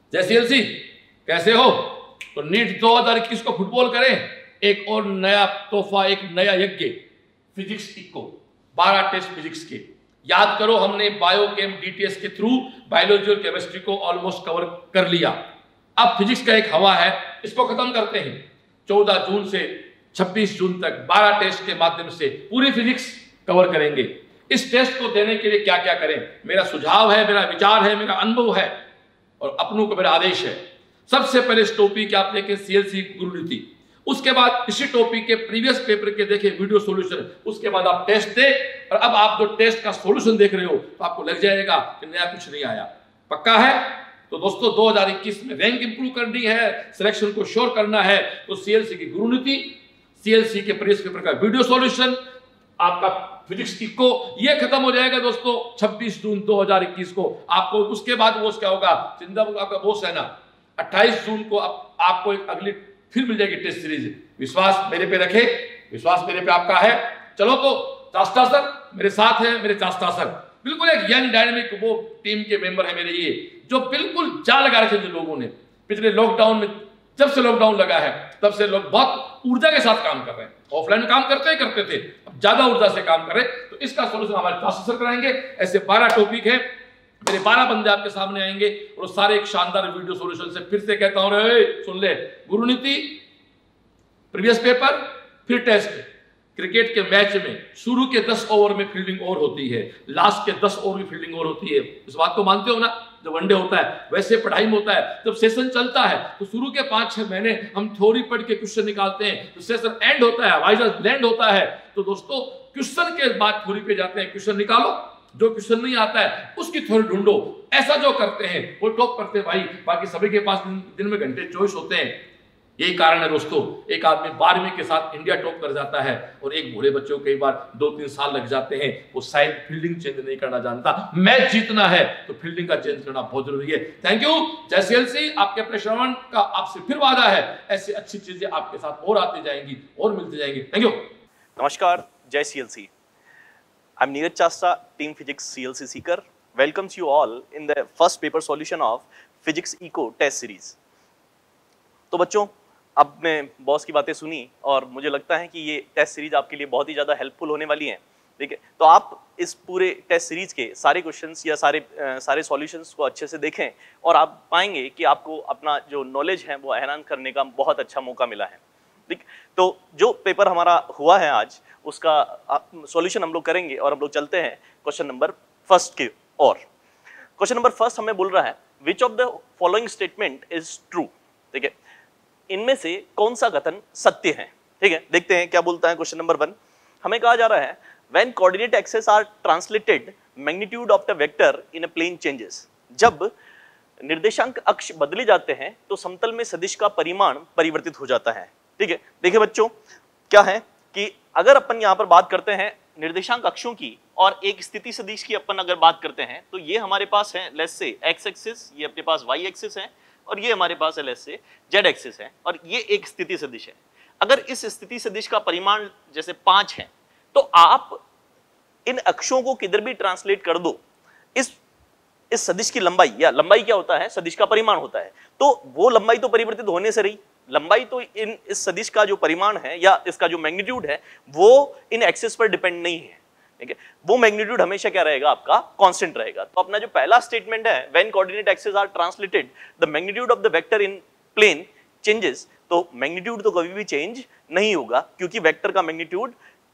जैसीएलसी कैसे हो? तो नीट 2021 को फुटबॉल करें। एक और नया तोहफा, एक नया यज्ञ, फिजिक्स इको 12 टेस्ट फिजिक्स के। याद करो, हमने बायोकेम डीटीएस के थ्रू बायोलॉजी और केमिस्ट्री को ऑलमोस्ट कवर कर लिया। अब फिजिक्स का एक हवा है, इसको खत्म करते हैं। 14 जून से 26 जून तक 12 टेस्ट के माध्यम से पूरी फिजिक्स कवर करेंगे। इस टेस्ट को देने के लिए क्या क्या करें, मेरा सुझाव है, मेरा विचार है, मेरा अनुभव है और अपनों को मेरा आदेश है। सबसे पहले इस टॉपिक आप देखें सीएलसी गुरुनीति, उसके बाद इसी टॉपिक के प्रीवियस पेपर के देखें वीडियो सॉल्यूशन, उसके बाद आप टेस्ट दें और अब आप जो टेस्ट का सॉल्यूशन देख रहे हो तो आपको लग जाएगा कि नया कुछ नहीं आया। पक्का है? तो दोस्तों 2021 में रैंक इंप्रूव करनी है, सिलेक्शन को श्योर करना है, तो सीएलसी की गुरुनीति, सीएलसी के प्रीवियस पेपर का वीडियो सॉल्यूशन, आपका फिजिक्स इको, ये खत्म हो जाएगा दोस्तों 26 जून 2021 को। आपको उसके बाद वो क्या होगा, जिंदाबाद आपका बोस है ना, 28 जून को आपको एक अगली फिर मिल जाएगी टेस्ट सीरीज। विश्वास मेरे पे रखे, विश्वास मेरे पे आपका है। चलो तो चास्टा सर मेरे साथ है, मेरे चास्टा सर बिल्कुल एक यंग डायनेमिक वो टीम के मेंबर है मेरे, ये जो बिल्कुल जान लगा रखे थे लोगों ने पिछले लॉकडाउन में। जब से लॉकडाउन लगा है तब से लोग बहुत ऊर्जा के साथ काम कर रहे हैं। ऑफलाइन में काम करते थे, अब ज्यादा ऊर्जा से काम कर रहे हैं। तो इसका सोल्यूशन हमारे चास्टा सर कराएंगे। ऐसे 12 टॉपिक है, मेरे 12 बंदे आपके सामने आएंगे और सारे एक शानदार वीडियो सॉल्यूशन से। फिर से कहता हूं, रे सुन ले, गुरुनीति, प्रीवियस पेपर, फिर टेस्ट। क्रिकेट के मैच में शुरू के 10 ओवर में फील्डिंग और होती है, लास्ट के 10 ओवर में फील्डिंग और होती है। इस बात को मानते हो ना? जब वनडे होता है वैसे पढ़ाई में होता है। जब सेशन चलता है तो शुरू के 5-6 महीने हम थ्योरी पढ़ के क्वेश्चन निकालते हैं, तो सेशन एंड होता है, वाइज लैंड होता है, तो दोस्तों क्वेश्चन के बाद थ्योरी पे जाते हैं। क्वेश्चन निकालो, जो क्वेश्चन नहीं आता है उसकी थ्योरी ढूंढो। ऐसा जो करते हैं वो टॉप करते हैं भाई। बाकी सभी के पास दिन में घंटे चॉइस होते हैं। यही कारण है दोस्तों, एक आदमी 12वीं के साथ इंडिया टॉप कर जाता है और एक बूढ़े बच्चों को कई बार 2-3 साल लग जाते हैं। वो शायद फील्डिंग चेंज नहीं करना जानता। मैच जीतना है तो फील्डिंग का चेंज करना बहुत जरूरी है। थैंक यू जैसीएलसी, आपके अपने श्रवण का आपसे फिर वादा है, ऐसी अच्छी चीजें आपके साथ और आती जाएंगी और मिलती जाएंगी। Thank you. नमस्कार, जय CLC. I'm Neeraj Chasta, Team Physics CLC Seeker. Welcomes you all in the first paper solution of Physics Eco Test Series. तो बच्चों, अब मैं बॉस की बातें सुनी और मुझे लगता है कि ये टेस्ट सीरीज आपके लिए बहुत ही ज़्यादा हेल्पफुल होने वाली है। ठीक है, तो आप इस पूरे टेस्ट सीरीज के सारे क्वेश्चंस या सारे सॉल्यूशंस को अच्छे से देखें और आप पाएंगे कि आपको अपना जो नॉलेज है वो एनहांस करने का बहुत अच्छा मौका मिला है। ठीक, तो जो पेपर हमारा हुआ है आज, उसका सॉल्यूशन हम लोग करेंगे और हम लोग चलते हैं क्वेश्चन नंबर फर्स्ट की ओर। क्वेश्चन नंबर फर्स्ट हमें बोल रहा है, which of the following statement is true. ठीक है, इनमें से कौन सा कथन सत्य है। ठीक है, देखते हैं क्या बोलता है क्वेश्चन नंबर 1। हमें कहा जा रहा है, when coordinate axes are translated magnitude of the vector in a plane changes. जब निर्देशांक अक्ष बदले जाते हैं तो समतल में सदिश का परिमाण परिवर्तित हो जाता है। ठीक है, देखिए बच्चों, क्या है कि अगर अपन यहां पर बात करते हैं निर्देशांक अक्षों की और एक स्थिति सदिश की अपन अगर बात करते हैं, तो ये हमारे पास है लेट्स से एक्स एक्सिस, ये अपने पास वाई एक्सिस है और ये हमारे पास है लेट्स से जेड एक्सिस है और ये एक स्थिति सदिश है। अगर इस स्थिति सदिश का परिमाण जैसे 5 है तो आप इन अक्षों को किधर भी ट्रांसलेट कर दो, इस सदिश की लंबाई, या लंबाई क्या होता है, सदिश का परिमाण होता है, तो वो लंबाई तो परिवर्तित होने से रही। लंबाई तो इस सदिश का जो परिमाण है या इसका जो मैग्नीट्यूड है वो इन एक्सिस पर डिपेंड नहीं है। ठीक है, वो मैग्नीट्यूड हमेशा क्या रहेगा, आपका कांस्टेंट रहेगा। तो अपना जो पहला स्टेटमेंट है, when coordinate axes are translated the magnitude of the vector in plane changes, तो मैग्नीट्यूड तो कभी भी चेंज नहीं होगा क्योंकि वेक्टर का मैग्नीट्यूड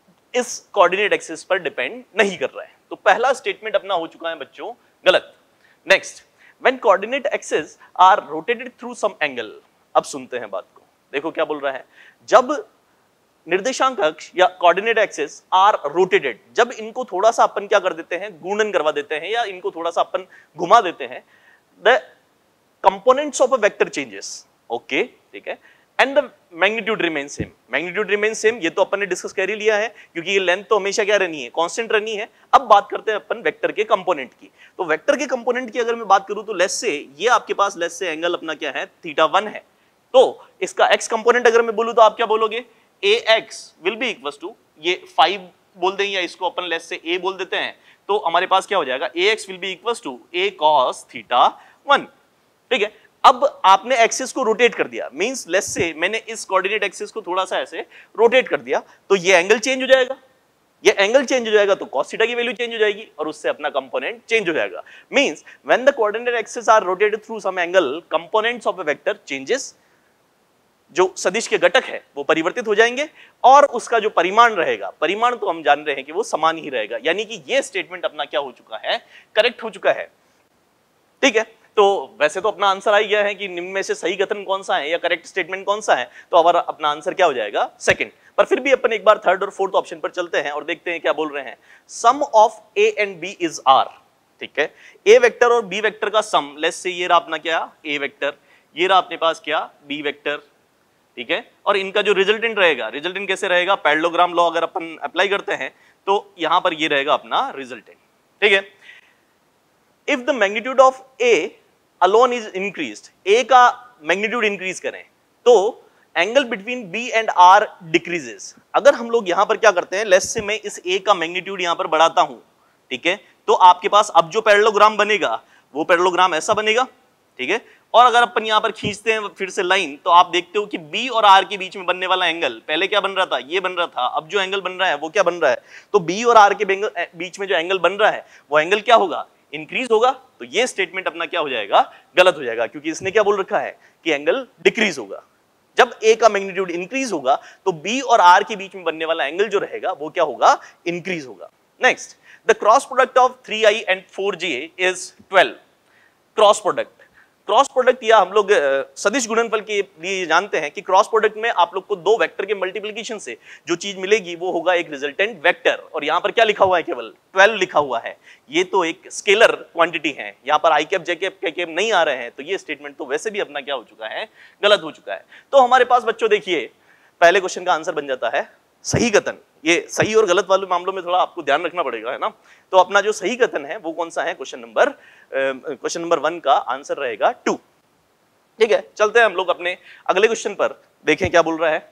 इस कोऑर्डिनेट एक्सिस पर डिपेंड नहीं कर रहा है। तो पहला स्टेटमेंट अपना हो चुका है बच्चों गलत। Next, when coordinate axes are rotated through some angle. अब सुनते हैं बात को, देखो क्या बोल रहा है, जब निर्देशांक अक्ष या कोऑर्डिनेट एक्सिस आर रोटेटेड, जब इनको थोड़ा सा अपन क्या कर देते हैं, घूर्णन करवा देते हैं या इनको थोड़ा सा अपन घुमा देते हैं, the components of a vector changes. Okay, ठीक है, and the magnitude remain same. Magnitude remain same, ये तो अपन ने डिस्कस कर ही लिया है क्योंकि ये लेंथ तो हमेशा क्या रहनी है, कांस्टेंट रहनी है। अब बात करते हैं अपन वेक्टर के कंपोनेंट की। तो वेक्टर के कंपोनेंट की अगर मैं बात करूं तो लेट्स से ये आपके पास लेट्स से एंगल अपना क्या है, θ1 है। तो इसका x कंपोनेंट अगर मैं बोलूं तो आप क्या बोलोगे, ax will be equal to, ये 5 बोल दें या इसको अपन लेट्स से a बोल देते हैं, तो हमारे पास क्या हो जाएगा, ax will be equal to a cos θ1। ठीक है, अब आपने एक्सिस को रोटेट कर दिया, मींस लेट्स से मैंने इस कोऑर्डिनेट एक्सिस को थोड़ा सा ऐसे रोटेट कर दिया, तो ये एंगल चेंज हो जाएगा, ये एंगल चेंज हो जाएगा तो cos थीटा की वैल्यू चेंज हो जाएगी और उससे अपना कंपोनेंट चेंज हो जाएगा। Means when the coordinate axis are rotated through some angle, components of a vector changes, जो सदिश के घटक है वो परिवर्तित हो जाएंगे और उसका जो परिमाण रहेगा, परिमाण तो हम जान रहे हैं कि वो समान ही रहेगा, यानी कि ये स्टेटमेंट अपना क्या हो चुका है, करेक्ट हो चुका है। ठीक है, तो वैसे तो अपना आंसर आ ही गया है कि निम्न में से सही कथन कौन सा है या करेक्ट स्टेटमेंट कौन सा है, तो हमारा अपना आंसर क्या हो जाएगा, सेकंड। पर फिर भी अपन एक बार थर्ड और फोर्थ ऑप्शन पर चलते हैं और देखते हैं क्या बोल रहे हैं। Sum of A and B is R, ठीक है, ए वेक्टर और बी वेक्टर का सम, लेट्स से ये रहा अपना क्या, ए वेक्टर, ये रहा अपने पास क्या, बी वेक्टर, ठीक है, और इनका जो रिजल्टेंट रहेगा, रिजल्टेंट कैसे रहेगा, पैरेललोग्राम लॉ अगर अपन अप्लाई करते हैं तो यहां पर ये रहेगा अपना रिजल्टेंट। ठीक है, if the magnitude of A alone is increased, A का मैग्नीट्यूड इंक्रीज करें तो angle between B and R decreases. अगर हम लोग यहां पर क्या करते हैं, लेट्स से मैं इस ए का मैग्नीट्यूड यहां पर बढ़ाता हूं, ठीक है, तो आपके पास अब जो पैरेललोग्राम बनेगा वो पैरेललोग्राम ऐसा बनेगा, ठीक है, और अगर अपन यहां पर खींचते हैं फिर से लाइन, तो आप देखते हो कि बी और आर के बीच में बनने वाला एंगल पहले क्या बन रहा था, ये बन रहा था, अब जो एंगल बन रहा है वो क्या बन रहा है, तो बी और आर के बीच में जो एंगल बन रहा है वो एंगल क्या होगा, इंक्रीज होगा। तो ये स्टेटमेंट अपना क्या हो जाएगा, गलत हो जाएगा, क्योंकि इसने क्या बोल रखा है कि एंगल डिक्रीज होगा। जब ए का मैग्नीट्यूड इंक्रीज होगा तो बी और आर के बीच में बनने वाला एंगल जो रहेगा वो क्या होगा, इंक्रीज होगा। Next, the cross product of 3i and 4j is 12। Cross product, cross product या हम लोग सदिश गुणनफल के लिए जानते हैं कि क्रॉस प्रोडक्ट में आप लोग को दो वेक्टर के मल्टीप्लिकेशन से जो चीज मिलेगी वो होगा एक रिजल्टेंट वेक्टर, और यहां पर क्या लिखा हुआ है, केवल 12 लिखा हुआ है। ये तो एक स्केलर क्वांटिटी है, यहां पर I cap J cap K cap नहीं आ रहे हैं, तो ये स्टेटमेंट तो वैसे भी अपना क्या हो चुका है, गलत हो चुका है। तो हमारे पास बच्चों देखिए पहले क्वेश्चन का आंसर बन जाता है सही कथन। ये सही और गलत वाले मामलों में थोड़ा आपको ध्यान रखना पड़ेगा, है ना। तो अपना जो सही कथन है वो कौन सा है, क्वेश्चन नंबर 1 का आंसर रहेगा 2। ठीक है, चलते हैं हम लोग अपने अगले क्वेश्चन पर, देखें क्या बोल रहा है।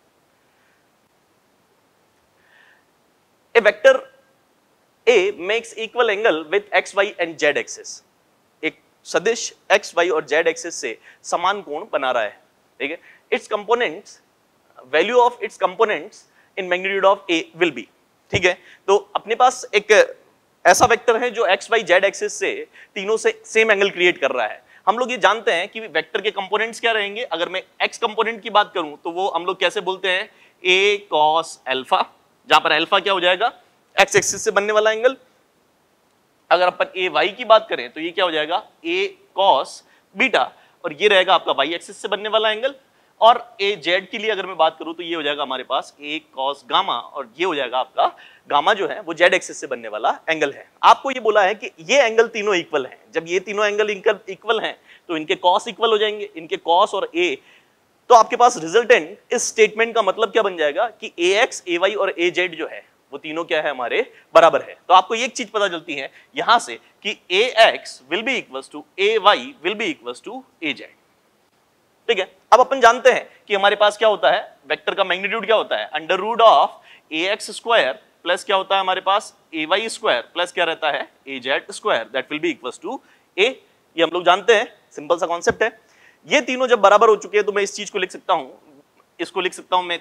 A vector A makes equal angle with X Y and Z axis. एक सदिश एक्स वाई और जेड एक्सिस से समान कोण बना रहा है, ठीक है। Its components, value of its components in magnitude of A will be. ठीक है, तो अपने पास एक ऐसा वेक्टर है जो एक्स वाई जेड एक्सिस से तीनों से सेम एंगल क्रिएट कर रहा है। हम लोग ये जानते हैं कि वेक्टर के कंपोनेंट्स क्या रहेंगे। अगर मैं एक्स कंपोनेंट की बात करूं तो वो हम लोग कैसे बोलते हैं, ए कॉस अल्फा, जहां पर अल्फा क्या हो जाएगा, एक्स एक्सिस से बनने वाला एंगल। अगर अपन ए वाई की बात करें तो ये क्या हो जाएगा, ए कॉस बीटा, और ये रहेगा आपका वाई एक्सिस से बनने वाला एंगल। और ए जेड के लिए अगर मैं बात करूं तो ये हो जाएगा हमारे पास ए कॉस गामा, और ये हो जाएगा आपका गामा जो है वो जेड एक्सिस से बनने वाला एंगल है। आपको ये बोला है कि ये एंगल तीनों इक्वल हैं। जब ये तीनों एंगल इक्वल हैं तो इनके कॉस इक्वल हो जाएंगे, इनके कॉस और ए। तो आपके पास रिजल्टेंट इस स्टेटमेंट का मतलब क्या बन जाएगा कि ए एक्स, ए वाई और ए जेड जो है वो तीनों क्या है, हमारे बराबर है। तो आपको एक चीज पता चलती है यहां से कि A X will be equals to A Y will be equals to A Z. ठीक है, अब अपन जानते हैं कि हमारे पास क्या होता है, वेक्टर का मैग्नीट्यूड क्या होता है, under root of A X square plus क्या होता है हमारे पास, ए वाई स्क्वायर प्लस क्या रहता है, A Z square, that will be equals to A. ये हम लोग जानते हैं, सिंपल सा कॉन्सेप्ट है। ये तीनों जब बराबर हो चुके हैं तो मैं इस चीज को लिख सकता हूं, इसको लिख सकता हूं मैं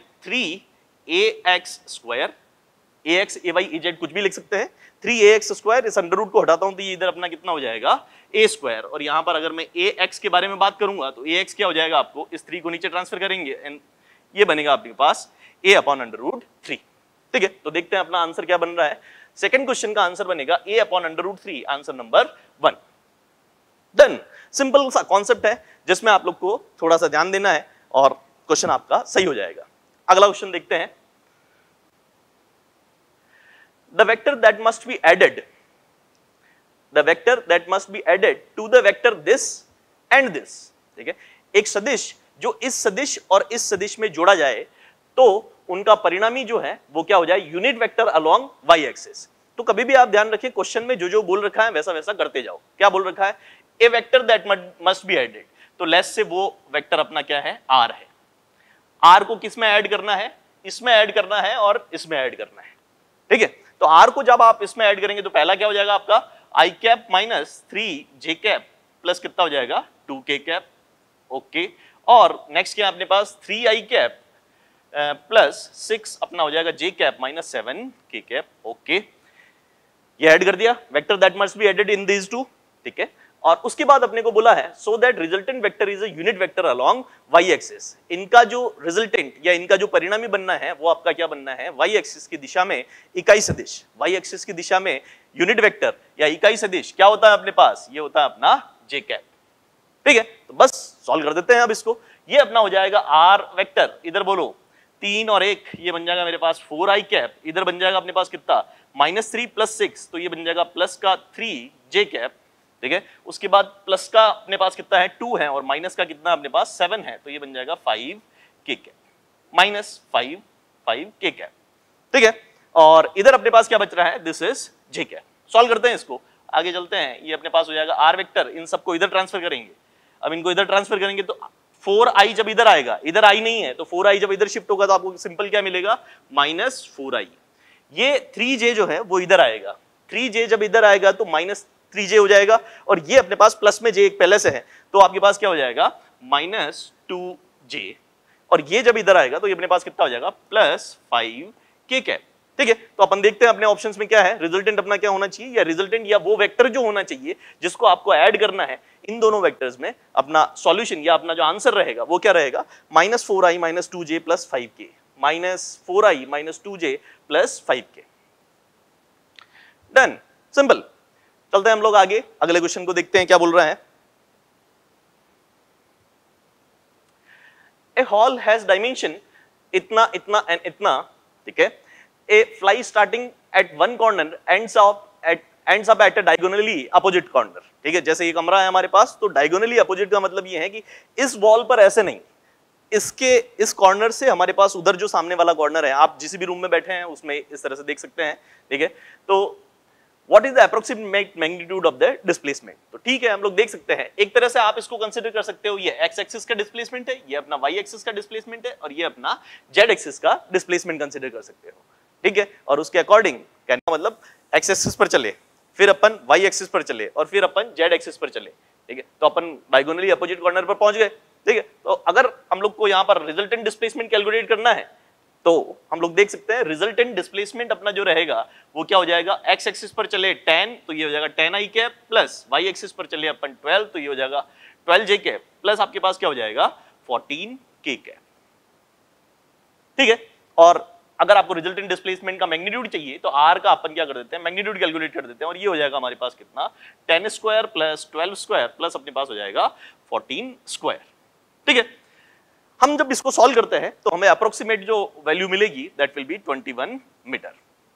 3ax square, A X A Y A Z कुछ भी लिख सकते हैं। 3ax स्क्वायर, इस अंडर रूट को हटाता हूं तो ये इधर अपना कितना हो जाएगा, ए स्क्वायर। और यहां पर अगर मैं ए एक्स के बारे में बात करूंगा तो ए एक्स क्या हो जाएगा, आपको इस 3 को नीचे ट्रांसफर करेंगे एंड ये बनेगा आपके पास ए अपॉन अंडर रूट 3। ठीक है, तो देखते हैं अपना आंसर क्या बन रहा है। सेकंड क्वेश्चन का आंसर बनेगा A upon under root 3, answer number 1। Done, simple सा कॉन्सेप्ट है जिसमें आप लोग को थोड़ा सा ध्यान देना है और क्वेश्चन आपका सही हो जाएगा। अगला क्वेश्चन देखते हैं। The vector that must be added, the vector that must be added to the vector this and this, ठीक है, एक सदिश जो इस सदिश और इस सदिश में जोड़ा जाए तो उनका परिणामी जो है वो क्या हो जाए, unit vector along Y axis. तो कभी भी आप ध्यान रखिए क्वेश्चन में जो जो बोल रखा है वैसा वैसा करते जाओ। क्या बोल रखा है, A vector that must be added, तो लेस से वो वेक्टर अपना क्या है, आर है। आर को किस में ऐड करना है, इसमें ऐड करना है और इसमें ऐड करना है। ठीक है, तो आर को जब आप इसमें ऐड करेंगे तो पहला क्या हो जाएगा आपका, I cap minus 3 J cap plus कितना हो जाएगा, 2 के कैप। ओके, और नेक्स्ट क्या है अपने पास 3i कैप प्लस 6 अपना हो जाएगा j cap minus 7 k cap. Okay, ये ऐड कर दिया, vector that must be added in these two, ठीक है। और उसके बाद अपने को बोला है so that resultant vector is a unit vector along Y axis. इनका जो रिजल्टेंट या इनका जो परिणामी बनना है वो आपका क्या बनना है, वाई एक्सिस की दिशा में इकाई सदिश। वाई एक्सिस की दिशा में यूनिट वेक्टर या इकाई सदिश क्या होता है अपने पास, ये होता है अपना जे कैप, ठीक है। तो बस सॉल्व कर देते हैं अब इसको। ये अपना हो जाएगा आर वेक्टर, इधर बोलो 3 और 1, ये बन जाएगा मेरे पास 4i कैप, इधर बन जाएगा अपने पास कितना -3 प्लस 6, तो ये बन जाएगा प्लस का 3j कैप, ठीक है। उसके बाद प्लस का अपने पास कितना है 2 है, और माइनस का कितना अपने पास 7 है, तो ये बन जाएगा 5k cap minus 5k cap, ठीक है। और इधर अपने पास क्या बच रहा है, this is j cap. Solve करते हैं इसको, आगे चलते हैं। ये अपने पास हो जाएगा आर वेक्टर, इन सबको इधर ट्रांसफर करेंगे। अब इनको इधर ट्रांसफर करेंगे तो 4i जब इधर आएगा, इधर i नहीं है, तो 4i जब इधर शिफ्ट होगा तो आपको सिंपल क्या मिलेगा, -4i। ये 3j जो है वो इधर आएगा, 3j जब इधर आएगा तो -3j हो जाएगा, और ये अपने पास प्लस में j एक पहले से है, तो आपके पास क्या हो जाएगा -2j, और ये जब इधर आएगा तो ये अपने पास कितना हो जाएगा +5k कैप, ठीक है। तो अपन देखते हैं अपने ऑप्शंस में क्या है, रिजल्टेंट अपना क्या होना चाहिए, या रिजल्टेंट या वो वेक्टर जो होना चाहिए जिसको आपको ऐड करना है इन दोनों वेक्टर्स में, अपना सॉल्यूशन या अपना जो आंसर रहेगा वो क्या रहेगा, -4i - 2j + 5k, -4i - 2j + 5k। Done, simple. चलते हैं हम लोग आगे, अगले क्वेश्चन को देखते हैं क्या बोल रहा है। ए हॉल हैज डायमेंशन इतना इतना एंड इतना, ठीक है। A fly starting at one corner ends up at a diagonally opposite corner, ठीक है। जैसे ये कमरा है हमारे पास, तो diagonally opposite का मतलब ये है कि इस वॉल पर ऐसे नहीं, इसके इस कॉर्नर से हमारे पास उधर जो सामने वाला कॉर्नर है, आप जिस भी रूम में बैठे हैं उसमें इस तरह से देख सकते हैं, ठीक है। तो what is the approximate magnitude of the displacement, तो ठीक है हम लोग देख सकते हैं। एक तरह से आप इसको कंसीडर कर सकते हो, ये एक्स एक्सिस का डिस्प्लेसमेंट है, ये अपना वाई एक्सिस का डिस्प्लेसमेंट है, और ये अपना जेड एक्सिस का डिस्प्लेसमेंट कंसीडर कर सकते हो, ठीक है। और उसके अकॉर्डिंग कहना मतलब एक्स एक्सिस पर चले, फिर अपन वाई एक्सिस पर चले, और फिर अपन जेड एक्सिस पर चले, ठीक है। तो अपन डायगोनली अपोजिट कॉर्नर पर पहुंच गए, ठीक है। तो अगर हम लोग को यहाँ पर रिजल्टेंट डिस्प्लेसमेंट कैलकुलेट करना है तो हम लोग देख सकते हैं रिजल्टेंट डिस्प्लेसमेंट अपना जो रहेगा वो क्या हो जाएगा, एक्स एक्सिस पर चले 10, तो ये हो जाएगा 10i cap, plus Y axis पर चले अपन 12, तो ये हो जाएगा 12j कैप, प्लस आपके पास क्या हो जाएगा 14k कैप, ठीक है। और अगर आपको रिजल्टेंट डिस्प्लेसमेंट का मैग्नीट्यूड चाहिए तो r का अपन क्या कर देते हैं, मैग्नीट्यूड कैलकुलेट कर देते हैं, और ये हो जाएगा हमारे पास कितना 10 स्क्वायर प्लस 12 स्क्वायर प्लस अपने पास हो जाएगा 14 स्क्वायर, ठीक है। हम जब इसको सॉल्व करते हैं तो हमें अप्रोक्सीमेट जो वैल्यू मिलेगी दैट विल बी 21 मीटर,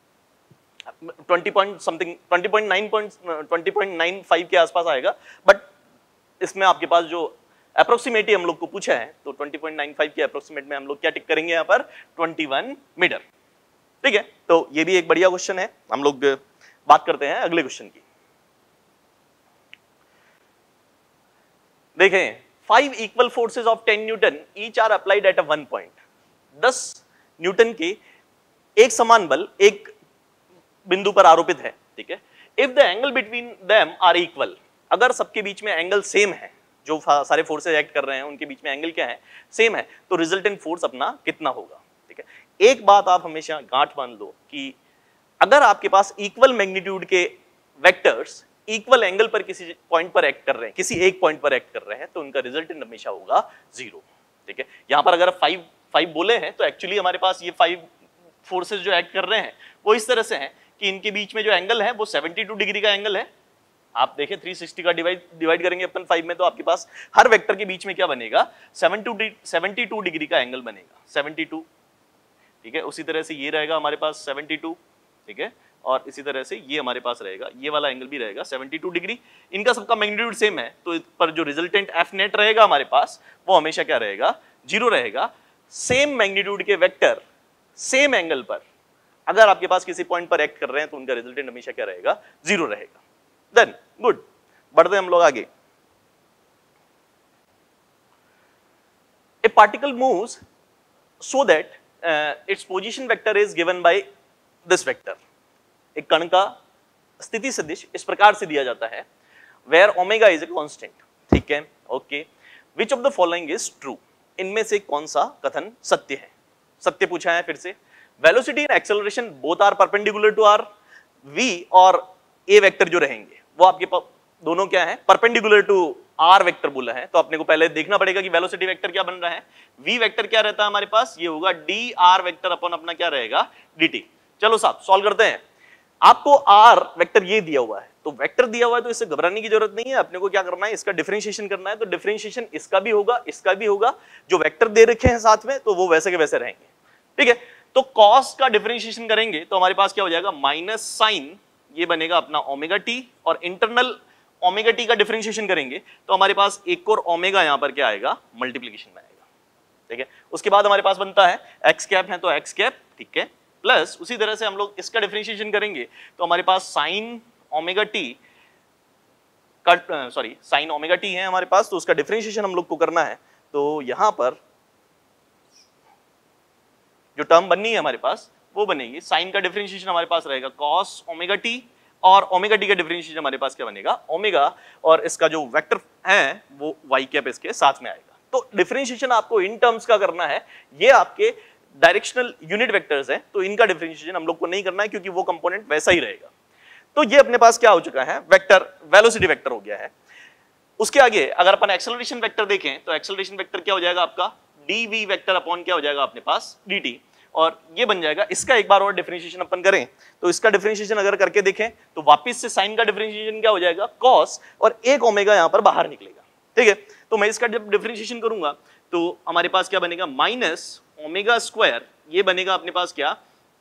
20.95 के आसपास आएगा, बट इसमें आपके पास जो अप्रोक्सीमेट हम लोग को पूछा है तो 20.95 के अप्रोक्सीमेट में हम लोग क्या टिक करेंगे यहाँ पर 21 मीटर, ठीक है। तो ये भी एक बढ़िया क्वेश्चन है। हम लोग बात करते हैं अगले क्वेश्चन की। देखें 5 equal forces of 10 Newton each are applied at a one point। 10 newton के एक समान बल एक बिंदु पर आरोपित है, ठीक है। If the angle between them are equal, अगर सबके बीच में एंगल सेम है, जो सारे फोर्सेज एक्ट कर रहे हैं उनके बीच में एंगल क्या है, सेम है, तो रिजल्टेंट फोर्स अपना कितना होगा, ठीक है। एक बात आप हमेशा गांठ बांध लो कि अगर आपके पास इक्वल मैग्नीट्यूड के वेक्टर्स इक्वल एंगल पर किसी पॉइंट पर एक्ट कर रहे हैं, किसी एक पॉइंट पर एक्ट कर रहे हैं, तो उनका रिजल्टेंट हमेशा होगा 0, ठीक है। यहां पर अगर 5 बोले हैं तो एक्चुअली हमारे पास ये 5 फोर्सेस जो एक्ट कर रहे हैं वो इस तरह से हैं कि इनके बीच में जो एंगल है वो 72 डिग्री का एंगल है। आप देखें 360 का डिवाइड करेंगे अपन 5 में, तो आपके पास हर वेक्टर के बीच में क्या बनेगा 72 डिग्री का एंगल बनेगा, 72, ठीक है। उसी तरह से ये रहेगा हमारे पास 72, ठीक है। और इसी तरह से ये हमारे पास रहेगा, ये वाला एंगल भी रहेगा 72 डिग्री। इनका सबका मैग्नीट्यूड सेम है, तो इस पर जो रिजल्टेंट एफ नेट रहेगा हमारे पास वो हमेशा क्या रहेगा 0 रहेगा। सेम मैग्नीट्यूड के वेक्टर सेम एंगल पर अगर आपके पास किसी पॉइंट पर एक्ट कर रहे हैं तो उनका रिजल्टेंट हमेशा क्या रहेगा 0 रहेगा। देन गुड, बढ़ते हैं हम लोग आगे। A particle moves so that its position vector is given by this vector. एक कण का स्थिति सदिश इस प्रकार से दिया जाता है, where omega is a constant, ठीक है, okay. Which of the following is true, इनमें से कौन सा कथन सत्य है। सत्य पूछा है फिर से, velocity and acceleration both are perpendicular to R, V और ए वेक्टर जो रहेंगे वो आपके दोनों क्या है, परपेंडिकुलर टू आर वेक्टर बोला है। तो अपने को पहले देखना पड़ेगा कि वेलोसिटी वेक्टर क्या बन रहा है, वी वेक्टर क्या रहता है हमारे पास, ये होगा डी आर वेक्टर अपन अपना क्या रहेगा, dt। चलो साहब सॉल्व करते हैं। आपको आर वेक्टर ये दिया हुआ है, तो वेक्टर दिया हुआ है तो इससे घबराने की जरूरत नहीं है, अपने को क्या करना है, इसका डिफरेंशिएशन करना है। तो डिफरेंशिएशन इसका भी होगा, इसका भी होगा, जो वेक्टर दे रखे हैं साथ में तो वो वैसे के वैसे रहेंगे, ठीक है। तो कॉस का डिफरेंशिएशन करेंगे तो हमारे पास क्या हो जाएगा, माइनस साइन ये बनेगा अपना ओमेगा टी, और इंटरनल ओमेगा टी का डिफरेंशिएशन करेंगे तो हमारे पास एक और ओमेगा यहां पर क्या आएगा, मल्टीप्लीकेशन में आएगा, ठीक है। उसके बाद हमारे पास बनता है एक्स कैप है तो एक्स कैप, ठीक है, प्लस उसी तरह से हम लोग इसका डिफरेंशिएशन करेंगे तो हमारे पास साइन ओमेगा टी का, सॉरी साइन ओमेगा टी है हमारे पास, तो उसका डिफरेंशिएशन हम लोग को करना है। तो यहां पर जो टर्म बननी है हमारे पास वो बनेगी, साइन का डिफरेंशिएशन हमारे पास रहेगा कॉस ओमेगा टी, और ओमेगा टी का डिफरेंशिएशन हमारे पास क्या बनेगा, ओमेगा, और इसका जो वेक्टर है वो वाई कैप इसके साथ में आएगा। तो डिफरेंशिएशन आपको इन टर्म्स का करना है, ये आपके डायरेक्शनल यूनिट वेक्टर्स हैं, तो इनका डिफरेंशिएशन हम लोग को नहीं करना है क्योंकि वो कंपोनेंट वैसा ही रहेगा। तो ये अपने पास क्या हो चुका है, वेक्टर, वेलोसिटी वेक्टर हो गया है। उसके आगे अगर अपन एक्सेलरेशन वेक्टर देखें तो एक्सेलरेशन वेक्टर क्या हो जाएगा आपका, dv वेक्टर अपॉन क्या हो जाएगा अपने पास dt, और ये बन जाएगा। इसका एक बार और डिफरेंशिएशन अपन करें तो इसका डिफरेंशिएशन अगर करके देखें तो वापस से साइन का डिफरेंशिएशन क्या हो जाएगा, कॉस, और एक ओमेगा यहां पर बाहर निकलेगा, ठीक है। तो मैं इसका जब डिफरेंशिएशन करूंगा तो हमारे पास क्या बनेगा, माइनस ओमेगा स्क्वायर, ये बनेगा अपने पास क्या,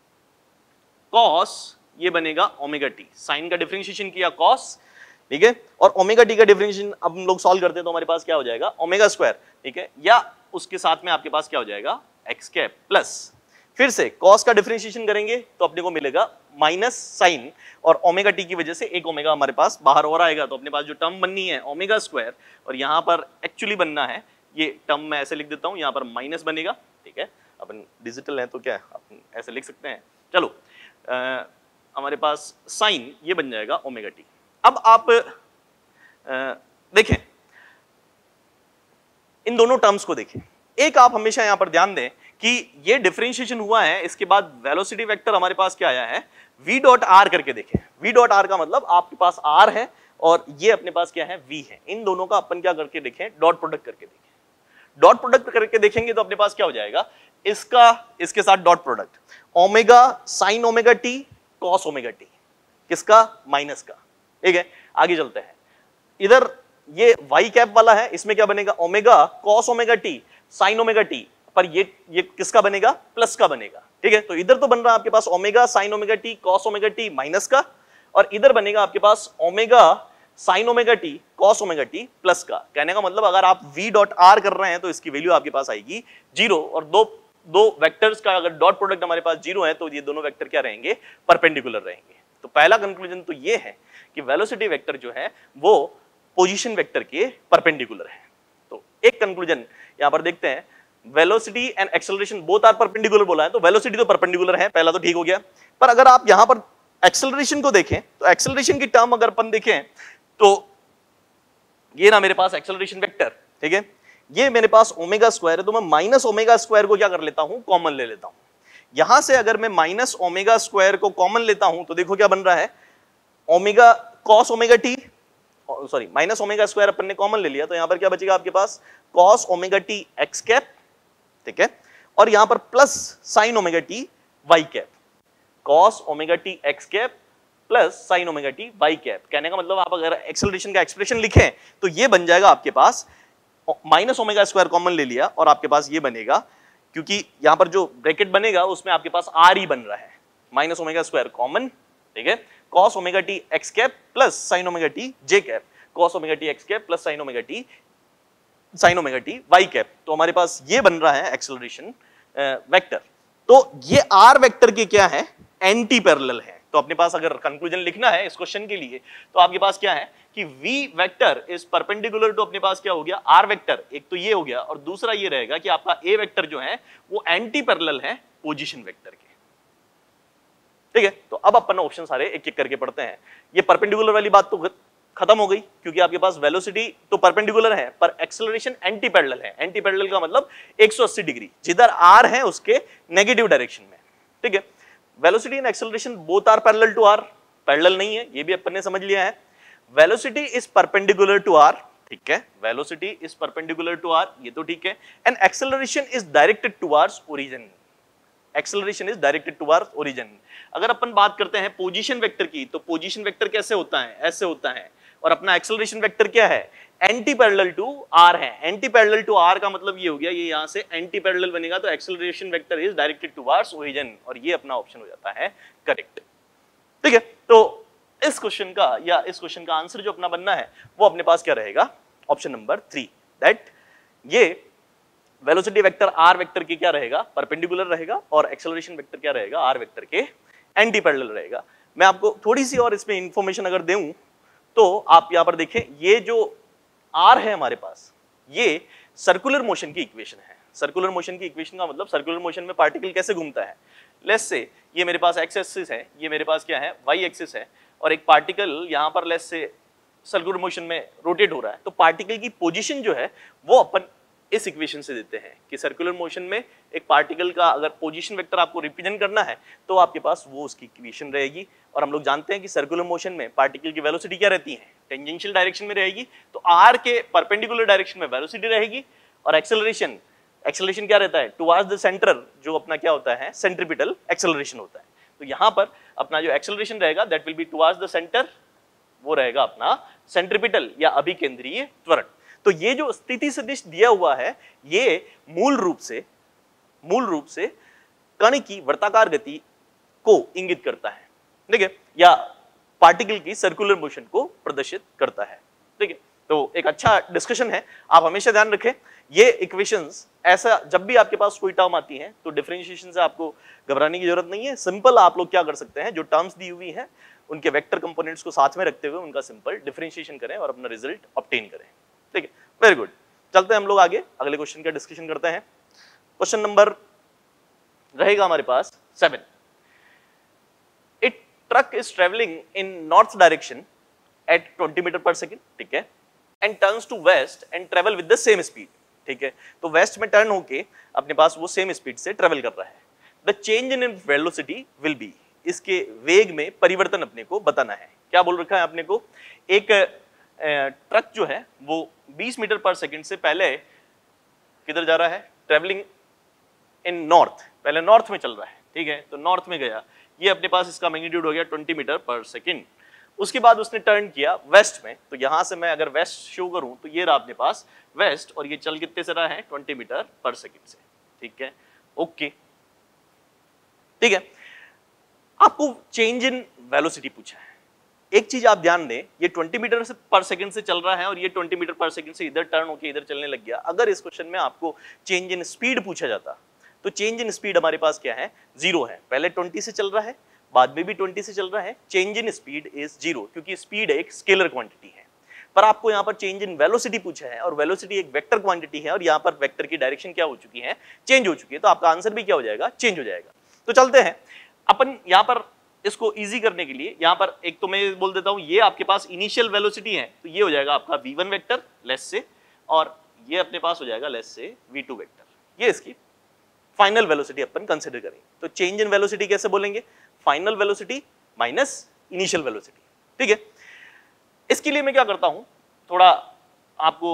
कॉस, ये बनेगा ओमेगा टी, साइन का डिफरेंशिएशन किया कॉस, ठीक है, और ओमेगा टी का डिफरेंशिएशन अब हम लोग सॉल्व करते हैं तो हमारे पास क्या हो जाएगा, ओमेगा स्क्वायर, ठीक है, या उसके साथ में आपके पास क्या हो जाएगा, एक्स कैप, प्लस फिर से कॉस का डिफरेंशिएशन करेंगे तो अपने को मिलेगा माइनस साइन, और ओमेगा टी की वजह से एक ओमेगा हमारे पास बाहर और आएगा, तो अपने पास जो टर्म बननी है ओमेगा स्क्वायर, और यहां पर एक्चुअली बनना है ये टर्म मैं ऐसे लिख देता हूं, यहां पर माइनस बनेगा, ठीक है, अपन डिजिटल है तो क्या अपन ऐसे लिख सकते हैं। चलो हमारे पास साइन ये बन जाएगा ओमेगा टी। अब आप देखें इन दोनों टर्म्स को देखें, एक आप हमेशा यहां पर ध्यान दें कि ये डिफरेंशिएशन हुआ है, इसके बाद वेलोसिटी वेक्टर हमारे पास क्या आया है, v डॉट आर करके देखें। v डॉट आर का मतलब आपके पास r है और ये अपने पास क्या है, v है। इन दोनों का अपन क्या करके देखें, डॉट प्रोडक्ट करके देखें। डॉट प्रोडक्ट करके देखेंगे तो अपने पास क्या हो जाएगा, इसका इसके साथ dot product, omega sine omega T cos omega T, किसका, माइनस का, ठीक है। आगे चलते हैं, इधर ये वाई कैप वाला है, इसमें क्या बनेगा, omega cos omega T sine omega T, पर ये किसका बनेगा, प्लस का बनेगा, ठीक है। तो इधर तो बन रहा है आपके पास omega sine omega T cos omega T minus का, और इधर बनेगा आपके पास omega sine omega T cos omega T plus का। कहने का मतलब अगर आप v डॉट आर कर रहे हैं तो इसकी वैल्यू आपके पास आएगी 0, और दो वेक्टर्स का अगर डॉट प्रोडक्ट हमारे पास 0 है तो ये दोनों वेक्टर क्या रहेंगे, परपेंडिकुलर रहेंगे। तो पहला कंक्लूजन तो ये है कि वेलोसिटी वेक्टर जो है वो पोजीशन वेक्टर के परपेंडिकुलर है। तो एक कंक्लूजन यहां पर देखते हैं, velocity and acceleration both are perpendicular बोला है, तो वेलोसिटी तो परपेंडिकुलर है, पहला तो ठीक हो गया। पर अगर आप यहां पर एक्सेलरेशन को देखें तो एक्सेलरेशन की टर्म अगर अपन देखें तो ये ना मेरे पास एक्सेलरेशन वेक्टर, ठीक है, ये मेरे पास ओमेगा स्क्वायर है, तो मैं माइनस ओमेगा स्क्वायर को क्या कर लेता हूं, कॉमन ले लेता हूं। यहां से अगर मैं माइनस ओमेगा स्क्वायर को कॉमन लेता हूं तो देखो क्या बन रहा है, omega cos omega T, sorry minus omega square अपन ने कॉमन ले लिया, तो यहां पर क्या बचेगा आपके पास, cos omega T X cap, ठीक है, और यहां पर plus sine omega T Y cap, cos omega T X cap plus sine omega T Y cap. कहने का मतलब आप अगर एक्सेलरेशन का एक्सप्रेशन लिखें तो ये बन जाएगा आपके पास, माइनस ओमेगा स्क्वायर कॉमन ले लिया और आपके पास ये बनेगा, क्योंकि यहां पर जो ब्रैकेट बनेगा उसमें आपके पास आर ही बन रहा है, माइनस ओमेगा स्क्वायर कॉमन, ठीक है, cos omega T X cap plus sine omega T J cap, cos omega T X cap plus sine omega T Y cap. तो हमारे पास ये बन रहा है एक्सेलरेशन वेक्टर। तो ये आर वेक्टर के क्या है, एंटी पैरेलल है। तो अपने पास अगर कंक्लूजन लिखना है इस क्वेश्चन के लिए तो आपके पास क्या है कि v vector is perpendicular to, अपने पास क्या हो गया, r वेक्टर, एक तो ये हो गया, और दूसरा ये रहेगा कि आपका a वेक्टर जो है वो एंटी पैरेलल है पोजीशन वेक्टर के, ठीक है। तो अब अपन ऑप्शन सारे एक एक करके पढ़ते हैं। ये परपेंडिकुलर वाली बात तो खत्म हो गई, क्योंकि आपके पास वेलोसिटी तो परपेंडिकुलर है पर एक्सेलरेशन एंटी पैरेलल है। एंटी पैरेलल का मतलब 180 डिग्री, जिधर आर है उसके नेगेटिव डायरेक्शन में, ठीक है। Velocity and acceleration both are parallel to R, parallel नहीं है, ये भी अपन ने समझ लिया है। Velocity is perpendicular to R, ठीक है, velocity is perpendicular to R, ये तो ठीक है। And acceleration is directed towards origin, acceleration is directed towards origin. अगर अपन बात करते हैं पोजीशन वेक्टर की, तो पोजीशन वेक्टर कैसे होता है, ऐसे होता है, और अपना एक्सेलरेशन वेक्टर क्या है, एंटी पैरेलल टू आर है। एंटी पैरेलल टू आर का मतलब ये हो गया, ये यहां से एंटी पैरेलल बनेगा, तो acceleration vector is directed towards origin, और ये अपना ऑप्शन हो जाता है करेक्ट, ठीक है। तो इस क्वेश्चन का या इस क्वेश्चन का आंसर जो अपना बनना है वो अपने पास क्या रहेगा, ऑप्शन नंबर 3, दैट ये वेलोसिटी वेक्टर आर वेक्टर के क्या रहेगा, परपेंडिकुलर रहेगा, और एक्सेलरेशन वेक्टर क्या रहेगा, आर वेक्टर के एंटी पैरेलल रहेगा। मैं आपको थोड़ी सी और इसमें इंफॉर्मेशन अगर दूं तो आप यहां पर देखें, ये जो आर है हमारे पास, ये सर्कुलर मोशन की इक्वेशन है। सर्कुलर मोशन की इक्वेशन का मतलब सर्कुलर मोशन में पार्टिकल कैसे घूमता है। लेट्स से ये मेरे पास एक्स एक्सिस है, ये मेरे पास क्या है, वाई एक्सिस है, और एक पार्टिकल यहां पर लेट्स से सर्कुलर मोशन में रोटेट हो रहा है, तो पार्टिकल की पोजीशन जो है वो अपन इस इक्वेशन से देते हैं कि सर्कुलर मोशन में एक पार्टिकल का अगर पोजीशन वेक्टर आपको रिप्रेजेंट करना है तो आपके पास वो उसकी इक्वेशन रहेगी। और हम लोग जानते हैं कि सर्कुलर मोशन में पार्टिकल की वेलोसिटी क्या रहती है, टेंजेंशियल डायरेक्शन में रहेगी, तो आर के परपेंडिकुलर डायरेक्शन में वेलोसिटी रहेगी, और एक्सेलरेशन क्या रहता है, टुवर्ड्स द सेंटर, जो अपना क्या होता है, सेंट्रीपिटल एक्सेलरेशन होता है। तो यहां पर अपना जो एक्सेलरेशन रहेगा that will be towards the centre, वो रहेगा अपना सेंट्रीपिटल या अभिकेंद्रीय त्वरण। तो ये जो स्थिति सदिश दिया हुआ है ये मूल रूप से कण की वर्ताकार गति को इंगित करता है, ठीक है, या पार्टिकल की सर्कुलर मोशन को प्रदर्शित करता है, ठीक है। तो एक अच्छा डिस्कशन है, आप हमेशा ध्यान रखें ये इक्वेशंस, ऐसा जब भी आपके पास कोई टर्म आती है तो डिफरेंशिएशन से आपको घबराने की जरूरत नहीं है। सिंपल आप लोग क्या कर सकते हैं, जो टर्म्स दी हुई हैं उनके वेक्टर कंपोनेंट्स को साथ में रखते हुए उनका सिंपल डिफरेंशिएशन करें और अपना रिजल्ट ऑब्टेन करें, ठीक है। वेरी गुड, चलते हैं हम लोग आगे, अगले क्वेश्चन का डिस्कशन करते हैं। क्वेश्चन नंबर रहेगा हमारे पास 7। It truck is travelling in north direction at 20 metre per second, ठीक है, and turns to west and travel with the same speed, ठीक है। तो वेस्ट में टर्न होके अपने पास वो सेम स्पीड से ट्रेवल कर रहा है। The change in velocity will be, इसके वेग में परिवर्तन अपने को बताना है। क्या बोल रखा है अपने को, एक ट्रक जो है वो 20 मीटर पर सेकंड से पहले किधर जा रहा है, ट्रेवलिंग इन नॉर्थ, पहले नॉर्थ में चल रहा है, ठीक है, तो नॉर्थ में गया, ये अपने पास इसका मैग्नीट्यूड हो गया 20 मीटर पर सेकंड। उसके बाद उसने टर्न किया वेस्ट में, तो यहां से मैं अगर वेस्ट शो करूं तो ये रहा अपने पास वेस्ट, और ये चल कितने से रहा है, 20 मीटर पर सेकंड से, ठीक है, ओके, ठीक है। आपको चेंज इन वेलोसिटी पूछा है। एक चीज आप ध्यान दें, ये 20 मीटर पर सेकंड से चल रहा है और ये 20 मीटर पर सेकंड से इधर टर्न होकर इधर चलने लग गया। अगर इस क्वेश्चन में आपको चेंज इन स्पीड पूछा जाता तो चेंज इन स्पीड हमारे पास क्या है, 0 है। पहले 20 से चल रहा है, बाद में भी 20 से चल रहा है, चेंज इन स्पीड इज 0, क्योंकि स्पीड एक स्केलर क्वांटिटी है। पर आपको यहाँ पर चेंज इन वेलोसिटी पूछा है और वेलोसिटी एक वेक्टर क्वांटिटी है, और यहाँ पर वेक्टर की डायरेक्शन क्या हो चुकी है, चेंज हो चुकी है, तो आपका आंसर भी क्या हो जाएगा, चेंज हो जाएगा। तो चलते हैं अपन यहाँ पर इसको इजी करने के लिए, यहाँ पर एक तो मैं बोल देता हूँ, ये आपके पास इनिशियल वेलोसिटी है, तो ये हो जाएगा आपका v1 वेक्टर लेस से, और ये अपने पास हो जाएगा लेस से v2 वेक्टर, ये इसकी फाइनल वेलोसिटी अपन कंसिडर करेंगे। तो चेंज इन वेलोसिटी कैसे बोलेंगे, final velocity minus initial velocity, ठीक है। इसके लिए मैं क्या करता हूं, थोड़ा आपको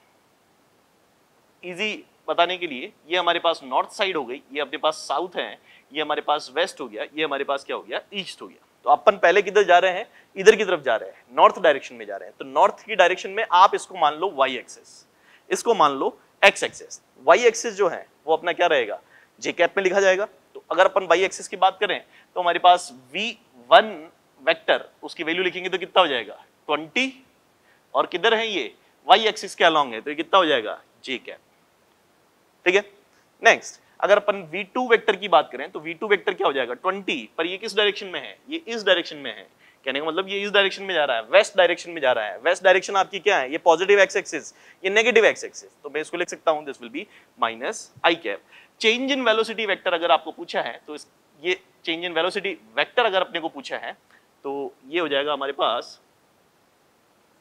इजी बताने के लिए, ये हमारे पास नॉर्थ साइड हो गई, ये अपने पास साउथ है, ये हमारे पास वेस्ट हो गया, ये हमारे पास क्या हो गया, ईस्ट हो गया। तो अपन पहले किधर जा रहे हैं, इधर की तरफ जा रहे हैं, नॉर्थ डायरेक्शन में जा रहे हैं। तो नॉर्थ की डायरेक्शन में आप इसको मान लो y एक्सिस, इसको मान लो x एक्सिस। y एक्सिस जो है वो अपना क्या रहेगा, j कैप में लिखा जाएगा। तो अगर अपन y एक्सिस की बात करें तो हमारे पास v1 वेक्टर, उसकी वैल्यू लिखेंगे तो कितना हो जाएगा 20, और किधर है ये y एक्सिस के अलोंग है, तो ये कितना हो जाएगा j कैप, ठीक है। नेक्स्ट अगर अपन v2 वेक्टर की बात करें तो v2 वेक्टर क्या हो जाएगा 20, पर ये किस डायरेक्शन में है, ये इस डायरेक्शन में है, कहने का मतलब ये इस डायरेक्शन में जा रहा है, वेस्ट डायरेक्शन में जा रहा है। वेस्ट डायरेक्शन आपकी क्या है, ये पॉजिटिव एक्स एक्सिस, ये नेगेटिव एक्स एक्सिस, तो मैं इसको लिख सकता हूं this will be minus I cap. Change in velocity vector अगर आपको पूछा है तो ये चेंज इन वेलोसिटी वेक्टर अगर अपने को पूछा है तो ये हो जाएगा हमारे पास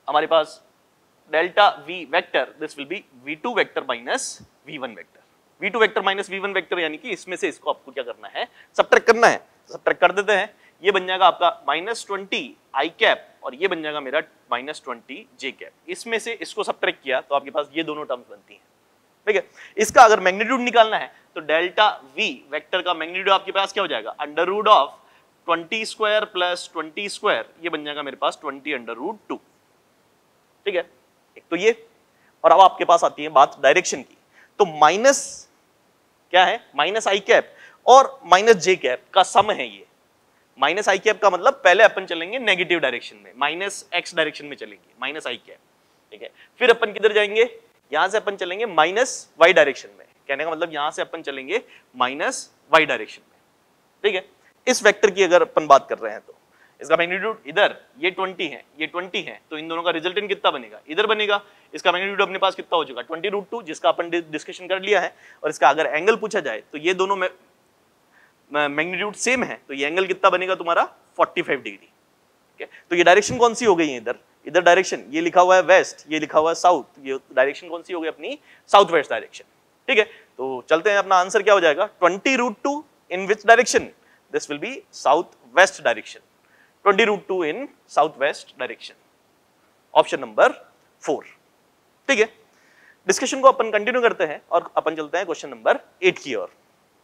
हमारे पास delta v vector, this will be v2 vector minus v1 vector. v2 vector minus v1 vector यानी कि इसमें से इसको आपको क्या करना है, सबट्रैक्ट करना है। सबट्रैक्ट कर देते हैं, ये बन जाएगा आपका -20 i कैप और ये बन जाएगा मेरा -20 j कैप। इसमें से इसको सबट्रैक्ट किया तो आपके पास ये दोनों टर्म्स बनती हैं, ठीक है। इसका अगर मैग्नीट्यूड निकालना है तो डेल्टा v वेक्टर का मैग्नीट्यूड आपके पास क्या हो जाएगा, √20 स्क्वायर प्लस 20 स्क्वायर, ये बन जाएगा मेरे पास 20√2, ठीक है। एक तो ये, और अब आपके पास आती है बात डायरेक्शन की। तो माइनस क्या है, माइनस आई कैप और माइनस जे कैप का सम है ये। माइनस आई कैप का मतलब पहले अपन चलेंगे नेगेटिव डायरेक्शन में, माइनस एक्स डायरेक्शन में चलेंगे, माइनस आई कैप, ठीक है। फिर अपन किधर जाएंगे, यहां से अपन चलेंगे माइनस वाई डायरेक्शन में। कहने का मतलब यहां से अपन चलेंगे माइनस वाई डायरेक्शन में, ठीक है। इस वेक्टर की अगर अपन बात कर रहे हैं तो इसका मैग्नीट्यूड इधर ये 20 है, ये 20 है, तो इन दोनों का रिजल्टेंट कितना बनेगा, इधर बनेगा। इसका मैग्नीट्यूड अपने पास कितना हो चुका, 20√2, जिसका अपन डिस्कशन कर लिया है। और इसका अगर एंगल पूछा जाए तो ये दोनों मैग्नीट्यूड सेम है, तो ये एंगल कितना बनेगा तुम्हारा 45 डिग्री, ठीक है। तो ये डायरेक्शन कौन सी हो गई है, इधर इधर डायरेक्शन, ये लिखा हुआ है वेस्ट, ये लिखा हुआ है साउथ, ये डायरेक्शन कौन सी हो गई अपनी, साउथ वेस्ट डायरेक्शन, ठीक है। तो चलते हैं, अपना आंसर क्या हो जाएगा, 20√2 in which direction, this will be south west direction, 20√2 in south west direction, option number 4, ठीक है। डिस्कशन को अपन कंटिन्यू करते हैं और अपन चलते हैं क्वेश्चन नंबर 8 की ओर।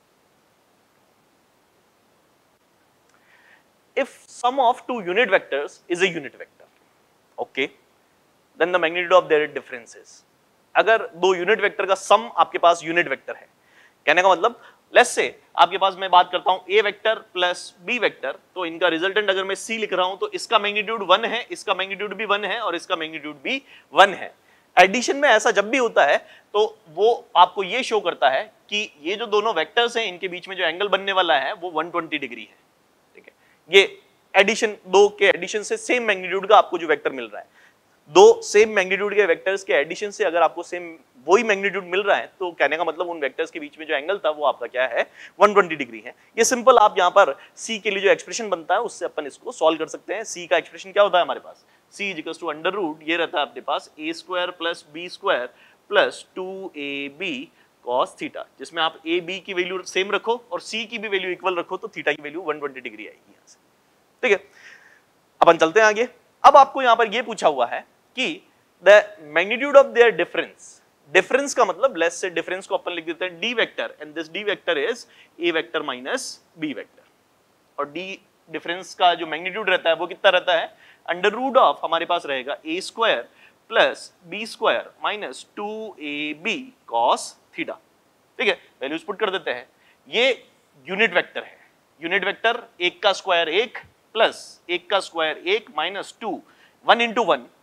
If sum of two unit vectors is a unit vector, okay, then the magnitude of their differences. अगर दो यूनिट वेक्टर का सम आपके पास यूनिट वेक्टर है, कहने का मतलब लेट्स से आपके पास मैं बात करता हूं a vector plus b vector, तो इनका रिजल्टेंट अगर मैं c लिख रहा हूं तो इसका मैग्नीट्यूड 1 है, इसका मैग्नीट्यूड भी 1 है और इसका मैग्नीट्यूड भी 1 है। एडिशन में ऐसा जब भी होता है तो वो आपको ये शो करता है कि ये जो दोनों वेक्टर्स हैं इनके बीच में जो एंगल बनने वाला है वो 120 डिग्री है, ठीक है। ये एडिशन, दो के एडिशन से सेम मैग्नीट्यूड का आपको जो वेक्टर मिल रहा है, दो सेम मैग्नीट्यूड के वेक्टर्स के एडिशन से अगर आपको सेम वही मैग्नीट्यूड मिल रहा है तो कहने का मतलब उन वेक्टर्स के बीच में जो एंगल था वो आपका क्या है, 120 डिग्री है। ये सिंपल, आप यहाँ पर c के लिए जो एक्सप्रेशन बनता है उससे अपन इसको सॉल्व कर सकते हैं। c का एक्सप्रेशन क्या होता है हमारे पास, c equals to under root, ये रहता है अपने पास a square plus b square plus 2ab cos theta, जिसमें आप a b की वैल्यू सेम रखो और c की भी वैल्यू इक्वल रखो तो थीटा की वैल्यू 120 डिग्री आएगी यहाँ से, ठीक है। अपन चलते हैं आगे। अब आपको यहां पर यह पूछा हुआ है कि the magnitude of their difference, difference का मतलब लेट्स से डिफरेंस को अपन लिख देते हैं D vector, and this D vector is A vector minus B vector, और डी डिफरेंस का जो मैग्नीट्यूड रहता है वो कितना रहता है, अंडर रूट ऑफ हमारे पास रहेगा A square plus B square minus 2ab cos theta, ठीक है। वैल्यूज पुट कर देते हैं। ये यूनिट वेक्टर है, यूनिट वेक्टर एक का स्क्वायर एक प्लस एक का स्क्वायर एक माइनस 2, 1 इंटू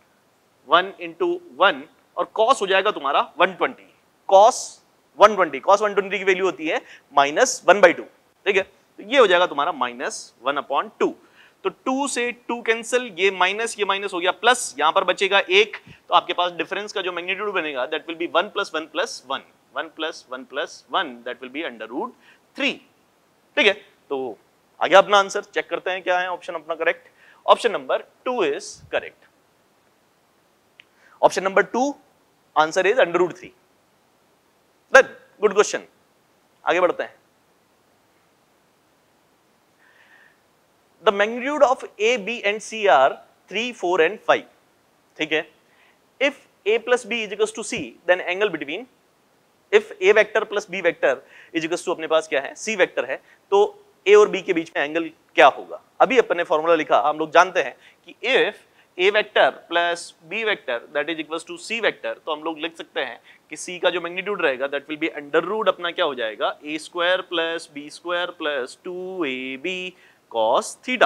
1 और कॉस हो जाएगा तुम्हारा 120, कॉस 120 की वैल्यू होती है -1/2, ठीक है। तो ये हो जाएगा तुम्हारा -1/2। तो 2 से 2 कैंसिल, ये माइनस हो गया प्लस, यहां पर बचेगा 1, तो आपके पास डिफरेंस का जो मैग्नीट्यूड बनेगा that will be 1 + 1 + 1, 1 + 1 + 1 that will be √3, ठीक है। तो आगे अपना आंसर चेक करते हैं क्या है ऑप्शन अपना correct. Option number 2 is correct. Option number 2 answer is √3। Good question, आगे बढ़ते हैं। The magnitude of A B and C are 3, 4 and 5, ठीक है। If a plus b is equals to c, then angle between, if a vector plus b vector is equals to अपने पास क्या है, c vector है, तो a और b के बीच में एंगल क्या होगा। अभी अपन ने फॉर्मूला लिखा, हम लोग जानते हैं कि if a vector plus b vector that is equals to c vector, तो हम लोग लिख सकते हैं कि c का जो मैग्नीट्यूड रहेगा that will be under root अपना क्या हो जाएगा, a square plus b square plus 2ab cos theta,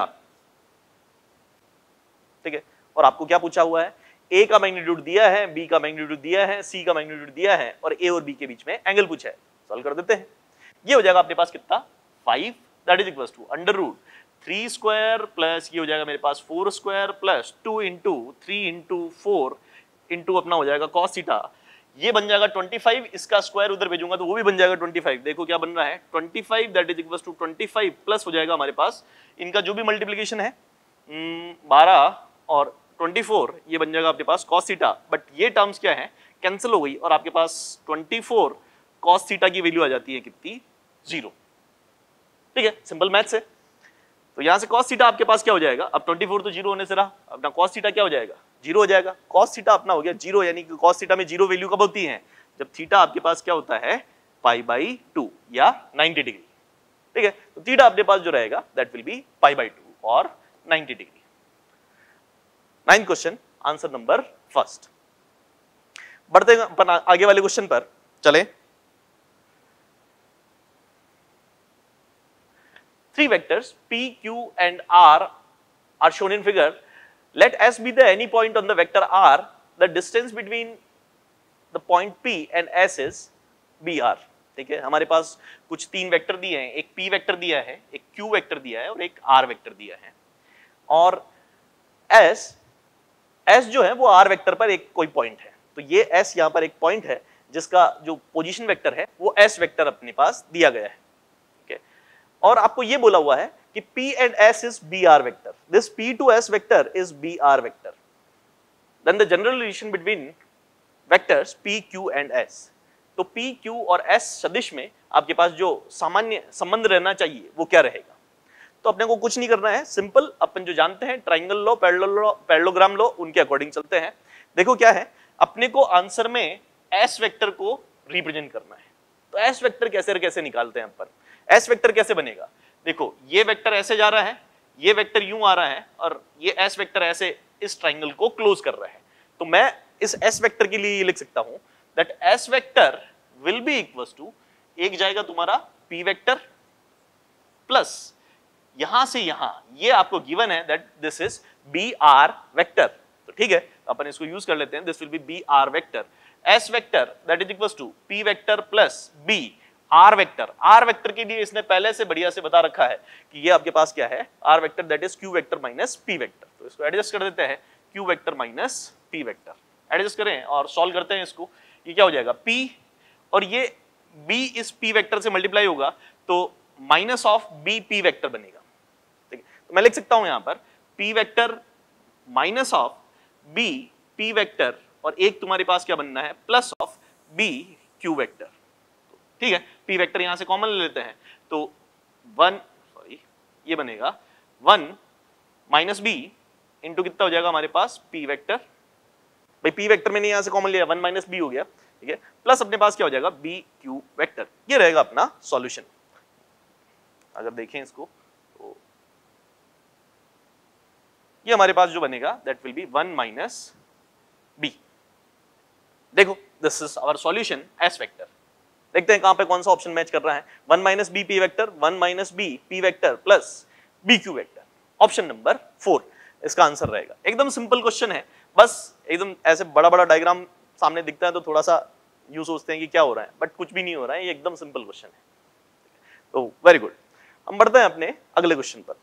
ठीक है। और आपको क्या पूछा हुआ है, a का मैग्नीट्यूड दिया है, b का मैग्नीट्यूड दिया है, c का मैग्नीट्यूड दिया है और a और b के बीच में एंगल पूछा है। सॉल्व कर देते हैं। ये हो जाएगा अपने पास कितना, 5 that is equals to under root 3 square plus ये हो जाएगा मेरे पास 4 square plus 2 into 3 into 4 into अपना हो जाएगा cos थीटा, ये बन जाएगा 25, इसका स्क्वायर उधर भेजूंगा तो वो भी बन जाएगा 25। देखो क्या बन रहा है, 25 that is equals to 25 plus हो जाएगा हमारे पास इनका जो भी मल्टीप्लिकेशन है 12 और 24 ये बन जाएगा आपके पास cos थीटा, बट ये टर्म्स क्या है, कैंसिल हो गई और आपके पास 24 cos थीटा की वैल्यू आ जाती है कितनी, 0। ठीक है, सिंपल मैथ्स है। तो यहां से cos थीटा आपके पास क्या हो जाएगा, अब 24 तो 0 होने से रहा, अपना cos थीटा क्या हो जाएगा, 0 हो जाएगा। cos थीटा अपना हो गया 0, यानी कि cos थीटा में 0 वैल्यू कब होती है, जब थीटा आपके पास क्या होता है, π/2 या 90 डिग्री। ठीक है, तो थीटा आपके पास जो रहेगा दैट विल बी π/2 और 90 degree. 9th question, answer number first. बढ़ते हैं आगे वाले क्वेश्चन पर चले। 3 vectors p, q and r are shown in figure. Let s be the any point on the vector r. The distance between the point p and s is br. ठीक है, हमारे पास कुछ 3 वेक्टर दिए हैं, एक p vector दिया है, एक q वेक्टर दिया है और एक r वेक्टर दिया है, और s जो है वो r वेक्टर पर एक कोई पॉइंट है। तो ये s यहाँ पर एक पॉइंट है जिसका जो पोजीशन वेक्टर है वो s वेक्टर अपने पास दिया गया है। और आपको ये बोला हुआ है कि P and S is BR vector. This P to S vector is BR vector. Then the general relation between vectors P, Q and S. तो P, Q और S सदिश में आपके पास जो सामान्य संबंध रहना चाहिए वो क्या रहेगा। तो अपने को कुछ नहीं करना है, सिंपल अपन जो जानते हैं ट्राइंगल लॉ, पैरेललोग्राम लॉ, उनके अकॉर्डिंग चलते हैं। देखो क्या है, अपने को आंसर में S वेक्टर को रिप्रेजेंट करना है। तो S वेक्टर कैसे निकालते हैं अपन, S वेक्टर कैसे बनेगा, देखो ये वेक्टर ऐसे जा रहा है, ये वेक्टर यूं आ रहा है और ये S वेक्टर ऐसे इस ट्राइंगल को क्लोज कर रहा है। तो मैं इस S वेक्टर के लिए ये लिख सकता हूं that S vector will be equals to, एक जाएगा तुम्हारा P वेक्टर प्लस यहां से यहां, ये आपको गिवन है that this is BR vector. तो ठीक है, अपन इसको यूज कर लेते हैं, this will be BR vector. S vector that is equals to P vector plus B R vector. R vector के लिए इसने पहले से बढ़िया से बता रखा है कि ये आपके पास क्या है, R vector that is Q vector minus P vector. तो इसको एडजस्ट कर देते हैं, Q vector minus P vector adjust करें और सॉल्व करते हैं इसको। ये क्या हो जाएगा, P और ये B इस P वेक्टर से मल्टीप्लाई होगा तो minus of B P vector बनेगा। ठीक है, तो मैं लिख सकता हूं यहां पर P vector minus of B P vector और एक तुम्हारे पास क्या बनना है, plus of B Q vector. ठीक है, P वेक्टर यहां से कॉमन ले लेते हैं तो 1 ये बनेगा 1 माइनस B इंटू कितना हो जाएगा हमारे पास P वेक्टर। भाई P वेक्टर मैंने यहां से कॉमन लिया, 1 माइनस B हो गया। ठीक है, प्लस अपने पास क्या हो जाएगा B Q वेक्टर। ये रहेगा अपना सॉल्यूशन। अगर देखें इसको तो ये हमारे पास जो बनेगा that will be 1 minus B। देखो this is our solution S vector. देखते हैं कहां पे कौन सा ऑप्शन मैच कर रहा है, 1 minus B P vector, 1 minus B P vector plus B Q vector. Option number 4 इसका आंसर रहेगा। एकदम सिंपल क्वेश्चन है, बस एकदम ऐसे बड़ा बड़ा डायग्राम सामने दिखता है तो थोड़ा सा यूं सोचते हैं कि क्या हो रहा है, बट कुछ भी नहीं हो रहा है, ये एकदम सिंपल क्वेश्चन है। तो वेरी गुड, हम बढ़ते हैं अपने अगले क्वेश्चन पर।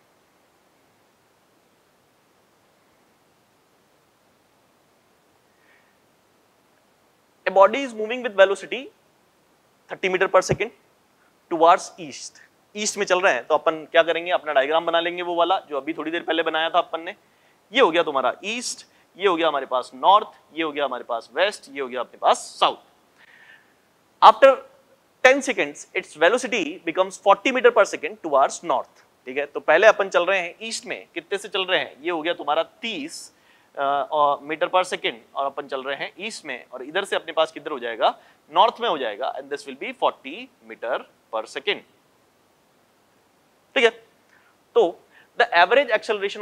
A body is moving with velocity 30 metre per second towards east. East में चल रहे हैं तो अपन क्या करेंगे, अपना डायग्राम बना लेंगे वो वाला जो अभी थोड़ी देर पहले बनाया था अपन ने। ये हो गया तुम्हारा ईस्ट, ये हो गया हमारे पास नॉर्थ, ये हो गया हमारे पास वेस्ट, ये हो गया अपने पास south. After 10 seconds its velocity becomes 40 metre per second towards north. ठीक है, तो पहले अपन चल रहे हैं ईस्ट में, कितने से चल रहे हैं, ये हो गया तुम्हारा 30 मीटर पर सेकेंड और अपन चल रहे हैं ईस्ट में, और इधर से अपने पास किधर हो जाएगा, नॉर्थ में हो जाएगा, and this will be 40 metre per second. ठीक है, तो the average acceleration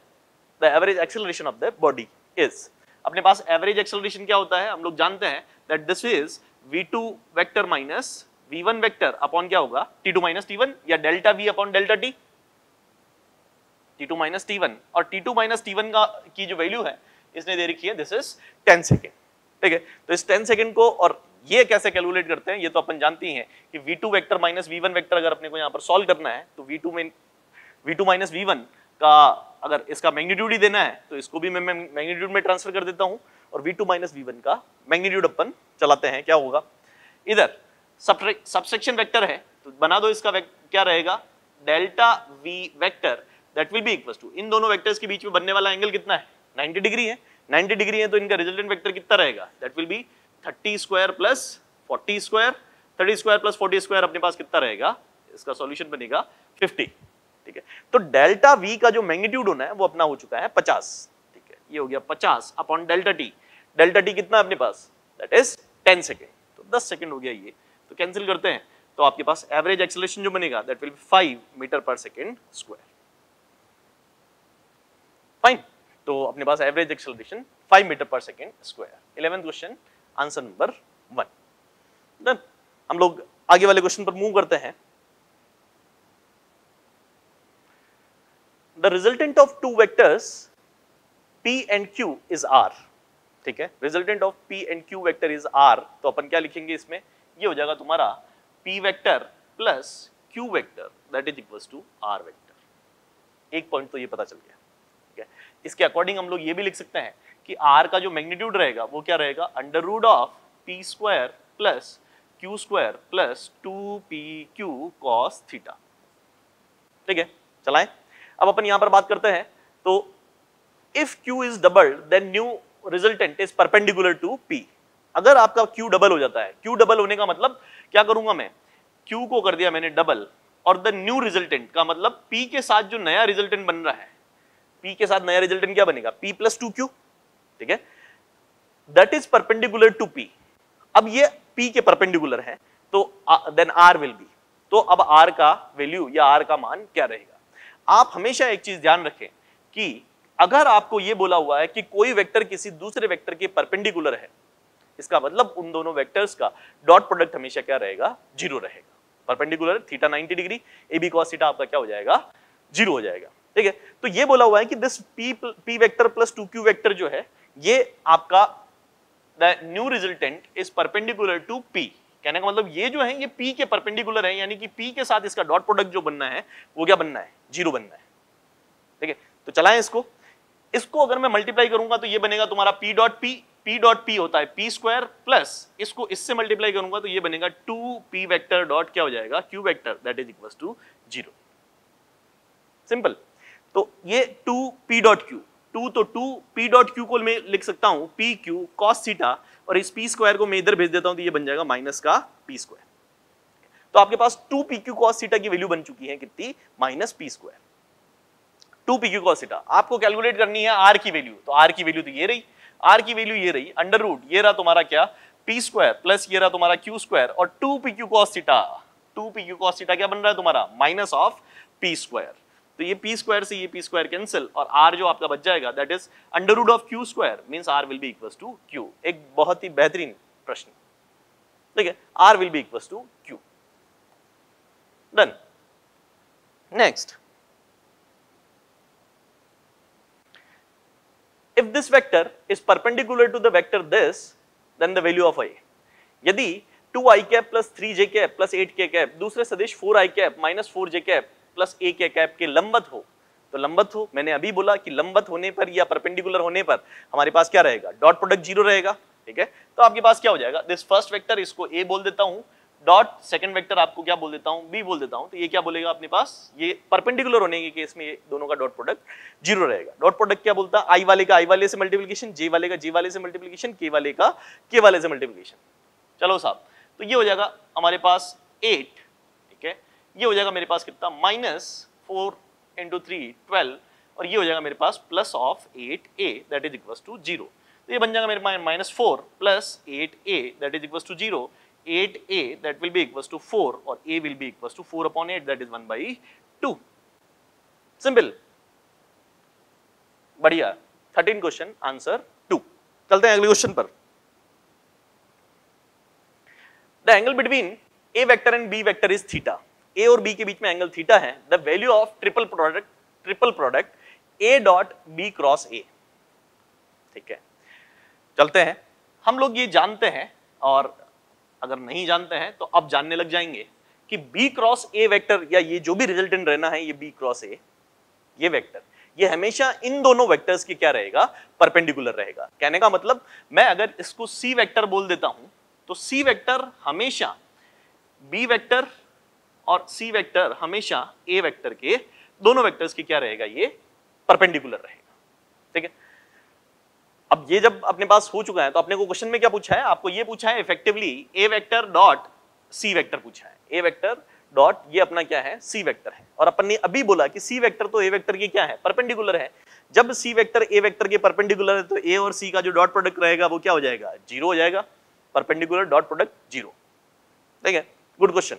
of the body is, अपने पास एवरेज एक्सेलरेशन क्या होता है, हम लोग जानते हैं that this is v2 vector minus v1 vector upon क्या होगा, t2 माइनस t1 या delta v upon delta t, t2 minus t1, और t2 माइनस t1 का की जो वैल्यू है इसने दे रखी है दिस इज 10 सेकेंड। ठीक है, तो इस 10 सेकेंड को और ये कैसे कैलकुलेट करते हैं ये तो अपन जानते ही हैं कि v2 vector minus v1 vector अगर अपने को यहाँ पर सॉल्व करना है तो v2 माइनस v1 का अगर इसका मैग्नीट्यूड ही देना है तो इसको भी मैं मैग्नीट्यूड में ट्रांसफर कर देता हूं, और v2 माइनस v1 का मैग्नीट्यूड अपन चलाते हैं, क्या होगा, इधर सबसेक्शन वेक्टर है तो बना दो इसका क्या रहेगा, delta v vector that will be equals to, इन दोनों वेक्टर्स के बीच में बनने वाला एंगल कितना है, 90 डिग्री है, 90 डिग्री है तो इनका रिजल्टेंट वेक्टर कितना रहेगा, that will be 30 square plus 40 square, 30 square plus 40 square अपने पास कितना रहेगा, इसका सॉल्यूशन बनेगा 50, ठीक है। तो डेल्टा वी का जो मैग्नीट्यूड होना है वो अपना हो चुका है 50, ठीक है, ये हो गया 50 upon delta T, delta T कितना है अपने पास, दैट इज 10 सेकेंड, तो 10 सेकेंड हो गया ये, तो कैंसिल करते हैं, तो आपके पास एवरेज एक्सेलरेशन जो बनेगा that will be 5 metre per second square, fine. तो अपने पास average acceleration 5 metre per second square. 11th question answer number 1। Then हम लोग आगे वाले क्वेश्चन पर मूव करते हैं। The resultant of two vectors P and Q is R, ठीक है, resultant of P and Q vector is R, तो अपन क्या लिखेंगे इसमें, ये हो जाएगा तुम्हारा P vector plus Q vector that is equals to R vector. एक पॉइंट तो ये पता चल गया, ठीक है। इसके अकॉर्डिंग हम लोग ये भी लिख सकते हैं कि R का जो मैग्नीट्यूड रहेगा वो क्या रहेगा, under root of P square plus Q square plus 2PQ cos theta, ठीक है। चलाएं, अब अपन यहां पर बात करते हैं, तो if Q is doubled then new resultant is perpendicular to P। अगर आपका Q डबल हो जाता है, Q डबल होने का मतलब क्या करूंगा मैं, Q को कर दिया मैंने डबल, और द न्यू रिजल्टेंट का मतलब P के साथ जो नया रिजल्टेंट बन रहा है, P के साथ नया रिजल्टेंट क्या बनेगा, P प्लस 2Q, ठीक है, that is perpendicular to P। अब ये P के परपेंडिकुलर है तो देन R विल बी, तो अब R का वैल्यू या R का मान क्या रहेगा। आप हमेशा एक चीज ध्यान रखें कि अगर आपको ये बोला हुआ है कि कोई वेक्टर किसी दूसरे वेक्टर के परपेंडिकुलर है, इसका मतलब उन दोनों वेक्टर्स का डॉट प्रोडक्ट हमेशा क्या रहेगा, 0 रहेगा। Perpendicular theta 90 degree, A B cos theta आपका क्या हो जाएगा, 0 हो जाएगा, ठीक है। तो ये बोला हुआ है कि this P vector plus 2Q vector जो है ये आपका the new resultant is perpendicular to P। कहने का मतलब ये जो है ये P के परपेंडिकुलर है, यानी कि P के साथ इसका डॉट प्रोडक्ट जो बनना है वो क्या बनना है, 0 बनना है, ठीक है। तो चलाएं इसको अगर मैं मल्टीप्लाई करूंगा तो ये बनेगा तुम्हारा P डॉट P होता है P स्क्वायर प्लस इसको इससे मल्टीप्लाई करूंगा तो ये बनेगा 2P वेक्टर डॉट क्या हो जाएगा, Q vector that is equals to 0, simple. तो ये 2P डॉट Q, 2 तो 2P डॉट Q को मैं लिख सकता हूं PQ cos थीटा, और इस P स्क्वायर को मैं इधर भेज देता हूं तो ये बन जाएगा माइनस का P स्क्वायर। तो आपके पास 2PQ cos थीटा की वैल्यू बन चुकी है कितनी, minus P square. 2PQ cos theta आपको कैलकुलेट करनी है R की वैल्यू, तो R की वैल्यू तो ये रही, R की वैल्यू ये रही, अंडर रूट ये रहा तुम्हारा क्या, P स्क्वायर प्लस ये रहा तुम्हारा Q स्क्वायर, और 2PQ cos theta, 2PQ cos theta क्या बन रहा है तुम्हारा, माइनस ऑफ P स्क्वायर। तो ये P स्क्वायर से ये P स्क्वायर कैंसिल, और R जो आपका बच जाएगा that is under root of Q square means R will be equals to Q। एक बहुत ही बेहतरीन प्रश्न, ठीक है, R will be equals to Q। Done. Next, if this vector is perpendicular to the vector this, then the value of I। यदि 2i cap plus 3j cap plus 8k cap दूसरे सदिश 4i cap minus 4j cap plus ak cap के लंबवत हो, तो लंबवत हो, मैंने अभी बोला कि लंबवत होने पर या परपेंडिकुलर होने पर हमारे पास क्या रहेगा, डॉट प्रोडक्ट 0 रहेगा, ठीक है। तो आपके पास क्या हो जाएगा, दिस फर्स्ट वेक्टर इसको a बोल देता हूं, डॉट सेकंड वेक्टर आपको क्या बोल देता हूं, b बोल देता हूं, तो ये क्या बोलेगा अपने पास, ये परपेंडिकुलर होने के केस में ये दोनों का डॉट प्रोडक्ट 0 रहेगा। डॉट प्रोडक्ट क्या बोलता है, i वाले का i वाले से मल्टीप्लिकेशन, j वाले का j वाले से मल्टीप्लिकेशन, k वाले का k वाले से मल्टीप्लिकेशन। चलो साहब, तो ये हो जाएगा हमारे पास 8, ठीक है, ये हो जाएगा मेरे पास कितना, माइनस 4 इंटू 3 12, और ये हो जाएगा मेरे पास plus of 8a that is equals to 0। तो ये बन जाएगा मेरे पास minus 4 plus 8a that is equals to 0, 8a that will be equals to 4 और a will be equals to 4 upon 8 that is 1/2। Simple, बढ़िया। 13 क्वेश्चन आंसर 2। चलते हैं अगले क्वेश्चन पर। The angle between a vector and b vector is theta. a और b के बीच में एंगल थीटा है। The value of triple product a dot b cross a, ठीक है। चलते हैं, हम लोग ये जानते हैं, और अगर नहीं जानते हैं तो अब जानने लग जाएंगे कि b क्रॉस a वेक्टर या ये जो भी रिजल्टेंट रहना है ये b क्रॉस a, ये वेक्टर ये हमेशा इन दोनों वेक्टर्स की क्या रहेगा, परपेंडिकुलर रहेगा। कहने का मतलब मैं अगर इसको c वेक्टर बोल देता हूं तो c वेक्टर हमेशा b वेक्टर और c वेक्टर हमेशा a वेक्टर के दोनों वेक्टर्स की क्या रहेगा, ये परपेंडिकुलर रहेगा, ठीक है। अब ये जब अपने पास हो चुका है तो अपने को क्वेश्चन में क्या पूछा है, आपको ये पूछा है effectively a vector dot c vector पूछा है, ए वेक्टर डॉट ये अपना क्या है सी वेक्टर है, और अपन ने अभी बोला कि सी वेक्टर तो ए वेक्टर की क्या है परपेंडिकुलर है। जब सी वेक्टर ए वेक्टर के परपेंडिकुलर है तो ए और सी का जो डॉट प्रोडक्ट रहेगा वो क्या हो जाएगा, जीरो हो जाएगा, परपेंडिकुलर डॉट प्रोडक्ट जीरो। ठीक है, good question.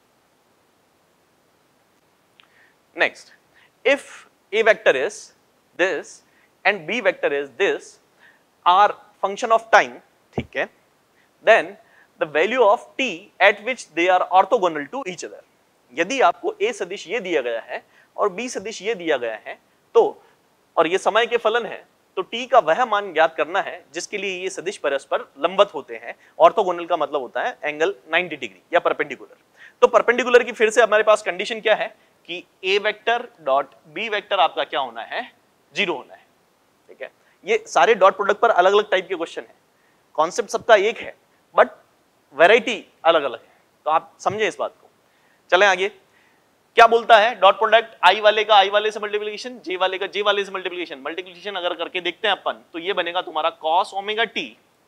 Next, if a vector is this and b vector is this are function of time, ठीक है, then the value of t at which they are orthogonal to each other। यदि आपको a सदिश ये दिया गया है और b सदिश ये दिया गया है तो, और ये समय के फलन है, तो t का वह मान ज्ञात करना है जिसके लिए ये सदिश परस्पर लंबवत होते हैं। ऑर्थोगोनल का मतलब होता है एंगल 90 डिग्री या परपेंडिकुलर। तो परपेंडिकुलर की फिर से हमारे पास कंडीशन क्या है कि a vector dot b vector आपका क्या होना है, जीरो होना है। ठीक है, ये सारे डॉट प्रोडक्ट पर अलग अलग टाइप के क्वेश्चन है, कॉन्सेप्ट सबका एक है बट वैरायटी अलग अलग है, तो आप समझे इस बात को। चलें आगे, क्या बोलता है डॉट प्रोडक्ट आई वाले का आई वाले से मल्टीप्लिकेशन, जे वाले का जे वाले से मल्टीप्लिकेशन। मल्टीप्लिकेशन अगर करके देखते हैं अपन तो ये बनेगा तुम्हारा cos omega t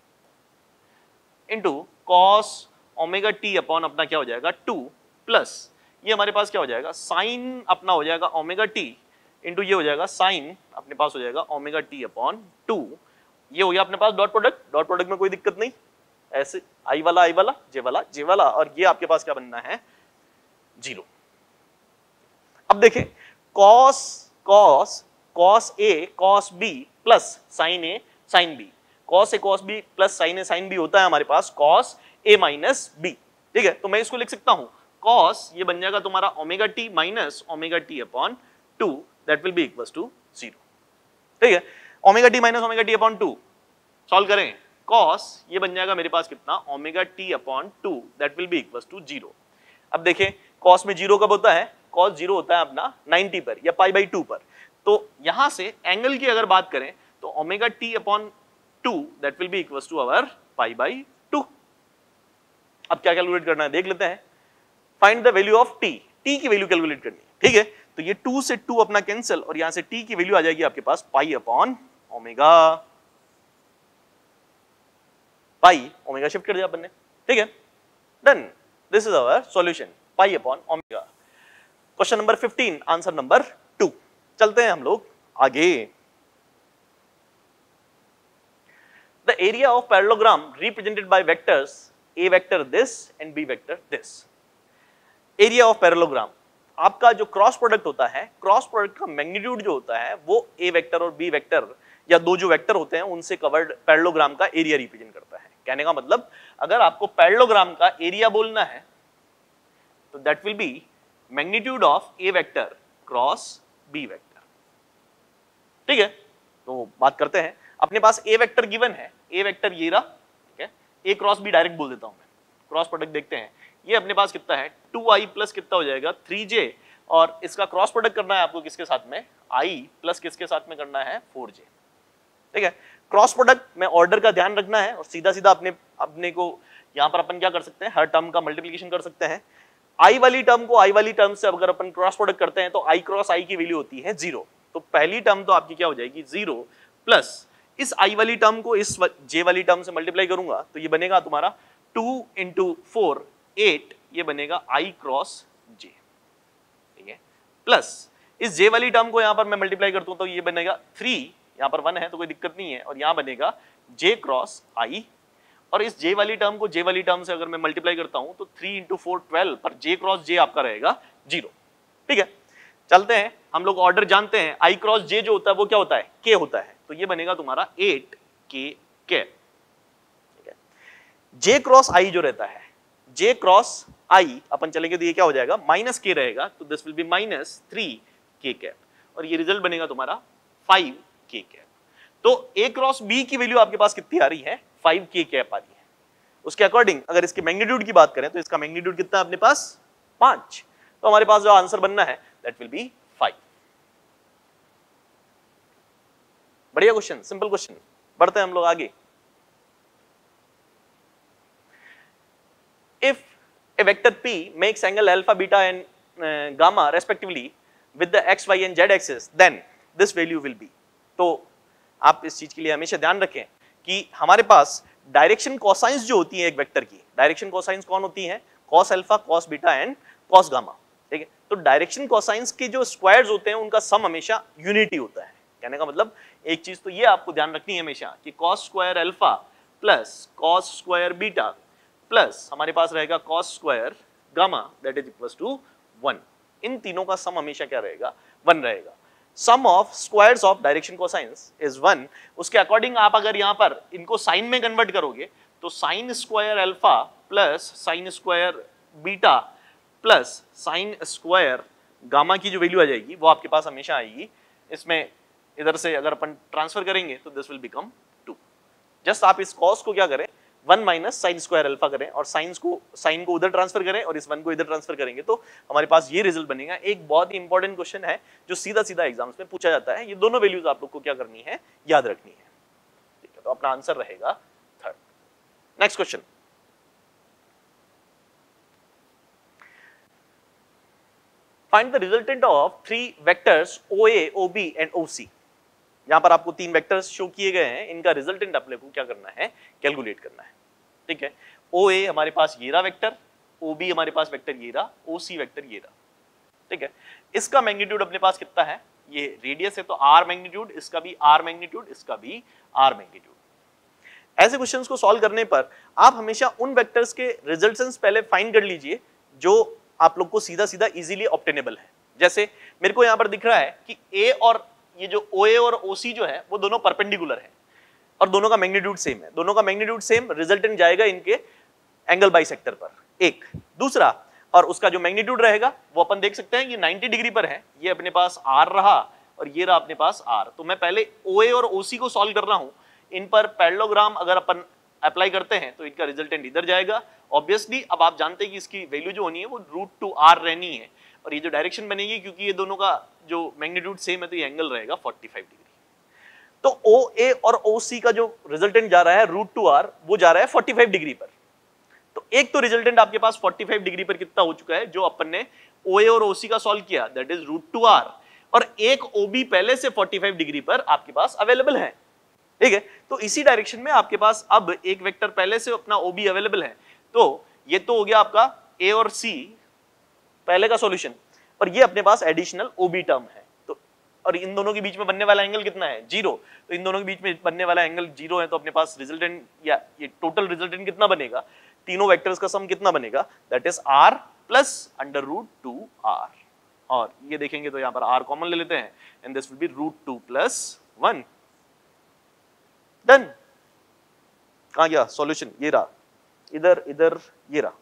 into cos omega t upon अपना क्या हो जाएगा 2 प्लस ये हमारे पास क्या हो जाएगा साइन अपना हो जाएगा ओमेगा टी इंटू ये हो जाएगा साइन अपने पास हो जाएगा ओमेगा टी अपॉन 2। ये हो गया अपने पास डॉट प्रोडक्ट। डॉट प्रोडक्ट में कोई दिक्कत नहीं, ऐसे आई वाला जे वाला, और ये आपके पास क्या बनना है जीरो। अब देखें cos A cos B plus sin A sin B, cos A cos B plus sin A sin B होता है हमारे पास cos A माइनस B। ठीक है, तो मैं इसको लिख सकता हूं cos ये बन जाएगा तुम्हारा omega T minus omega t upon 2 that will be equals to 0। ठीक है, omega T minus omega t upon 2 solve करें, cos ये बन जाएगा मेरे पास कितना omega t upon 2 that will be equals to 0। अब देखें cos में 0 कब होता है, cos 0 होता है अपना 90 पर या पाई बाई 2 पर। तो यहां से एंगल की अगर बात करें तो omega t upon 2 that will be equals to our pi by 2। अब क्या कैलकुलेट करना है देख लेते हैं, find the value of t, t की वैल्यू कैलकुलेट करनी है। ठीक है, तो ये 2 से 2 अपना कैंसिल और यहां से t की वैल्यू आ जाएगी आपके पास pi upon omega, pi omega shift कर दिया अपन ने। ठीक है, done, this is our solution pi upon omega. Question number 15 answer number 2। चलते हैं हम लोग आगे। The area of parallelogram represented by vectors a vector this and b vector this. Area of parallelogram आपका जो क्रॉस प्रोडक्ट होता है, cross product का मैग्नीट्यूड जो होता है वो a वेक्टर और b वेक्टर या दो जो वेक्टर होते हैं उनसे कवर्ड पैरेललोग्राम का एरिया रिप्रेजेंट करता है। कहने का मतलब अगर आपको पैरेललोग्राम का एरिया बोलना है तो that will be magnitude of a vector cross b vector. ठीक है, तो बात करते हैं, अपने पास ए वेक्टर गिवन है, ए वेक्टर ये रहा, ठीक है, ए क्रॉस बी डायरेक्ट बोल देता हूं मैं, क्रॉस प्रोडक्ट देखते हैं। ये अपने पास कितना है 2i प्लस कितना हो जाएगा 3j, और इसका क्रॉस प्रोडक्ट करना है आपको किसके साथ में, i प्लस किसके साथ में करना है 4j। ठीक है, क्रॉस प्रोडक्ट में ऑर्डर का ध्यान रखना है और सीधा सीधा अपने को यहां पर अपन क्या कर सकते हैं, हर टर्म का मल्टीप्लिकेशन कर सकते हैं। आई वाली टर्म को आई वाली टर्म से अगर अपन क्रॉस प्रोडक्ट करते हैं तो आई क्रॉस आई की वैल्यू होती है 0, तो पहली टर्म तो आपकी क्या हो जाएगी 0 प्लस इस आई वाली टर्म को इस जे वाली टर्म से मल्टीप्लाई करूंगा तो ये बनेगा तुम्हारा 2 × 4 8, ये बनेगा आई क्रॉस जे। ठीक है, प्लस इस जे वाली टर्म को यहां पर मैं मल्टीप्लाई करता हूं तो ये बनेगा 3, यहां पर 1 है तो कोई दिक्कत नहीं है, और यहां बनेगा j क्रॉस i, और इस j वाली टर्म को j वाली टर्म से अगर मैं मल्टीप्लाई करता हूं तो 3 × 4 12, पर j क्रॉस j आपका रहेगा 0। ठीक है, चलते हैं, हम लोग ऑर्डर जानते हैं, i क्रॉस j जो होता है वो क्या होता है k होता है, तो ये बनेगा तुम्हारा 8k कैप। ठीक है, j क्रॉस i जो रहता है, j क्रॉस i अपन चलेंगे तो ये क्या हो जाएगा -k रहेगा, तो this will B -3k cap, और ये रिजल्ट बनेगा तुम्हारा 5k कैप। तो a क्रॉस b की वैल्यू आपके पास कितनी आ रही है 5k कैप आ रही है। उसके अकॉर्डिंग अगर इसके मैग्नीट्यूड की बात करें तो इसका मैग्नीट्यूड कितना है अपने पास 5, तो हमारे पास जो आंसर बनना है दैट विल बी 5। बढ़िया क्वेश्चन, सिंपल क्वेश्चन। बढ़ते हैं हम लोग आगे। इफ a vector p makes angle alpha, beta and gamma respectively with the x, y and z axis, then this value will be। तो आप इस चीज के लिए हमेशा ध्यान रखें कि हमारे पास डायरेक्शन कोसाइंस जो होती है एक वेक्टर की, डायरेक्शन कोसाइंस कौन होती है? Cos alpha, cos beta and cos gamma, ठीक है। तो डायरेक्शन कोसाइंस के जो स्क्वायर्स होते हैं उनका सम हमेशा यूनिटी होता है। कहने का मतलब एक चीज तो ये आपको ध्यान रखनी है हमेशा कि cos square alpha plus cos square beta plus हमारे पास रहेगा cos square gamma that is equals to 1। इन तीनों का सम हमेशा क्या रहेगा? 1 रहेगा। Sum of squares of direction cosines is 1। उसके अकॉर्डिंग आप अगर यहां पर इनको साइन में कन्वर्ट करोगे तो sine square alpha plus sine square beta plus sine square gamma की जो वैल्यू आ जाएगी वो आपके पास हमेशा आएगी इसमें, इधर से अगर अपन ट्रांसफर करेंगे तो दिस विल बिकम 2। जस्ट आप इस कॉस को क्या करें? 1 माइनस साइन स्क्वायर अल्फा करें और साइन को उधर ट्रांसफर करें और इस 1 को इधर ट्रांसफर करेंगे तो हमारे पास ये रिजल्ट बनेगा। एक बहुत ही इंपॉर्टेंट क्वेश्चन है जो सीधा सीधा एग्जाम्स में पूछा जाता है। ये दोनों वैल्यूज आप लोग को क्या करनी है? याद रखनी है, ठीक है। तो अपना आंसर रहेगा 3rd। Next question, find the resultant of 3 vectors OA, OB and OC। यहां पर आपको 3 वेक्टर्स शो किए गए हैं, इनका रिजल्टेंट अपने को क्या करना है? कैलकुलेट करना है, ठीक है। OA हमारे पास ये रहा वेक्टर, OB हमारे पास वेक्टर ये रहा, OC वेक्टर ये रहा, ठीक है। इसका मैग्नीट्यूड अपने पास कितना है? ये रेडियस है तो R मैग्नीट्यूड, इसका भी R मैग्नीट्यूड, इसका भी R मैग्नीट्यूड। ऐसे क्वेश्चंस को सॉल्व करने पर आप हमेशा उन वेक्टर्स के रिजल्टेंट्स पहले फाइंड कर लीजिए जो आप लोग को सीधा सीधा इजीली ऑब्टेनेबल है। जैसे मेरे को यहां पर दिख रहा है कि A और ये जो OA और OC जो है वो दोनों परपेंडिकुलर है और दोनों का मैग्नीट्यूड सेम है। दोनों का मैग्नीट्यूड सेम, रिजल्टेंट जाएगा इनके एंगल बाइसेक्टर पर, एक। दूसरा, और उसका जो मैग्नीट्यूड रहेगा वो अपन देख सकते हैं ये 90 डिग्री पर है। ये अपने पास R रहा और ये रहा अपने पास R। तो मैं पहले OA और OC को सॉल्व कर रहा हूं। इन पर पैरेललोग्राम अगर अपन अप्लाई करते हैं तो इनका रिजल्टेंट इधर जाएगा। ऑब्वियसली अब आप जानते हैं कि इसकी वैल्यू जो होनी है वो √2R रहनी है और ये जो डायरेक्शन बनेगी क्योंकि ये दोनों का जो मैग्नीट्यूड सेम है तो ये एंगल रहेगा 45 डिग्री। तो OA और OC का जो रिजल्टेंट जा रहा है √2R वो जा रहा है 45 डिग्री पर। तो एक तो रिजल्टेंट आपके पास 45 डिग्री पर कितना हो चुका है जो अपन ने OA और OC का सॉल्व किया, दैट इज √2R, और एक OB पहले से 45 डिग्री पर आपके पास अवेलेबल है, ठीक है। तो इसी डायरेक्शन में आपके पास अब एक वेक्टर पहले से अपना OB अवेलेबल है। तो ये तो हो गया आपका A और C पहले का सॉल्यूशन, और ये अपने पास एडिशनल OB टर्म है। तो और इन दोनों के बीच में बनने वाला एंगल कितना है? 0। तो इन दोनों के बीच में बनने वाला एंगल 0 है तो अपने पास रिजल्टेंट या ये टोटल रिजल्टेंट कितना बनेगा? तीनों वेक्टर्स का सम कितना बनेगा? That is R plus √2R। और ये देखेंगे तो यहाँ पर R कॉमन ले लेते हैं and this will be √2 plus 1। Done. कहां गया सॉल्यूशन? ये रहा, इधर इधर ये रहा,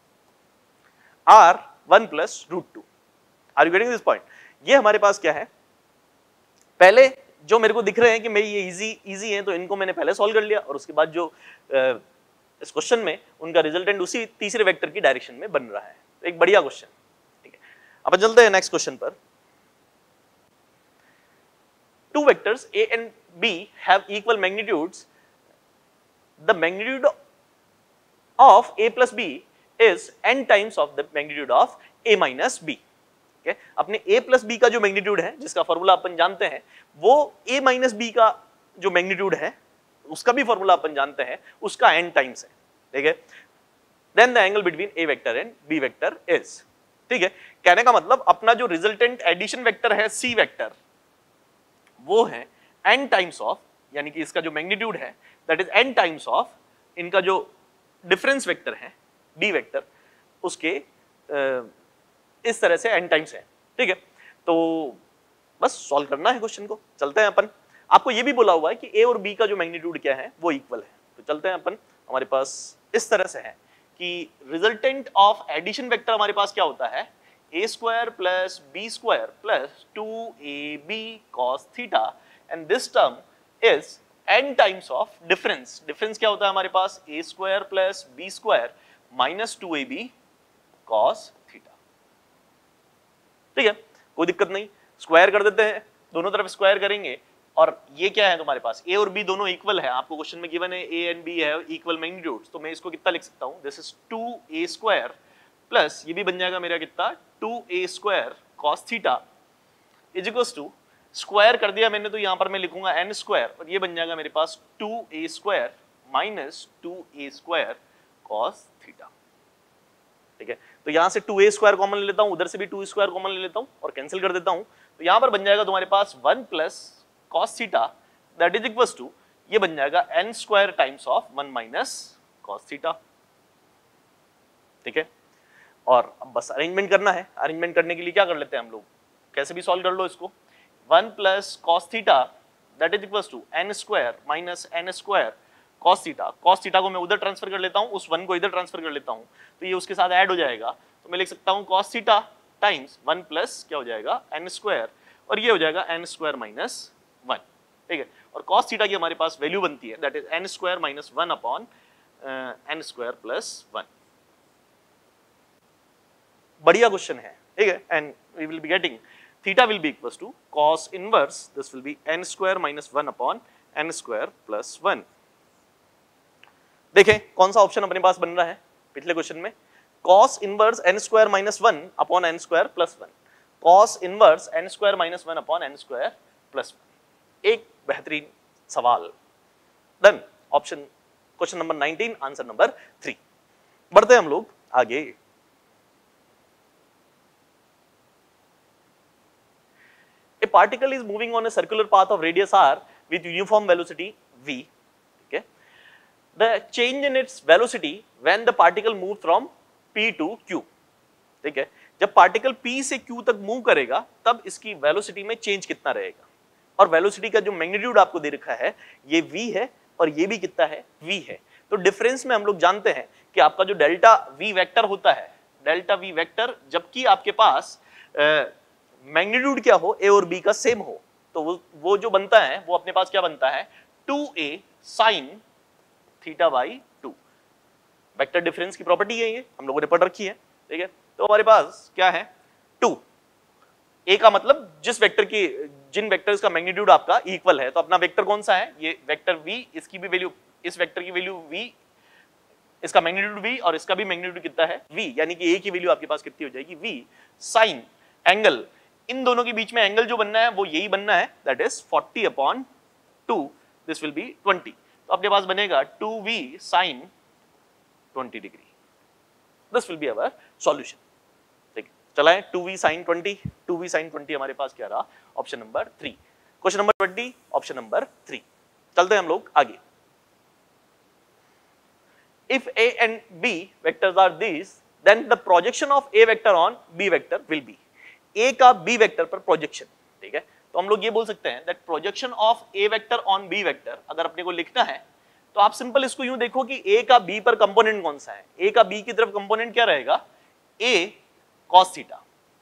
R 1 plus √2। Are you getting this point? ये हमारे पास क्या है? पहले जो मेरे को दिख रहे हैं कि मेरी ये इजी है तो इनको मैंने पहले सॉल्व कर लिया और उसके बाद जो इस क्वेश्चन में उनका रिजल्टेंट उसी तीसरे वेक्टर की डायरेक्शन में बन रहा है। तो एक बढ़िया क्वेश्चन, ठीक है। अब चलते हैं नेक्स्ट क्वेश्चन पर। 2 vectors A and B have equal magnitudes. The magnitude of A plus B is n times of the magnitude of A minus B. Okay? अपने A plus B का जो मैग्नीट्यूड है जिसका फॉर्मूला अपन जानते हैं वो A minus B का जो मैग्नीट्यूड है उसका भी फॉर्मूला अपन जानते हैं, उसका n टाइम्स है, ठीक है। Then the angle between A vector and B vector is, ठीक है। कहने का मतलब अपना जो रिजल्टेंट एडिशन वेक्टर है C वेक्टर वो है n टाइम्स ऑफ, यानी कि इसका जो मैग्नीट्यूड है that is n times of इनका जो डिफरेंस वेक्टर है B वेक्टर उसके इस तरह से n टाइम्स है, ठीक है। तो बस सॉल्व करना है क्वेश्चन को। चलते हैं अपन। आपको ये भी बोला हुआ है कि A और B का जो मैग्नीट्यूड क्या है वो इक्वल है। तो चलते हैं अपन। हमारे पास इस तरह से है कि रिजल्टेंट ऑफ एडिशन वेक्टर हमारे पास क्या होता है? A square plus B square plus 2AB cos theta and this term is n times of difference. Difference क्या होता है हमारे पास? A square plus B square minus 2AB cos theta. ठीक है, कोई दिक्कत नहीं, स्क्वायर कर देते हैं, दोनों तरफ स्क्वायर करेंगे। और ये क्या है तुम्हारे पास? A और B दोनों इक्वल है, आपको क्वेश्चन में गिवन है A एंड B है इक्वल मैग्नीट्यूड्स, तो मैं इसको कितना लिख सकता हूँ? This is 2A square plus ये भी बन जाएगा मेरा कितना? 2A square cos theta is equals to square कर दिया मैंने तो यहां पर मैं लिखूंगा n स्क्वायर और ये बन जाएगा मेरे पास 2a square minus 2a square cos theta. ठीक है, तो यहां से 2a स्क्वायर कॉमन ले लेता हूं, उधर से भी 2 स्क्वायर कॉमन ले लेता हूं और कैंसिल कर देता हूं, तो यहां पर बन जाएगा तुम्हारे पास 1 plus cos theta that is equals to ये बन जाएगा n square times of 1 minus cos theta. ठीक है, और अब बस अरेंजमेंट करना है। अरेंजमेंट करने के लिए क्या कर लेते हैं हम लोग, कैसे भी सॉल्व कर लो इसको। 1 plus cos theta that is equals to n square minus n square cos theta. cos theta को मैं उधर ट्रांसफर कर लेता हूं, उस 1 को इधर ट्रांसफर कर लेता हूं, तो ये उसके साथ ऐड हो जाएगा, तो मैं लिख सकता हूं cos थीटा टाइम्स 1 प्लस क्या हो जाएगा n स्क्वायर और ये हो जाएगा n स्क्वायर माइनस 1। ठीक है, और cos थीटा की हमारे पास वैल्यू बनती है that is n square minus 1 upon n square plus 1। बढ़िया क्वेश्चन है। ठीक है, and we will be getting theta will be equals to cos inverse this will be n square minus 1 upon n square plus 1। देखें कौन सा option अपने पास बन रहा है पिछले क्वेश्चन में, cos inverse n square minus 1 upon n square plus 1, cos inverse n square minus 1 upon n square plus 1। एक बेहतरीन सवाल डन। Option question number 19 answer number 3। बढ़ते हैं हम लोग आगे। A particle is moving on a circular path of radius r with uniform velocity v. Okay, the change in its velocity when the particle moves from p to q. ठीक है, जब particle p से q तक move करेगा तब इसकी velocity में change कितना रहेगा, और वेलोसिटी का जो मैग्नीट्यूड आपको दे रखा है ये v है और ये भी कितना है v है। तो डिफरेंस में हम लोग जानते हैं कि आपका जो डेल्टा v वेक्टर होता है, डेल्टा v वेक्टर, जबकि आपके पास मैग्नीट्यूड क्या हो a और b का सेम हो, तो वो जो बनता है वो अपने पास क्या बनता है 2a sin theta by 2। Vector difference की प्रॉपर्टी है, ये हम लोगों ने पढ़ रखी है। ठीक है, तो हमारे पास क्या है 2, a का मतलब जिन वेक्टर्स का मैग्नीट्यूड आपका इक्वल है, तो अपना वेक्टर कौन सा है, ये वेक्टर v, इसकी भी वैल्यू, इस वेक्टर की वैल्यू v, इसका मैग्नीट्यूड v और इसका भी मैग्नीट्यूड कितना है v, यानी कि a की वैल्यू आपके पास कितनी हो जाएगी v sin एंगल, इन दोनों के बीच में एंगल जो बनना है वो यही बनना है that is 40 upon 2 this will be 20। तो अपने पास बनेगा 2v sin 20 degree, this will be our solution. ठीक है, चलाएं 2v sin 20, 2v sin 20 हमारे पास क्या रहा option number 3। Question number 20 option number 3। चलते हैं हम लोग आगे। If a and b vectors are these, then the projection of a vector on b vector will be a का b वेक्टर पर प्रोजेक्शन। ठीक है, तो हम लोग ये बोल सकते हैं that projection of a vector on b vector अगर अपने को लिखना है तो आप सिंपल इसको यूं देखो कि a का b पर कंपोनेंट कौन सा है, a का b की तरफ कंपोनेंट क्या रहेगा a cos थीटा।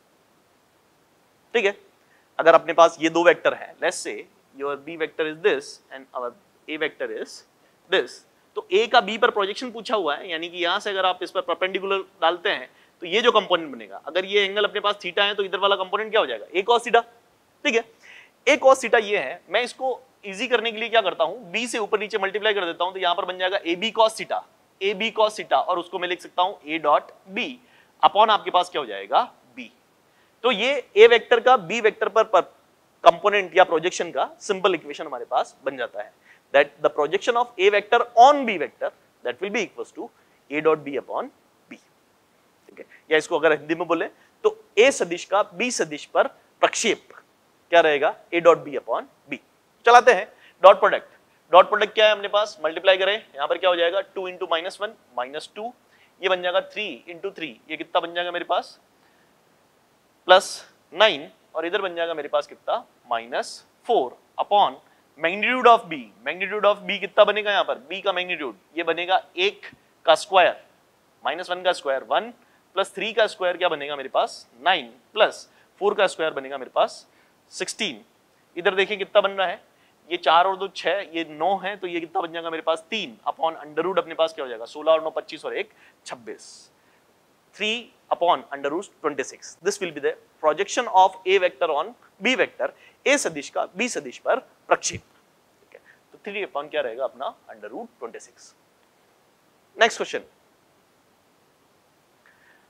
ठीक है, अगर अपने पास ये दो वेक्टर है, let's say your b vector is this and our a vector is this, तो a का b पर प्रोजेक्शन पूछा हुआ है, यानी कि यहां से अगर आप इस पर परपेंडिकुलर डालते हैं तो ये जो कंपोनेंट बनेगा, अगर ये एंगल अपने पास थीटा है तो इधर वाला कंपोनेंट क्या हो जाएगा a cos थीटा। ठीक है, a cos थीटा ये है, मैं इसको इजी करने के लिए क्या करता हूं b से ऊपर नीचे मल्टीप्लाई कर देता हूं, तो यहां पर बन जाएगा ab cos theta, ab cos theta, और उसको मैं लिख सकता हूं a डॉट b अपॉन आपके पास क्या हो जाएगा b। तो ये a वेक्टर का b वेक्टर पर कंपोनेंट या प्रोजेक्शन का सिंपल इक्वेशन हमारे पास बन जाता है that the projection of a vector on b vector that will be equals to a dot b upon b। ठीक है, या इसको अगर हिंदी में बोले तो a सदिश का b सदिश पर प्रक्षेप क्या रहेगा a dot b upon b। चलाते हैं डॉट प्रोडक्ट। डॉट प्रोडक्ट क्या है अपने पास, मल्टीप्लाई करें, यहां पर क्या हो जाएगा 2 इंटू माइनस 1 माइनस 2, ये बन जाएगा 3 इंटू 3, ये कितना बन जाएगा मेरे पास प्लस 9, और इधर बन जाएगा मेरे पास कितना minus 4 upon magnitude of b। Magnitude of b कितना बनेगा यहाँ पर, b का मैग्नीट्यूड ये बनेगा 1 का स्क्वायर माइनस 1 का स्क्वायर 1 प्लस 3 का स्क्वायर क्या बनेगा मेरे पास 9 प्लस 4 का स्क्वायर बनेगा मेरे पास 16। इधर देखिए कितना बन रहा है, ये 4 और 2 6, ये 9 है, तो ये कितना बन जाएगा मेरे पास 3 अपॉन अंडर रूट अपने पास क्या हो जाएगा 16 और 9 25 और 1 26, 3 upon under root 26। This will be the projection of a vector on b vector, a सदिश का b सदिश पर प्रक्षेप। ठीक है, तो 3 अपॉन क्या रहेगा अपना under root 26। Next question,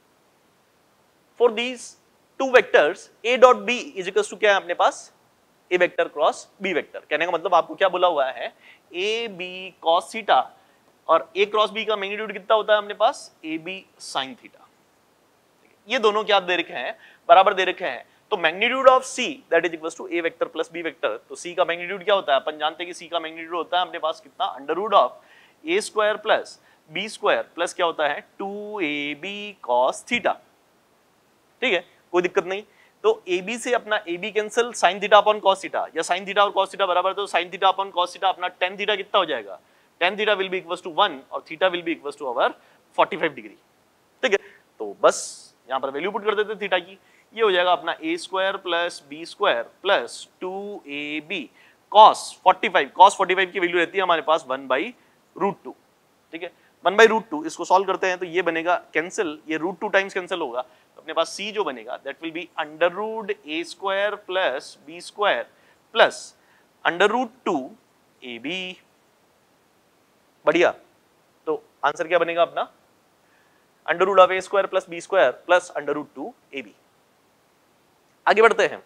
for these two vectors a dot b is equal to क्या है अपने पास a vector cross b vector. कहने का मतलब आपको क्या बोला हुआ है, ए बी कॉस थीटा और ए क्रॉस बी का मैग्नीट्यूड कितना होता है अपने पास, ए बी साइन थीटा। ये दोनों क्या दे रखे हैं, बराबर दे रखे हैं। तो magnitude of C that is equals to A vector plus B vector. तो सी का मैग्नीट्यूड क्या होता है, अपन जानते हैं कि सी का मैग्नीट्यूड होता है अपने पास कितना, under root of a square plus B square plus क्या होता है 2ab cos थीटा। ठीक है, कोई दिक्कत नहीं। तो ab से अपना ab cancel, sin theta upon cos theta, या sin थीटा और cos थीटा बराबर, तो sin theta upon cos theta अपना tan थीटा कितना हो जाएगा, tan theta will be equals to 1 और theta will be equals to our 45 degree. ठीक है, तो बस यहां पर वैल्यू पुट कर देते थीटा की, ये हो जाएगा अपना a square plus b square plus 2ab cos 45। cos 45 की वैल्यू रहती है हमारे पास 1/√2। ठीक है, 1/√2, इसको सॉल्व करते हैं तो ये बनेगा कैंसिल, ये √2 टाइम्स कैंसिल होगा, तो अपने पास c जो बनेगा that will be under root a square plus b square plus under root 2 ab। बढ़िया, तो आंसर क्या बनेगा अपना, under root of a square plus b square plus under root 2 ab। आगे बढ़ते हैं।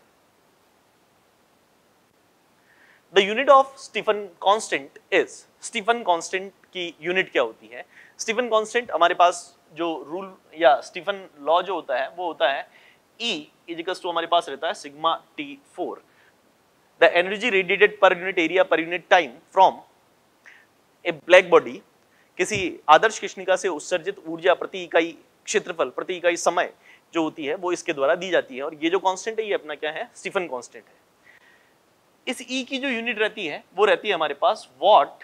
The unit of Stephen constant is, Stephen constant की unit क्या होती है, स्टीफन कांस्टेंट हमारे पास जो रूल या स्टीफन लॉ जो होता है वो होता है E इज इक्वल्स टू हमारे पास रहता है sigma T4। The energy radiated per unit area per unit time from a black body, किसी आदर्श कृष्णिका से उत्सर्जित ऊर्जा प्रति इकाई क्षेत्रफल प्रति इकाई समय जो होती है वो इसके द्वारा दी जाती है। और ये जो कांस्टेंट है ये अपना क्या है, स्टीफन कांस्टेंट है। इस E की जो यूनिट रहती है वो रहती है हमारे पास वॉट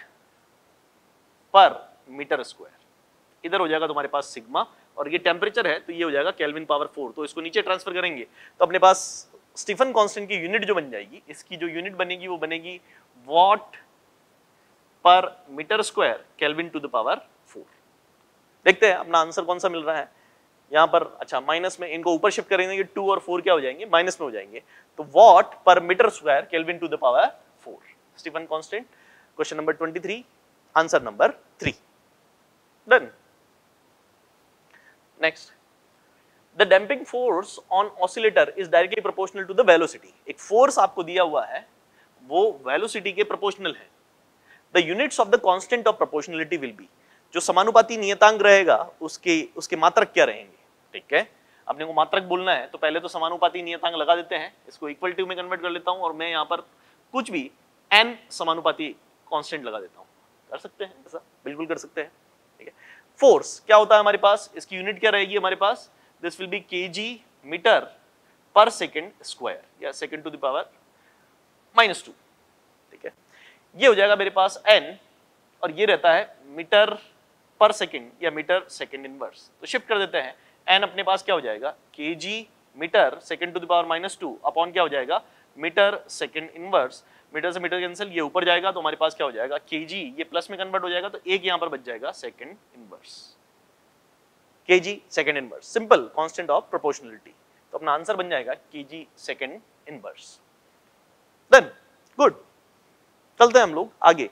पर मीटर स्क्वायर। इधर हो जाएगा तुम्हारे पास सिग्मा, और ये टेम्परेचर है तो ये हो जाएगा केल्विन पावर 4। तो इसको नीचे ट्रांसफर करेंगे तो अपने पास स्टीफन कांस्टेंट की यूनिट जो बन जाएगी, इसकी जो यूनिट बनेगी वो बनेगी watt per metre square kelvin to the power 4। देखते हैं अपना आंसर कौन सा मिल रहा है यहाँ पर। अच्छा, माइनस में इनको ऊपर शिफ्ट करेंगे, 2 और 4 क्या हो जाएंगे, माइनस में हो जाएंगे। तो watt per metre square kelvin to the power 4, Stefan constant. Question number 23, answer number 3 done. Next, the damping force on oscillator is directly proportional to the velocity. एक फोर्स आपको दिया हुआ है वो वेलोसिटी के प्रोपोर्शनल है। The units of the constant of proportionality will be, जो समानुपाती नियतांक रहेगा उसके मात्रक क्या रहेंगे। ठीक है, अपने को मात्रक बोलना है तो पहले तो समानुपाती नियतांक लगा देते हैं, इसको इक्वल टू में कन्वर्ट कर लेता हूं और मैं यहाँ पर कुछ भी n समानुपाती कांस्टेंट लगा देता हूं। कर सकते हैं ऐसा, बिल्कुल कर सकते हैं। ठीक है, फोर्स क्या होता है हमारे पास, इसकी यूनिट क्या रहेगी हमारे पास, this will be kg metre per second square या सेकेंड टू द पावर -2। ठीक है, ये हो जाएगा मेरे पास n और ये रहता है मीटर पर सेकेंड या मीटर सेकेंड इनवर्स। तो शिफ्ट कर देते हैं, n अपने पास क्या हो जाएगा kg metre second to the power -2 upon क्या हो जाएगा मीटर सेकेंड इनवर्स। मीटर से मीटर कैंसिल, ये ऊपर जाएगा तो हमारे पास क्या हो जाएगा kg, ये प्लस में कन्वर्ट हो जाएगा तो एक यहाँ पर बच जाएगा second inverse, kg second inverse, simple constant of proportionality. तो अपना आंसर बन जाएगा kg second inverse. Done, good. चलते हैं हम लोग आगे।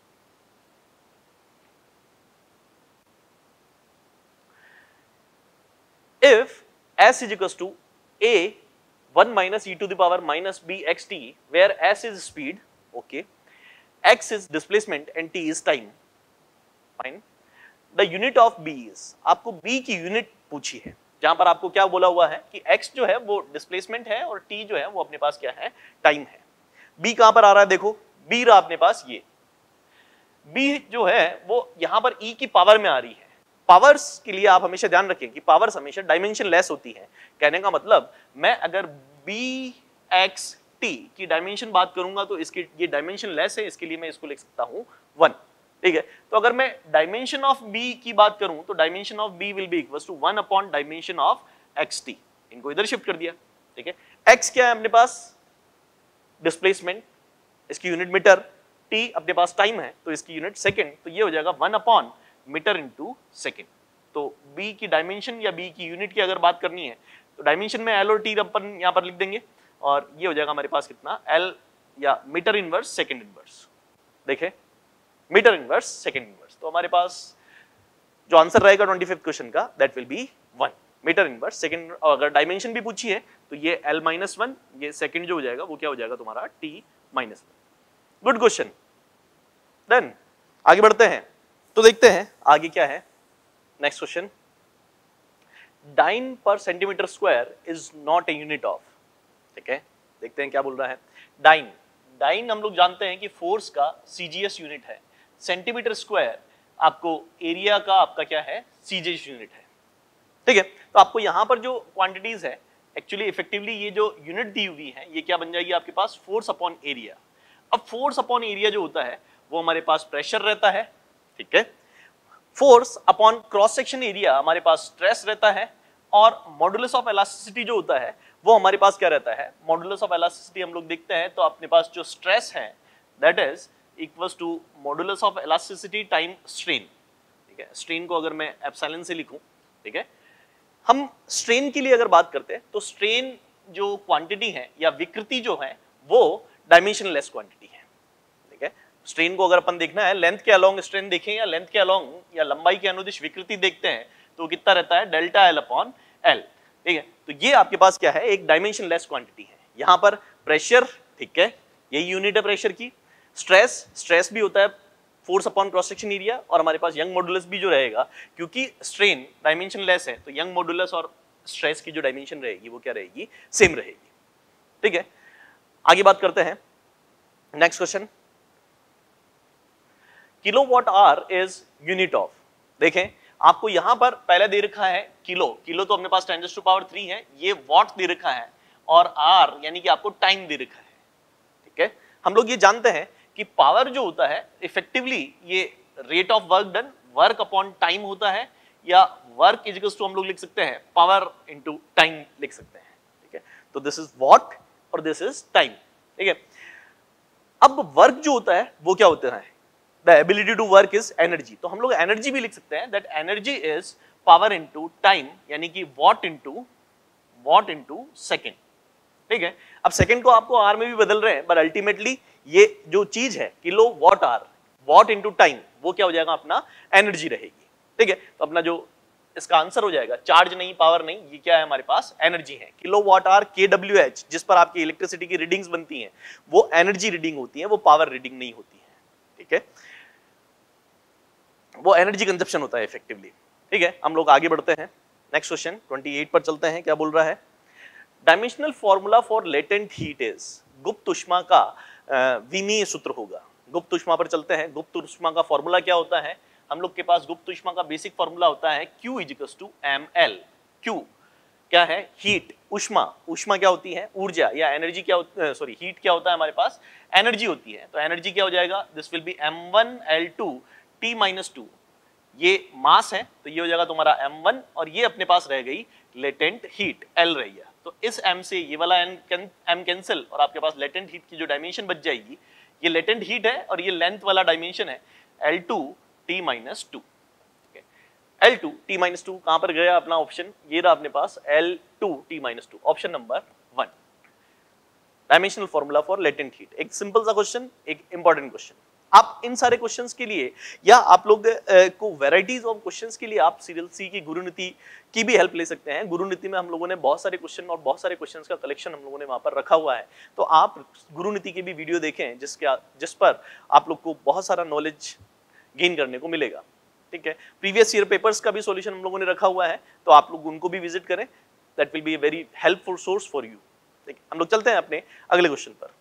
If s is equals to a 1 minus e to the power minus b xt, where s is speed, okay, x is displacement and t is time, fine. The unit of b is, आपको b की unit पूछी है, जहां पर आपको क्या बोला हुआ है कि x जो है वो डिस्प्लेसमेंट है और t जो है वो अपने पास क्या है, टाइम है। b कहां पर आ रहा है, देखो b रहा अपने पास, ये b जो है वो यहां पर e की पावर में आ रही है। पावर्स के लिए आप हमेशा ध्यान रखें कि पावर्स हमेशा डायमेंशन लेस होती है। कहने का मतलब मैं अगर bxt की डायमेंशन बात करूंगा तो इसकी ये डायमेंशन लेस है, इसके लिए मैं इसको लिख सकता हूं 1। ठीक है, तो अगर मैं डायमेंशन ऑफ b की बात करूं तो dimension of b will be equals to 1 upon dimension of xt। इनको इधर शिफ्ट कर दिया। ठीक है, x क्या है अपने पास, डिस्प्लेसमेंट, इसकी यूनिट मीटर, t अपने पास टाइम है तो इसकी यूनिट सेकेंड, तो ये हो जाएगा 1 अपॉन मीटर इंटू सेकेंड। तो b की डायमेंशन या b की यूनिट की अगर बात करनी है तो डायमेंशन में l और t अपन यहाँ पर लिख देंगे और ये हो जाएगा हमारे पास कितना, l या मीटर इनवर्स सेकेंड इनवर्स। देखें, मीटर इनवर्स सेकेंड इनवर्स। तो हमारे पास जो आंसर रहेगा 25th क्वेश्चन का that will be 1। Metre inverse second. अगर डायमेंशन भी पूछी है तो ये L-1, ये सेकंड जो हो जाएगा वो क्या हो जाएगा तुम्हारा T-1। Good question. डन, आगे बढ़ते हैं तो देखते हैं आगे क्या है। Next question, dyne per centimetre square is not a unit of. ठीक है, देखते हैं क्या बोल रहा है। डाइन, डाइन हम लोग जानते हैं कि फोर्स का सीजीएस यूनिट है, सेंटीमीटर स्क्वायर आपको एरिया का आपका क्या है, सीजीएस यूनिट है। ठीक है, तो आपको यहां पर जो क्वांटिटीज है एक्चुअली इफेक्टिवली ये जो यूनिट दी हुई है ये क्या बन जाएगी आपके पास, फोर्स अपॉन एरिया। अब फोर्स अपॉन एरिया जो होता है वो हमारे पास प्रेशर रहता है। ठीक है, force upon cross section area हमारे पास स्ट्रेस रहता है, और मॉडुलस ऑफ इलास्टिसिटी जो होता है वो हमारे पास क्या रहता है, मॉडुलस ऑफ इलास्टिसिटी हम लोग देखते हैं तो अपने पास जो स्ट्रेस है that is equals to modulus of elasticity time strain. ठीक है, स्ट्रेन को अगर मैं एप्सिलॉन से लिखूं, ठीक है, हम स्ट्रेन के लिए अगर बात करते हैं तो स्ट्रेन जो क्वांटिटी है या विकृति जो है वो डायमेंशनलेस क्वांटिटी है। ठीक है, स्ट्रेन को अगर अपन देखना है लेंथ के अलोंग स्ट्रेन देखें या लेंथ के अलोंग या लंबाई के अनुदिश विकृति देखते हैं तो कितना रहता है, डेल्टा एल अपॉन एल। ठीक है, तो ये आपके पास क्या है, एक डायमेंशनलेस क्वांटिटी है। यहां पर प्रेशर, ठीक है, यही यूनिट है प्रेशर की। स्ट्रेस, स्ट्रेस भी होता है force upon cross section area, और हमारे पास यंग मॉडुलस भी जो रहेगा, क्योंकि स्ट्रेन डायमेंशनलेस है तो यंग मॉडुलस और स्ट्रेस की जो डायमेंशन रहेगी वो क्या रहेगी, सेम रहेगी। ठीक है, आगे बात करते हैं। Next question, kilowatt hour is unit of. देखें आपको यहां पर पहले दे रखा है किलो, किलो तो अपने पास 10⁻³ है, ये वॉट दे रखा है, और आर यानी कि आपको टाइम दे रखा है। ठीक है, हम लोग ये जानते हैं कि पावर जो होता है इफेक्टिवली ये rate of work done, work upon time होता है, या वर्क इज इक्वल्स टू हम लोग लिख सकते हैं पावर इनटू टाइम लिख सकते हैं। ठीक है, तो दिस इज वॉट और दिस इज टाइम। ठीक है, अब वर्क जो होता है वो क्या होता है, the ability to work is energy, तो हम लोग एनर्जी भी लिख सकते हैं that energy is power into time, यानी कि watt into second। ठीक है, अब सेकंड को आपको आर में भी बदल रहे हैं, पर अल्टीमेटली ये जो चीज है kilo watt hour, watt into time, वो क्या हो जाएगा, अपना एनर्जी रहेगी। ठीक है, तो अपना जो इसका आंसर हो जाएगा, चार्ज नहीं, पावर नहीं, ये क्या है हमारे पास, एनर्जी है। किलो वॉट आर KWH, जिस पर आपकी इलेक्ट्रिसिटी की रीडिंग्स बनती हैं वो एनर्जी रीडिंग होती है, वो पावर रीडिंग नहीं होती है। ठीक है, वो एनर्जी कंजप्शन होता है इफेक्टिवली। ठीक है, हम लोग आगे बढ़ते हैं। नेक्स्ट क्वेश्चन 28 पर चलते हैं, क्या बोल रहा है, dimensional formula for latent heat is, गुप्त ऊष्मा का विमीय सूत्र होगा। गुप्त ऊष्मा पर चलते हैं। गुप्त ऊष्मा का फॉर्मूला क्या होता है, हम लोग के पास गुप्त ऊष्मा का बेसिक फॉर्मूला होता है Q = ml। Q क्या है, हीट, ऊष्मा, ऊष्मा क्या होती है, ऊर्जा या एनर्जी, क्या सॉरी हीट क्या होता है हमारे पास, एनर्जी होती है। तो एनर्जी क्या हो जाएगा, this will B m1l2 T-2, ये मास है तो ये हो जाएगा तुम्हारा m1, और ये अपने पास रह गई लेटेंट हीट L रह गया। तो इस m से ये वाला m कैंसिल, और आपके पास लेटेंट हीट की जो डायमेंशन बच जाएगी, ये लेटेंट हीट है और ये लेंथ वाला डायमेंशन है L2 T-2। L2 T-2 कहां पर गया अपना ऑप्शन, ये रहा अपने पास L2 T-2, option number 1, dimensional formula for latent heat. एक सिंपल सा क्वेश्चन, एक इंपॉर्टेंट क्वेश्चन। आप इन सारे क्वेश्चंस के लिए या आप लोग को वैरायटीज ऑफ क्वेश्चंस के लिए आप सीरियल सी की गुरुनीति की भी हेल्प ले सकते हैं। गुरुनीति में हम लोगों ने बहुत सारे क्वेश्चन और बहुत सारे क्वेश्चंस का कलेक्शन हम लोगों ने वहां पर रखा हुआ है, तो आप गुरुनीति की भी वीडियो देखें जिस पर आप लोग को बहुत सारा नॉलेज गेन करने को मिलेगा। ठीक है, प्रीवियस ईयर पेपर्स का भी सॉल्यूशन हम लोगों ने रखा हुआ है, तो आप लोग उनको भी विजिट करें, that will be a very helpful source for you. ठीक है, हम लोग चलते हैं अपने अगले क्वेश्चन पर।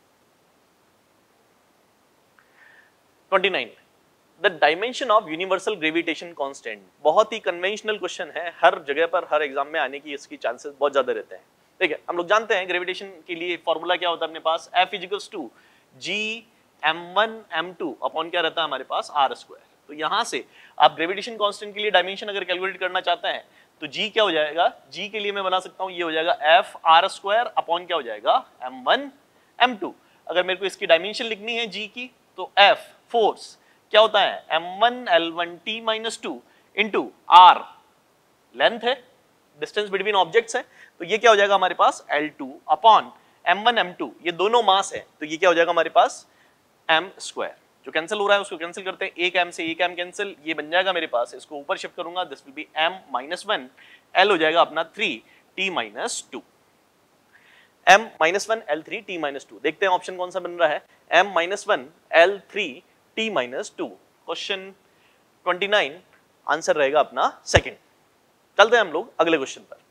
29, the dimension of universal gravitation constant, बहुत ही कन्वेंशनल क्वेश्चन है, हर जगह पर हर एग्जाम में आने की इसकी चांसेस बहुत ज्यादा रहते हैं। ठीक है, हम लोग जानते हैं ग्रेविटेशन के लिए फॉर्मूला क्या होता है अपने पास, F = G m1 m2 upon क्या रहता है हमारे पास, r²। तो यहां से आप ग्रेविटेशन कांस्टेंट के लिए डायमेंशन अगर कैलकुलेट करना चाहते हैं तो G क्या हो जाएगा, G के लिए मैं बना सकता हूं, ये हो जाएगा F r² अपॉन क्या हो जाएगा, m1 m2। अगर मेरे को इसकी डायमेंशन लिखनी है G की, तो F फोर्स क्या होता है, m1 l1 T-2 into r length है, डिस्टेंस बिटवीन ऑब्जेक्ट्स है, तो ये क्या हो जाएगा हमारे पास L2 अपॉन m1 m2, ये दोनों मास है, तो ये क्या हो जाएगा हमारे पास m²। जो कैंसिल हो रहा है उसको कैंसिल करते हैं, एक m से एक m कैंसिल, ये बन जाएगा मेरे पास, इसको ऊपर शिफ्ट करूंगा, this will be m minus 1, l हो जाएगा अपना 3 t minus 2, m minus 1 l 3 t minus 2। देखते हैं ऑप्शन कौन सा बन रहा है, m minus 1 l 3 t minus 2। Question 29 answer रहेगा अपना सेकंड। चलते हैं हम लोग अगले क्वेश्चन पर।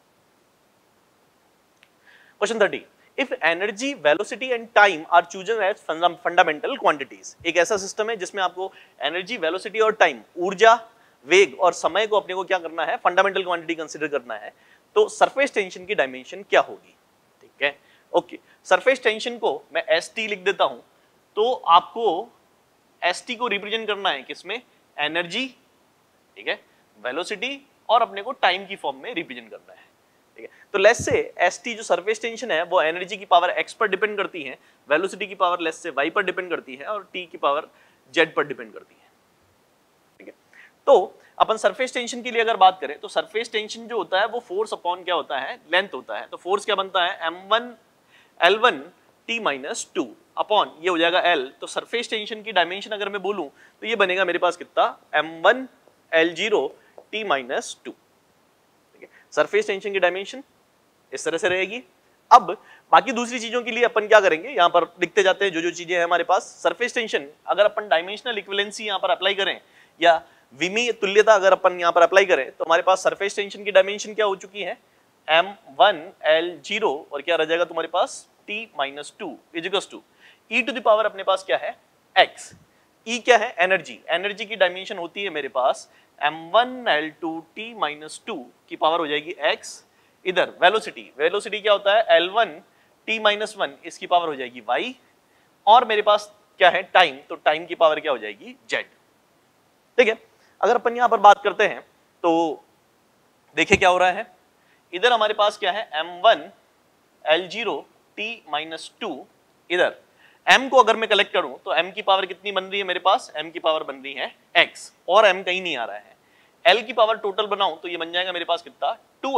Question 30, if energy, velocity and time are chosen as fundamental quantities. एक ऐसा सिस्टम है जिसमें आपको एनर्जी, वेलोसिटी और टाइम, ऊर्जा, वेग और समय को अपने को क्या करना है, फंडामेंटल क्वांटिटी कंसीडर करना है, तो सरफेस टेंशन की डायमेंशन क्या होगी। ठीक है, ओके, सरफेस टेंशन को मैं st लिख देता हूं, तो आपको st को रिप्रेजेंट करना है किसमें, एनर्जी, ठीक है, वेलोसिटी और अपने को टाइम की फॉर्म में रिप्रेजेंट करना है। ठीक है, तो लेट्स से st जो सरफेस टेंशन है वो एनर्जी की पावर x पर डिपेंड करती है, वेलोसिटी की पावर लेट्स से y पर डिपेंड करती है और t की पावर z पर डिपेंड करती है। ठीक है, तो अपन सरफेस टेंशन के लिए अगर बात करें तो सरफेस टेंशन जो होता है वो फोर्स अपॉन क्या होता है, लेंथ होता है। तो फोर्स क्या बनता है, m1 l1 t minus 2 upon ये हो जाएगा l। तो सरफेस टेंशन की डायमेंशन अगर मैं बोलूं तो ये बनेगा मेरे पास कितना, m1 l0 t minus 2। Surface tension की डायमेंशन इस तरह से रहेगी। अब बाकी दूसरी चीजों के लिए अपन क्या करेंगे, यहां पर लिखते जाते हैं जो जो चीजें हैं हमारे पास। सरफेस टेंशन अगर अपन डायमेंशनल इक्विवेलेंसी यहां पर अप्लाई करें या विमीय तुल्यता अगर अपन यहां पर अप्लाई करें तो हमारे पास सरफेस टेंशन की डायमेंशन क्या हो चुकी है, m1 l0 और क्या रह जाएगा तुम्हारे पास t minus 2 equals to e to the power अपने पास क्या है x। e क्या है, एनर्जी, एनर्जी की डायमेंशन होती है मेरे पास m1 l2 t माइनस 2 की पावर हो जाएगी x। इधर वेलोसिटी, वेलोसिटी क्या होता है l1 t माइनस 1 इसकी पावर हो जाएगी y। और मेरे पास क्या है टाइम, तो टाइम की पावर क्या हो जाएगी z। ठीक है, अगर अपन यहां पर बात करते हैं तो देखिए क्या हो रहा है, इधर हमारे पास क्या है m1 l0 t माइनस 2, इधर m को अगर मैं कलेक्ट करूं तो m की पावर कितनी बन रही है मेरे पास, m की पावर बन रही है x और m कहीं नहीं आ रहा है। l की पावर टोटल बनाऊं तो ये बन जाएगा मेरे पास कितना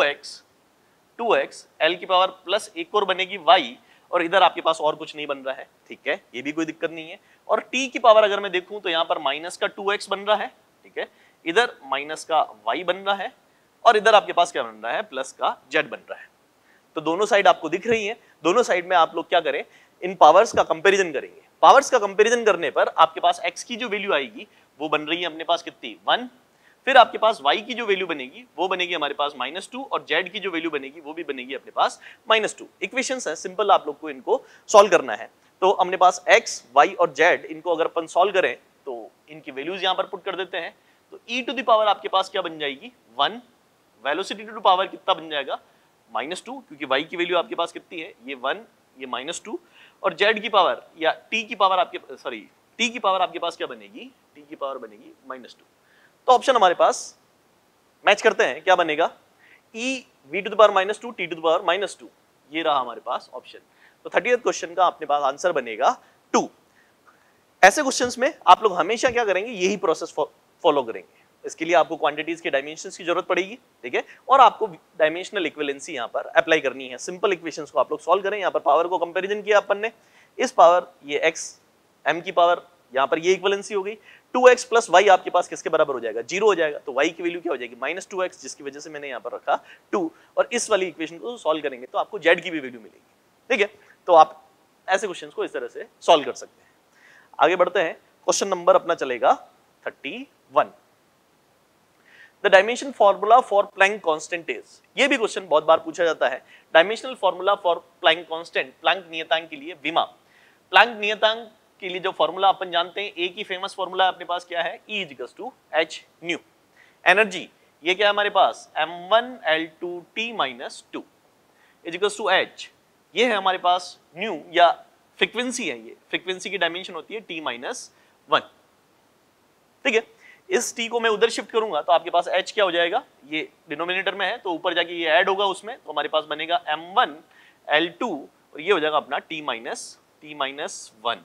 2x, l की पावर प्लस एक और बनेगी y और इधर आपके पास और कुछ नहीं बन रहा है। ठीक है, ये भी कोई दिक्कत नहीं है। और t की पावर अगर मैं देखूं तो यहाँ पर माइनस का 2x बन रहा है, ठीक है, इधर माइनस का y बन रहा है और इधर आपके पास क्या बन रहा है, प्लस का z बन रहा है। तो दोनों साइड आपको दिख रही है, दोनों साइड में आप लोग क्या करें, इन पावर्स का कंपैरिजन करेंगे। पावर्स का कंपैरिजन करने पर आपके पास x की जो वैल्यू आएगी वो बन रही है अपने पास कितनी 1, फिर आपके पास y की जो वैल्यू बनेगी वो बनेगी हमारे पास -2 और z की जो वैल्यू बनेगी वो भी बनेगी अपने पास -2। इक्वेशंस है सिंपल, आप लोग को इनको सॉल्व करना है। तो अपने पास x, y और z इनको अगर अपन सॉल्व करें तो इनकी वैल्यूज यहां पर पुट कर देते हैं। तो e टू द पावर आपके पास क्या बन जाएगी 1, वेलोसिटी टू द पावर कितना बन जाएगा -2 क्योंकि y की वैल्यू आपके पास कितनी है, ये 1, ये -2 और z की पावर या t की पावर आपके t की पावर आपके पास क्या बनेगी, t की पावर बनेगी -2। तो ऑप्शन हमारे पास मैच करते हैं, क्या बनेगा e v to the power -2 t to the power -2, ये रहा हमारे पास ऑप्शन। तो 30th क्वेश्चन का अपने पास आंसर बनेगा 2। ऐसे क्वेश्चंस में आप लोग हमेशा क्या करेंगे, यही प्रोसेस फॉलो करेंगे। इसके लिए आपको क्वांटिटीज के डायमेंशंस की जरूरत पड़ेगी, ठीक है, और आपको डायमेंशनल इक्विवेलेंसी यहां पर अप्लाई करनी है। सिंपल इक्वेशंस को आप लोग सॉल्व करें। यहां पर पावर को कंपैरिजन किया अपन ने, इस पावर ये x, m की पावर यहां पर ये इक्विवेलेंसी हो गई, 2x प्लस y आपके पास किसके बराबर हो जाएगा, 0 हो जाएगा। तो y की वैल्यू क्या हो जाएगी -2x, जिसकी वजह से मैंने यहां पर रखा 2। और इस वाली इक्वेशन को सॉल्व करेंगे तो आपको z की भी वैल्यू मिलेगी, ठीक है। तो आप ऐसे क्वेश्चंस को इस तरह से सॉल्व कर सकते हैं। आगे बढ़ते हैं, क्वेश्चन नंबर अपना चलेगा 31। The dimension formula for Planck constant is, ये भी क्वेश्चन बहुत बार पूछा जाता है। Dimensional formula for Planck constant, Planck नियतांक के लिए विमा। प्लैंक नियतांक के लिए जो फॉर्मूला अपन जानते हैं, एक ही फेमस फॉर्मूला अपने पास क्या है, E = h न्यू। एनर्जी ये क्या है हमारे पास, m1 l2 t minus 2 = h, ये है हमारे पास न्यू या फ्रीक्वेंसी है। ये फ्रीक्वेंसी की डायमेंशन होती है t-1, ठीक है। इस t को मैं उधर शिफ्ट करूंगा तो आपके पास h क्या हो जाएगा, ये डिनोमिनेटर में है तो ऊपर जाके ये ऐड होगा उसमें, तो हमारे पास बनेगा m1 l2 और ये हो जाएगा अपना t-1।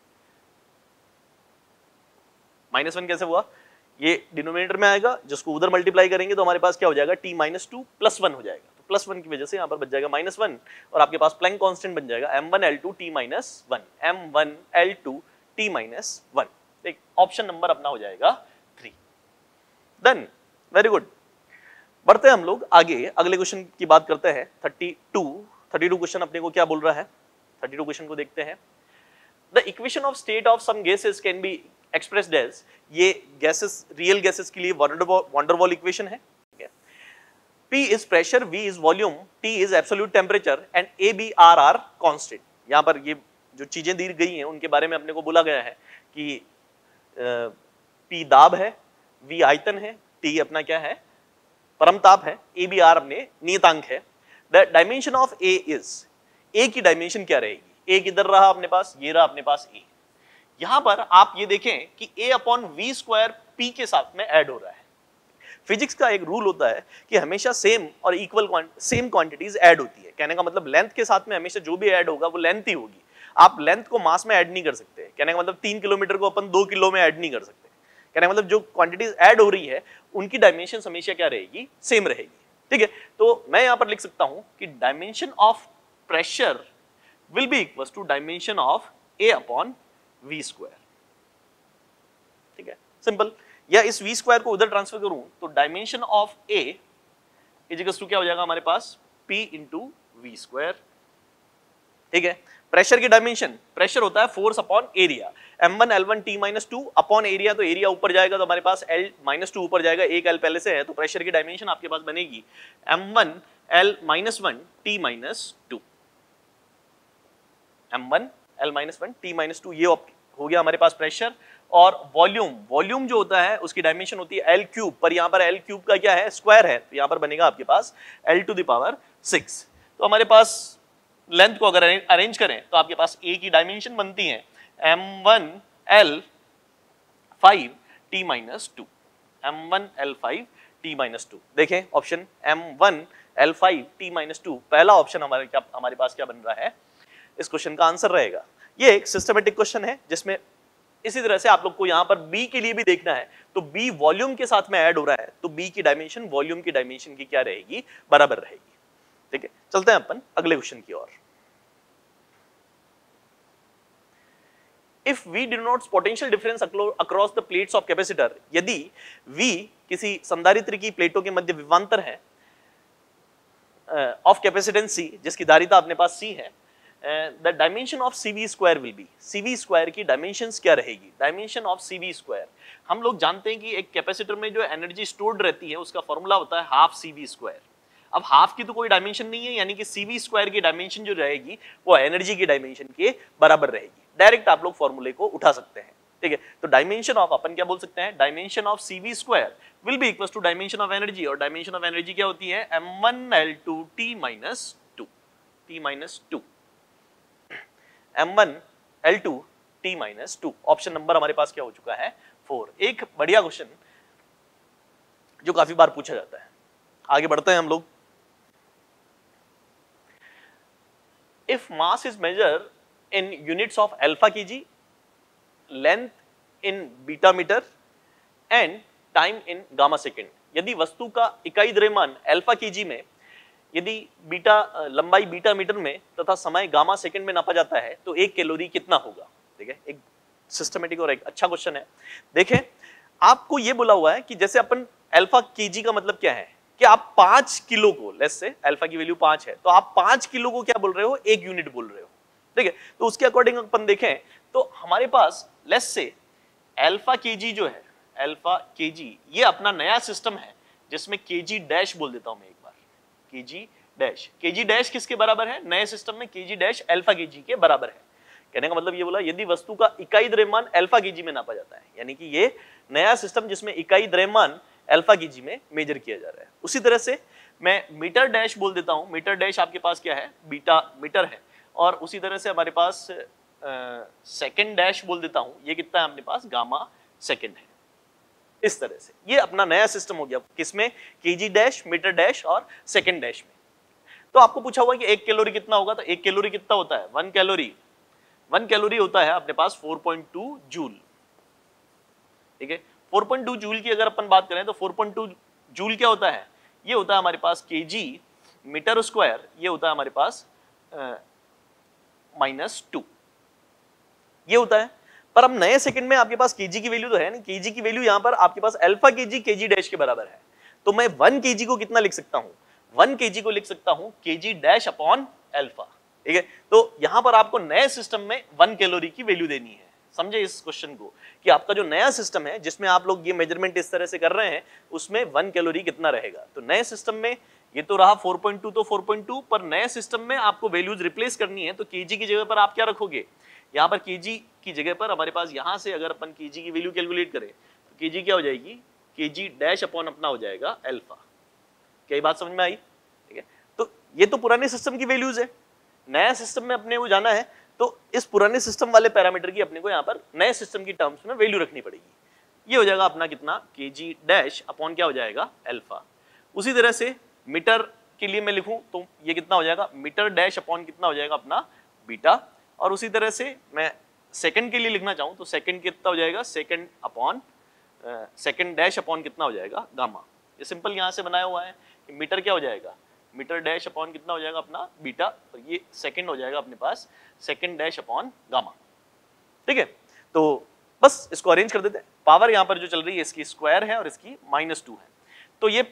-1 कैसे हुआ, ये डिनोमिनेटर में आएगा, जिसको उधर मल्टीप्लाई करेंगे तो हमारे पास क्या हो जाएगा t-2 + 1 हो जाएगा। तो +1 की वजह से यहाँ पर बच जाएगा -1 और आपके पास प्लैंक कांस्टेंट बन जाएगा m1 l2 t-1, m1 l2 t minus 1। देख ऑप्शन नंबर अपना हो जाएगा 3। देन वेरी गुड, बढ़ते हैं हम लोग आगे, अगले क्वेश्चन की बात करते हैं। 32 क्वेश्चन अपने को क्या बोल रहा है, 32 क्वेश्चन को देखते हैं। The equation of state of some gases can be expressed as, ये गैसेस, रियल गैसेस के लिए वंडरवॉल इक्वेशन है। P is pressure, V is volume, T is absolute temperature and A, B, R are constant। यहाँ पर ये जो चीजें दी गई हैं उनके बारे में अपने को बोला गया है कि P दाब है, V आयतन है, T अपना क्या है, परमताप है, A, B, R अपने नियतांक है। The dimension of A is, A की डायमेंशन क्या रहेगी? A किधर रहा अपने पास, ये रहा अपने पास A। यहाँ पर आप ये देखें कि A upon V square P के साथ में ऐड हो रहा है। फिजिक्स का एक रूल होता है कि हमेशा सेम और इक्वल सेम क्वांटिटीज ऐड होती है। कहने का मतलब लेंथ के साथ में हमेशा जो भी ऐड होगा वो लेंथ ही होगी। आप लेंथ को मास में ऐड नहीं कर सकते। कहने का मतलब 3 किलोमीटर को अपन 2 किलो में ऐड नहीं कर सकते। कहने का मतलब जो क्वांटिटीज ऐड हो रही है उनकी डायमेंशन हमेशा क्या रहेगी, सेम रहेगी। ठीक है, तो मैं यहां पर लिख सकता हूं कि dimension of pressure will be equal to dimension of A upon V square. ठीक है, सिंपल। या इस V स्क्वायर को उधर ट्रांसफर करूं तो dimension of A is equal to क्या हो जाएगा हमारे पास, P इंटू V स्क्वायर। ठीक है, प्रेशर की डायमेंशन, प्रेशर होता है force upon area, m1 l1 t minus 2 upon area, तो एरिया ऊपर जाएगा तो हमारे पास l माइनस 2 ऊपर जाएगा, एक l पहले से है, तो प्रेशर की डायमेंशन आपके पास बनेगी m1 l minus 1 t minus 2, m1 l minus 1 t minus 2, ये हो गया हमारे पास प्रेशर। और वॉल्यूम, वॉल्यूम जो होता है उसकी डायमेंशन होती है L क्यूब, पर यहाँ पर L क्यूब का क्या है, स्क्वायर है, तो यहाँ पर बनेगा आपके पास L टू द पावर 6। तो हमारे पास लेंथ को अगर अरेंज करें तो आपके पास A की डायमेंशन बनती है m1 l5 t minus 2, m1 l5 t minus 2। देखें option m1 l5 t minus 2, पहला ऑप्शन हमारे पास क्या बन रहा है, इस क्वेश्चन का आंसर रहेगा। ये एक सिस्टमेटिक क्वेश्चन है जिसमें इसी तरह से आप लोग को यहां पर B के लिए भी देखना है, तो B वॉल्यूम के साथ में ऐड हो रहा है, तो B की डायमेंशन वॉल्यूम की डायमेंशन की क्या रहेगी, बराबर रहेगी। ठीक है, चलते हैं अपन अगले क्वेश्चन की ओर। If V denotes potential difference across the plates of capacitor, यदि V किसी संधारित्र की प्लेटों के मध्य विभवांतर है ऑफ कैपेसिटेंस C, जिसकी धारिता अपने पास C है, the dimension of CV square will be, CV square की डायमेंशंस क्या रहेगी, डायमेंशन ऑफ CV square। हम लोग जानते हैं कि एक कैपेसिटर में जो एनर्जी स्टोर्ड रहती है उसका फॉर्मूला होता है हाफ CV स्क्वायर। अब हाफ की तो कोई डायमेंशन नहीं है, यानी कि CV स्क्वायर की डायमेंशन जो रहेगी वो एनर्जी की डायमेंशन के बराबर रहेगी। डायरेक्ट आप लोग फॉर्मूले को उठा सकते हैं। ठीक है, तो डायमेंशन ऑफ अपन क्या बोल सकते हैं, dimension of CV square will be equal to dimension of energy, और डायमेंशन ऑफ एनर्जी क्या होती है, m1 l2 t minus 2, m1 l2 t minus 2। Option number हमारे पास क्या हो चुका है, 4। एक बढ़िया क्वेश्चन जो काफी बार पूछा जाता है। आगे बढ़ते हैं हम लोग। If mass is measure in units of alpha kg, length in beta metre and time in gamma second, यदि वस्तु का इकाई द्रव्यमान अल्फा kg में, यदि बीटा लंबाई बीटा मीटर में तथा समय गामा सेकंड में नापा जाता है, तो 1 कैलोरी कितना होगा। ठीक है, एक सिस्टमेटिक और एक अच्छा क्वेश्चन है। देखें, आपको ये बोला हुआ है कि जैसे अपन अल्फा केजी का मतलब क्या है कि आप 5 किलो को, लेट्स से अल्फा की वैल्यू 5 है, तो आप 5 किलो को क्या बोल रहे हो, 1 यूनिट बोल रहे हो। ठीक है, तो उसके अकॉर्डिंग अपन देखें तो हमारे पास लेट्स से अल्फा केजी जो है, अल्फा केजी, ये अपना नया सिस्टम है जिसमें केजी डैश बोल देता हूं मैं एक बार, केजी डैश किसके बराबर है, नए सिस्टम में केजी डैश अल्फा केजी के बराबर है। कहने का मतलब ये बोला यदि वस्तु का इकाई द्रव्यमान अल्फा केजी में नापा जाता है, यानी कि ये नया सिस्टम जिसमें इकाई द्रव्यमान अल्फा केजी में मेजर किया जा रहा है। उसी तरह से मैं मीटर डैश बोल देता हूं, मीटर डैश आपके पास क्या है, बीटा मीटर है। और उसी तरह से हमारे पास सेकंड डैश बोल देता हूं, ये कितना है अपने पास, गामा सेकंड है। इस तरह से ये अपना नया सिस्टम हो गया, किसमें, केजी डैश, मीटर डैश और सेकंड डैश में। तो आपको पूछा हुआ कि 1 कैलोरी कितना होगा, तो 1 कैलोरी कितना होता है, 1 कैलोरी होता है अपने पास 4.2 जूल। ठीक है, 4.2 जूल की अगर अपन बात करें तो 4.2 जूल क्या होता है, ये होता है हमारे पास केजी मीटर स्क्वायर, ये होता है हमारे पास -2, ये होता है। पर अब नए सेकंड में आपके पास kg की वैल्यू तो है नहीं, kg की वैल्यू यहां पर आपके पास अल्फा kg kg डैश के बराबर है, तो मैं 1 kg को कितना लिख सकता हूं, 1 kg को लिख सकता हूं kg डैश अपॉन अल्फा, ठीक है। तो यहां पर आपको नए सिस्टम में 1 कैलोरी की वैल्यू देनी है, समझे इस क्वेश्चन को, कि आपका जो नया सिस्टम है जिसमें आप लोग ये मेजरमेंट इस तरह से कर रहे हैं उसमें 1 कैलोरी कितना रहेगा। तो नए सिस्टम में ये तो रहा 4.2, तो 4.2 पर नए सिस्टम में आपको वैल्यूज रिप्लेस करनी है, तो केजी की जगह पर आप क्या रखोगे, यहाँ पर केजी की जगह पर हमारे पास यहाँ से अगर अपन केजी की वैल्यू कैलकुलेट करें तो केजी क्या हो जाएगी, केजी डैश अपॉन अपना हो जाएगा अल्फा। क्या ये बात समझ में आई, ठीक है। तो ये तो पुराने सिस्टम की वैल्यूज है, नया सिस्टम में अपने को जाना है तो इस पुराने सिस्टम वाले पैरामीटर की अपने को यहाँ पर नए सिस्टम की टर्म्स में वैल्यू रखनी पड़ेगी। ये हो जाएगा अपना कितना, kg डैश अपॉन क्या हो जाएगा अल्फा। उसी तरह से मीटर के लिए मैं लिखूं तो ये कितना हो जाएगा, मीटर डैश अपॉन कितना हो जाएगा अपना बीटा, और उसी तरह से मैं सेकंड के लिए लिखना चाहूं तो सेकंड कितना हो जाएगा, second upon second dash upon कितना हो जाएगा गामा। ये सिंपल यहाँ से बनाया हुआ है कि मीटर क्या हो जाएगा, मीटर डैश अपॉन कितना हो जाएगा अपना बीटा, और ये सेकंड हो जाएगा अपने पास सेकंड डैश अपॉन गामा, ठीक है। तो बस इसको अरेंज कर देते हैं, पावर यहाँ पर जो चल रही है इसकी स्क्वायर है और इसकी -2 है, तो ये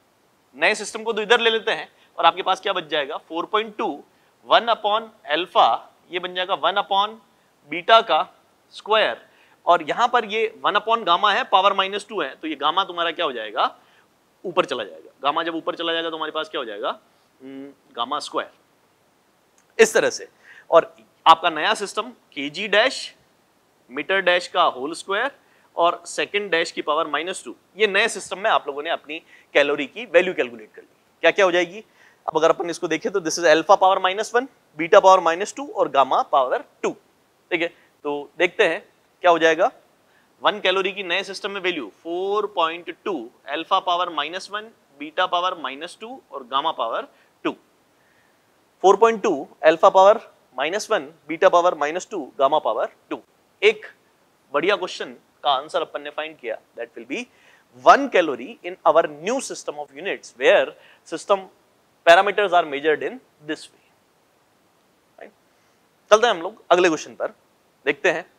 नए सिस्टम को तो इधर ले लेते हैं और आपके पास क्या बच जाएगा 4.2 1 अपॉन अल्फा, ये बन जाएगा 1 अपॉन बीटा का स्क्वायर, और यहां पर ये 1 अपॉन गामा है, पावर -2 है, तो ये गामा तुम्हारा क्या हो जाएगा, ऊपर चला जाएगा। गामा जब ऊपर चला जाएगा तो हमारे पास क्या हो जाएगा, गामा स्क्वायर, इस तरह से। और आपका नया system kg dash metre dash का होल स्क्वायर और सेकंड डैश की पावर -2, ये नए सिस्टम में आप लोगों ने अपनी कैलोरी की वैल्यू कैलकुलेट कर ली। क्या क्या हो जाएगी, अब अगर अपन इसको देखें तो this is alpha power -1, beta power -2 और गामा पावर 2, ठीक है। तो देखते हैं क्या हो जाएगा, 1 कैलोरी की नए सिस्टम में value 4.2 alpha power -1, beta power -2 और gamma power 2। 4.2 alpha power -1, beta power -2, gamma power 2। एक बढ़िया क्वेश्चन का आंसर अपन ने फाइंड किया, that will be 1 calorie in our new system of units where system parameters are measured in this way. चलते हैं हम लोग अगले क्वेश्चन पर, देखते हैं।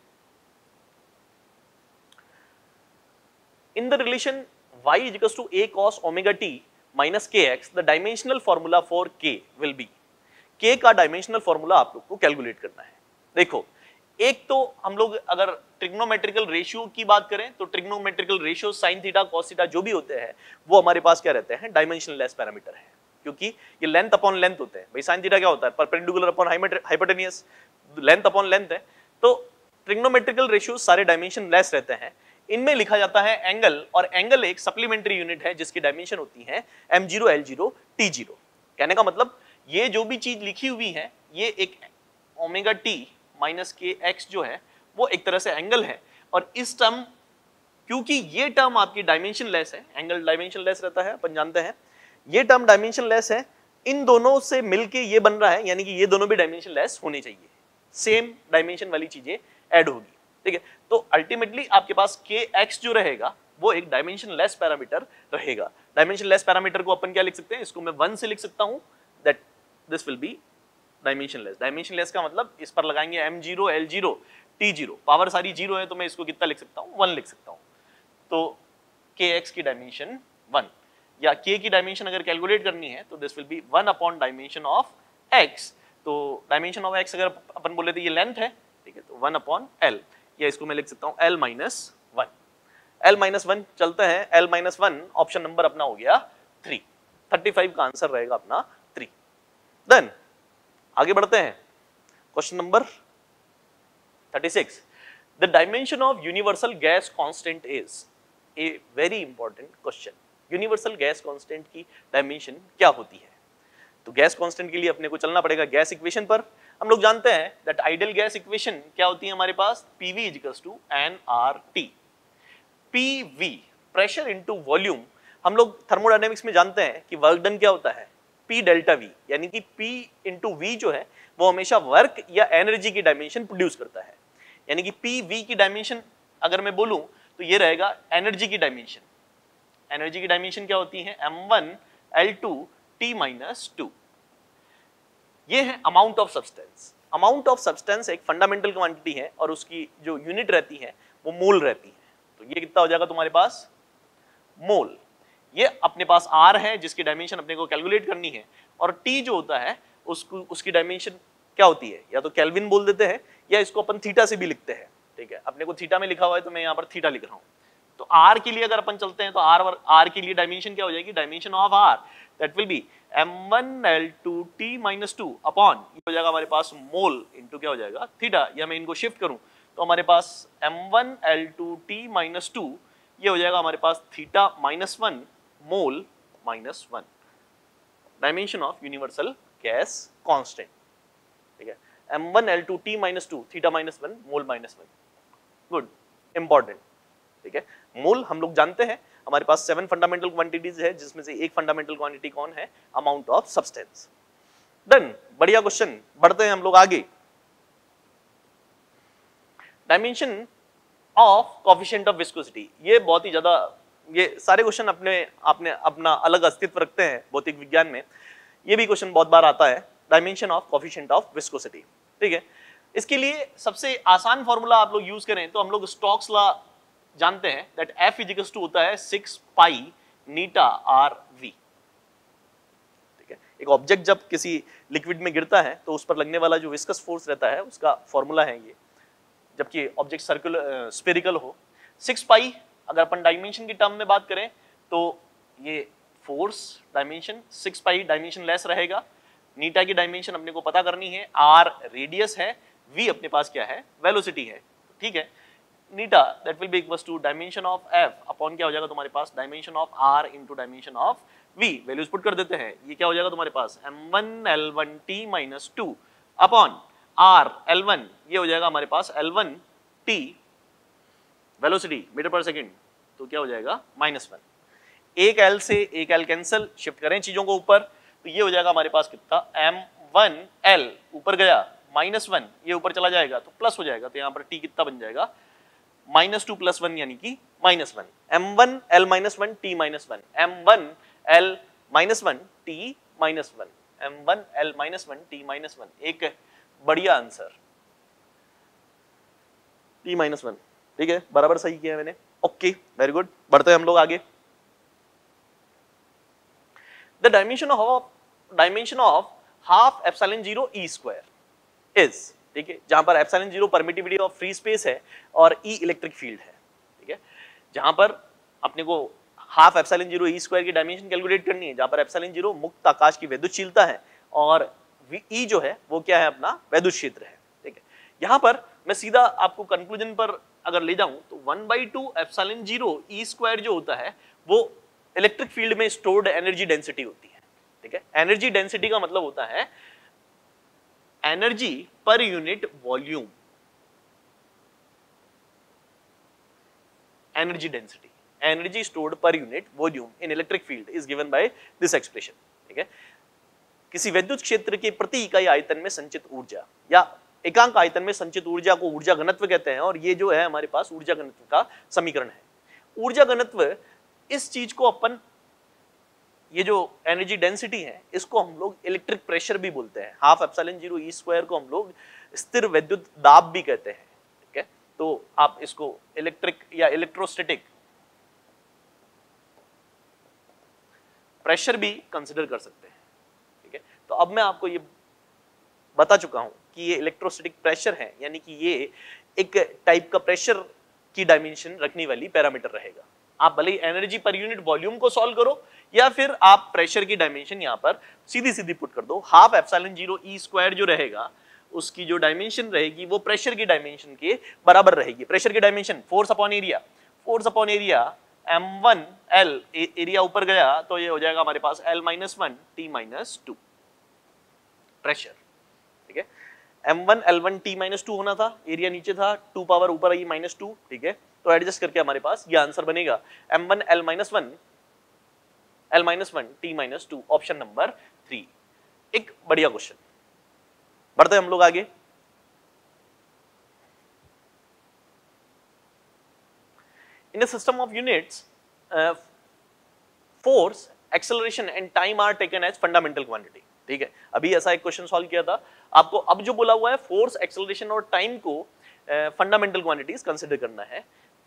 In the relation y is equals to a cos omega t minus kx, the dimensional formula for k will be, k का dimensional formula आप लोग को कैलकुलेट करना है। देखो, एक तो हम लोग अगर ट्रिग्नोमेट्रिकल रेशियो की बात करें तो trigonometrical ratio sine theta cos theta जो भी होते हैं वो हमारे पास क्या रहते हैं, डायमेंशनलेस पैरामीटर है, क्योंकि ये लेंथ अपॉन लेंथ होते हैं। भाई साइन थीटा क्या होता है, perpendicular upon hypotenuse, length upon length है। तो ट्रिग्नोमेट्रिकल रेशियो सारे डायमेंशनलेस रहते हैं। इनमें लिखा जाता है एंगल, और एंगल एक सप्लीमेंट्री यूनिट है जिसकी डायमेंशन होती है m0 l0 t0। कहने का मतलब ये जो भी चीज लिखी हुई है ये एक omega t minus k x जो है वो एक तरह से एंगल है, और इस टर्म, क्योंकि ये टर्म आपकी डायमेंशनलेस है, एंगल डायमेंशनलेस रहता है अपन जानते हैं, ये टर्म डायमेंशनलेस है, इन दोनों से मिलके ये बन रहा है, यानी कि ये दोनों भी डायमेंशनलेस होने चाहिए, सेम डायमेंशन वाली चीजें ऐड होगी, ठीक है। तो अल्टीमेटली आपके पास के एक्स जो रहेगा वो एक डायमेंशनलेस पैरामीटर रहेगा। डायमेंशनलेस पैरामीटर को अपन क्या लिख सकते हैं, इसको मैं 1 से लिख सकता हूं, that this will be dimensionless. Dimensionless का मतलब इस पर लगाएंगे m0 l0 t0, पावर सारी 0 है तो मैं इसको कितना लिख सकता हूं, 1 लिख सकता हूं। तो kx की डायमेंशन 1, या k की डायमेंशन अगर कैलकुलेट करनी है तो this will be 1 upon dimension of x। तो डायमेंशन ऑफ x अगर अपन बोले तो ये लेंथ है, ठीक है, तो 1 अपॉन l, या इसको मैं लिख सकता हूं l माइनस 1। l माइनस 1 चलते हैं, l माइनस 1 ऑप्शन नंबर अपना हो गया 3, 35 का आंसर रहेगा अपना 3। देन आगे बढ़ते हैं, question number 36, the dimension of universal gas constant is, a very important question. Universal gas constant की डायमेंशन क्या होती है? तो गैस कांस्टेंट के लिए अपने को चलना पड़ेगा गैस इक्वेशन पर। हम लोग जानते हैं दैट आइडियल गैस इक्वेशन क्या होती है हमारे पास, PV equals to nRT। PV pressure into volume, हम लोग थर्मोडायनेमिक्स में जानते हैं कि वर्क डन क्या होता है, P डेल्टा V, यानी कि P इंटू V जो है वो हमेशा वर्क या एनर्जी की डायमेंशन प्रोड्यूस करता है। यानी कि PV की डायमेंशन अगर मैं बोलूं तो ये रहेगा एनर्जी की डायमेंशन। एनर्जी की डायमेंशन क्या होती है, m1 l2 t माइनस 2। ये है amount of substance. Amount of substance एक फंडामेंटल क्वांटिटी है और उसकी जो यूनिट रहती है वो मोल रहती है। तो ये कितना हो जाएगा तुम्हारे पास, मोल। ये अपने पास आर है जिसकी डायमेंशन अपने को कैलकुलेट करनी है, और टी जो होता है उसकी डायमेंशन क्या होती है, या तो केल्विन बोल देते हैं या इसको अपन थीटा से भी लिखते हैं। ठीक है, अपने को थीटा में लिखा हुआ है तो मैं यहाँ पर थीटा लिख रहा हूँ। तो आर के लिए अगर अपन चलते हैं तो आर के लिए डायमेंशन क्या हो जाएगी, dimension of R that will be m1l2t - 2 upon ये हो जाएगा हमारे पास मोल इनटू क्या हो जाएगा थीटा, या मैं इनको शिफ्ट करूं तो हमारे पास m1l2t - 2 ये हो जाएगा हमारे पास theta -1 mole -1, dimension of universal gas constant. ठीक है, m1l2t - 2 theta -1 mole -1, good, important. ठीक है, मोल हम लोग जानते हैं, हमारे पास 7 फंडामेंटल क्वांटिटीज है जिसमें से एक फंडामेंटल क्वांटिटी कौन है, अमाउंट ऑफ सब्सटेंस। डन, बढ़िया क्वेश्चन, बढ़ते हैं हम लोग आगे। Dimension of coefficient of viscosity, ये बहुत ही ज्यादा, ये सारे क्वेश्चन अपना अलग अस्तित्व रखते हैं भौतिक विज्ञान में। ये भी क्वेश्चन बहुत बार आता है, dimension of coefficient of viscosity. ठीक है, इसके लिए सबसे आसान फॉर्मूला आप लोग यूज करें तो हम लोग स्टोक्स लॉ जानते हैं, दैट F = होता है 6 पाई नीटा आर वी। ठीक है, एक ऑब्जेक्ट जब किसी लिक्विड में गिरता है तो उस पर लगने वाला जो विस्कस फोर्स रहता है उसका फॉर्मूला है ये, जबकि ऑब्जेक्ट सर्कुलर स्फेरिकल हो। 6 पाई अगर अपन डायमेंशन की टर्म में बात करें तो ये force dimension 6 pi dimensionless रहेगा। नीटा की डायमेंशन अपने को पता करनी है, आर रेडियस है, वी अपने पास क्या है, वेलोसिटी है। ठीक है, नीटा that will be equals to dimension of F upon क्या हो जाएगा तुम्हारे पास, dimension of R into dimension of V. Values put कर देते हैं, ये क्या हो जाएगा तुम्हारे पास m1l1t - 2 अपॉन r l1, ये हो जाएगा हमारे पास l1t velocity metre per second, तो क्या हो जाएगा -1। एक l से एक l कैंसिल, शिफ्ट करें चीजों को ऊपर तो ये हो जाएगा हमारे पास कितना, m1l ऊपर गया -1, ये ऊपर चला जाएगा तो प्लस हो जाएगा, तो यहाँ पर t कितना बन जाएगा -2 + 1 यानी कि -1, m1l - 1 t - 1, m1l - 1 t - 1, m1l - 1 t - 1, एक बढ़िया आंसर t - 1। ठीक है, बराबर सही किया मैंने, ओके, वेरी गुड। बढ़ते हैं हम लोग आगे। The dimension of half epsilon 0 e square is, ठीक है, जहां पर epsilon 0 permittivity of free space है और ई इलेक्ट्रिक फील्ड है। ठीक है, जहां पर अपने को हाफ एप्सिलॉन 0 ई स्क्वायर की डायमेंशन कैलकुलेट करनी है, जहां पर एप्सिलॉन 0 मुक्त आकाश की विद्युतशीलता है और ई जो है वो क्या है, अपना वैद्युत क्षेत्र है। ठीक है, यहां पर मैं सीधा आपको कंक्लूजन पर अगर ले जाऊं तो 1/2 एप्सिलॉन 0 ई स्क्वायर जो होता है वो इलेक्ट्रिक फील्ड में स्टोर्ड एनर्जी डेंसिटी होती है। ठीक है, एनर्जी डेंसिटी का मतलब होता है energy per unit volume, energy density, energy stored per unit volume in electric field is given by this expression. ठीक है, किसी विद्युत क्षेत्र के प्रति इकाई आयतन में संचित ऊर्जा या एकांक आयतन में संचित ऊर्जा को ऊर्जा घनत्व कहते हैं, और ये जो है हमारे पास ऊर्जा घनत्व का समीकरण है। ऊर्जा घनत्व, इस चीज को अपन, ये जो एनर्जी डेंसिटी है इसको हम लोग इलेक्ट्रिक प्रेशर भी बोलते हैं। हाफ एप्सिलॉन 0 ई स्क्वायर को हम लोग स्थिर विद्युत दाब भी कहते हैं। ठीक है, तो आप इसको इलेक्ट्रिक या इलेक्ट्रोस्टैटिक प्रेशर भी कंसिडर कर सकते हैं। ठीक है, तो अब मैं आपको ये बता चुका हूं कि ये इलेक्ट्रोस्टैटिक प्रेशर है, यानी कि ये एक टाइप का प्रेशर की डायमेंशन रखने वाली पैरामीटर रहेगा। आप भले ही एनर्जी पर यूनिट वॉल्यूम को सॉल्व करो या फिर आप प्रेशर की डायमेंशन यहां पर सीधी सीधी पुट कर दो। हाफ एप्सिलॉन 0 ई स्क्वायर जो रहेगा उसकी जो डायमेंशन रहेगी वो प्रेशर की डायमेंशन के बराबर रहेगी। प्रेशर की dimension force upon area, force upon area m1l, area ऊपर गया तो ये हो जाएगा हमारे पास l - 1 t - 2 प्रेशर। ठीक है, m1l1 t - 2 होना था, एरिया नीचे था, 2 पावर ऊपर आई -2। ठीक है, तो एडजस्ट करके हमारे पास ये आंसर बनेगा m1l - 1 t - 2, ऑप्शन नंबर 3। एक बढ़िया क्वेश्चन। बढ़ते हम लोग आगे। In a system of units, force, acceleration and time are taken as fundamental quantity. ठीक है, अभी ऐसा एक क्वेश्चन सॉल्व किया था आपको। अब जो बोला हुआ है फोर्स, एक्सेलरेशन और टाइम को फंडामेंटल क्वांटिटीज कंसीडर करना है।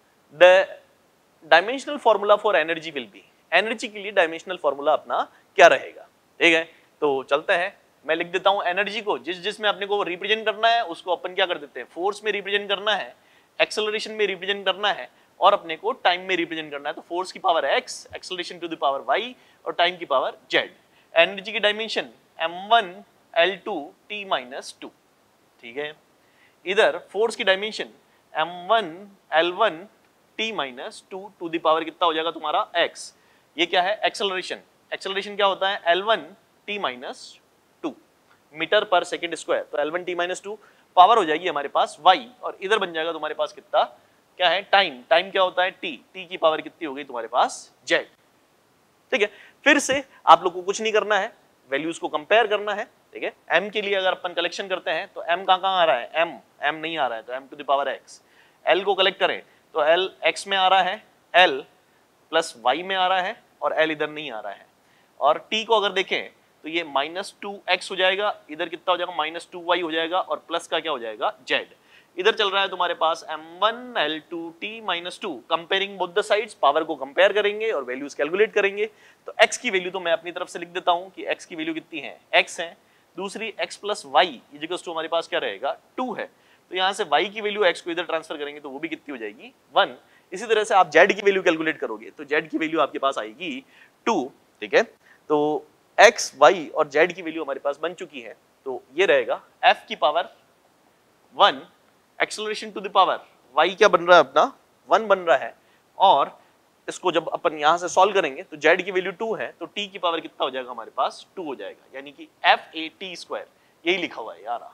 The dimensional formula for energy will be, energy के लिए डायमेंशनल फॉर्मूला अपना क्या रहेगा, ठीक है। तो चलते हैं, मैं लिख देता हूं एनर्जी को, जिसमें अपने को रिप्रेजेंट करना है उसको अपन क्या कर देते हैं, फोर्स में रिप्रेजेंट करना है, एक्सेलरेशन में रिप्रेजेंट करना है और अपने को टाइम में रिप्रेजेंट करना है। तो फोर्स की power x, acceleration to the power y और टाइम की पावर z। एनर्जी की dimension m1 L2 t minus 2, ठीक है। इधर फोर्स की dimension m1 L1 t minus 2 to the power कितना हो जाएगा तुम्हारा x। ये क्या है, एक्सेलरेशन, एक्सेलरेशन क्या होता है L1 t minus 2 metre per second square, तो L1 t minus 2 पावर हो जाएगी हमारे पास y और इधर बन जाएगा तुम्हारे पास कितना, क्या है टाइम, टाइम क्या होता है t, t की पावर कितनी हो गई तुम्हारे पास z, ठीक है। फिर से आप लोग को कुछ नहीं करना है, वैल्यूज को कंपेयर करना है, ठीक है। m के लिए अगर अपन कलेक्शन करते हैं तो m कहां आ रहा है, m नहीं आ रहा है तो m to the power x। l को कलेक्ट करें तो l x में आ रहा है, l प्लस y में आ रहा है और l इधर नहीं आ रहा है। और t को अगर देखें तो ये -2x हो जाएगा, इधर कितना हो जाएगा -2y हो जाएगा और प्लस का क्या हो जाएगा z। इधर चल रहा है तुम्हारे पास m1 L2 t minus 2, comparing both the sides, power को कंपेयर करेंगे और वैल्यूज कैलकुलेट करेंगे। तो x की वैल्यू तो मैं अपनी तरफ से लिख देता हूं कि x की वैल्यू कितनी है, x है, दूसरी x plus y equals to हमारे पास क्या रहेगा 2 है। तो यहाँ से y की वैल्यू x को इधर ट्रांसफर करेंगे तो वो भी कितनी हो जाएगी 1। इसी तरह से आप z की वैल्यू कैलकुलेट करोगे तो z की वैल्यू आपके पास आएगी 2, ठीक है। तो x, y और z की वैल्यू हमारे पास बन चुकी है, तो ये रहेगा f की power 1, acceleration to the power y क्या बन रहा है अपना 1 बन रहा है, और इसको जब अपन यहां से सॉल्व करेंगे तो z की वैल्यू 2 है तो t की पावर कितना हो जाएगा हमारे पास 2 हो जाएगा, यानी कि FAT², यही लिखा हुआ है यार।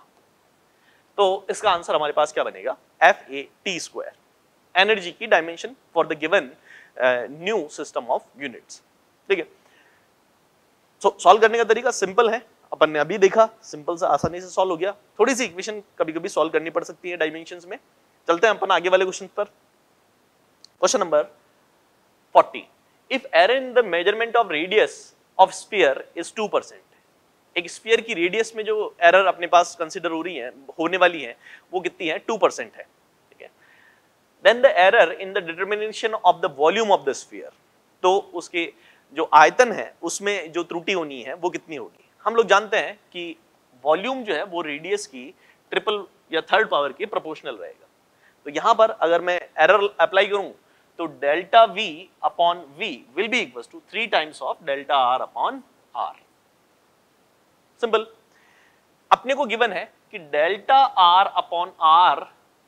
तो इसका आंसर हमारे पास क्या बनेगा, FAT², एनर्जी की dimension for the given new system of units, ठीक है। सॉल्व करने का तरीका सिंपल है, अपन ने अभी देखा, सिंपल से आसानी से सॉल्व हो गया। थोड़ी सी इक्वेशन कभी कभी सॉल्व करनी पड़ सकती है डायमेंशंस में। चलते हैं अपन आगे वाले क्वेश्चन पर। Question number 40, if error in the measurement of radius of sphere is 2%, एक स्फीयर की रेडियस में जो एरर अपने पास कंसीडर हो रही है, होने वाली है, वो कितनी है 2% है, ठीक है। Then the error in the determination of the volume of the sphere, तो उसके जो आयतन है उसमें जो त्रुटि होनी है वो कितनी होगी। हम लोग जानते हैं कि वॉल्यूम जो है वो रेडियस की ट्रिपल या थर्ड पावर के प्रोपोर्शनल रहेगा। तो यहां पर अगर मैं एरर अप्लाई करूं तो delta V upon V will be equal to 3 times of delta R upon R। Simple, अपने को गिवन है कि डेल्टा R अपॉन R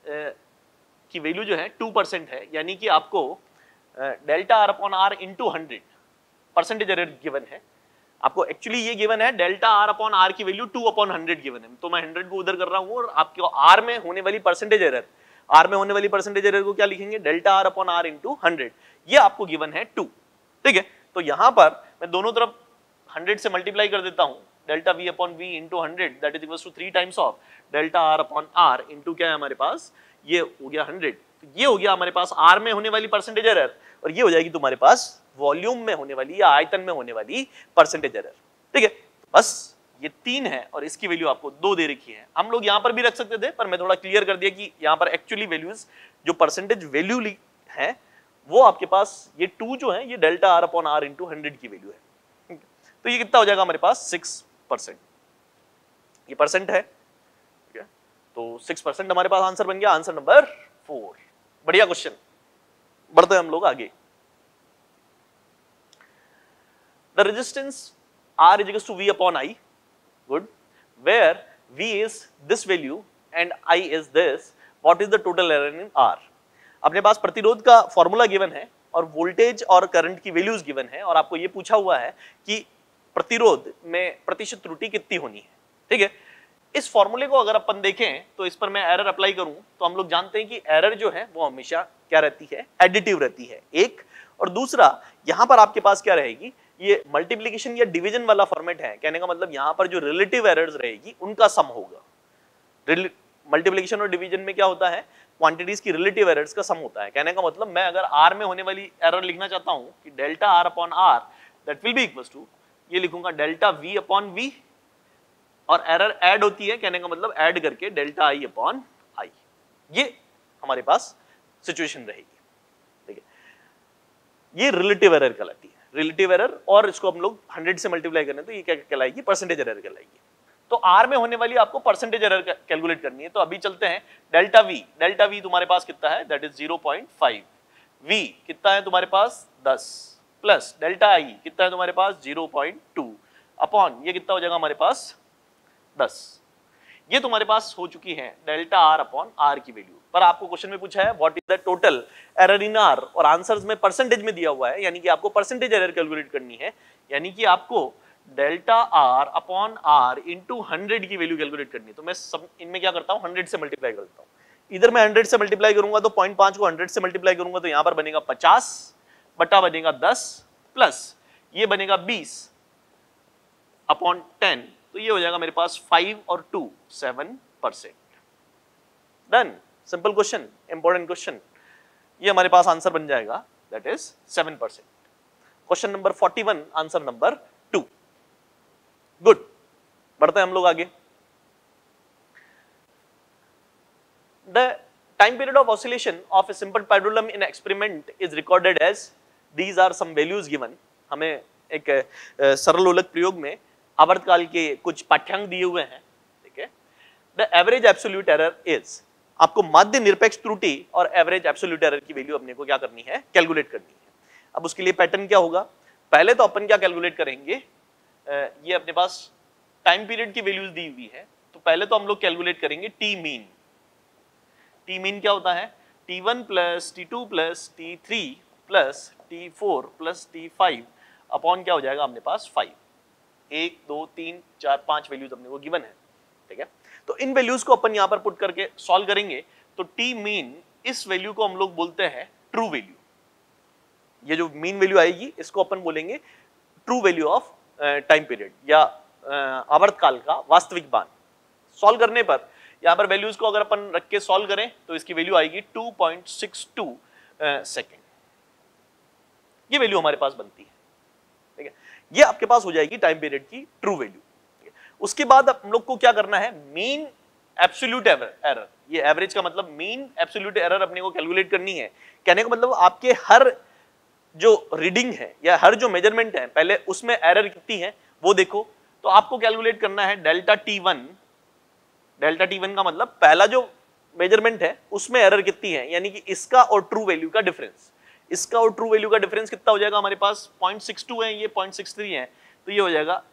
की वैल्यू जो है 2% है, यानी कि आपको delta R upon R into 100 percentage error given है। आपको एक्चुअली ये गिवन है डेल्टा R अपॉन R की वैल्यू 2/100 गिवन है, तो मैं 100 को उधर कर रहा हूं और आपको R में होने वाली परसेंटेज एरर, R में होने वाली परसेंटेज एरर को क्या लिखेंगे, delta R upon R into 100, ये आपको गिवन है 2, ठीक है। तो यहां पर मैं दोनों तरफ 100 से मल्टीप्लाई कर देता हूं, delta V upon V into 100 that is equals to 3 times of delta R upon R into क्या है हमारे पास, ये हो गया 100, ये हो गया हमारे पास R में होने वाली परसेंटेज एरर, और ये हो जाएगी तुम्हारे पास वॉल्यूम में होने वाली या आयतन में होने वाली परसेंटेज एरर, ठीक है। बस ये 3 है और इसकी वैल्यू आपको 2 दे रखी है। हम लोग यहां पर भी रख सकते थे, पर मैं थोड़ा क्लियर कर दिया कि यहां पर एक्चुअली वैल्यूज जो परसेंटेज वैल्यू है वो आपके पास ये 2 जो है ये delta R upon R into 100 की वैल्यू है। तो ये कितना हो जाएगा हमारे पास 6%, ये परसेंट है, ठीक है। तो 6% हमारे पास आंसर बन गया, आंसर नंबर 4। बढ़िया क्वेश्चन, बढ़ते हैं हम लोग आगे। The resistance R is equals to V upon I, good, where V is this value and I is this, what is the total error in R? अपने पास प्रतिरोध का फॉर्मूला गिवन है और वोल्टेज और करंट की वैल्यूज गिवन है, और आपको ये पूछा हुआ है कि प्रतिरोध में प्रतिशत त्रुटि कितनी होनी है, ठीक है। इस फॉर्मूले को अगर अपन देखें तो इस पर मैं एरर अप्लाई करूं तो हम लोग जानते हैं कि एरर जो है वो हमेशा क्या रहती है, एडिटिव रहती है, एक, और दूसरा यहां पर आपके पास क्या रहेगी, ये मल्टीप्लिकेशन या डिवीजन वाला फॉर्मेट है। कहने का मतलब यहां पर जो रिलेटिव एरर्स रहेगी उनका सम होगा। मल्टीप्लिकेशन और डिवीजन में क्या होता है, क्वांटिटीज की रिलेटिव एरर्स का सम होता है। कहने का मतलब मैं अगर R में होने वाली एरर लिखना चाहता हूं कि delta R upon R that will be equals to, ये लिखूंगा डेल्टा V अपॉन V और एरर ऐड होती है, कहने का मतलब ऐड करके डेल्टा आई अपॉन आई, ये हमारे पास सिचुएशन रहेगी, ठीक है। ये रिलेटिव एरर कहलाती है, रिलेटिव एरर, और इसको हम लोग 100 से मल्टीप्लाई करें तो ये क्या कहलाएगी, परसेंटेज एरर कहलाएगी। तो आर में होने वाली आपको परसेंटेज एरर कैलकुलेट करनी है। तो अभी चलते हैं डेल्टा वी तुम्हारे पास कितना है, दैट इज 0.5, वी कितना है तुम्हारे पास 10, प्लस डेल्टा आई कितना है तुम्हारे पास 0.2 अपॉन ये कितना हो जाएगा हमारे पास 10। ये तुम्हारे पास हो चुकी है डेल्टा आर अपॉन आर की वैल्यू। पर आपको क्वेश्चन में पूछा है what is the total error in R, और आंसर्स में परसेंटेज में दिया हुआ है, यानी कि आपको परसेंटेज एरर कैलकुलेट करनी है, यानी कि आपको delta R upon R into 100 की वैल्यू कैलकुलेट करनी है। तो मैं सब इनमें क्या करता हूँ 100 से मल्टीप्लाई कर देता हूँ। इधर मैं 100 से मल्टीप्लाई करूंगा तो 0.5 को 100 से मल्टीप्लाई करूंगा तो यहां पर बनेगा 50 बटा बनेगा 10 प्लस ये बनेगा 20 अपॉन 10, तो ये हो जाएगा मेरे पास 5 और 2 7%। डन, सिंपल क्वेश्चन, इंपॉर्टेंट क्वेश्चन, ये हमारे पास आंसर बन जाएगा, that is 7%। Question number 41, answer number 2। Good, बढ़ते हैं हम लोग आगे। The time period of oscillation of a simple pendulum in experiment is recorded as, these are some values given। हमें एक सरल लोलक प्रयोग में आवर्तकाल के कुछ पाठ्यांक दिए हुए हैं, ठीक है। The average absolute error is, आपको माध्य निरपेक्ष त्रुटि और एवरेज एब्सोल्यूट एरर की वैल्यू अपने को क्या करनी है, कैलकुलेट करनी है। अब उसके लिए पैटर्न क्या होगा, पहले तो अपन क्या कैलकुलेट करेंगे, ये अपने पास टाइम पीरियड की वैल्यूज दी हुई है, तो पहले तो हम लोग कैलकुलेट करेंगे टी मीन। टी मीन क्या होता है, T1 plus T2 plus T3 plus T4 plus T5 upon क्या हो जाएगा अपने पास 5। 1 2 3 4 5 वैल्यूज अपने को गिवन है, ठीक है। तो इन वैल्यूज को अपन यहाँ पर पुट करके सॉल्व करेंगे, तो टी मीन, इस वैल्यू को हम लोग बोलते हैं ट्रू वैल्यू। ये जो मीन वैल्यू आएगी इसको अपन बोलेंगे true value of time period या आवर्तकाल का वास्तविक मान। सॉल्व करने पर यहाँ पर वैल्यूज को अगर अपन रख के सॉल्व करें तो इसकी वैल्यू आएगी 2.62 सेकेंड, ये वैल्यू हमारे पास बनती है, ठीक है। ये आपके पास हो जाएगी टाइम पीरियड की ट्रू वैल्यू। उसके बाद हम लोग को क्या करना है, मीन एब्सोल्यूट एरर, ये एवरेज का मतलब मीन एब्सोल्यूट एरर अपने को कैलकुलेट करनी है। कहने का मतलब आपके हर जो रीडिंग है या हर जो मेजरमेंट है पहले उसमें एरर कितनी है वो देखो। तो आपको कैलकुलेट करना है डेल्टा T1, डेल्टा T1 का मतलब पहला जो मेजरमेंट है उसमें एरर कितनी है, यानी कि इसका और ट्रू वैल्यू का डिफरेंस। इसका और ट्रू वैल्यू का डिफरेंस कितना हो जाएगा हमारे पास, 0.62 है, ये 0.63 है, तो ये हो जाएगा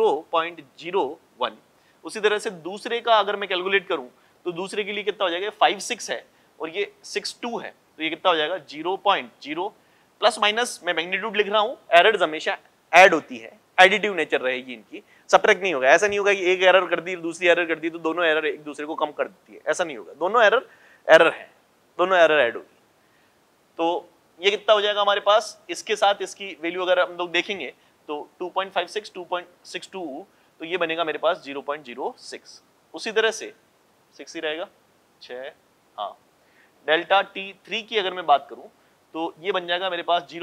0.01। उसी तरह से दूसरे का अगर मैं कैलकुलेट करूं तो दूसरे के लिए कितना हो जाएगा, 5.6 है और ये 6.2 है, तो ये कितना हो जाएगा 0.0 प्लस माइनस, मैं मैग्नीट्यूड लिख रहा हूं, एरर्स हमेशा ऐड होती है, एडिटिव नेचर रहेगी इनकी, सब्ट्रैक्ट नहीं होगा। ऐसा नहीं होगा कि एक एरर कर दी दूसरी एरर कर दी तो दोनों एरर एक दूसरे को कम कर देती है, ऐसा नहीं होगा। दोनों एरर है, दोनों एरर ऐड होगी। तो ये कितना हो जाएगा हमारे पास, इसके साथ इसकी वैल्यू अगर हम लोग देखेंगे तो 2.56 2.62, तो ये बनेगा मेरे पास 0.06। उसी तरह से 6 ही रहेगा 6, हाँ। डेल्टा T3 की अगर मैं बात करूं तो ये बन जाएगा मेरे पास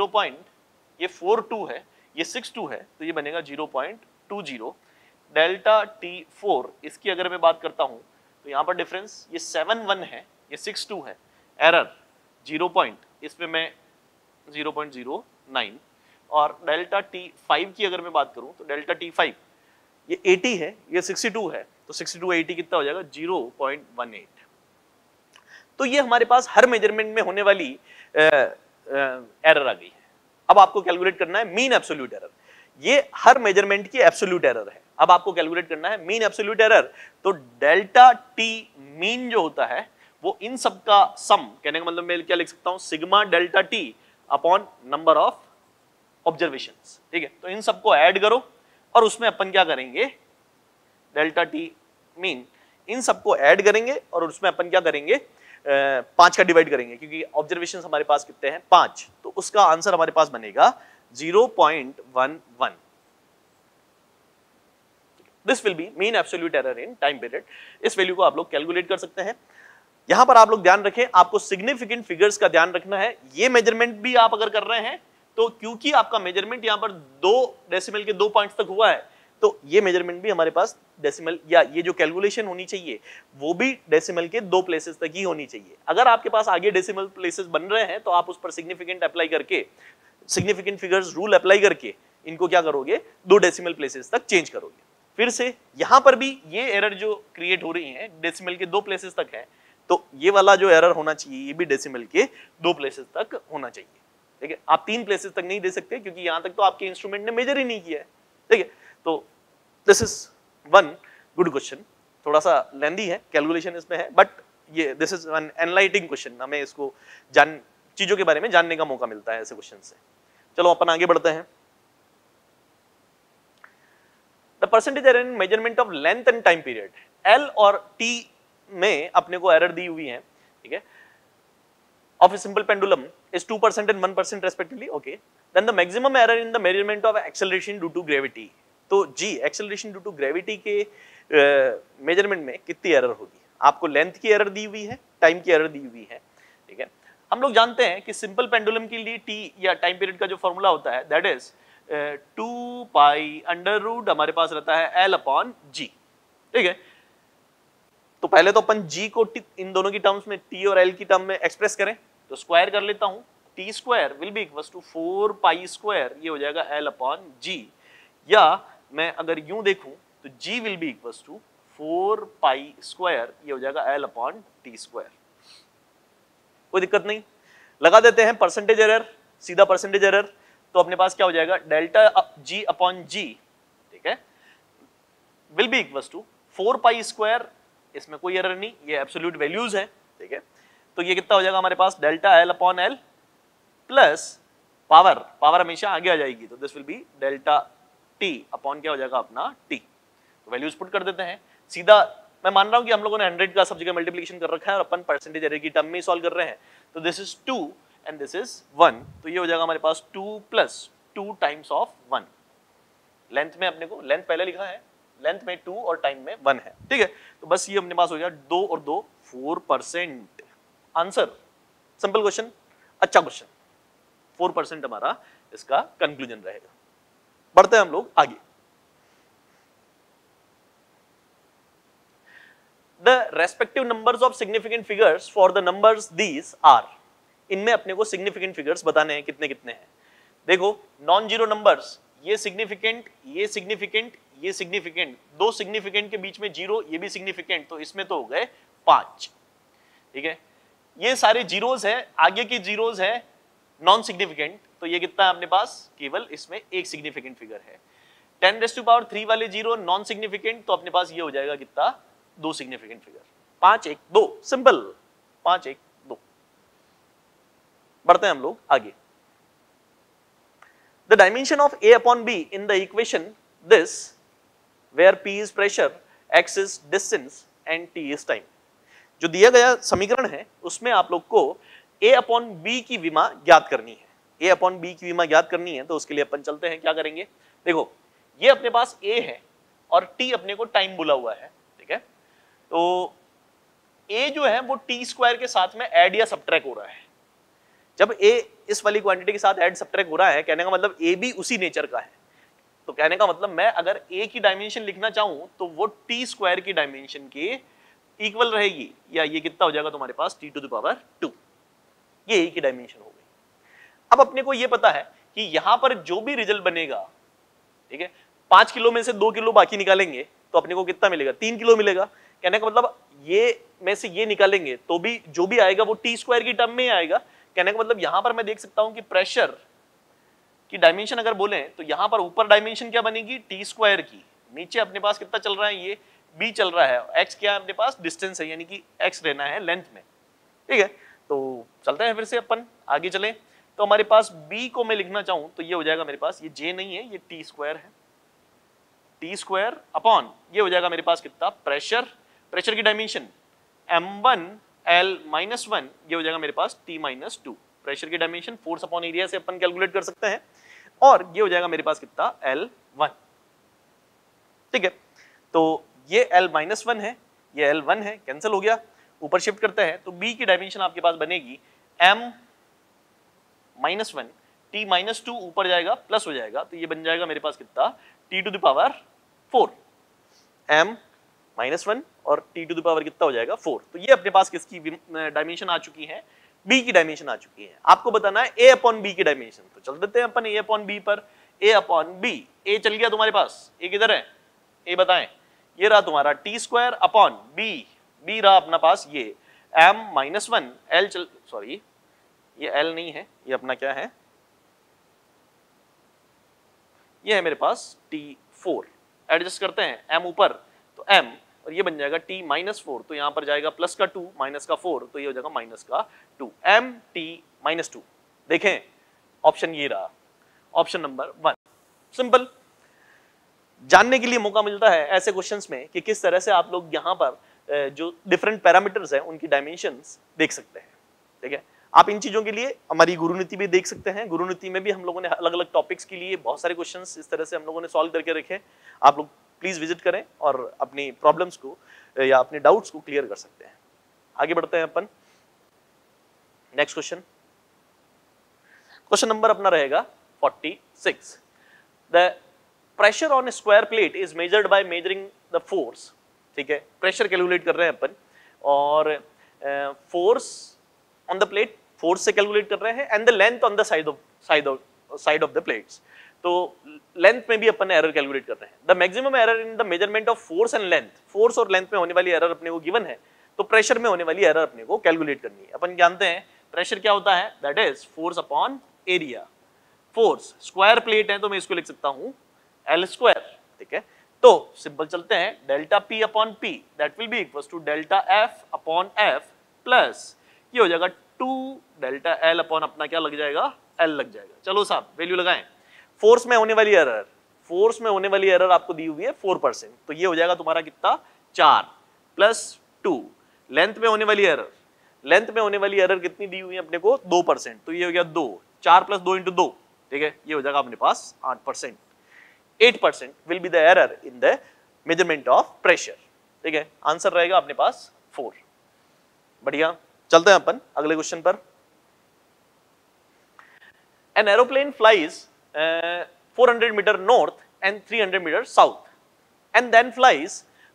0.42 है, ये 62 है, तो ये बनेगा 0.20। डेल्टा T4 इसकी अगर मैं बात करता हूं तो यहाँ पर डिफरेंस ये 7.1 है, ये 6.2 है, एरर 0. इसमें मैं 0.09। और डेल्टा T5 की अगर मैं बात करूं तो डेल्टा T5 ये 80 है, ये 62 है, तो 62 80 कितना हो जाएगा 0.18। तो ये हमारे पास हर मेजरमेंट में होने वाली एरर आ गई है। अब आपको कैलकुलेट करना है मीन एब्सोल्यूट एरर, ये हर मेजरमेंट की एब्सोल्यूट एरर है। अब आपको कैलकुलेट करना है मीन एब्सोल्यूट एरर, तो डेल्टा T मीन जो होता है वो इन सब का सम, कहने का मतलब मैं क्या लिख सकता हूं, sigma delta T upon number of observations, ठीक है। तो इन सबको ऐड करो और उसमें अपन क्या करेंगे, डेल्टा T मीन, इन सबको ऐड करेंगे और उसमें अपन क्या करेंगे, 5 का डिवाइड करेंगे, क्योंकि ऑब्जर्वेशंस हमारे पास कितने हैं 5, तो उसका आंसर हमारे पास बनेगा 0.11। This will be mean absolute error in time period. इस वैल्यू को आप लोग कैलकुलेट कर सकते हैं। यहां पर आप लोग ध्यान रखें, आपको सिग्निफिकेंट फिगर्स का ध्यान रखना है। ये मेजरमेंट भी आप अगर कर रहे हैं तो क्योंकि आपका मेजरमेंट यहां पर 2 डेसिमल के 2 पॉइंट्स तक हुआ है, तो ये मेजरमेंट भी हमारे पास डेसिमल या ये जो कैलकुलेशन होनी चाहिए वो भी डेसिमल के 2 प्लेसेस तक ही होनी चाहिए। अगर आपके पास आगे डेसिमल प्लेसेस बन रहे हैं तो आप उस पर सिग्निफिकेंट अप्लाई करके, सिग्निफिकेंट फिगर्स रूल अप्लाई करके इनको क्या करोगे, 2 डेसिमल प्लेसेस तक चेंज करोगे। फिर से यहां पर भी ये एरर जो क्रिएट हो रही है डेसिमल के 2 प्लेसेस तक है, तो ये वाला जो एरर होना चाहिए ये भी डेसिमल के 2 प्लेसेस तक होना चाहिए। ठीक है, आप 3 प्लेसेस तक नहीं दे सकते क्योंकि यहां तक तो आपके इंस्ट्रूमेंट ने मेजर ही नहीं किया है। ठीक है, तो this is one good question, थोड़ा सा लेंदी है, कैलकुलेशन इसमें है, बट ये this is an enlightening question, हमें इसको चीजों के बारे में जानने का मौका मिलता है ऐसे क्वेश्चन से। चलो अपन आगे बढ़ते हैं। The percentage error in measurement of length and time period, L और टी में अपने को एरर दी हुई है, ठीक है, of a simple pendulum is 2% and 1% respectively, okay, then the maximum error in the measurement of acceleration due to gravity, तो g acceleration due to gravity के मेजरमेंट में कितनी एरर होगी। आपको लेंथ की एरर दी हुई है, टाइम की एरर दी हुई है, ठीक है। हम लोग जानते हैं कि सिंपल पेंडुलम के लिए टी या टाइम पीरियड का जो फॉर्मूला होता है that is 2 pi under root हमारे पास रहता है L अपॉन जी, ठीक है। तो पहले तो अपन g को इन दोनों की टर्म्स में t और l की टर्म में एक्सप्रेस करें, तो स्क्वायर कर लेता हूं, t square will be equals to 4 pi square, ये हो जाएगा l अपॉन g, या मैं अगर यूं देखूं तो g will be equals to 4 pi square, ये हो जाएगा l अपॉन t स्क्वायर। कोई दिक्कत नहीं, लगा देते हैं परसेंटेज एरर, सीधा परसेंटेज एरर, तो अपने पास क्या हो जाएगा डेल्टा g अपॉन g, ठीक है, will be equals to 4 pi square, इसमें कोई एरर नहीं, ये एब्सोल्यूट वैल्यूज है, ठीक है। तो ये कितना हो जाएगा हमारे पास delta L upon L plus power, power हमेशा आगे आ जाएगी, तो this will be delta T upon क्या हो जाएगा अपना टी। तो वैल्यूज पुट कर देते हैं सीधा, मैं मान रहा हूं कि हम लोगों ने 100 का सब जगह मल्टीप्लिकेशन कर रखा है और अपन परसेंटेज एरर की टर्म में सॉल्व कर रहे हैं, तो this is 2 and this is 1, तो ये हो जाएगा हमारे पास 2 प्लस 2 टाइम्स ऑफ 1। लेंथ में अपने को लेंथ पहले लिखा है, लेंथ में 2 और टाइम में 1 है, ठीक है। तो बस ये अपने पास हो गया 2 और 2 4%। आंसर सिंपल क्वेश्चन, अच्छा क्वेश्चन, 4% हमारा इसका कंक्लूजन रहेगा। बढ़ते हैं हम लोग आगे। The respective numbers of significant figures for the numbers these are, इनमें अपने को significant figures बताने हैं कितने कितने हैं। देखो नॉन जीरो नंबर्स, ये सिग्निफिकेंट, ये सिग्निफिकेंट, ये सिग्निफिकेंट, 2 सिग्निफिकेंट के बीच में जीरो, ये भी सिग्निफिकेंट, तो इसमें तो हो गए 5, ठीक है। ये सारे जीरोस है, आगे की जीरोस है नॉन सिग्निफिकेंट, तो ये कितना है अपने पास, केवल इसमें एक सिग्निफिकेंट फिगर है। 10⁻³ वाले जीरो नॉन सिग्निफिकेंट, तो अपने पास ये हो जाएगा कितना, 2 सिग्निफिकेंट फिगर, 5 1 2, सिंपल 5 1 2। बढ़ते हैं हम लोग आगे। The dimension of A upon B in the equation this, where P is pressure, X is distance and T is time, जो दिया गया समीकरण है उसमें आप लोग को A upon B की विमा ज्ञात करनी है। A upon B की विमा ज्ञात करनी है, तो उसके लिए अपन चलते हैं, क्या करेंगे, देखो ये अपने पास A है और T अपने को टाइम बोला हुआ है, ठीक है। तो A जो है वो T स्क्वायर के साथ में ऐड या सबट्रैक्ट हो रहा है। जब A इस वाली क्वांटिटी के साथ ऐड सबट्रैक्ट हो रहा है, कहने का मतलब A भी उसी नेचर का है, तो कहने का मतलब मैं अगर A की डायमेंशन लिखना चाहूं तो वो T स्क्वायर की डायमेंशन के इक्वल रहेगी, या ये कितना हो जाएगा तुम्हारे पास T⁻², ये A की डायमेंशन हो गई। अब अपने को ये पता है कि यहां पर जो भी रिजल्ट बनेगा, ठीक है, 5 किलो में से 2 किलो बाकी निकालेंगे तो अपने को कितना मिलेगा, 3 किलो मिलेगा। कहने का मतलब ये में से ये निकालेंगे तो भी जो भी आएगा वो T स्क्वायर की टर्म में ही आएगा। कहने का मतलब यहां पर मैं देख सकता हूं कि प्रेशर की डायमेंशन अगर बोले तो यहां पर ऊपर डायमेंशन क्या बनेगी, T स्क्वायर की, नीचे अपने पास कितना चल रहा है, ये B चल रहा है, X क्या है अपने पास, डिस्टेंस है, यानी कि X रहना है लेंथ में, ठीक है। तो चलते हैं फिर से अपन आगे चलें, तो हमारे पास B को मैं लिखना चाहूं तो ये हो जाएगा मेरे पास, ये J नहीं है, ये T स्क्वायर है, T स्क्वायर अपॉन ये हो जाएगा मेरे पास कितना, प्रेशर, प्रेशर की डायमेंशन m1L-1, ये हो जाएगा मेरे पास T-2, प्रेशर की डायमेंशन फोर्स अपॉन एरिया से अपन कैलकुलेट कर सकते हैं, और ये हो जाएगा मेरे पास कितना, L1, ठीक है। तो ये L-1 है, ये L1 है, कैंसिल हो गया, ऊपर शिफ्ट करते हैं तो B की डायमेंशन आपके पास बनेगी m-1, T-2 ऊपर जाएगा प्लस हो जाएगा, तो ये बन जाएगा मेरे पास कितना, T⁻², 4, m -1 और t टू द पावर कितना हो जाएगा 4। तो ये अपने पास किसकी डायमेंशन आ चुकी है, b की डायमेंशन आ चुकी है। आपको बताना है a अपॉन b की डायमेंशन, तो चल देते हैं अपन a अपॉन b पर। a अपॉन b, a चल गया तुम्हारे पास, a किधर है, a बताएं, ये रहा तुम्हारा t square upon b, b रहा अपना पास ये m -1 l, सॉरी ये l नहीं है, ये अपना क्या है, ये है मेरे पास t4, एडजस्ट करते हैं m ऊपर तो m, और ये बन जाएगा t -4, तो यहां पर जाएगा प्लस का 2 माइनस का 4, तो ये हो जाएगा माइनस का 2, m t -2। देखें ऑप्शन ये रहा, ऑप्शन नंबर 1। सिंपल, जानने के लिए मौका मिलता है ऐसे क्वेश्चंस में कि किस तरह से आप लोग यहां पर जो डिफरेंट पैरामीटर्स हैं उनकी डायमेंशंस देख सकते हैं। ठीक है, आप इन चीजों के लिए हमारी गुरुनीति भी देख सकते हैं। गुरुनीति में भी हम लोगों ने अलग अलग टॉपिक्स के लिए बहुत सारे क्वेश्चंस इस तरह से हम लोगों ने सॉल्व करके रखे। आप लोग प्लीज विजिट करें और अपनी प्रॉब्लम्स को या अपने डाउट्स को क्लियर कर सकते हैं। आगे बढ़ते हैं अपन, नेक्स्ट क्वेश्चन। क्वेश्चन नंबर अपना रहेगा 46। The pressure on square plate is measured by measuring the force. ठीक है, प्रेशर कैलकुलेट कर रहे हैं अपन, और force on the plate, force से कैलकुलेट कर रहे हैं, and the length on the side of the plates. तो लेंथ में भी अपन एरर कैलकुलेट कर रहे हैं। The maximum error in the measurement of force and length, force और लेंथ में होने वाली एरर अपने को गिवन है, तो प्रेशर में होने वाली एरर अपने को कैलकुलेट करनी है। अपन जानते हैं प्रेशर क्या होता है, that is force upon area. Force square plate है तो मैं इसको लिख सकता हूं L स्क्वायर। ठीक है, तो सिंपल चलते हैं, delta P upon P that will be equal to delta F upon F plus ये हो जाएगा 2 डेल्टा L अपॉन अपना क्या लग जाएगा, L लग जाएगा। चलो साहब वैल्यू लगाएं। फोर्स में होने वाली एरर, फोर्स में होने वाली एरर आपको दी हुई है 4%, तो ये हो जाएगा तुम्हारा कितना 4 प्लस 2। लेंथ में होने वाली एरर, लेंथ में होने वाली एरर कितनी दी हुई है अपने को 2%, तो ये हो गया 2, 4 प्लस 2 इंटू 2। ठीक है, ये हो जाएगा अपने पास 8%। 8% will be the error in the measurement of pressure। ठीक है, आंसर रहेगा अपने पास 4। बढ़िया, चलते हैं अपन अगले क्वेश्चन पर। An aeroplane flies 400 meter north and 300 meter south and then flies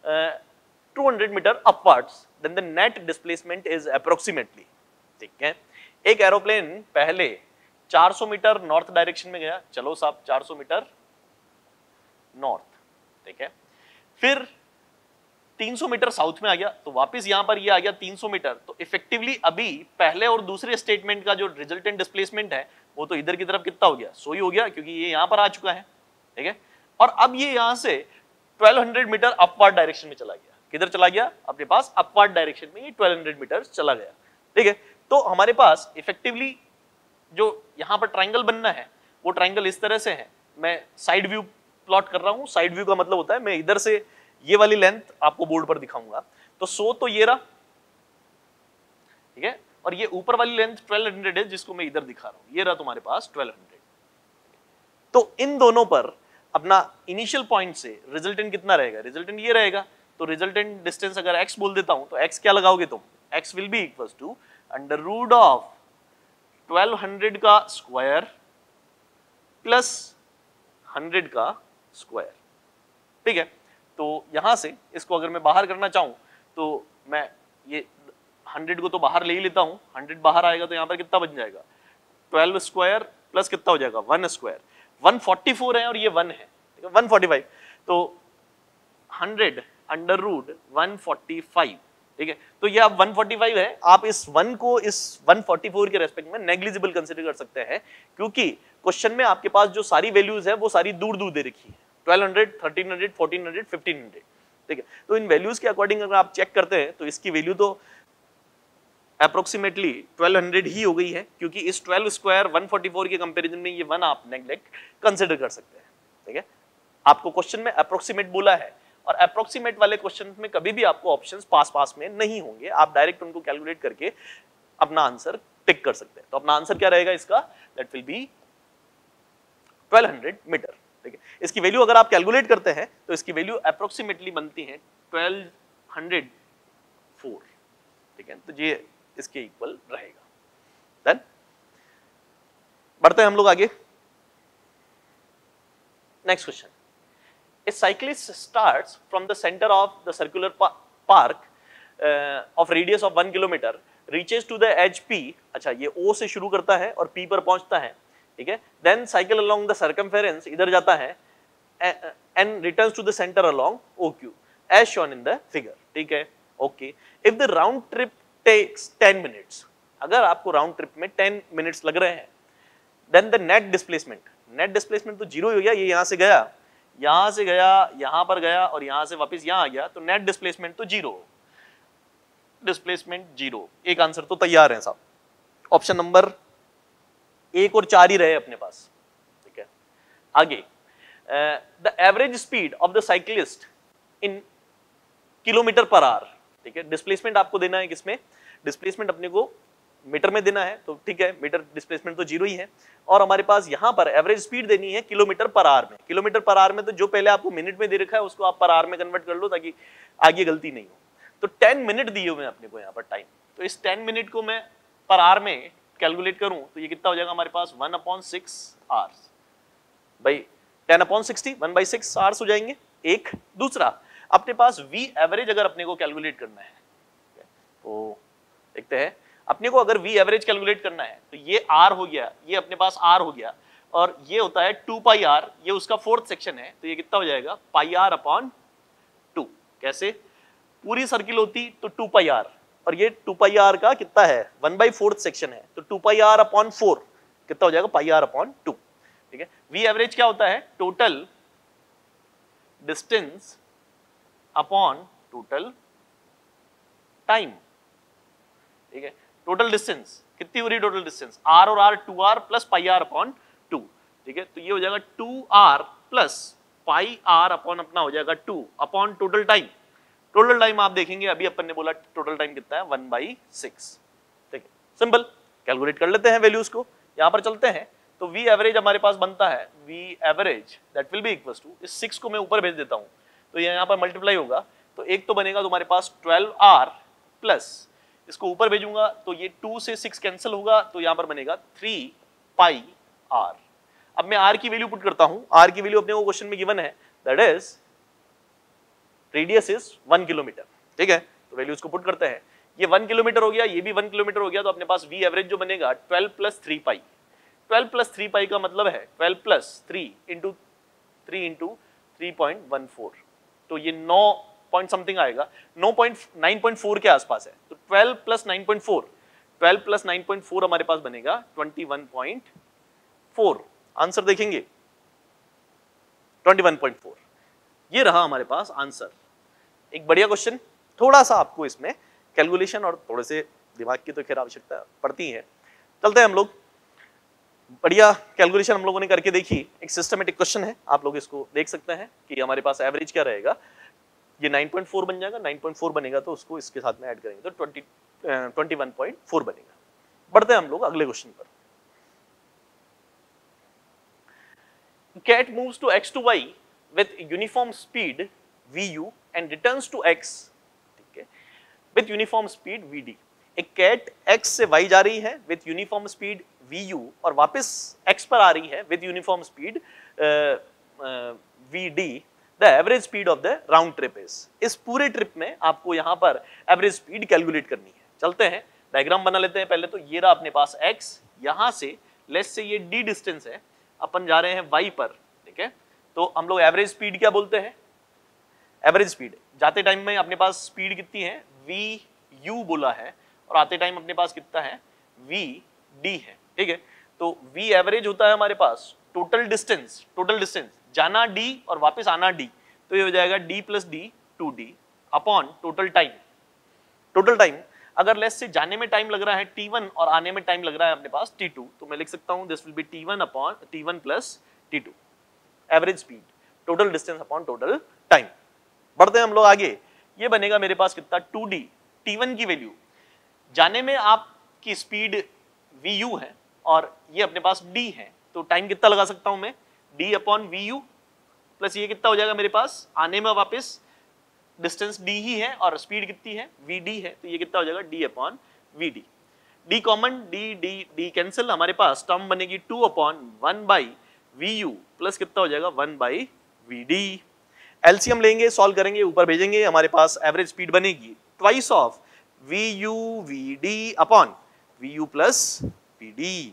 200 meter upwards, then the net displacement is approximately। ठीक है, एक एरोप्लेन पहले 400 मीटर नॉर्थ डायरेक्शन में गया, चलो साहब 400 मीटर नॉर्थ, ठीक है, फिर 300 मीटर साउथ में आ गया, तो वापस यहां पर ये आ गया 300 मीटर। तो इफेक्टिवली अभी पहले और दूसरे स्टेटमेंट का जो रिजल्टेंट डिस्प्लेसमेंट है वो तो इधर की तरफ कितना हो गया, 100 ही हो गया, क्योंकि ये यहां पर आ चुका है। ठीक है, और अब ये यहां से 1200 मीटर अपवर्ड डायरेक्शन में चला गया। किधर चला गया, अपने पास अपवर्ड डायरेक्शन में ये 1200 मीटर चला गया। ठीक है, तो हमारे पास इफेक्टिवली जो यहां पर ट्राइंगल बनना है वो ट्राइंगल इस तरह से है। मैं साइड व्यू प्लॉट कर रहा हूं। साइड व्यू का मतलब होता है मैं इधर से ये वाली लेंथ आपको बोर्ड पर दिखाऊंगा, तो 100 तो ये रहा, ठीक है, और ये ऊपर वाली लेंथ 1200 है जिसको मैं इधर दिखा रहा हूं, ये रहा तुम्हारे पास 1200। तो इन दोनों पर अपना इनिशियल पॉइंट से रिजल्टेंट कितना रहेगा, रिजल्टेंट ये रहेगा। तो रिजल्टेंट डिस्टेंस अगर x बोल देता हूं तो x क्या लगाओगे तुम, x will be equals to under root of 1200 का स्क्वायर प्लस 100 का स्क्वायर। ठीक है, तो यहां से इसको अगर मैं बाहर करना चाहूं तो मैं ये 100 को तो बाहर ले ही लेता हूं, 100 बाहर आएगा तो यहां पर कितना बन जाएगा, 12 स्क्वायर प्लस कितना हो जाएगा 1 स्क्वायर। 144 है और ये 1 है, ठीक है, 145, तो 100 अंडर रूट 145। ठीक है, तो ये अब 145 है, आप इस 1 को इस 144 के रेस्पेक्ट में नेग्लिजिबल कंसीडर कर सकते हैं, क्योंकि क्वेश्चन में आपके पास जो सारी वैल्यूज है वो सारी दूर दूर दे रखी है, 1200, 1300, 1400, 1500। ठीक है, तो इन वैल्यूज के अकॉर्डिंग अगर आप चेक करते हैं तो इसकी वैल्यू तो अप्रोक्सीमेटली 1200 ही हो गई है, क्योंकि इस 12 स्क्वायर 144 के कंपैरिजन में ये 1 आप नेग्लेक्ट कंसीडर कर सकते हैं। ठीक है, आपको क्वेश्चन में अप्रोक्सीमेट बोला है, और अप्रोक्सीमेट वाले क्वेश्चन में कभी भी आपको ऑप्शंस पास में नहीं होंगे, आप डायरेक्ट उनको कैलकुलेट करके अपना आंसर टिक कर सकते हैं। तो अपना आंसर क्या रहेगा इसका, दैट विल बी 1200 मीटर। ठीक है, इसकी वैल्यू अगर आप कैलकुलेट करते हैं तो इसकी वैल्यू अप्रोक्सीमेटली बनती है 1204। ठीक है, तो ये इसके इक्वल रहेगा। देन बढ़ते हैं हम लोग आगे, next question. A cyclist starts from the center of the circular park of radius of 1 kilometer, reaches to the edge P. अच्छा, ये O से शुरू करता है और P पर पहुंचता है, ठीक है. Then cycle along the circumference, इधर जाता है, and returns to the center along OQ, as shown in the figure. ठीक है, okay. If the round trip takes 10 minutes, अगर आपको round trip में 10 minutes लग रहे हैं, then the net displacement तो जीरो ही हो गया, ये यहाँ से गया, यहां से गया, यहां पर गया और यहां से वापस यहां आ गया, तो नेट डिस्प्लेसमेंट तो जीरो, डिस्प्लेसमेंट जीरो. एक आंसर तो तैयार है साहब. ऑप्शन नंबर 1 और 4 ही रहे अपने पास, ठीक है. आगे, the average speed of the cyclist in kilometre per hour, ठीक है. डिस्प्लेसमेंट आपको देना है किसमें, डिस्प्लेसमेंट अपने को मीटर में देना है, तो ठीक है, मीटर डिस्प्लेसमेंट तो जीरो ही है. और हमारे पास यहां पर एवरेज स्पीड देनी है किलोमीटर पर आवर में. किलोमीटर पर आवर में तो जो पहले आपको मिनट में दे रखा है उसको आप पर आवर में कन्वर्ट कर लो ताकि आगे गलती नहीं हो. तो 10 मिनट दिए हुए अपने को यहाँ पर टाइम, तो इस 10 मिनट को मैं पर आवर में कैलकुलेट करूं तो ये कितना हो जाएगा हमारे पास 1/6 आवर्स भाई, 10/60 1/6 आवर्स हो जाएंगे. एक दूसरा अपने पास V एवरेज अगर अपने को कैलकुलेट करना है तो देखते हैं. अपने को अगर V एवरेज कैलकुलेट करना है तो ये R हो गया, ये अपने पास R हो गया और ये होता है 2πr, ये उसका फोर्थ सेक्शन है, तो ये कितना हो जाएगा πr/2. कैसे, पूरी सर्किल होती तो 2πr और ये 2πr का कितना है 1/4 सेक्शन है, तो 2πr/4 कितना हो जाएगा πr/2. ठीक है. V एवरेज क्या होता है, total distance upon total time. ठीक है, टोटल डिस्टेंस कितनी हो रही है, टोटल डिस्टेंस R और R 2R प्लस πr/2. ठीक है, तो ये हो जाएगा 2R प्लस πr अपॉन अपना हो जाएगा 2 upon total time. Total time आप देखेंगे अभी अपन ने बोला टोटल टाइम कितना है 1/6. ठीक है, सिंपल कैलकुलेट कर लेते हैं वैल्यूज को. यहां पर चलते हैं तो V एवरेज हमारे पास बनता है, V average that will be equals to, इस 6 को मैं ऊपर भेज देता हूं तो ये यहां पर मल्टीप्लाई होगा, तो एक तो बनेगा तुम्हारे पास 12R प्लस इसको ऊपर भेजूंगा तो ये 2 से 6 कैंसिल होगा, तो यहां पर बनेगा 3πr. अब मैं R की वैल्यू पुट करता हूं. R की वैल्यू अपने को क्वेश्चन में गिवन है, that is radius is 1 kilometre. ठीक है, तो वैल्यू इसको पुट करते हैं. ये 1 किलोमीटर हो गया, ये भी 1 किलोमीटर हो गया, तो अपने पास V एवरेज जो बनेगा 12 प्लस 3π. 12 प्लस 3π का मतलब है 12 प्लस 3 इंटू 3 इंटू 3.14, तो ये 9 पॉइंट समथिंग आएगा, 9.4 के आसपास है. तो 12 प्लस 9.4, 12 प्लस 9.4 हमारे पास बनेगा 21.4. आंसर देखेंगे 21.4, ये रहा हमारे पास आंसर. एक बढ़िया क्वेश्चन. थोड़ा सा आपको इसमें कैलकुलेशन और थोड़े से दिमाग की तो खैर आवश्यकता पड़ती है. चलते हैं हम लोग. बढ़िया कैलकुलेशन हम लोगों ने करके देखी. एक सिस्टमेटिक क्वेश्चन है, आप लोग इसको देख सकते हैं कि हमारे पास एवरेज क्या रहेगा. ये 9.4 बन जाएगा, 9.4 बनेगा तो उसको इसके साथ में ऐड करेंगे तो 21.4 बनेगा. बढ़ते हैं हम लोग अगले क्वेश्चन पर. Cat moves to x to y with uniform speed vu and returns to x, ठीक है, with uniform speed vd. एक कैट x से y जा रही है with uniform speed vu और वापस x पर आ रही है with uniform speed vd. The average speed of the round trip is. इस पूरे ट्रिप में आपको यहाँ पर एवरेज स्पीड कैलकुलेट करनी है. चलते हैं, डायग्राम बना लेते हैं पहले. तो ये रहा अपने पास x, यहाँ से लेस से ये d डिस्टेंस है, अपन जा रहे हैं y पर. ठीक है, तो हम लोग एवरेज स्पीड क्या बोलते हैं, एवरेज स्पीड. जाते टाइम में अपने पास स्पीड कितनी है vu बोला है और आते टाइम अपने पास कितना है vd है. ठीक है, तो v एवरेज होता है हमारे पास टोटल डिस्टेंस, टोटल डिस्टेंस जाना d और वापस आना d, तो ये हो जाएगा d plus d 2d upon total time. Total time अगर लेस से जाने में टाइम लग रहा है t1 और आने में टाइम लग रहा है अपने पास t2, तो मैं लिख सकता हूं this will be t1 upon t1 plus t2. Average speed, total distance upon total time. बढ़ते हैं हम लोग आगे. ये बनेगा मेरे पास कितना 2d. t1 की वैल्यू, जाने में आपकी स्पीड vu है और ये अपने पास d है, तो टाइम कितना लगा सकता हूं मैं d अपॉन vu प्लस ये कितना हो जाएगा मेरे पास आने में वापस डिस्टेंस d ही है और स्पीड कितनी है vd है, तो ये कितना हो जाएगा d upon vd. d common, d cancel, हमारे पास टर्म बनेगी 2 अपॉन 1 बाई vu प्लस कितना हो जाएगा 1 बाई vd. एलसीएम लेंगे, सॉल्व करेंगे, ऊपर भेजेंगे, हमारे पास एवरेज स्पीड बनेगी twice of V U V D upon V U plus V D,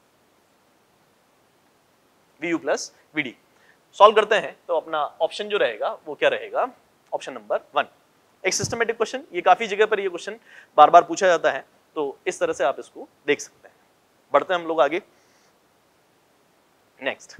V U plus V D. Solve करते हैं तो अपना ऑप्शन जो रहेगा वो क्या रहेगा, ऑप्शन नंबर 1। एक सिस्टमेटिक क्वेश्चन, ये काफी जगह पर ये क्वेश्चन बार बार पूछा जाता है, तो इस तरह से आप इसको देख सकते हैं। बढ़ते हैं हम लोग आगे। Next,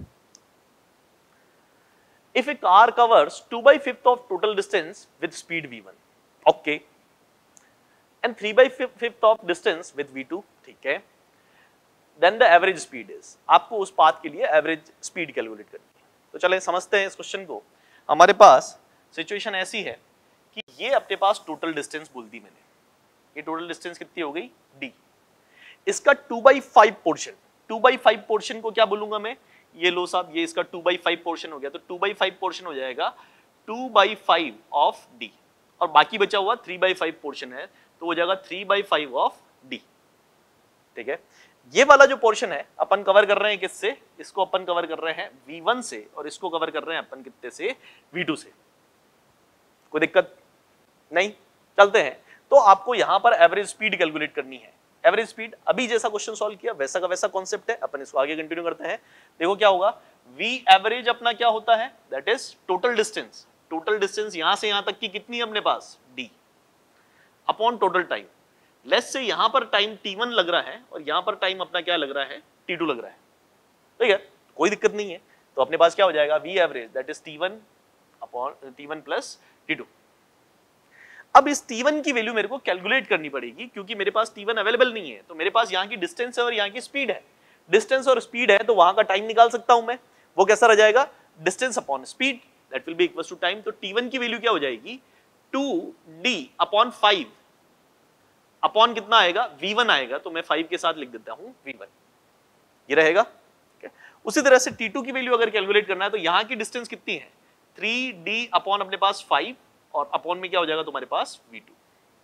if a car covers 2/5 of total distance with speed v1, okay, and 3/5 of distance with v2, ठीक है, then the average speed is, आपको उस पाथ के लिए एवरेज स्पीड कैलकुलेट करनी है। तो चले समझते हैं इस क्वेश्चन को। हमारे पास सिचुएशन ऐसी है कि ये अपने पास टोटल डिस्टेंस बोल दी मैंने, ये टोटल डिस्टेंस कितनी हो गई d, इसका 2/5 पोर्शन, 2/5 पोर्शन को क्या बोलूंगा मैं, ये लो साहब, ये इसका 2/5 पोर्शन हो गया, तो 2/5 पोर्शन हो जाएगा 2/5 ऑफ d, और बाकी बचा हुआ 3/5 पोर्शन है, तो हो जाएगा 3/5 ऑफ d। ठीक है, ये वाला जो पोर्शन है अपन कवर कर रहे हैं किससे, इसको अपन कवर कर रहे हैं v1 से, और इसको कवर कर रहे हैं अपन कितने से, v2 से। कोई दिक्कत नहीं, चलते हैं। तो आपको यहां पर एवरेज स्पीड कैलकुलेट करनी है। एवरेज स्पीड, अभी जैसा क्वेश्चन सॉल्व किया वैसा का वैसा कॉन्सेप्ट है, अपन इसको आगे कंटिन्यू करते हैं। देखो क्या होगा, v एवरेज अपना क्या होता है, that is total distance. Total distance यहां से यहां तक की कितनी है अपने पास, d upon total time. Let's say यहां पर टाइम t1 लग रहा है और यहां पर टाइम अपना क्या लग रहा है, t2 लग रहा है, ठीक है, कोई दिक्कत नहीं है। तो अपने पास क्या हो जाएगा, v average that is t1 upon t1 plus t2। अब इस t1 की वैल्यू मेरे को कैलकुलेट करनी पड़ेगी, क्योंकि मेरे पास t1 अवेलेबल नहीं है, तो मेरे पास यहाँ की डिस्टेंस है और यहाँ की स्पीड है। डिस्टेंस और स्पीड है तो वहां का टाइम निकाल सकता हूं मैं, वो कैसा रह जाएगा, distance upon speed that will be equal to time. तो t1 की वैल्यू क्या हो जाएगी, 2d अपॉन 5 अपॉन कितना आएगा, v1 आएगा, तो मैं 5 के साथ लिख देता हूं v1, ये रहेगा। उसी तरह से t2 की वैल्यू अगर कैलकुलेट करना है तो यहाँ की डिस्टेंस कितनी है, 3d अपॉन अपने पास 5, और अपॉन में क्या हो जाएगा तुम्हारे पास v2।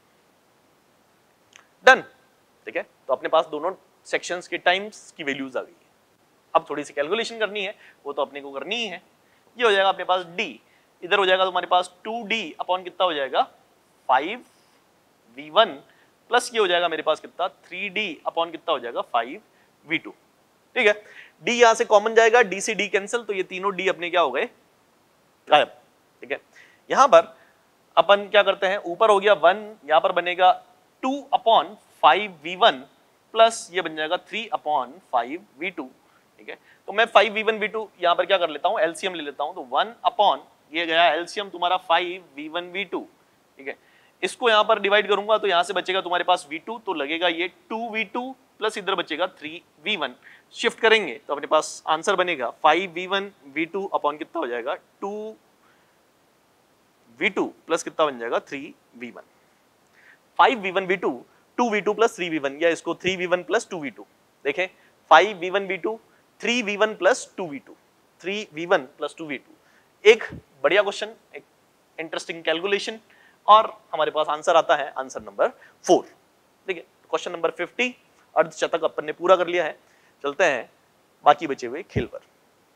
डन, ठीक है। तो अपने पास दोनों सेक्शंस के टाइम्स की वैल्यूज आ गई है। अब थोड़ी सी कैलकुलेशन करनी है, वो तो अपने को करनी ही है। ये हो जाएगा अपने पास d, इधर हो जाएगा तुम्हारे पास 2d अपॉन कितना हो जाएगा 5v1, प्लस ये हो जाएगा मेरे पास कितना 3d अपॉन कितना हो जाएगा 5v2। ठीक है, d यहां से कॉमन जाएगा, d से d कैंसिल, तो ये तीनों d अपने क्या हो गए, गायब। ठीक है, यहां पर अपन क्या करते हैं, ऊपर हो गया 1, यहां पर बनेगा 2 अपॉन 5v1 प्लस ये बन जाएगा 3 अपॉन 5v2। ठीक है, तो मैं 5v1v2 यहां पर क्या कर लेता हूं, एलसीएम ले लेता हूं, तो 1 अपॉन ये गया एलसीएम तुम्हारा 5v1v2। ठीक है, इसको यहां पर डिवाइड करूंगा तो यहां से बचेगा तुम्हारे पास v2, तो लगेगा ये 2v2 प्लस इधर बचेगा 3v1। शिफ्ट करेंगे तो अपने पास आंसर बनेगा 5v1v2 अपॉन कितना हो जाएगा 2v2 प्लस कितना बन जाएगा 3v1। 5v1v2 2v2 plus 3v1, या इसको 3v1 प्लस 2v2 देखें, 5v1v2 3v1 plus 2v2, 3v1 plus 2v2। एक बढ़िया क्वेश्चन, एक इंटरेस्टिंग कैलकुलेशन, और हमारे पास आंसर आता है आंसर नंबर 4। ठीक है, क्वेश्चन नंबर 50 अर्धशतक अपन ने पूरा कर लिया है। चलते हैं बाकी बचे हुए खेल पर।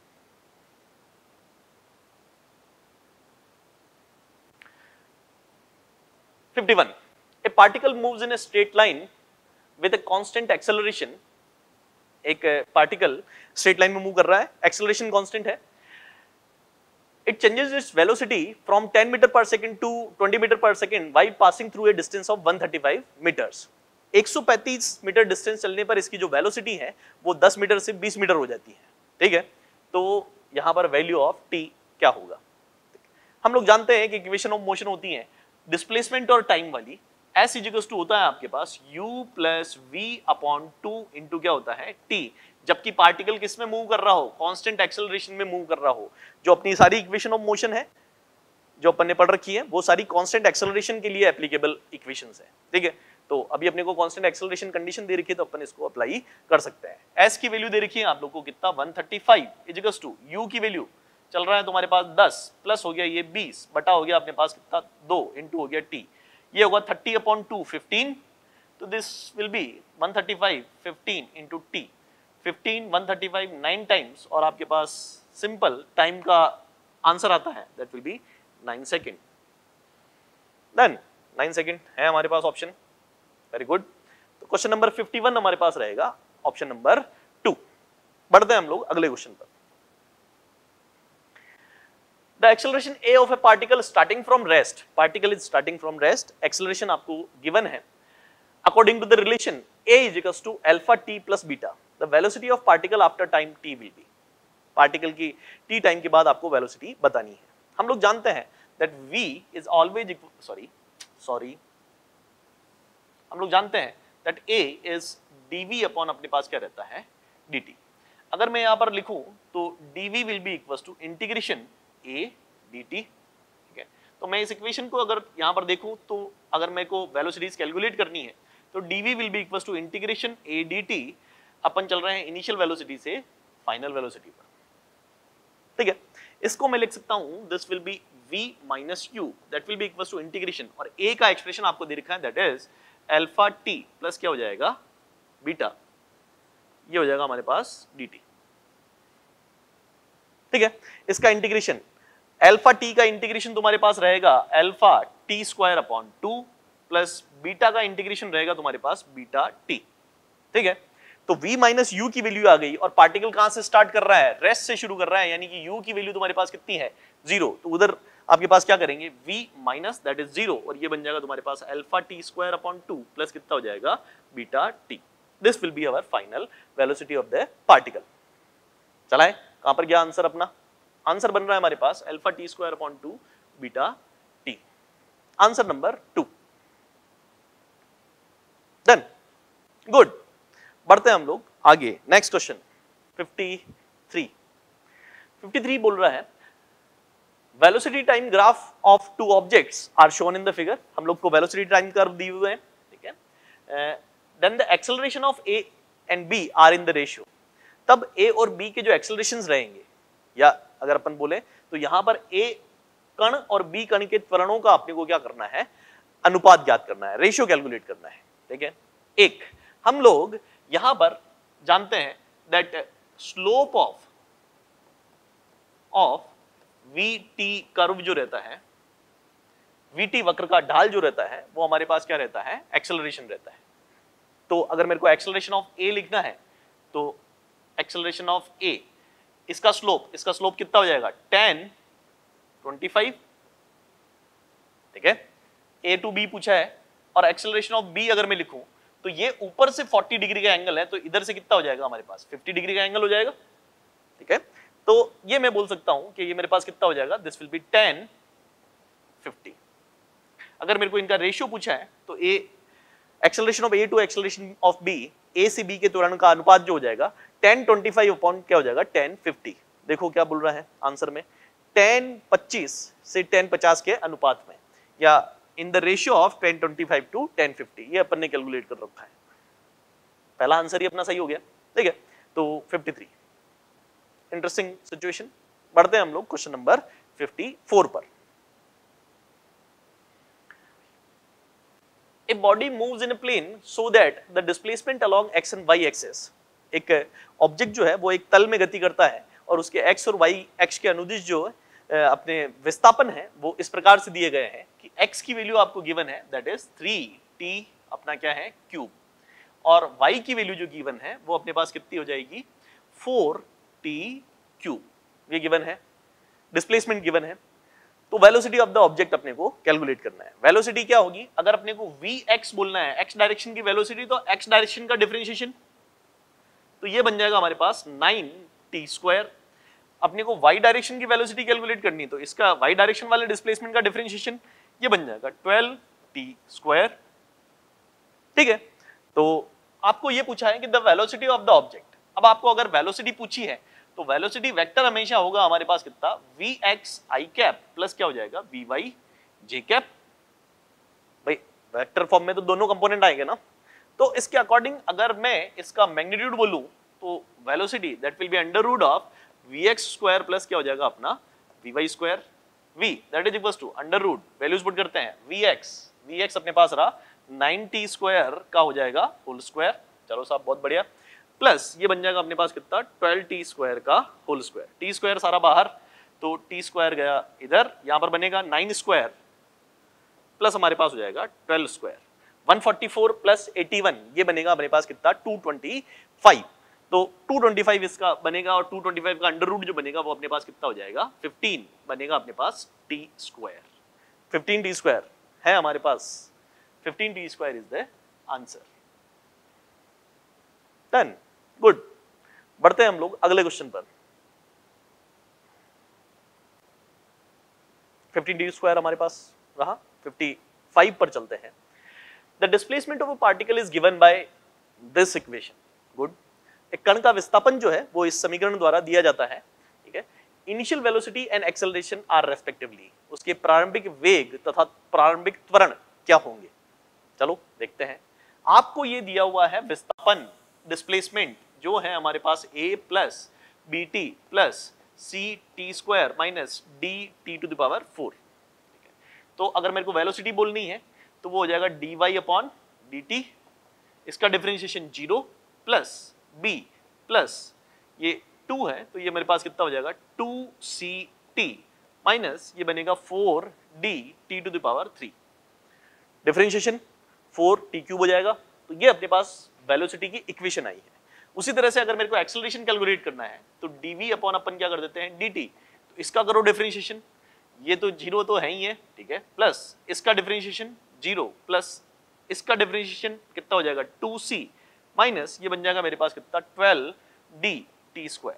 A particle moves in a straight line with a constant acceleration। एक पार्टिकल स्ट्रेट लाइन में मूव कर रहा है, एक्सेलरेशन कांस्टेंट है। It changes its velocity from 10 meter per second to 20 meter per second while passing through a distance of 135 meters। 135 metre distance चलने पर इसकी जो वेलोसिटी है वो 10 मीटर से 20 मीटर हो जाती है। ठीक है, तो यहां पर वैल्यू ऑफ t क्या होगा, हम लोग जानते हैं कि इक्वेशन ऑफ मोशन होती है डिस्प्लेसमेंट और टाइम वाली। s इक्वल्स टू होता है आपके पास u plus v upon 2 into क्या होता है t, जबकि पार्टिकल किस में मूव कर रहा हो, कांस्टेंट एक्सेलरेशन में मूव कर रहा हो। जो अपनी सारी इक्वेशन ऑफ मोशन है जो अपन ने पढ़ रखी है वो सारी कांस्टेंट एक्सेलरेशन के लिए एप्लीकेबल इक्वेशंस है। ठीक है, तो अभी अपने को कांस्टेंट एक्सेलरेशन कंडीशन दे रखी है तो अपन इसको अप्लाई कर सकते हैं। s की वैल्यू दे रखी है आप लोग को कितना 135 इक्वल्स टू u की वैल्यू चल रहा है तुम्हारे पास 10 प्लस हो गया ये 20 बटा हो गया अपने पास कितना 2 इंटू हो गया t, ये होगा 30 अपॉन 2 15, तो this will be 135 15 into t, 15 135 9 times, और आपके पास सिंपल टाइम का आंसर आता है that will be 9 second. Done, 9 second है हमारे पास ऑप्शन। Very good. तो क्वेश्चन नंबर 51 हमारे पास रहेगा ऑप्शन नंबर 2। बढ़ते हैं हम लोग अगले क्वेश्चन पर। The acceleration a of a particle starting from rest, particle is starting from rest, acceleration आपको given है according to the relation a is equals to alpha t plus beta, the velocity of particle after time t will be, particle की t time के बाद आपको velocity बतानी है। हम लोग जानते हैं that v is always हम लोग जानते हैं that a is dv upon अपने पास क्या रहता है dt। अगर मैं यहाँ पर लिखूं तो dv will be equals to integration a dt, ठीक है। तो मैं इस इक्वेशन को अगर यहाँ पर देखूं तो अगर मेरे को वेलोसिटीज कैलकुलेट करनी है तो dv will be equals to integration a dt, अपन चल रहे हैं इनिशियल वेलोसिटी से फाइनल वेलोसिटी पर, ठीक है। इसको मैं लिख सकता हूं this will be v minus u, that will be equals to integration, और a का एक्सप्रेशन आपको दे रखा है that is alpha t plus क्या हो जाएगा बीटा, ये हो जाएगा हमारे पास dt, ठीक है। इसका इंटीग्रेशन अल्फा टी का इंटीग्रेशन तुम्हारे पास रहेगा alpha T square upon 2 plus beta का इंटीग्रेशन रहेगा तुम्हारे पास बीटा टी, ठीक है। तो v माइनस यू की वैल्यू आ गई और पार्टिकल कहां से स्टार्ट कर रहा है, रेस्ट से शुरू कर रहा है, यानी कि u की वैल्यू तुम्हारे पास कितनी है 0, तो उधर आपके पास क्या करेंगे v माइनस दैट इज 0 और ये बन जाएगा तुम्हारे पास alpha T square upon 2 plus कितना हो जाएगा beta T. This will be our final velocity of the particle. चला है कहां पर गया आंसर अपना, आंसर बन रहा है हमारे पास alpha T square upon 2 beta T, answer number 2। Done, good. बढ़ते हैं हम लोग आगे, नेक्स्ट क्वेश्चन 53 बोल रहा है velocity time graph of two objects are shown in the figure. हम लोग को वेलोसिटी टाइम कर्व दिए हुए हैं, ठीक है। Then the acceleration of A and B are in the ratio, तब ए और बी के जो एक्सेलरेशंस रहेंगे, या अगर अपन बोले तो यहां पर ए कण और बी कण के त्वरणों का अपने को क्या करना है, अनुपात ज्ञात करना है, रेशियो कैलकुलेट करना है, ठीक है। एक हम लोग यहां पर जानते हैं that slope of VT curve जो रहता है, वीटी वक्र का ढाल जो रहता है वो हमारे पास क्या रहता है, एक्सेलरेशन रहता है। तो अगर मेरे को एक्सेलरेशन ऑफ ए लिखना है तो एक्सेलरेशन ऑफ ए, इसका स्लोप कितना हो जाएगा 10 25, ठीक है। ए टू बी पूछा है और एक्सेलरेशन ऑफ बी अगर मैं लिखूं तो ये ऊपर से 40 डिग्री का एंगल है, तो इधर से कितना हो जाएगा हमारे पास 50 डिग्री का एंगल हो जाएगा, ठीक है। तो ये मैं बोल सकता हूं कि ये मेरे पास कितना हो जाएगा, दिस विल बी 10 50। अगर मेरे को इनका रेशियो पूछा है तो A acceleration of A to acceleration of B, A से बी के त्वरण का अनुपात जो हो जाएगा 10 25 अपॉन क्या हो जाएगा 10 50। देखो क्या बोल रहा है आंसर में, 10 25 से 10 50 के अनुपात में, या in the ratio of 10 25 to 10 50, ये अपन ने कैलकुलेट कर रखा है। पहला आंसर ही अपना सही हो गया, ठीक है। तो 53, इंटरेस्टिंग सिचुएशन। बढ़ते हैं हम लोग क्वेश्चन नंबर 54 पर। A body moves in a plane so that the displacement along x and y axis, एक ऑब्जेक्ट जो है वो एक तल में गति करता है और उसके x और y अक्ष के अनुदिश जो अपने विस्थापन है वो इस प्रकार से दिए गए हैं कि x की वैल्यू आपको गिवन है दैट इज 3t अपना क्या है क्यूब, और y की वैल्यू जो गिवन है वो अपने पास कितनी हो जाएगी 4t क्यूब, ये गिवन है, डिस्प्लेसमेंट गिवन है। तो वेलोसिटी ऑफ द ऑब्जेक्ट अपने को कैलकुलेट करना है। वेलोसिटी क्या होगी, अगर अपने को vx बोलना है x डायरेक्शन की वेलोसिटी, तो x डायरेक्शन का डिफरेंशिएशन, तो ये बन जाएगा हमारे पास 9t स्क्वायर। अपने को y डायरेक्शन की वेलोसिटी कैलकुलेट करनी है तो इसका y डायरेक्शन वाले डिस्प्लेसमेंट का डिफरेंशिएशन ये बन जाएगा 12t स्क्वायर, ठीक है। तो आपको ये पूछा है कि the velocity of the object. अब आपको अगर वेलोसिटी पूछी है तो वेलोसिटी वेक्टर हमेशा होगा हमारे पास कितना vx i कैप प्लस क्या हो जाएगा vy j कैप। भाई वेक्टर फॉर्म में तो दोनों कंपोनेंट आएंगे ना, तो इसके अकॉर्डिंग अगर मैं इसका मैग्नीट्यूड बोलूं तो velocity that will be under root of vx square plus क्या हो जाएगा अपना vy square, v that is equals to under root, values put करते हैं, vx अपने पास रहा 9t स्क्वायर का हो जाएगा होल स्क्वायर, चलो साहब बहुत बढ़िया, प्लस ये बन जाएगा अपने पास कितना 12t स्क्वायर का होल स्क्वायर, t स्क्वायर सारा बाहर, तो टी स्क्वायर गया इधर, यहां पर बनेगा 9 स्क्वायर प्लस हमारे पास हो जाएगा 12 स्क्वायर, 144 प्लस 81 ये बनेगा हमारे पास कितना 225। तो 225 इसका बनेगा और 225 का अंडर रूट जो बनेगा वो अपने पास कितना हो जाएगा 15 बनेगा अपने पास टी स्क्वायर। 15 टी स्क्वायर है हमारे पास, 15 T square is the answer. Done, good. बढ़ते हैं हम लोग अगले क्वेश्चन पर। 15 टी स्क्वायर हमारे पास रहा, 55 पर चलते हैं। The displacement of a particle is given by this equation. Good. एक कण का विस्थापन जो है वो इस समीकरण द्वारा दिया जाता है, ठीक है। Initial velocity and acceleration are respectively, उसके प्रारंभिक वेग तथा प्रारंभिक त्वरण क्या होंगे। चलो देखते हैं। आपको ये दिया हुआ है विस्थापन, डिस्प्लेसमेंट जो है हमारे पास a plus B T plus C T square minus D T to the power 4। तो अगर मेरे को वेलोसिटी बोलनी है तो वो हो जाएगा dy अपॉन डी टी, इसका डिफरेंशिएशन 0 प्लस b प्लस ये 2 है तो ये मेरे पास कितना हो जाएगा 2ct माइनस ये बनेगा 4d t to the power 3। Differentiation 4t cube हो जाएगा। तो ये अपने पास वेलोसिटी की इक्वेशन आई है। उसी तरह से अगर मेरे को एक्सेलरेशन कैलकुलेट करना है तो dv अपॉन अपन क्या कर देते हैं dt, तो इसका करो डिफरेंशिएशन, ये तो 0 तो है ही है, ठीक है, प्लस इसका डिफरेंशिएशन 0 प्लस इसका डिफरेंशिएशन कितना हो जाएगा 2c माइनस ये बन जाएगा मेरे पास कितना 12d t square,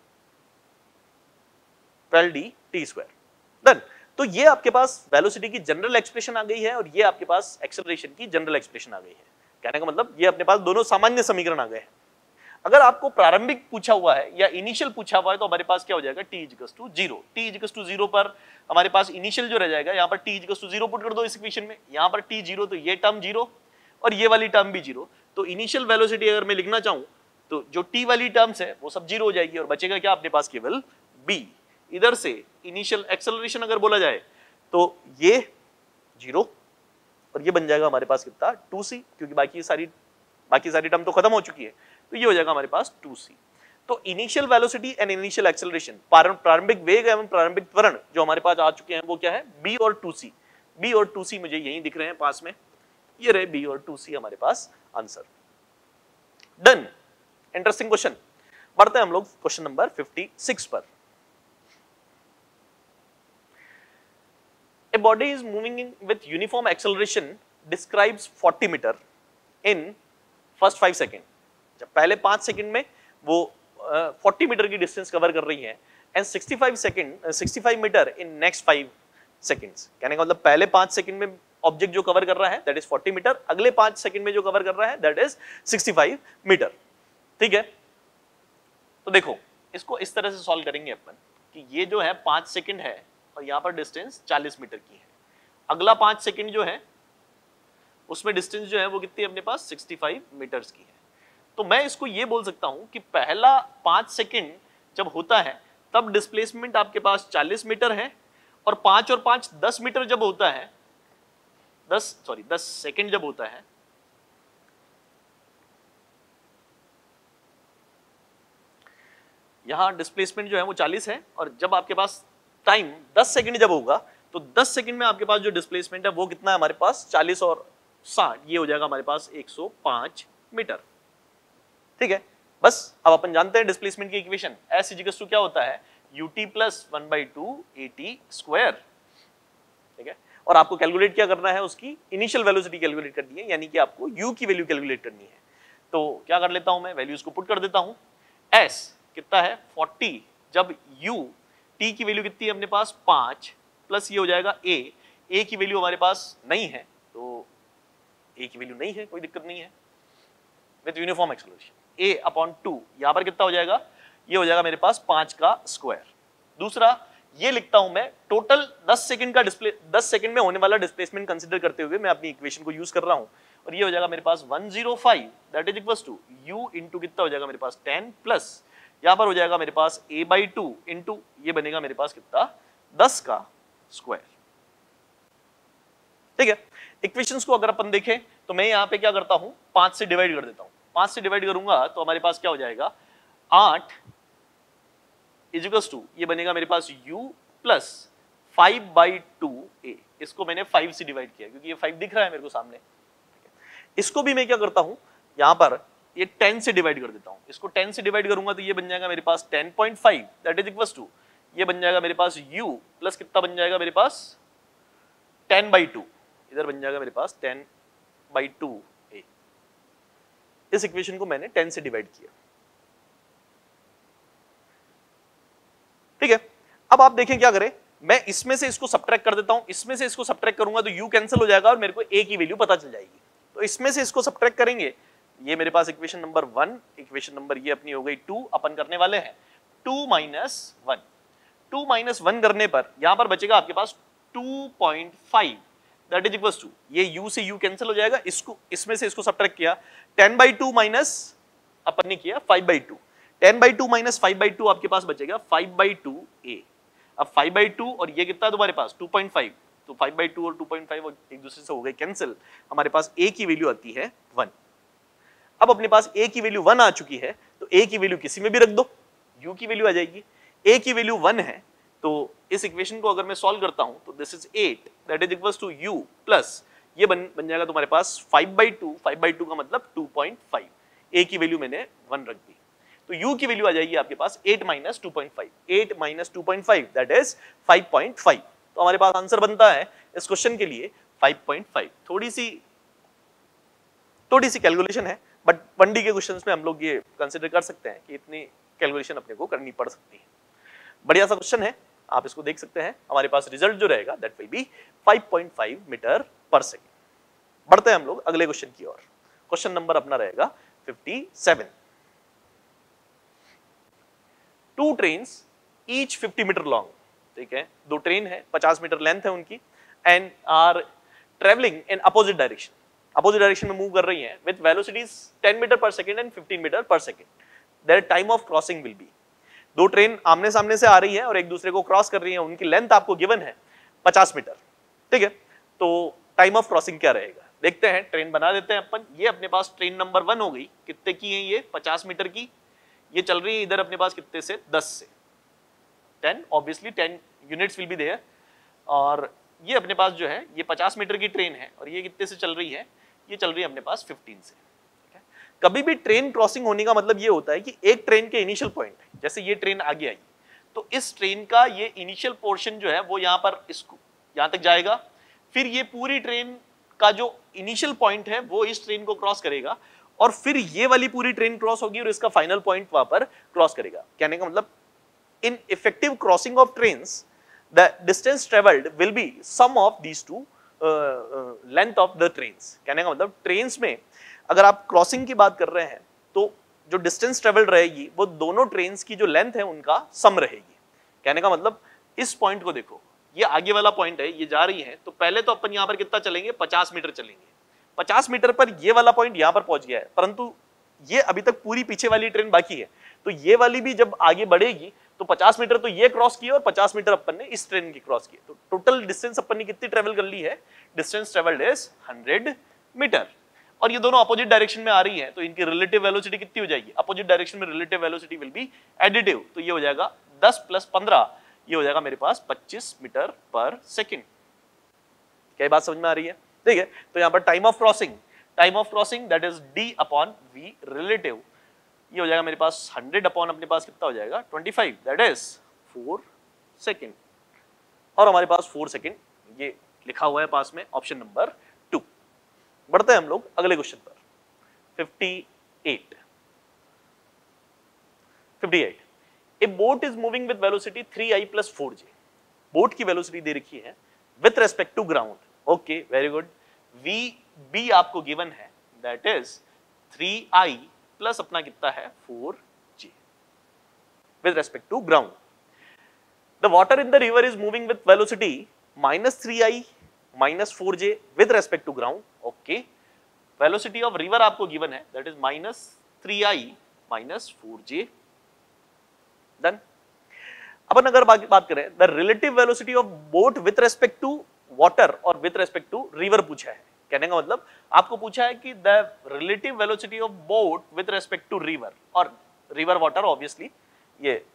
12d t square. Done. तो ये आपके पास वेलोसिटी की जनरल एक्सप्रेशन आ गई है और ये आपके पास एक्सेलरेशन की जनरल एक्सप्रेशन आ गई है। कहने का मतलब ये अपने पास दोनों सामान्य समीकरण आ गए हैं। अगर आपको प्रारंभिक पूछा हुआ है या इनिशियल पूछा हुआ है तो हमारे पास क्या हो जाएगा t equals to 0। t equals to 0 पर हमारे पास इनिशियल जो रह जाएगा, यहाँ पर t इक्वल्स टू 0 पुट कर दो इस इक्वेशन में, यहाँ पर t 0 तो ये टर्म 0 और ये वाली टर्म भी 0। तो इनिशियल वेलोसिटी अगर मैं लिखना चाहूं तो जो t वाली टर्म्स है वो सब 0 हो जाएगी और बचेगा क्या अपने पास केवल b। इधर से इनिशियल एक्सेलरेशन अगर बोला जाए तो ये 0 और ये बन जाएगा हमारे पास कितना 2c, क्योंकि बाकी सारी टर्म तो खत्म हो चुकी है, तो ये हो जाएगा हमारे पास 2c। तो initial velocity and initial acceleration, प्रारंभिक वेग एवं प्रारंभिक त्वरण जो हमारे पास आ चुके हैं वो क्या है b और 2c। b और 2c मुझे यहीं दिख रहे हैं पास में, ये रहे b और 2c हमारे पास आंसर। डन। Interesting question. बढ़ते हैं हम लोग क्वेश्चन नंबर 56 पर। A body is moving with uniform acceleration describes 40 meter in first 5 second. जब पहले 5 सेकंड में वो 40 मीटर की डिस्टेंस कवर कर रही है and 65 meter in next 5 seconds. कहने का मतलब पहले 5 सेकंड में ऑब्जेक्ट जो कवर कर रहा है दैट इज 40 मीटर, अगले 5 सेकंड में जो कवर कर रहा है दैट इज 65 मीटर। ठीक है, तो देखो इसको इस तरह से सॉल्व करेंगे अपन कि ये जो है 5 सेकंड है और यहाँ पर डिस्टेंस 40 मीटर की है, अगला 5 सेकंड जो है उसमें डिस्टेंस जो है वो कितनी है अपने पास 65 मीटर्स की है। तो मैं इसको ये बोल सकता हूं कि पहला 5 सेकंड जब होता है तब डिस्प्लेसमेंट आपके पास 40 मीटर है और 5 और 5 10 मीटर जब होता है 10 सेकंड जब होता है यहां डिस्प्लेसमेंट जो है वो 40 है और जब आपके पास टाइम 10 सेकंड जब होगा तो 10 सेकंड में आपके पास जो डिस्प्लेसमेंट है वो कितना है हमारे पास 40 और 60, ये हो जाएगा हमारे पास 105 मीटर। ठीक है, बस अब अपन जानते हैं डिस्प्लेसमेंट की इक्वेशन S इक्वल्स टू क्या होता है ut प्लस 1/2 at स्क्वायर। ठीक है, और आपको कैलकुलेट क्या करना है उसकी इनिशियल वेलोसिटी कैलकुलेट करनी है, यानी कि आपको u की वैल्यू कैलकुलेट करनी है। तो क्या कर लेता हूं मैं, वैल्यूज को पुट कर देता हूं। S कितना है 40, जब u t की वैल्यू कितनी है अपने पास 5 प्लस ये हो जाएगा a की वैल्यू हमारे पास नहीं है तो a की वैल्यू नहीं है, कोई दिक्कत नहीं है, with uniform acceleration a upon 2 यहां पर कितना हो जाएगा, ये हो जाएगा मेरे पास 5 का स्क्वायर। दूसरा ये लिखता हूं मैं टोटल 10 सेकंड में होने वाला डिस्प्लेसमेंट कंसीडर करते हुए मैं अपनी इक्वेशन को यूज कर रहा हूं और ये हो जाएगा मेरे पास 105 that is equals to u into कितना हो जाएगा मेरे पास 10 प्लस यहां पर हो जाएगा मेरे पास a/2 इनटू ये बनेगा मेरे पास कितना 10 का स्क्वायर। ठीक है, इक्वेशंस को अगर अपन देखें तो मैं यहां पे क्या करता हूं 5 से डिवाइड कर देता हूं। 5 से डिवाइड करूंगा तो हमारे पास क्या हो जाएगा 8 इज इक्वल्स टू ये बनेगा मेरे पास u प्लस 5/2a। इसको मैंने 5 से डिवाइड किया क्योंकि ये 5 दिख रहा है मेरे को सामने। इसको भी मैं क्या करता हूं, यहां पर ये 10 से डिवाइड कर देता हूं। इसको 10 से डिवाइड करूंगा तो ये बन जाएगा मेरे पास 10.5 दैट इज इक्वल्स टू ये बन जाएगा मेरे पास u प्लस कितना बन जाएगा मेरे पास 10/2। इधर बन जाएगा मेरे पास 10/2a। इस इक्वेशन को मैंने 10 से डिवाइड किया। ठीक है, अब आप देखें क्या करें, मैं इसमें से इसको सब्ट्रैक्ट कर देता हूं, इसमें से इसको सब्ट्रैक्ट करूंगा तो u कैंसिल हो जाएगा और मेरे को a की वैल्यू पता चल जाएगी। तो इसमें से इसको सब्ट्रैक्ट करेंगे, ये मेरे पास इक्वेशन नंबर 1, इक्वेशन नंबर ये अपनी हो गई 2, अपन करने वाले हैं 2 माइनस 1। 2 माइनस 1 करने पर यहां पर बचेगा आपके पास 2.5 दैट इज इक्वल्स टू ये u से u कैंसिल हो जाएगा। इसको इसमें से इसको सब्ट्रैक्ट किया, 10/2 माइनस अपन ने किया 5/2, 10/2 माइनस 5/2 आपके पास बचेगा 5/2a। अब 5/2 और ये कितना है तुम्हारे पास 2.5, तो 5/2 और 2.5 और एक दूसरे से हो गए कैंसिल। हमारे पास a की वैल्यू आती है 1। अब अपने पास a की वैल्यू 1 आ चुकी है तो a की वैल्यू किसी में भी रख दो, u की वैल्यू आ जाएगी। a की वैल्यू 1 है तो इस इक्वेशन को अगर मैं सॉल्व करता हूं तो this is 8 that is equals to u plus ये बन जाएगा तुम्हारे पास 5/2, 5/2 का मतलब 2.5। a की वैल्यू मैंने 1 रख दी तो u की वैल्यू आ जाएगी आपके पास 8 माइनस 2.5, 8 माइनस 2.5 दैट इज 5.5। तो हमारे पास आंसर बनता है इस क्वेश्चन के लिए 5.5। थोड़ी सी कैलकुलेशन है बट 1D के क्वेश्चंस में हम लोग ये कंसीडर कर सकते हैं कि इतनी कैलकुलेशन अपने को करनी पड़ सकती है। बढ़िया सा क्वेश्चन है, आप इसको देख सकते हैं। हमारे पास रिजल्ट जो रहेगा that will be 5.5 meter per second. बढ़ते हैं हम लोग अगले क्वेश्चन की ओर। क्वेश्चन नंबर अपना रहेगा 57। Two trains each 50 meter long, ठीक है, दो ट्रेन है 50 मीटर लेंथ है उनकी, and are travelling in opposite direction में मूव कर रही हैं with velocities 10 meter per second and 15 meter per second. Their time of crossing will be. दो ट्रेन आमने सामने से आ रही है और एक दूसरे को क्रॉस कर रही है, उनकी लेंथ आपको गिवन है 50 मीटर, ठीक है। तो टाइम ऑफ क्रॉसिंग क्या रहेगा देखते हैं, ट्रेन बना देते हैं अपन। ये अपने पास ट्रेन नंबर 1 हो गई, कितने की है ये 50 मीटर की, ये चल रही है इधर अपने पास कितने से 10 से 10, obviously 10 units will be there. और ये अपने पास जो है ये 50 मीटर की ट्रेन है और ये कितने से चल रही है, ये चल रही है अपने पास 15 से। कभी भी ट्रेन क्रॉसिंग होने का मतलब ये होता है कि एक ट्रेन के इनिशियल पॉइंट, जैसे ये ट्रेन आगे आई तो इस ट्रेन का ये इनिशियल पोर्शन जो है वो यहाँ पर इसको यहाँ तक जाएगा, फिर ये पूरी ट्रेन का जो इनिशियल पॉइंट है वो इस ट्रेन को क्रॉस करेगा और फिर ये वाली पूरी ट्रेन क्रॉस होगी और इसका फाइनल पॉइंट वहां पर क्रॉस करेगा। कहने का मतलब in effective crossing of trains the distance travelled will be sum of these two length of the trains. कहने का मतलब ट्रेन्स में अगर आप क्रॉसिंग की बात कर रहे हैं तो जो डिस्टेंस ट्रेवल्ड रहेगी वो दोनों ट्रेन्स की जो लेंथ है उनका सम रहेगी। कहने का मतलब इस पॉइंट को देखो, ये आगे वाला पॉइंट है, ये जा रही है तो पहले तो अपन यहाँ पर कितना चलेंगे 50 मीटर चलेंगे। 50 मीटर पर ये वाला पॉइंट यहाँ पर पहुंच गया है, परंतु ये अभी तक पूरी पीछे वाली ट्रेन बाकी है, तो ये वाली भी जब आगे बढ़ेगी तो 50 मीटर तो ये क्रॉस किया और 50 मीटर अपन ने इस ट्रेन की क्रॉस की, तो टोटल डिस्टेंस अपन ने कितनी ट्रेवल कर ली है, डिस्टेंस ट्रेवल्ड इज 100 मीटर। और ये दोनों अपोजिट डायरेक्शन में आ रही है तो इनकी रिलेटिव वेलोसिटी कितनी हो जाएगी, अपोजिट डायरेक्शन में relative velocity will be additive, तो ये हो जाएगा 10 + 15, ये हो जाएगा मेरे पास 25 मीटर पर सेकेंड। क्या बात समझ में आ रही है, ठीक है। तो यहाँ पर time of crossing that is d/v relative, ये हो जाएगा मेरे पास 100 अपॉन अपने पास कितना हो जाएगा 25 दैट इज 4 सेकेंड, और हमारे पास 4 सेकेंड ये लिखा हुआ है पास में ऑप्शन नंबर 2। बढ़ते हैं हम लोग अगले क्वेश्चन पर 58। A boat is moving with velocity 3i + 4j। Boat की वेलोसिटी दे रखी है with respect to ground, okay very good. v आपको गिवन है दैट इज 3i प्लस अपना कितना है 4j with respect to ground. The water in the river is moving with velocity -3i - 4j with respect to ground, okay. Velocity of river आपको given है that is -3i - 4j। Done. अपन अगर बात करें the relative velocity of boat with respect to water और with respect to river पूछा है। कहने का मतलब आपको पूछा है कि the relative velocity of boat with respect to river, और रिवर वाटर ऑब्वियसली ये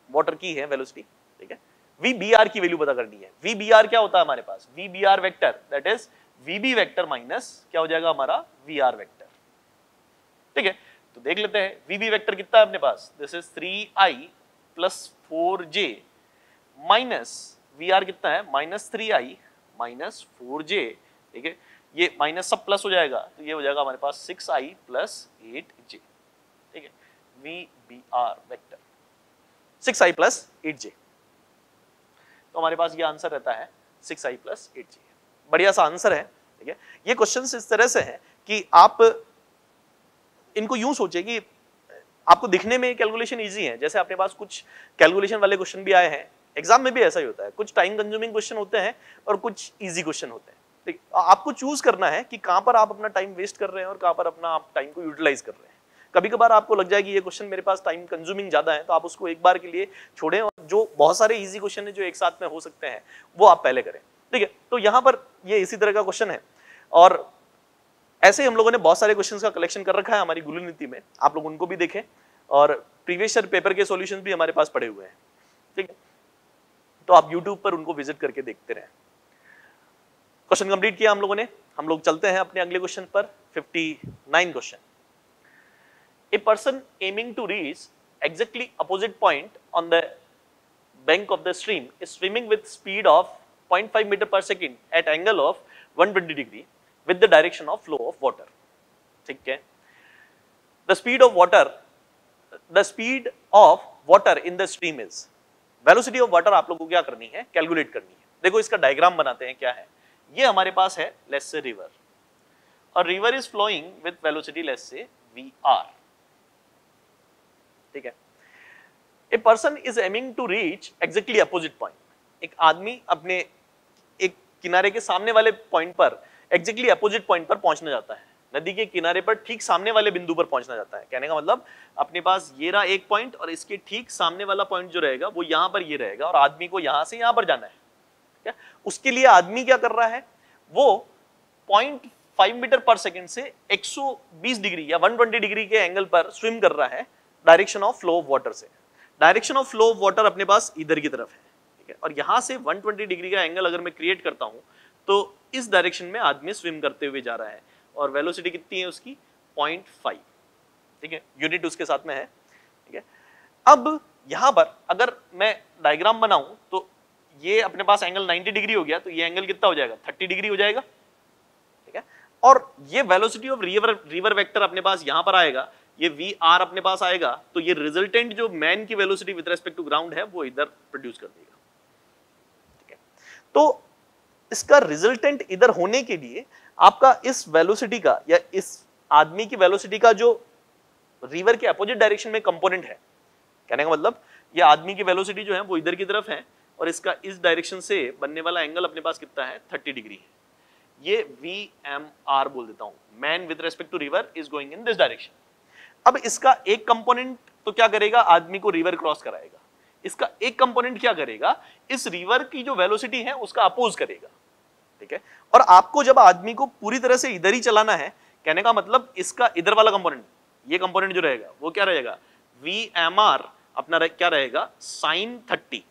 वाटर की है वेलोसिटी, ठीक है। VBR की वैल्यू पता करनी है। VBR क्या होता है हमारे पास, VBR vector that is VB vector minus क्या हो जाएगा हमारा VR वेक्टर, ठीक है। तो देख लेते हैं VB वेक्टर कितना है अपने पास, this is 3I plus 4J minus VR कितना है -3I माइनस 4J, ठीक है। ये माइनस सब प्लस हो जाएगा तो ये हो जाएगा हमारे पास 6I प्लस 8J, ठीक है। VBR vector 6I plus 8J, तो हमारे पास ये आंसर रहता है 6I प्लस 8J। बढ़िया सा आंसर है, ठीक है। ये क्वेश्चन इस तरह से है कि आप इनको यूं सोचे कि आपको दिखने में कैलकुलेशन इजी है, जैसे अपने पास कुछ कैलकुलेशन वाले क्वेश्चन भी आए हैं, एग्जाम में भी ऐसा ही होता है, कुछ टाइम कंज्यूमिंग क्वेश्चन होते हैं और कुछ इजी क्वेश्चन होते हैं, ठीक। आपको चूज करना है कि कहां पर आप अपना टाइम वेस्ट कर रहे हैं और कहां पर अपना आप टाइम को यूटिलाइज कर रहे हैं। कभी कभार आपको लग जाए कि ये क्वेश्चन मेरे पास टाइम कंज्यूमिंग ज्यादा है, तो आप उसको एक बार के लिए छोड़ें और जो बहुत सारे इजी क्वेश्चन है जो एक साथ में हो सकते हैं वो आप पहले करें, ठीक है। तो यहाँ पर ये इसी तरह का क्वेश्चन है और ऐसे हम लोगों ने बहुत सारे क्वेश्चंस का कलेक्शन कर रखा है हमारी गुरु नीति में, आप लोग उनको भी देखें और प्रीवियस ईयर पेपर के सॉल्यूशंस भी हमारे पास पड़े हुए हैं, ठीक है। तो आप YouTube पर उनको विजिट करके देखते रहें। क्वेश्चन कंप्लीट किया हम लोगों ने, हम लोग चलते हैं अपने अगले क्वेश्चन पर। 59 question, a person aiming to reach exactly opposite point on the bank of the stream is swimming with speed of 0.5 meter per second at angle of 120 degree with the direction of flow of water, ठीक है। the speed of water in the stream is, velocity of water आप लोगों को क्या करनी है, calculate करनी है। देखो इसका डायग्राम बनाते हैं, क्या है ये हमारे पास है, लेट्स से रिवर, और river is flowing with velocity let's say VR, ठीक है। A person is aiming to reach exactly opposite point, एक आदमी अपने एक किनारे के सामने वाले पॉइंट पर एग्जैक्टली अपोजिट पॉइंट पर पहुंचना चाहता है, नदी के किनारे पर ठीक सामने वाले बिंदु पर पहुंचना चाहता है। कहने का मतलब अपने पास ये रहा एक पॉइंट और इसके ठीक सामने वाला पॉइंट जो रहेगा वो यहां पर ये रहेगा और आदमी को यहां से यहां पर जाना है, क्या उसके लिए आदमी क्या कर रहा है, वो 0.5 मीटर पर सेकेंड से 120 डिग्री या 120 डिग्री के एंगल पर स्विम कर रहा है direction of flow of water से। Direction of flow of water अपने पास इधर की तरफ है, ठीक है। और यहां से 120 डिग्री का एंगल अगर मैं क्रिएट करता हूं तो इस डायरेक्शन में आदमी स्विम करते हुए जा रहा है और वेलोसिटी कितनी है उसकी 0.5, ठीक है। यूनिट उसके साथ में है, ठीक है। अब यहां पर अगर मैं डायग्राम बनाऊं तो ये अपने पास एंगल 90 डिग्री हो गया, तो ये एंगल कितना हो जाएगा, 30 डिग्री हो जाएगा, ठीक है। और ये वेलोसिटी ऑफ रिवर वेक्टर अपने पास यहां पर आएगा, ये VR अपने पास आएगा, तो ये रिजल्टेंट जो मैन की velocity with respect to ground है वो इधर प्रोड्यूस कर देगा, ठीक है। तो इसका रिजल्टेंट इधर होने के लिए आपका इस वेलोसिटी का या इस आदमी की वेलोसिटी का जो रिवर के अपोजिट डायरेक्शन में कंपोनेंट है, कहने का मतलब ये आदमी की वेलोसिटी जो है वो इधर की तरफ है और इसका इस डायरेक्शन से बनने वाला एंगल अपने पास कितना है, 30 डिग्री है। ये VMR बोल देता हूं, man with respect to river is going in this direction. अब इसका एक कंपोनेंट तो क्या करेगा, आदमी को रिवर क्रॉस कराएगा, इसका एक कंपोनेंट क्या करेगा, इस रिवर की जो वेलोसिटी है उसका अपोज करेगा, ठीक है। और आपको जब आदमी को पूरी तरह से इधर ही चलाना है, कहने का मतलब इसका इधर वाला कंपोनेंट, ये कंपोनेंट जो रहेगा वो क्या रहेगा, VMR अपना क्या रहेगा, sin 30।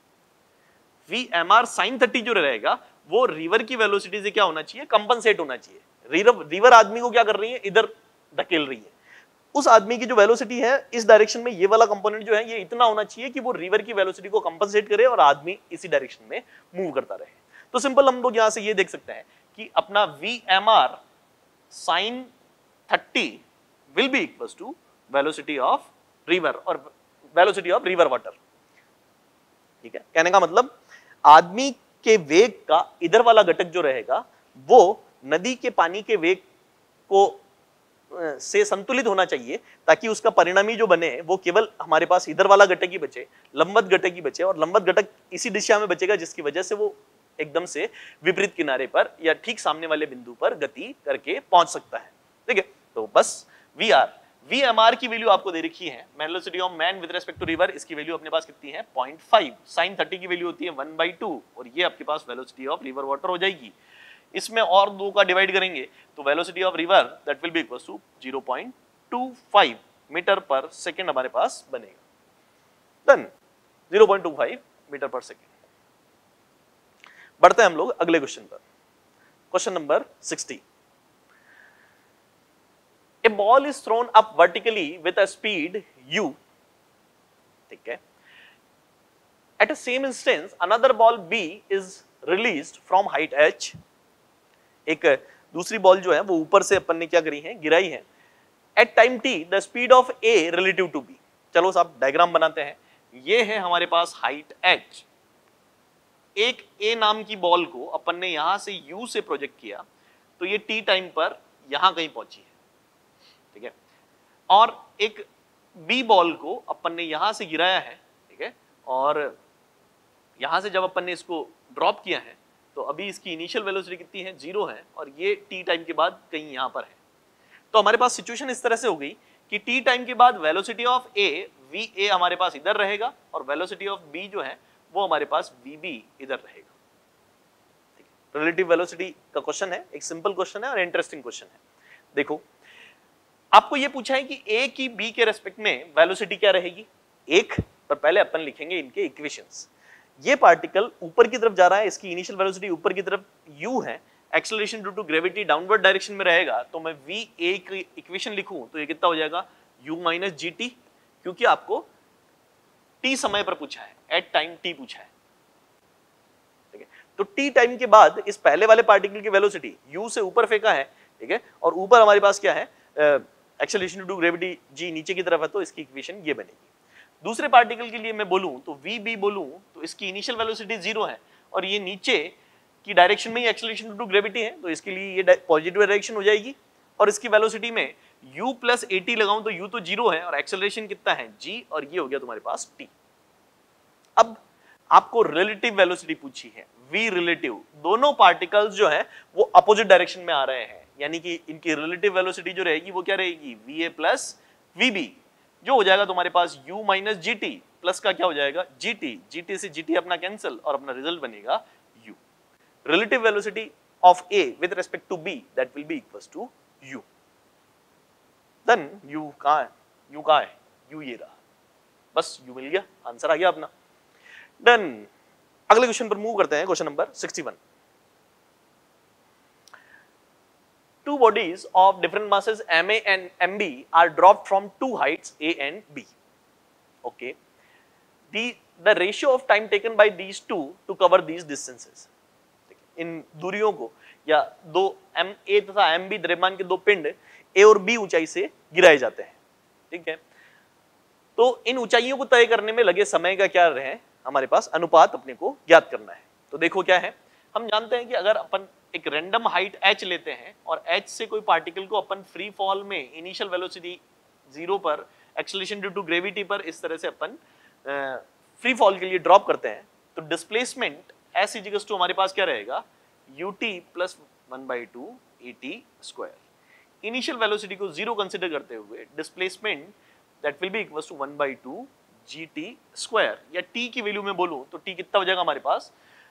VMR sin 30 जो रहेगा वो रिवर की वेलोसिटी से क्या होना चाहिए, कंपनसेट होना चाहिए। रिवर आदमी को क्या कर रही है, इधर धकेल रही है, उस आदमी की जो वेलोसिटी है इस डायरेक्शन में ये वाला कंपोनेंट जो है ये इतना होना चाहिए कि वो रिवर की वेलोसिटी को कंपनसेट करे और आदमी इसी डायरेक्शन में मूव करता रहे। तो सिंपल हम लोग यहां से ये देख सकते हैं कि अपना VMR sin 30 will be equals to velocity of river और velocity of river water, ठीक है। कहने का मतलब आदमी के वेग का इधर वाला घटक जो रहेगा वो नदी के पानी के वेग को से संतुलित होना चाहिए ताकि उसका परिणामी जो बने वो केवल हमारे पास इधर वाला घटक ही बचे, लंबवत घटक ही बचे, और लंबवत घटक इसी दिशा में बचेगा जिसकी वजह से वो एकदम से विपरीत किनारे पर या ठीक सामने वाले बिंदु पर गति करके पहुंच सकता है, ठीक है। तो बस VMR की वैल्यू आपको दे रखी है, velocity of man with respect to river, इसकी वैल्यू अपने पास कितनी है 0.5, sin 30 की वैल्यू होती है 1/2 और ये आपके पास वेलोसिटी ऑफ रिवर वाटर हो जाएगी। इसमें और दो का डिवाइड करेंगे तो velocity of river that will be equal to 0.25 meter per second हमारे पास बनेगा। डन। 0.25 meter per second. बढ़ते हैं हम लोग अगले क्वेश्चन पर, question number 60। A ball is thrown up vertically with a speed u, ठीक है। At a same instance, another ball b is released from height h। एक दूसरी बॉल जो है वो ऊपर से अपन ने क्या करी है, गिराई है। At time t, the speed of a relative to b। चलो साहब डायग्राम बनाते हैं। ये है हमारे पास हाइट h। एक a नाम की बॉल को अपन ने यहां से u से प्रोजेक्ट किया, तो ये t टाइम पर यहां कहीं पहुंची है, ठीक है। और एक बी बॉल को अपन ने यहां से गिराया है, ठीक है, और यहां से जब अपन ने इसको ड्रॉप किया है तो अभी इसकी इनिशियल वेलोसिटी कितनी है, 0 है, और ये टी टाइम के बाद कहीं यहां पर है। तो हमारे पास सिचुएशन इस तरह से हो गई कि टी टाइम के बाद velocity of A V A हमारे पास इधर रहेगा और वेलोसिटी ऑफ बी जो है वो हमारे पास वी बी इधर रहेगा। रिलेटिव वेलोसिटी का क्वेश्चन है, एक सिंपल क्वेश्चन है और इंटरेस्टिंग क्वेश्चन है। देखो आपको ये पूछा है कि ए की बी के रेस्पेक्ट में वेलोसिटी क्या रहेगी, एक पर पहले अपन लिखेंगे इनके इक्वेशंस। ये पार्टिकल ऊपर की तरफ जा रहा है, इसकी इनिशियल वेलोसिटी ऊपर की तरफ u है, acceleration due to gravity downward direction में रहेगा, तो मैं v a की इक्वेशन लिखूं तो ये कितना हो जाएगा u माइनस जी टी, क्योंकि आपको t समय पर पूछा है, एट टाइम t पूछा है, ठीक है। तो t टाइम के बाद इस पहले वाले पार्टिकल की वेलोसिटी u से ऊपर फेंका है, ठीक है, और ऊपर हमारे पास क्या है, acceleration due to gravity g नीचे की तरफ है, तो इसकी इक्वेशन ये बनेगी। दूसरे पार्टिकल के लिए मैं बोलूं तो वी बोलूं तो इसकी इनिशियल वेलोसिटी 0 है और ये नीचे की डायरेक्शन में ही एक्सेलरेशन ड्यू टू ग्रेविटी है, तो इसके लिए ये पॉजिटिव डायरेक्शन हो जाएगी। और इसकी वेलोसिटी में u प्लस एटी लगाऊं तो u तो 0 है और एक्सेलरेशन कितना है g, और ये हो गया तुम्हारे पास t। अब आपको रिलेटिव वेलोसिटी पूछी है, v रिलेटिव, दोनों पार्टिकल्स जो है वो अपोजिट डायरेक्शन में आ रहे हैं, यानी कि इनकी रिलेटिव वेलोसिटी जो रहेगी वो क्या रहेगी, va प्लस vb, जो हो जाएगा तुम्हारे पास u minus G T, plus का क्या हो जाएगा gt, gt से gt अपना कैंसिल और अपना रिजल्ट बनेगा u। Relative velocity of a with respect to b that will be equals to u। Then u कहां है, u कहां है, u ये रहा, बस u मिल गया, आंसर आ गया अपना। डन। अगले क्वेश्चन पर मूव करते हैं, question number 61। Two bodies of different masses ma and mb are dropped from two heights a and b. Okay, the ratio of time taken by these two to cover these distances. इन दूरियों को या दो ma तथा mb द्रव्यमान के दो पिंड a और b ऊंचाई से गिराए जाते हैं, ठीक है। तो इन ऊंचाइयों को तय करने में लगे समय का क्या रहे, हमारे पास अनुपात अपने को ज्ञात करना है। तो देखो क्या है, हम जानते हैं कि अगर अपन एक रैंडम हाइट h लेते हैं और h से कोई पार्टिकल को अपन फ्री फॉल में इनिशियल वेलोसिटी 0 पर, एक्सेलरेशन ड्यू टू ग्रेविटी पर इस तरह से अपन फ्री फॉल के लिए ड्रॉप करते हैं, तो डिस्प्लेसमेंट s इक्वल्स टू हमारे पास क्या रहेगा, ut plus 1/2 at square. Initial velocity को 0 कंसिडर करते हुए displacement that will be equals to 1/2 gt square, या t की वैल्यू में बोलूं तो t कितना हो जाएगा हमारे पास,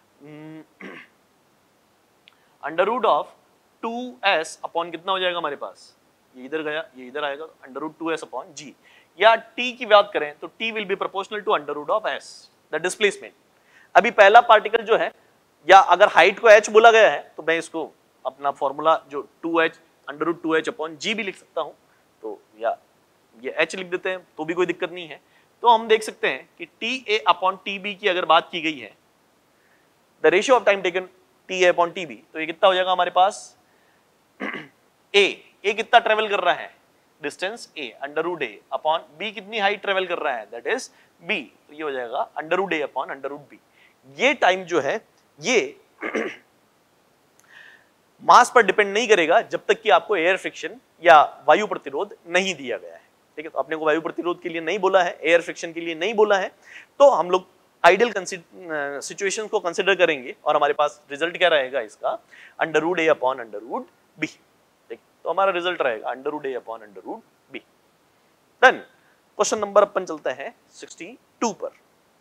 under root of 2s upon कितना हो जाएगा हमारे पास, ये इधर गया, ये इधर आएगा, under root 2s upon g, या t की बात करें तो t will be proportional to under root of s, the displacement. अभी पहला पार्टिकल जो है, या अगर हाइट को h बोला गया है तो मैं इसको अपना फॉर्मूला जो 2h under root 2h upon g भी लिख सकता हूं, तो या ये h लिख देते हैं तो भी कोई दिक्कत नहीं है। तो हम देख सकते हैं कि ta अपॉन tb की अगर बात की गई है, the ratio of time taken ta upon tb, तो ये कितना हो जाएगा हमारे पास, a कितना ट्रेवल कर रहा है, distance a under root a upon b कितनी हाइट ट्रेवल कर रहा है, दैट इज b, तो ये हो जाएगा under root a upon under root b। ये टाइम जो है ये मास पर डिपेंड नहीं करेगा जब तक कि आपको एयर फ्रिक्शन या वायु प्रतिरोध नहीं दिया गया है, ठीक है। तो आपने को वायु प्रतिरोध के लिए नहीं बोला है, एयर फ्रिक्शन के लिए नहीं बोला है, तो हम लोग आइडियल सिचुएशंस को कंसिडर करेंगे और हमारे पास रिजल्ट क्या रहेगा इसका, under root a upon under root b, ठीक। तो हमारा रिजल्ट रहेगा under root a upon under root b। Done. Question number अपन चलते हैं 62 पर।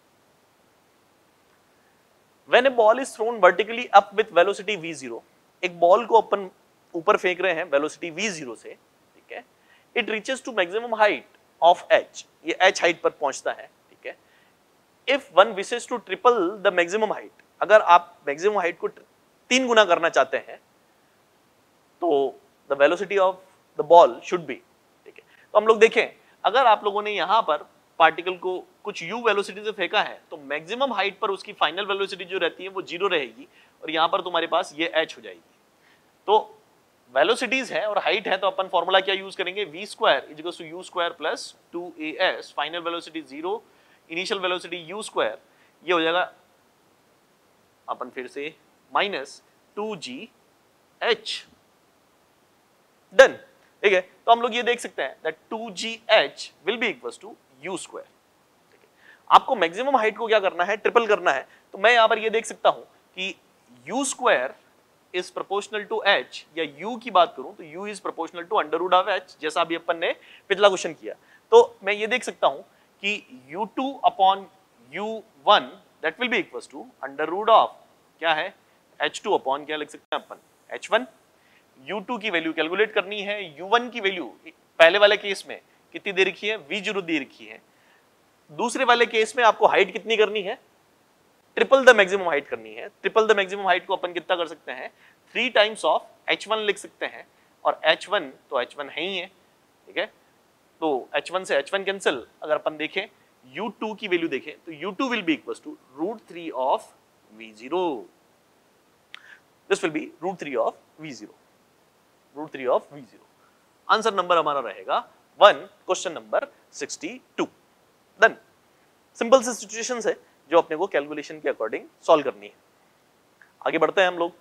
When a ball is thrown vertically up with velocity v0, एक बॉल को अपन ऊपर फेंक रहे हैं वेलोसिटी v0 से, ठीक है, it reaches to maximum height of h, ये h हाइट पर पहुंचता है, ठीक है, if one wishes to triple the maximum height, अगर आप मैक्सिमम हाइट को 3 गुना करना चाहते हैं तो the velocity of the ball should be, ठीक है। तो हम लोग देखें, अगर आप लोगों ने यहां पर पार्टिकल को कुछ u वेलोसिटी से फेंका है तो मैक्सिमम हाइट पर उसकी फाइनल वेलोसिटी जो रहती है वो 0 रहेगी और यहां पर तुम्हारे पास ये h हो जाएगी। तो वेलोसिटीज है और हाइट है तो अपन फॉर्मूला क्या यूज करेंगे, v square is equal to u square plus 2as, final velocity 0, initial velocity u square, ये हो जाएगा अपन फिर से माइनस 2gh, डन, ठीक है। तो हम लोग ये देख सकते हैं that 2gh will be equals to u square, ठीक है। आपको मैक्सिमम हाइट को क्या करना है, ट्रिपल करना है, तो मैं यहां पर ये देख सकता हूं कि u square is proportional to h, या u की बात करूं तो u is proportional to under root of h, जैसा अभी अपन ने पिछला क्वेश्चन किया। तो मैं ये देख सकता हूं कि u2 upon u1 that will be equals to under root of क्या है, h2 अपॉन क्या लिख सकते हैं अपन, h1। u2 की वैल्यू कैलकुलेट करनी है, u1 की वैल्यू पहले वाले केस में कितनी दे रखी है, v0 दे रखी है। दूसरे वाले केस में आपको हाइट कितनी करनी है, ट्रिपल द मैक्सिमम हाइट करनी है। ट्रिपल द मैक्सिमम हाइट को अपन कितना कर सकते हैं, 3 टाइम्स ऑफ h1 लिख सकते हैं, और h1 तो h1 है ही है, ठीक है। तो h1 से h1 कैंसिल, अगर अपन देखें u2 की वैल्यू देखें तो u2 will be equals to √3 of v0, this will be √3 of v0, √3 of v0। Answer number हमारा रहेगा 1, क्वेश्चन नंबर 62, डन। सिंपल सी सिचुएशंस है जो अपने को कैलकुलेशन के अकॉर्डिंग सॉल्व करनी है। आगे बढ़ते हैं हम लोग।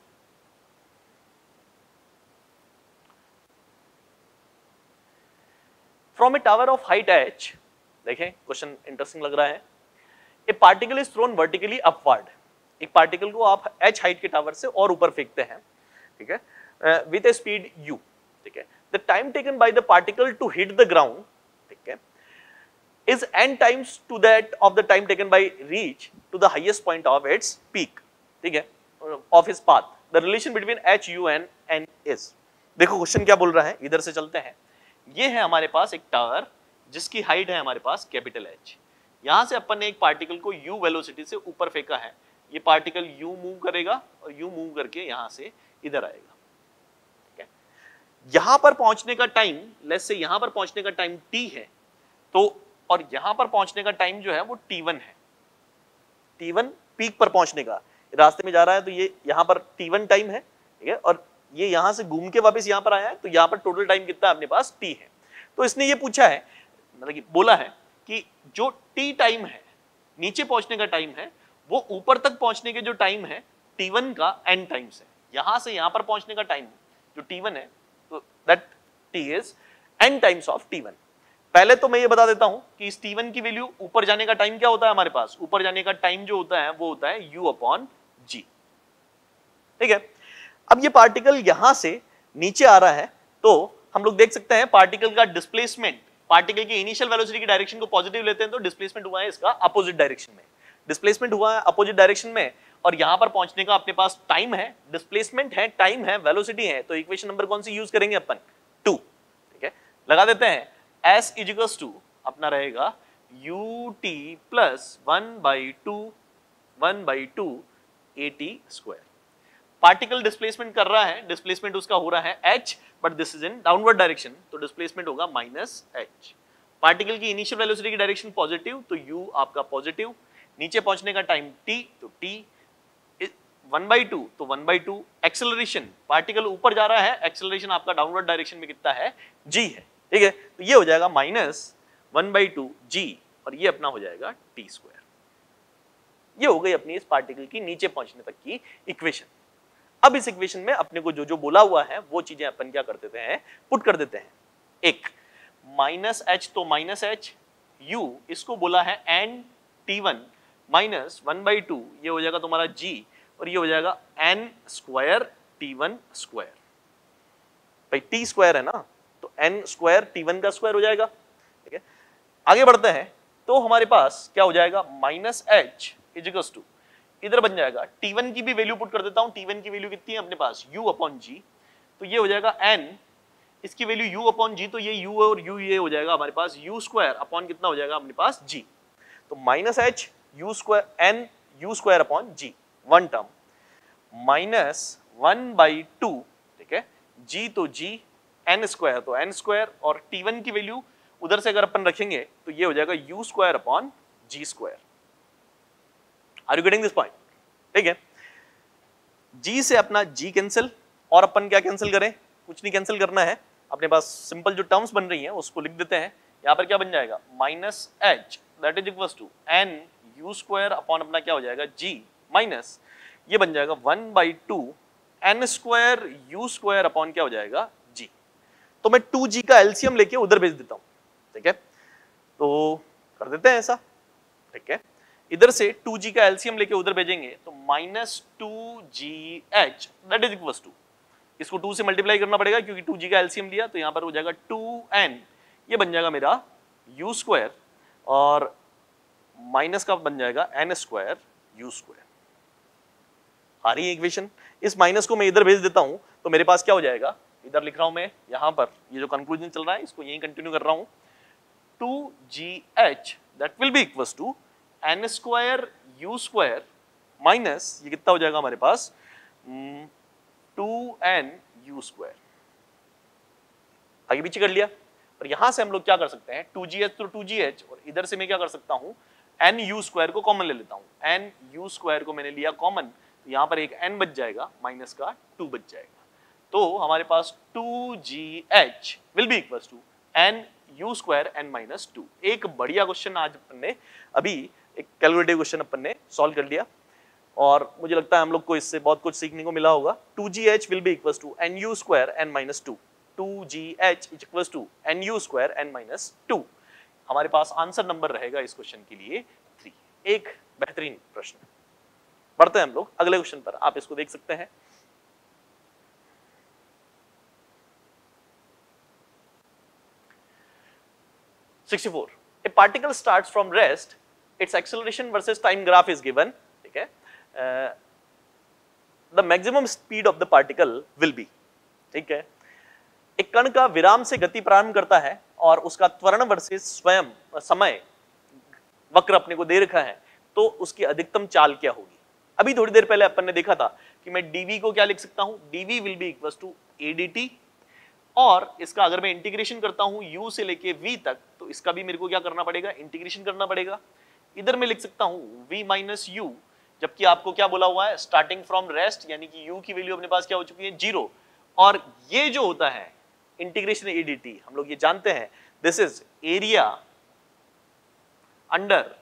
From a tower of height h, देखें क्वेश्चन इंटरेस्टिंग लग रहा है। A particle is thrown vertically upward, एक पार्टिकल को आप h हाइट के टावर से और ऊपर फेंकते हैं, ठीक है, विद ए स्पीड u, ठीक है। The time taken by the particle to hit the ground, ठीक है, is n times to that of the time taken by reach to the highest point of its peak, ठीक है, of his path. The relation between h, u and n is, देखो question क्या बोल रहा है, इधर से चलते हैं। ये है हमारे पास एक टावर जिसकी हाइट है हमारे पास कैपिटल h। यहां से अपन ने एक पार्टिकल को u वेलोसिटी से ऊपर फेंका है, ये पार्टिकल u मूव करेगा और u मूव करके यहां से इधर आएगा, ठीक है। यहां पर पहुंचने का टाइम, लेट्स से यहां पर पहुंचने का टाइम t है, तो और यहां पर पहुंचने का टाइम जो है वो t1 है। t1 पीक पर पहुंचने का, रास्ते में जा रहा है तो ये यहां पर t1 टाइम है, ठीक है, और ये यहां से घूम के वापस यहां पर आया है तो यहां पर टोटल टाइम कितना अपने पास t है। तो इसने ये पूछा है, मतलब कि बोला है कि जो t टाइम है, नीचे पहुंचने का टाइम है, वो ऊपर तक पहुंचने के जो टाइम है t1 का n टाइम्स है। यहां से यहां पर पहुंचने का टाइम जो t1 है, तो that t is n times of t1। पहले तो मैं ये बता देता हूं कि इस t1 की वैल्यू, ऊपर जाने का टाइम क्या होता है हमारे पास, ऊपर जाने का टाइम जो होता है वो होता है u अपॉन g, ठीक है। अब ये पार्टिकल यहां से नीचे आ रहा है तो हम लोग देख सकते हैं पार्टिकल का डिस्प्लेसमेंट, पार्टिकल की इनिशियल वेलोसिटी की डायरेक्शन को पॉजिटिव लेते हैं तो डिस्प्लेसमेंट हुआ है इसका अपोजिट डायरेक्शन में, डिस्प्लेसमेंट हुआ है अपोजिट डायरेक्शन में, और यहां पर पहुंचने का अपने पास टाइम है, डिस्प्लेसमेंट है, टाइम है, वेलोसिटी है, तो इक्वेशन नंबर कौन सी यूज करेंगे अपन, 2, ठीक है। लगा देते हैं s इज इक्वल्स टू अपना रहेगा ut plus 1/2 at square. Particle displacement कर रहा है, डिस्प्लेसमेंट उसका हो रहा है h, but this is in downward direction, तो डिस्प्लेसमेंट होगा -h। पार्टिकल की इनिशियल वेलोसिटी की डायरेक्शन पॉजिटिव, तो u आपका पॉजिटिव, नीचे पहुंचने का टाइम t, तो t 1/2, तो 1/2 एक्सेलरेशन, पार्टिकल ऊपर जा रहा है, एक्सेलरेशन आपका डाउनवर्ड डायरेक्शन में कितना है, g है, ठीक है। तो ये हो जाएगा -1/2 g, और ये अपना हो जाएगा t स्क्वायर। ये हो गई अपनी इस पार्टिकल की नीचे पहुंचने तक की इक्वेशन। अब इस इक्वेशन में अपने को जो जो बोला हुआ है वो चीजें अपन क्या कर देते हैं, पुट कर देते हैं। एक -h तो -h, u इसको बोला है n t1 -1/2, ये हो जाएगा तुम्हारा g, और ये हो जाएगा n स्क्वायर t1 स्क्वायर, भाई t स्क्वायर है ना, तो n स्क्वायर t1 का स्क्वायर हो जाएगा, ठीक है। आगे बढ़ते हैं तो हमारे पास क्या हो जाएगा, -h इज इक्वल्स टू, इधर बन जाएगा t1 की भी वैल्यू पुट कर देता हूं, t1 की वैल्यू कितनी है अपने पास, u अपॉन g, तो ये हो जाएगा n, इसकी वैल्यू u अपॉन g, तो ये u और u ये हो जाएगा हमारे पास u स्क्वायर अपॉन कितना हो जाएगा अपने पास g, तो -h u square n u square upon g, one term, minus 1/2, ठीक है, जी तो जी, एन स्क्वायर तो एन स्क्वायर, और T1 की वैल्यू उधर से अगर अपन रखेंगे तो ये हो जाएगा u square upon g square. Are you getting this point? ठीक है, जी से अपना जी कैंसिल, और अपन क्या कैंसिल करें, कुछ नहीं कैंसिल करना है, अपने पास सिंपल जो टर्म्स बन रही हैं उसको लिख देते हैं। यहां पर क्या बन जाएगा, minus h that is equal to n u square upon अपना क्या हो जाएगा जी, माइनस ये बन जाएगा 1/2 n square u square upon क्या हो जाएगा जी। तो मैं 2g का एलसीएम लेके उधर भेज देता हूं, ठीक है, तो कर देते हैं ऐसा, ठीक है, इधर से 2g का एलसीएम लेके उधर भेजेंगे तो -2gh that is equal to, इसको 2 से मल्टीप्लाई करना पड़ेगा क्योंकि 2g का एलसीएम लिया, तो यहां पर हो जाएगा 2n, ये बन जाएगा मेरा u स्क्वायर, और माइनस का बन जाएगा n स्क्वायर u स्क्वायर। आ रही है इक्वेशन? इस माइनस को मैं इधर भेज देता हूं तो मेरे पास क्या हो जाएगा, इधर लिख रहा हूं मैं, यहां पर ये जो कंक्लूजन चल रहा है इसको यहीं कंटिन्यू कर रहा हूं, 2gh that will be equals to n square u square minus ये कितना हो जाएगा हमारे पास 2n u स्क्वायर। आगे पीछे कर लिया, पर यहां से हम लोग क्या कर सकते हैं, 2gh तो 2gh, और इधर से मैं क्या कर सकता हूं, n u स्क्वायर को कॉमन ले लेता हूं, n u स्क्वायर को मैंने लिया कॉमन, तो यहां पर एक n बच जाएगा, माइनस का 2 बच जाएगा, तो हमारे पास 2gh will be equals to n u square n minus 2। एक बढ़िया क्वेश्चन आज अपन ने अभी एक कैलकुलेटिव क्वेश्चन अपन ने सॉल्व कर लिया, और मुझे लगता है हम लोग को इससे बहुत कुछ सीखने को मिला होगा। 2gh will be equals to n u square n minus 2, 2gh is equals to n u square n minus 2। हमारे पास आंसर नंबर रहेगा इस क्वेश्चन के लिए 3। एक बेहतरीन प्रश्न। बढ़ते हैं हम लोग अगले क्वेश्चन पर, आप इसको देख सकते हैं। A particle starts from rest, its acceleration versus time graph is given, ठीक है, the maximum speed of the particle will be, ठीक है, एक कण का विराम से गति प्रारंभ करता है और उसका त्वरण वर्सेस स्वयं समय वक्र अपने को दे रखा है, तो उसकी अधिकतम चाल क्या होगी। अभी थोड़ी देर पहले अपन ने देखा था कि मैं dv को क्या लिख सकता हूं, dv will be equals to adt, और इसका अगर मैं इंटीग्रेशन करता हूं u से लेके v तक, तो इसका भी मेरे को क्या करना पड़ेगा, इंटीग्रेशन करना पड़ेगा। इधर मैं लिख सकता हूं v माइनस u, जबकि आपको क्या बोला हुआ है, स्टार्टिंग फ्रॉम रेस्ट, यानी कि u की वैल्यू अपने पास क्या हो चुकी है 0, और ये जो होता है इंटीग्रेशन adt, हम लोग ये जानते हैं, this is area under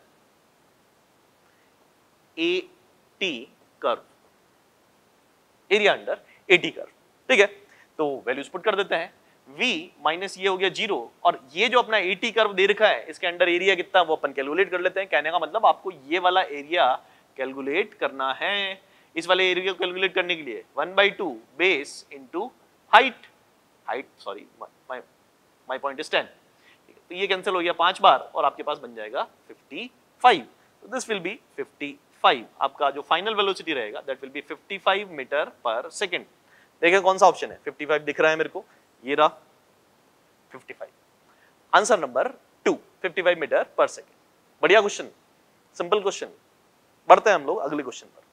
at curve, area under at curve, ठीक है, तो वैल्यूज पुट कर देते हैं, v माइनस ये हो गया 0, और ये जो अपना at कर्व दे रखा है इसके अंडर एरिया कितना वो अपन कैलकुलेट कर लेते हैं। कहने का मतलब आपको ये वाला एरिया कैलकुलेट करना है। इस वाले एरिया को कैलकुलेट करने के लिए 1/2 base into height, sorry my point is 10, तो ये कैंसिल हो गया 5 बार और आपके पास बन जाएगा 55, तो दिस विल बी 55, आपका जो फाइनल वेलोसिटी रहेगा that will be 55 metre per second. देखिए कौन सा ऑप्शन है, 55 दिख रहा है मेरे को, ये रहा 55, answer number 2, 55 metre per second. बढ़िया क्वेश्चन, सिंपल क्वेश्चन। बढ़ते हैं हम लोग अगले क्वेश्चन पर।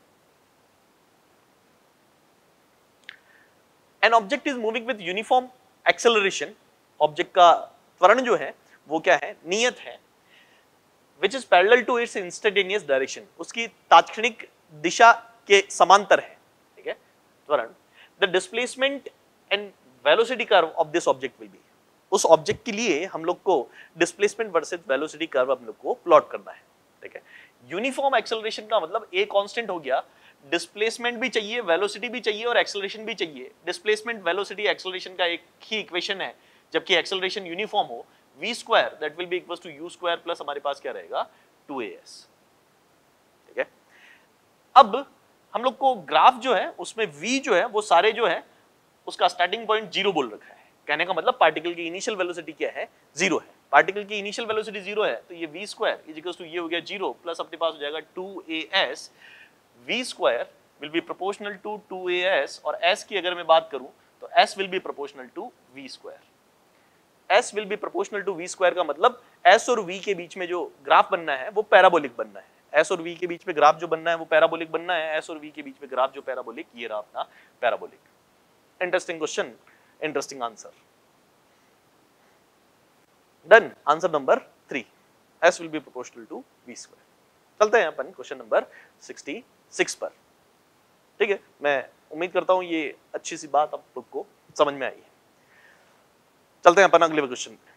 An object is moving with uniform acceleration, object का त्वरण जो है वो क्या है, नियत है, which is parallel to its instantaneous direction, उसकी तात्क्षणिक दिशा के समांतर है, ठीक है, त्वरण। The displacement and velocity curve of this object will be, उस ऑब्जेक्ट के लिए हम लोग को डिस्प्लेसमेंट वर्सेस वेलोसिटी कर्व हम लोग को प्लॉट करना है, ठीक है। यूनिफॉर्म एक्सेलरेशन का मतलब ए कांस्टेंट हो गया, डिस्प्लेसमेंट भी चाहिए, वेलोसिटी भी चाहिए और एक्सेलरेशन भी चाहिए। डिस्प्लेसमेंट, वेलोसिटी, एक्सेलरेशन का एक ही इक्वेशन है, जबकि एक्सेलरेशन यूनिफॉर्म हो, v square that will be equals to u square plus हमारे पास क्या रहेगा 2as, ठीक है। अब हम लोग को ग्राफ जो है उसमें v जो है वो सारे जो है उसका स्टार्टिंग पॉइंट 0 बोल रखा है। कहने का मतलब पार्टिकल की इनिशियल वेलोसिटी क्या है, 0 है। पार्टिकल की इनिशियल वेलोसिटी 0 है तो ये v square is equals to ये हो गया 0 प्लस अपने पास हो जाएगा 2as, v square will be proportional to 2as, और s की अगर मैं बात करूं तो s will be proportional to v square. s will be proportional to v square का मतलब s और v के बीच में जो ग्राफ बनना है वो पैराबोलिक बनना है, एस और वी के बीच में ग्राफ जो बनना है वो पैराबोलिक बनना है, एस और वी के बीच में ग्राफ जो पैराबोलिक, ये रहा अपना parabolic. Interesting question, interesting answer. Done, answer number 3, s will be proportional to v square. चलते हैं अपन क्वेश्चन नंबर 66 पर। ठीक है, मैं उम्मीद करता हूं ये अच्छी सी बात आप लोग को समझ में आई है। चलते हैं अपन अगले क्वेश्चन पे।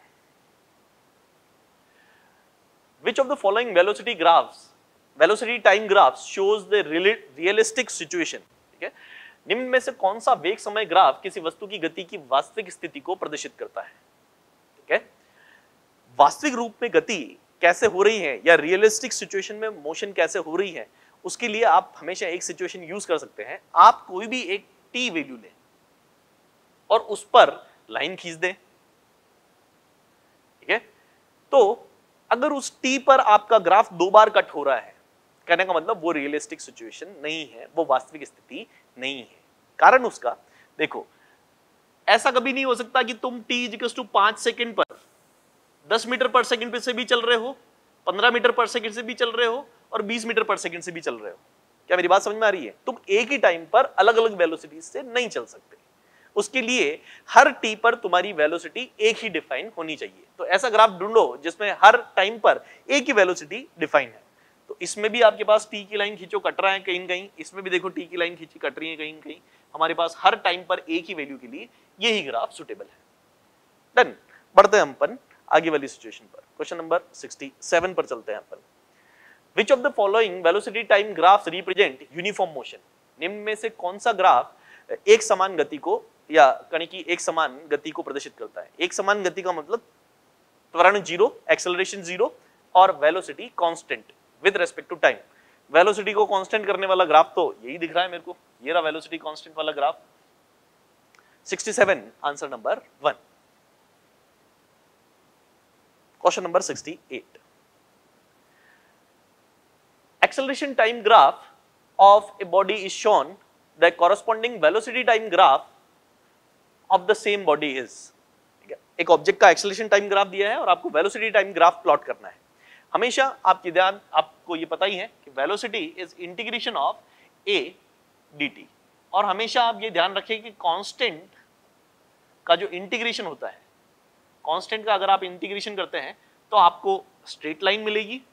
Which of the following velocity graphs, velocity time graphs shows the realistic situation? ठीक है, निम्न में से कौन सा वेग समय ग्राफ किसी वस्तु की गति की वास्तविक स्थिति को प्रदर्शित करता है? ठीक है, वास्तविक रूप में गति कैसे हो रही है या रियलिस्टिक सिचुएशन में मोशन कैसे हो रही है, उसके लिए आप हमेशा एक सिचुएशन यूज कर सकते हैं। आप कोई भी एक टी वैल्यू लें और उस पर लाइन खींच दें। ठीक है, तो अगर उस टी पर आपका ग्राफ 2 बार कट हो रहा है, कहने का मतलब वो रियलिस्टिक सिचुएशन नहीं है, वो वास्तविक स्थिति नहीं है। कारण उसका देखो, ऐसा कभी नहीं हो सकता कि तुम t = 5 सेकंड पर 10 मीटर पर सेकंड से भी चल रहे हो, 15 मीटर पर सेकंड से भी चल रहे हो और 20 मीटर पर सेकंड से भी चल रहे हो। क्या मेरी बात समझ में आ रही है? तुम एक ही टाइम पर अलग अलग वेलोसिटी से नहीं चल सकते। उसके लिए हर टी पर तुम्हारी वेलोसिटी एक ही डिफाइन होनी चाहिए। तो ऐसा ग्राफ ढूंढो जिसमें हर टाइम पर एक ही वेलोसिटी डिफाइन है। तो इसमें भी आपके पास टी की लाइन खींचो, कट रहा है कहीं कहीं, इसमें भी देखो टी की लाइन खींची, कट रही है कहीं कहीं। हमारे पास हर टाइम पर एक ही वैल्यू के लिए यही ग्राफ सुटेबल है। डन, बढ़ते हैं अपन आगे वाली सिचुएशन पर। क्वेश्चन नंबर 67 पर चलते हैं अपन। Which of the following velocity time graphs represent uniform motion? निम्न में से कौन सा ग्राफ एक समान गति को या कण की एक समान गति को प्रदर्शित करता है? एक समान गति का मतलब त्वरण 0, एक्सेलरेशन 0 और velocity constant with respect to time. Velocity को कांस्टेंट करने वाला ग्राफ तो यही दिख रहा है मेरे को, ये रहा वेलोसिटी कांस्टेंट वाला graph. 67, answer number 1। Question number 68। Acceleration time graph of a body is shown. The corresponding velocity time graph of the same body is. ठीक है, एक ऑब्जेक्ट का एक्सेलरेशन टाइम ग्राफ दिया है और आपको वेलोसिटी टाइम ग्राफ प्लॉट करना है। हमेशा आपकी ध्यान, आपको ये पता ही है कि velocity is integration of a dt, और हमेशा आप ये ध्यान रखें कि कांस्टेंट का जो इंटीग्रेशन होता है, कांस्टेंट का अगर आप इंटीग्रेशन करते हैं तो आपको स्ट्रेट लाइन मिलेगी।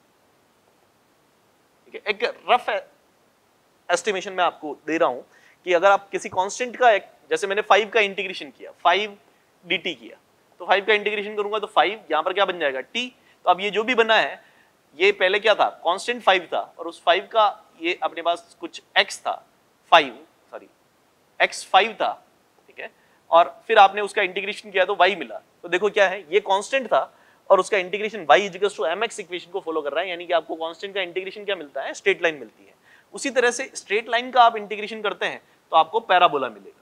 एक रफ एस्टिमेशन में आपको दे रहा हूं कि अगर आप किसी कांस्टेंट का एक, जैसे मैंने 5 का इंटीग्रेशन किया, 5 dt किया, तो 5 का इंटीग्रेशन करूंगा तो 5 यहां पर क्या बन जाएगा t। तो अब ये जो भी बना है, ये पहले क्या था, कांस्टेंट 5 था और उस 5 का ये अपने पास कुछ x था, x5 था। ठीक है, और फिर आपने उसका इंटीग्रेशन किया तो y मिला। तो देखो क्या है, ये कांस्टेंट था और उसका इंटीग्रेशन y = mx इक्वेशन को फॉलो कर रहा है, यानी कि आपको कांस्टेंट का इंटीग्रेशन क्या मिलता है, स्ट्रेट लाइन मिलती है। उसी तरह से स्ट्रेट लाइन का आप इंटीग्रेशन करते हैं तो आपको पैराबोला मिलेगा,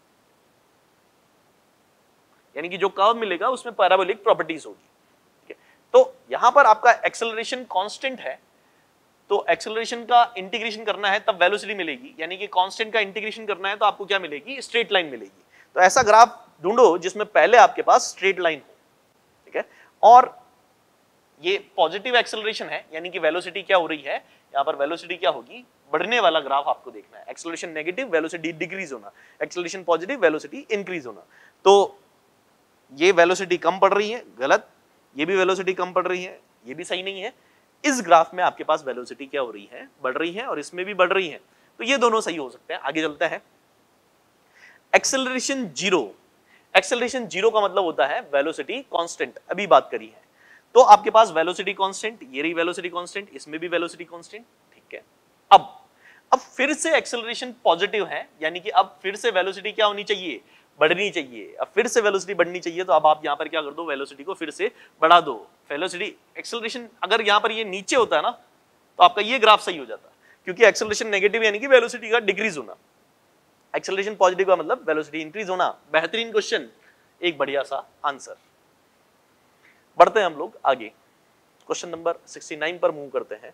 यानी कि जो कर्व मिलेगा उसमें पैराबोलिक प्रॉपर्टीज होगी। ठीक है, तो यहां पर आपका एक्सेलरेशन कांस्टेंट है, तो एक्सेलरेशन का इंटीग्रेशन करना है तब वेलोसिटी मिलेगी, यानी कि कांस्टेंट का इंटीग्रेशन करना है तो आपको क्या मिलेगी, स्ट्रेट लाइन मिलेगी। तो ऐसा ग्राफ ढूंढो जिसमें पहले आपके पास स्ट्रेट लाइन हो। ठीक है, और ये पॉजिटिव एक्सेलरेशन है, यानी कि वेलोसिटी क्या हो रही है, यहां पर वेलोसिटी क्या होगी, बढ़ने वाला ग्राफ आपको देखना है। एक्सेलरेशन नेगेटिव, वेलोसिटी डिक्रीज होना, एक्सेलरेशन पॉजिटिव, वेलोसिटी इंक्रीज होना। तो ये वेलोसिटी कम पड़ रही है, गलत, ये भी वेलोसिटी कम पड़ रही है, ये भी सही नहीं है। इस ग्राफ में आपके पास वेलोसिटी क्या हो रही है, बढ़ रही है, और इसमें भी बढ़ रही है, तो ये दोनों सही हो सकते हैं। आगे चलता है, एक्सेलरेशन 0। एक्सेलरेशन 0 का मतलब होता है वेलोसिटी कांस्टेंट, अभी बात करी है। तो आपके पास वेलोसिटी कांस्टेंट, ये रही वेलोसिटी कांस्टेंट, इसमें भी वेलोसिटी कांस्टेंट। ठीक है, अब फिर से एक्सेलरेशन पॉजिटिव है, यानी कि अब फिर से वेलोसिटी क्या होनी चाहिए, बढ़नी चाहिए। अब फिर से वेलोसिटी बढ़नी चाहिए, तो अब आप यहां पर क्या कर दो, वेलोसिटी को फिर से बढ़ा दो। वेलोसिटी एक्सेलरेशन अगर यहां पर ये नीचे होता है ना, तो आपका ये ग्राफ सही हो जाता, क्योंकि एक्सेलरेशन नेगेटिव यानी कि वेलोसिटी का डिक्रीज होना, एक्सेलरेशन पॉजिटिव का मतलब वेलोसिटी इंक्रीज होना। बेहतरीन क्वेश्चन, एक बढ़िया सा आंसर। बढ़ते हैं हम लोग आगे, क्वेश्चन नंबर 69 पर मूव करते हैं।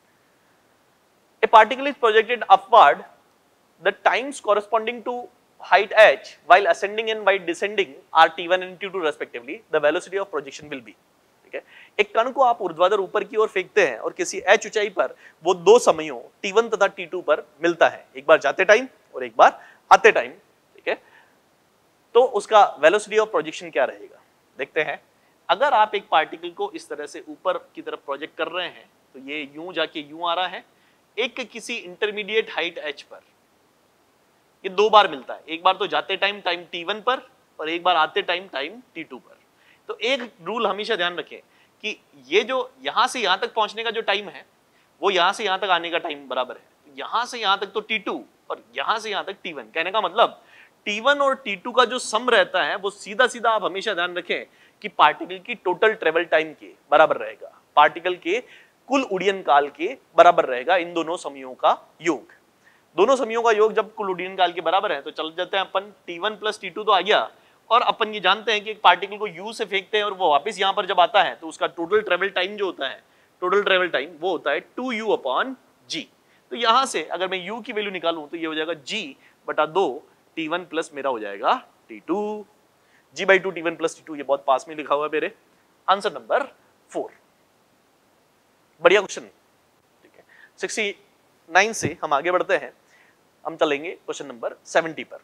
A particle is projected upward, the times corresponding to height h while ascending and while descending are t1 and t2 respectively. The velocity of projection will be. ठीक है, एक कण को आप ऊर्ध्वाधर ऊपर की ओर फेंकते हैं और किसी h ऊंचाई पर वो दो समयों t1 तथा t2 पर मिलता है, एक बार जाते टाइम और एक बार आते टाइम, ठीक है। तो उसका वेलोसिटी ऑफ प्रोजेक्शन क्या रहेगा देखते हैं। अगर आप एक पार्टिकल को इस तरह से ऊपर की तरफ प्रोजेक्ट कर रहे हैं तो ये यूं जाके यूं आ रहा है, एक किसी इंटरमीडिएट हाइट h पर ये दो बार मिलता है, एक बार तो जाते टाइम टाइम t1 पर और एक बार आते टाइम टाइम t2 पर। तो एक रूल हमेशा ध्यान रखें कि ये जो यहां से यहां तक पहुंचने का जो टाइम है वो यहां से यहां तक आने का टाइम बराबर है। यहां से यहां तक तो t2 और यहां से यहां तक t1, कहने का मतलब t1 और t2 का जो सम रहता है वो सीधा सीधा आप हमेशा ध्यान रखें कि पार्टिकल की टोटल ट्रेवल टाइम के बराबर रहेगा, पार्टिकल के कुल उड्डयन काल के बराबर रहेगा इन दोनों समयों का योग। दोनों समयों का योग जब कुल उड्डयन काल के बराबर है तो चल जाते हैं अपन t1 प्लस t2 तो आ गया, और अपन ये जानते हैं कि एक पार्टिकल को u से फेंकते हैं और वो वापस यहां पर जब आता है तो उसका टोटल ट्रेवल टाइम जो होता है, टोटल ट्रेवल टाइम वो होता है 2u अपॉन g। तो यहां से अगर मैं u की वैल्यू निकालूं तो ये हो जाएगा g बटा 2 t1 प्लस मेरा हो जाएगा t2, g by 2 t1 plus t2, ये बहुत पास में लिखा हुआ है मेरे। आंसर नंबर 4, बढ़िया क्वेश्चन, ठीक है। 69 से हम आगे बढ़ते हैं, हम चलेंगे क्वेश्चन नंबर 70 पर।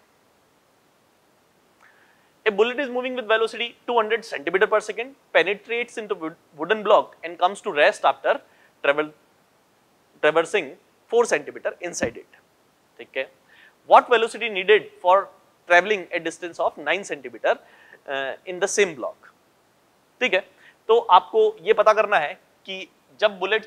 A bullet is moving with velocity 200 centimeter per second, penetrates into wooden block and comes to rest after traversing 4 centimeter inside it. ठीक है। What velocity needed for traveling a distance of 9 centimeter in the same block? ठीक है। तो आपको ये पता करना है कि जब बुलेट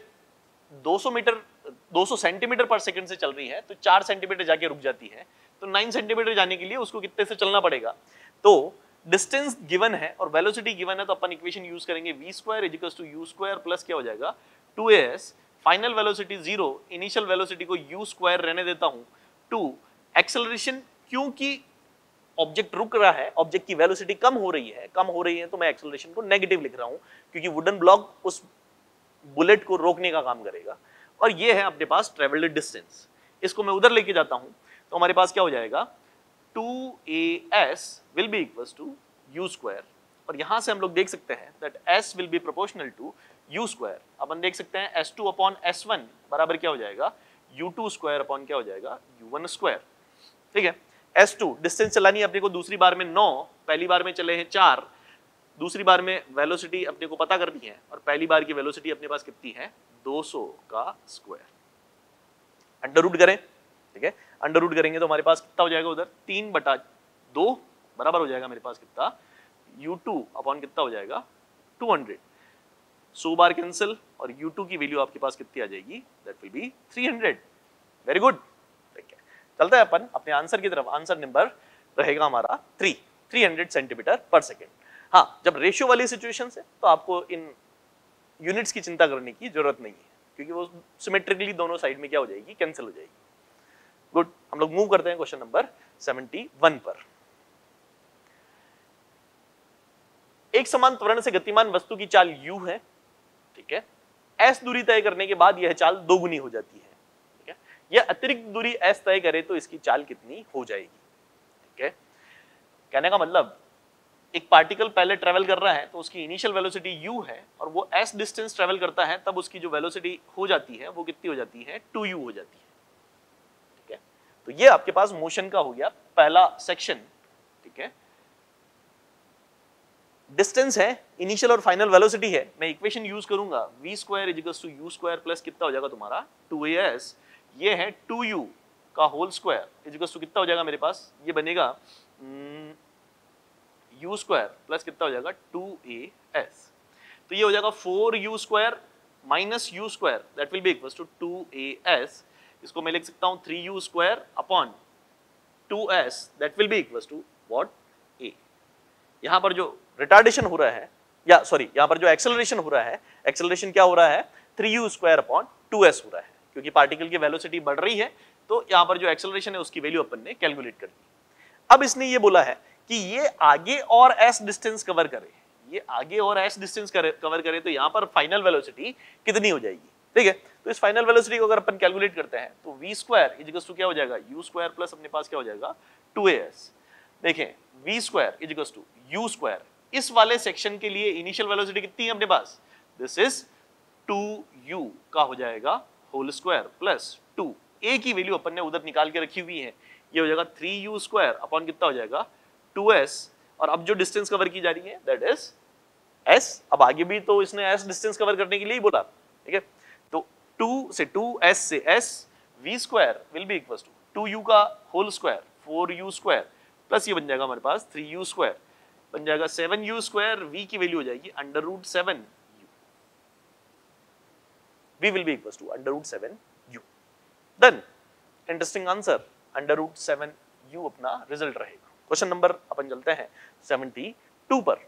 200 सेंटीमीटर पर सेकंड से चल रही है तो 4 सेंटीमीटर जाके रुक जाती है, तो 9 सेंटीमीटर जाने के लिए उसको कितने से चलना पड़ेगा। तो डिस्टेंस गिवन है और वेलोसिटी गिवन है, तो अपन इक्वेशन यूज करेंगे v square equals to u square plus क्या हो जाएगा 2as, final velocity 0, initial velocity को u स्क्वायर रहने देता हूं 2, एक्सेलरेशन क्योंकि ऑब्जेक्ट रुक रहा है, ऑब्जेक्ट की वेलोसिटी कम हो रही है तो मैं एक्सेलरेशन को नेगेटिव लिख रहा हूं क्योंकि वुडन ब्लॉक उस बुलेट को रोकने का काम करेगा। और ये है अपने पास ट्रेवल्ड डिस्टेंस, इसको मैं उधर लेके जाता हूं तो हमारे पास क्या हो जाएगा 2as will be equals to u square, और यहां से हम लोग देख सकते हैं that s will be proportional to u square। अपन देख सकते हैं s2 upon s1 बराबर क्या हो जाएगा u2 स्क्वायर अपॉन क्या हो जाएगा u1 स्क्वायर, ठीक है। s2 डिस्टेंस चलानी है अपने को, दूसरी बार में 9, पहली बार में चले हैं 4, दूसरी बार में वेलोसिटी अपने को पता करनी है और पहली बार की वेलोसिटी अपने पास कितनी है 200 का स्क्वायर। अंडर रूट करें, ठीक है, अंडर रूट करेंगे तो हमारे पास कितना हो जाएगा उधर 3/2 बराबर हो जाएगा मेरे पास कितना u2 अपॉन कितना हो जाएगा 200, 100 बार कैंसिल और u2 की वैल्यू आपके पास कितनी आ जाएगी that will be 300। Very good, ठीक है। चलते हैं अपन अपने आंसर की तरफ। आंसर नंबर रहेगा हमारा 300 सेंटीमीटर पर सेकेंड। हाँ, जब रेशियो वाली सिचुएशन है तो आपको इन यूनिट्स की चिंता करने की जरूरत नहीं है क्योंकि वो सिमेट्रिकली दोनों साइड में क्या हो जाएगी कैंसिल हो जाएगी। गुड, हम लोग मूव करते हैं क्वेश्चन नंबर 71 पर। एक समान त्वरण से गतिमान वस्तु की चाल u है, ठीक है। s दूरी तय करने के बाद यह चाल दोगुनी हो जाती है, ठीक है। यह अतिरिक्त दूरी s तय करे तो इसकी चाल कितनी हो जाएगी, ठीक है। कहने का मतलब एक पार्टिकल पहले ट्रेवल कर रहा है तो उसकी इनिशियल वेलोसिटी u है और वो s डिस्टेंस ट्रेवल करता है तब उसकी जो वेलोसिटी हो जाती है वो कितनी हो जाती है 2u हो जाती है, ठीक है। तो ये आपके पास मोशन का हो गया पहला सेक्शन, ठीक है। डिस्टेंस है, इनिशियल और फाइनल वेलोसिटी है, मैं इक्वेशन यूज करूंगा v square equals to u square plus कितना हो जाएगा तुम्हारा 2as, ये है 2u का होल स्क्वायर इक्वल्स टू कितना हो जाएगा मेरे पास, ये बनेगा u स्क्वायर प्लस कितना हो जाएगा 2as, तो ये हो जाएगा 4u square minus u square that will be equals to 2as। इसको मैं लिख सकता हूं 3u square upon 2s that will be equals to what a। यहां पर जो रिटार्डेशन हो रहा है या सॉरी यहां पर जो एक्सेलरेशन हो रहा है, एक्सेलरेशन क्या हो रहा है 3u स्क्वायर अपॉन 2s हो रहा है क्योंकि पार्टिकल की वेलोसिटी बढ़ रही है तो यहां पर जो एक्सेलरेशन है उसकी वैल्यू अपन ने कैलकुलेट कर दी। अब इसने ये बोला है कि ये आगे और s डिस्टेंस कवर करे, ये आगे और s डिस्टेंस कवर करे तो यहां पर फाइनल वेलोसिटी कितनी हो जाएगी, ठीक है। तो इस फाइनल वेलोसिटी को अगर अपन कैलकुलेट करते हैं तो v स्क्वायर इक्वल्स टू क्या हो जाएगा u स्क्वायर प्लस अपने पास क्या हो जाएगा 2as। देखें v square equals to u square, इस वाले सेक्शन के लिए इनिशियल वेलोसिटी कितनी है अपने पास दिस इज 2u का हो जाएगा होल स्क्वायर प्लस 2, a की वैल्यू अपन ने उधर निकाल के रखी हुई है, ये हो जाएगा 3u स्क्वायर अपॉन कितना हो जाएगा 2s, और अब जो डिस्टेंस कवर की जा रही है दैट इज s। अब आगे भी तो इसने s डिस्टेंस कवर करने के लिए ही बोला, ठीक है। तो 2 से 2s से s v square will be equal to 2u का whole square 4u square plus ये बन जाएगा हमारे पास 3u स्क्वायर, बन जाएगा 7u स्क्वायर, v की वैल्यू हो जाएगी under root 7u, v will be equals to under root 7u। Then interesting answer, under root 7u अपना रिजल्ट रहेगा। क्वेश्चन नंबर अपन चलते हैं 72 पर।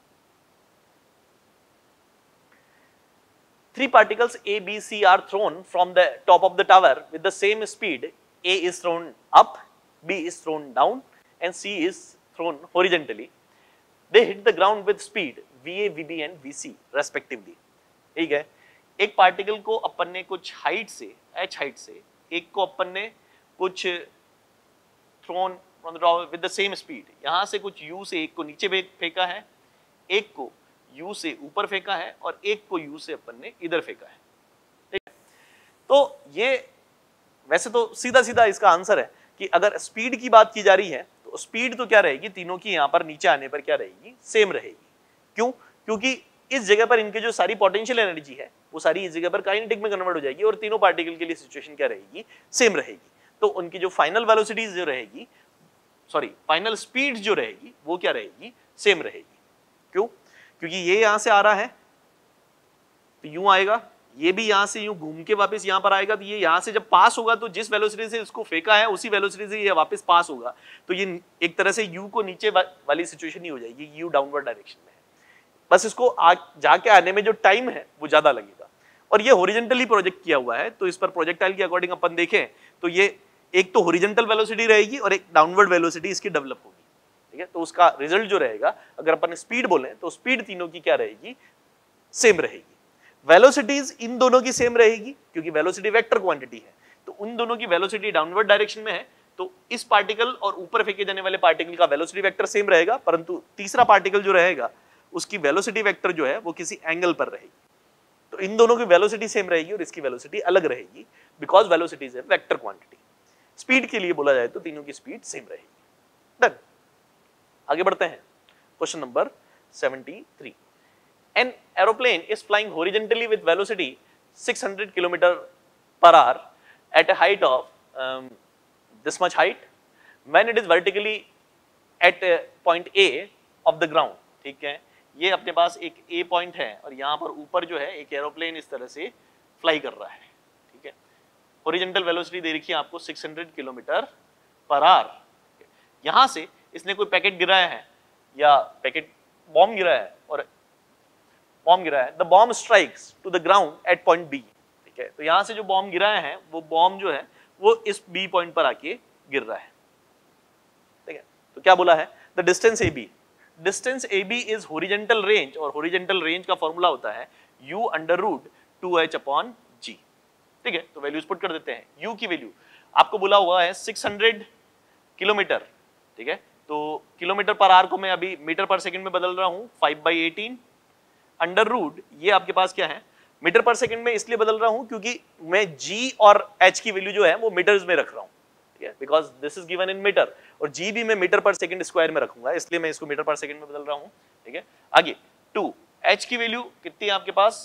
3 particles A, B, C are thrown from the top of the tower with the same speed. A is thrown up, B is thrown down, and C is thrown horizontally. They hit the ground with speed VA, VB and VC respectively. ठीक है, एक particle को अपन ने कुछ height से h height से, एक को अपन ने कुछ thrown from the top with the same speed, यहाँ से कुछ u से एक को नीचे फेंका है, एक को u से ऊपर फेंका है और एक को u से अपन ने इधर फेंका है, ठीक है। तो ये वैसे तो सीधा सीधा इसका आंसर है कि अगर स्पीड की बात की जा रही है तो स्पीड तो क्या रहेगी, तीनों की यहाँ पर नीचे आने पर क्या रहेगी, सेम रहेगी। क्यों? क्योंकि इस जगह पर इनकी जो सारी पोटेंशियल एनर्जी है वो सारी इस जगह पर काइनेटिक में कन्वर्ट हो जाएगी और तीनों पार्टिकल के लिए सिचुएशन क्या रहेगी, सेम रहेगी। तो उनकी जो फाइनल वेलोसिटीज जो रहेगी, सॉरी फाइनल स्पीड जो रहेगी वो क्या रहेगी, सेम रहेगी। क्यों? क्योंकि ये यहां से आ रहा है तो यूं आएगा, ये भी यहां से यूं घूम के वापस यहां पर आएगा, तो ये यहां से जब पास होगा तो जिस वेलोसिटी से इसको फेंका है उसी वेलोसिटी से ये वापस पास होगा, तो ये एक तरह से यू को नीचे वाली सिचुएशन ही हो जाएगी, यू डाउनवर्ड डायरेक्शन में है। बस इसको जाके आने में जो टाइम है वो ज्यादा लगेगा। और ये हॉरिजॉन्टली प्रोजेक्ट किया हुआ है, तो इस पर प्रोजेक्टाइल के अकॉर्डिंग अपन देखें तो ये एक तो हॉरिजॉन्टल वेलोसिटी रहेगी और एक डाउनवर्ड वेलोसिटी इसकी डेवलप होगी, ठीक है। तो उसका रिजल्ट जो रहेगा, अगर अपन स्पीड बोलें तो स्पीड तीनों की क्या रहेगी, सेम रहेगी। वेलोसिटीज इन दोनों की सेम रहेगी क्योंकि वेलोसिटी वेक्टर क्वांटिटी है, तो उन दोनों की वेलोसिटी डाउनवर्ड डायरेक्शन में है, तो इस पार्टिकल और ऊपर फेंके जाने वाले पार्टिकल का वेलोसिटी वेक्टर सेम रहेगा, परंतु तीसरा पार्टिकल जो रहेगा उसकी वेलोसिटी वेक्टर जो है वो किसी एंगल पर रहेगी। तो इन दोनों की वेलोसिटी सेम रहेगी और इसकी वेलोसिटी अलग रहेगी, because velocity is A vector quantity. Speed के लिए बोला जाए तो तीनों की स्पीड सेम रहेगी। डन, आगे बढ़ते हैं। Question number 73। An aeroplane is flying horizontally with velocity 600 km per hour at a height of this much height when it is vertically at point A of the ground, ठीक है। ये अपने पास एक A point है और यहाँ पर ऊपर जो है एक एरोप्लेन इस तरह से फ्लाई कर रहा है, ठीक है। हॉरिजॉन्टल वेलोसिटी दे रखी है आपको 600 किलोमीटर पर आवर। यहाँ से इसने कोई पैकेट गिराया है या पैकेट बॉम्ब गिराया है, और बॉम्ब गिरा है, the bomb strikes to the ground at point B, ठीक है। तो यहाँ से जो बॉम्ब गिराया है वो बॉम्ब जो है वो इस बी पॉइंट पर आके गिर रहा है, ठीक है। तो क्या बोला है, the distance A B, distance A B is horizontal range, और हॉरिजॉन्टल रेंज का फॉर्मूला होता है u under root 2h upon g, ठीक है। तो वैल्यूज पुट कर देते हैं। u की वैल्यू आपको बोला हुआ है 600 किलोमीटर, ठीक है। तो किलोमीटर पर आवर को मैं अभी मीटर पर सेकंड में बदल रहा हूँ 5/18 अंडर रूट, ये आपके पास क्या है, मीटर पर सेकंड में इसलिए बदल रहा हूं क्योंकि मैं g और h की वैल्यू जो है वो मीटर्स में रख रहा हूं, ठीक है, because this is given in metre, और g भी मैं मीटर पर सेकंड स्क्वायर में रखूंगा, इसलिए मैं इसको मीटर पर सेकंड में बदल रहा हूं, ठीक है। आगे 2, h की वैल्यू कितनी है आपके पास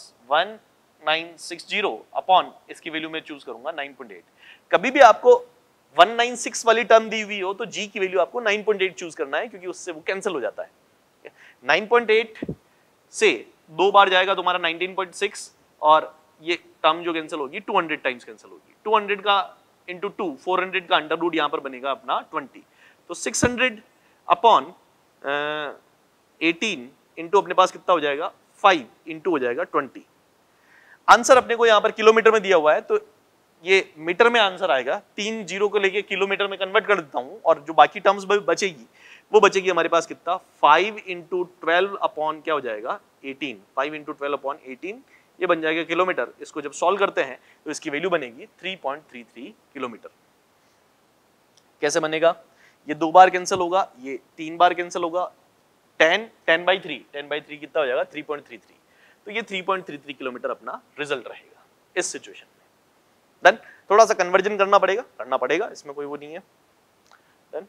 1960 अपॉन इसकी वैल्यू मैं चूज करूंगा 9.8। कभी भी आपको 196 वाली टर्म दी हुई हो तो g की वैल्यू आपको 9.8 चूज करना है, क्योंकि उससे वो कैंसिल हो जाता है। 9.8 से 2 बार जाएगा तुम्हारा 19.6, और ये टर्म जो कैंसिल होगी 200 टाइम्स कैंसिल होगी, 200 का इंटू 2 400 का अंडर रूट यहाँ पर बनेगा अपना 20, तो 600 अपॉन 18 इंटू अपने पास कितना हो जाएगा 5 इंटू हो जाएगा 20। आंसर अपने को यहाँ पर किलोमीटर में दिया हुआ है, तो ये मीटर में आंसर आएगा। 3 जीरो को लेके किलोमीटर में कन्वर्ट कर देता हूँ, और जो बाकी टर्म्स बचेगी वो बचेगी हमारे पास कितना 5 इंटू 12 अपॉन क्या हो जाएगा 18, 5 इंटू 12 अपॉन 18 ये बन जाएगा किलोमीटर। इसको जब सॉल्व करते हैं तो इसकी वैल्यू बनेगी 3.33 किलोमीटर। कैसे बनेगा, ये 2 बार कैंसिल होगा, ये 3 बार कैंसिल होगा, 10/3 कितना हो जाएगा 3.33, तो ये 3.33 किलोमीटर अपना रिजल्ट रहेगा इस सिचुएशन में। देन थोड़ा सा कन्वर्जन करना पड़ेगा, इसमें कोई वो नहीं है। Then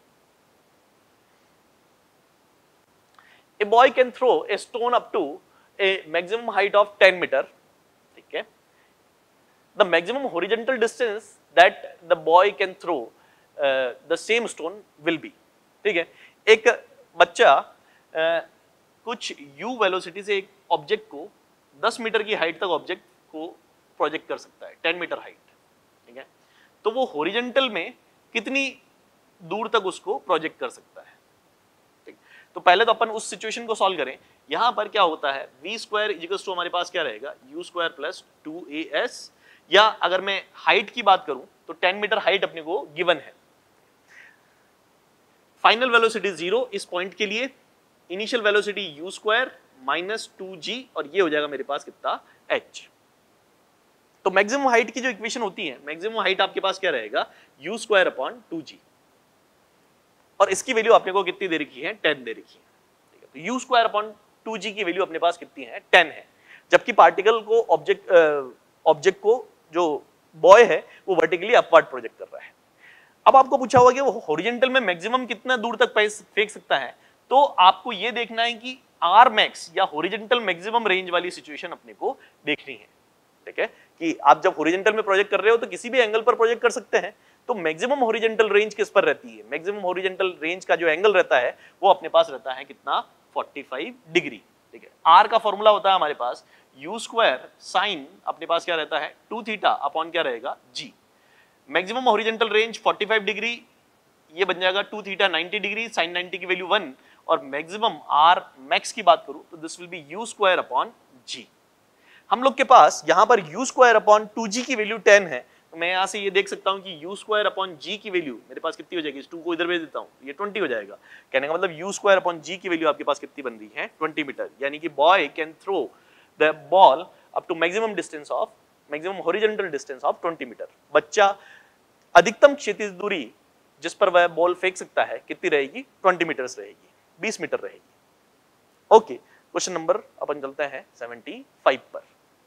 a boy can throw a stone up to a maximum height of 10 meter, ठीक है। The maximum horizontal distance that the boy can throw the same stone will be, ठीक है। एक बच्चा कुछ u वेलोसिटी से एक ऑब्जेक्ट को 10 मीटर की हाइट तक ऑब्जेक्ट को प्रोजेक्ट कर सकता है, 10 मीटर हाइट, ठीक है। तो वो हॉरिजॉन्टल में कितनी दूर तक उसको प्रोजेक्ट कर सकता है, ठीक। तो पहले तो अपन उस सिचुएशन को सॉल्व करें। यहां पर क्या होता है, v स्क्वायर इक्वल्स टू हमारे पास क्या रहेगा, u स्क्वायर प्लस 2as, या अगर मैं हाइट की बात करूं तो 10 मीटर हाइट अपने को गिवन है। फाइनल वेलोसिटी 0 इस पॉइंट के लिए, initial velocity u square minus 2g, और ये हो जाएगा मेरे पास कितना, h। तो मैक्सिमम हाइट की जो इक्वेशन होती है, मैक्सिमम हाइट आपके पास क्या रहेगा, u स्क्वायर अपॉन 2g, और इसकी वैल्यू अपने को कितनी दे रखी है, 10 दे रखी है, ठीक है। तो u स्क्वायर अपॉन 2g की वैल्यू अपने पास कितनी है, 10 है, जबकि पार्टिकल को ऑब्जेक्ट को जो बॉय है वो वर्टिकली अपवर्ड प्रोजेक्ट कर रहा है। अब आपको पूछा होगा कि वो हॉरिजॉन्टल में मैक्सिमम कितना दूर तक फेंक सकता है, तो आपको ये देखना है कि आर मैक्स या हॉरिजॉन्टल मैक्सिमम रेंज वाली सिचुएशन अपने को देखनी है, ठीक है। कि आप जब हॉरिजॉन्टल में प्रोजेक्ट कर रहे हो तो किसी भी एंगल पर प्रोजेक्ट कर सकते हैं, तो मैक्सिमम हॉरिजॉन्टल रेंज किस पर रहती है, मैक्सिमम हॉरिजॉन्टल रेंज का जो एंगल रहता है वो अपने पास रहता है कितना, 45 डिग्री, ठीक है। आर का फॉर्मूला होता है हमारे पास u स्क्वायर साइन अपने पास क्या रहता है 2 थीटा अपॉन क्या रहेगा g। Maximum horizontal range 45 degree, ये बन जाएगा 2 थीटा 90 डिग्री, साइन 90 की वैल्यू 1, और मैक्सिमम r मैक्स की बात करूं तो this will be u square upon g। हम लोग के पास यहां पर u स्क्वायर अपॉन 2g की वैल्यू 10 है, तो मैं यहां से ये देख सकता हूं कि u स्क्वायर अपॉन g की वैल्यू मेरे पास कितनी हो जाएगी, इस 2 को इधर भेज देता हूं, ये 20 हो जाएगा। कहने का मतलब u स्क्वायर अपॉन g की वैल्यू आपके पास कितनी बन रही है, 20 मीटर, यानी कि boy can throw the ball up to maximum horizontal distance of 20 metre. बच्चा अधिकतम क्षैतिज दूरी जिस पर वह बॉल फेंक सकता है कितनी रहेगी, 20 मीटर्स रहेगी, 20 मीटर रहेगी। ओके, क्वेश्चन नंबर अपन चलते हैं 75 पर।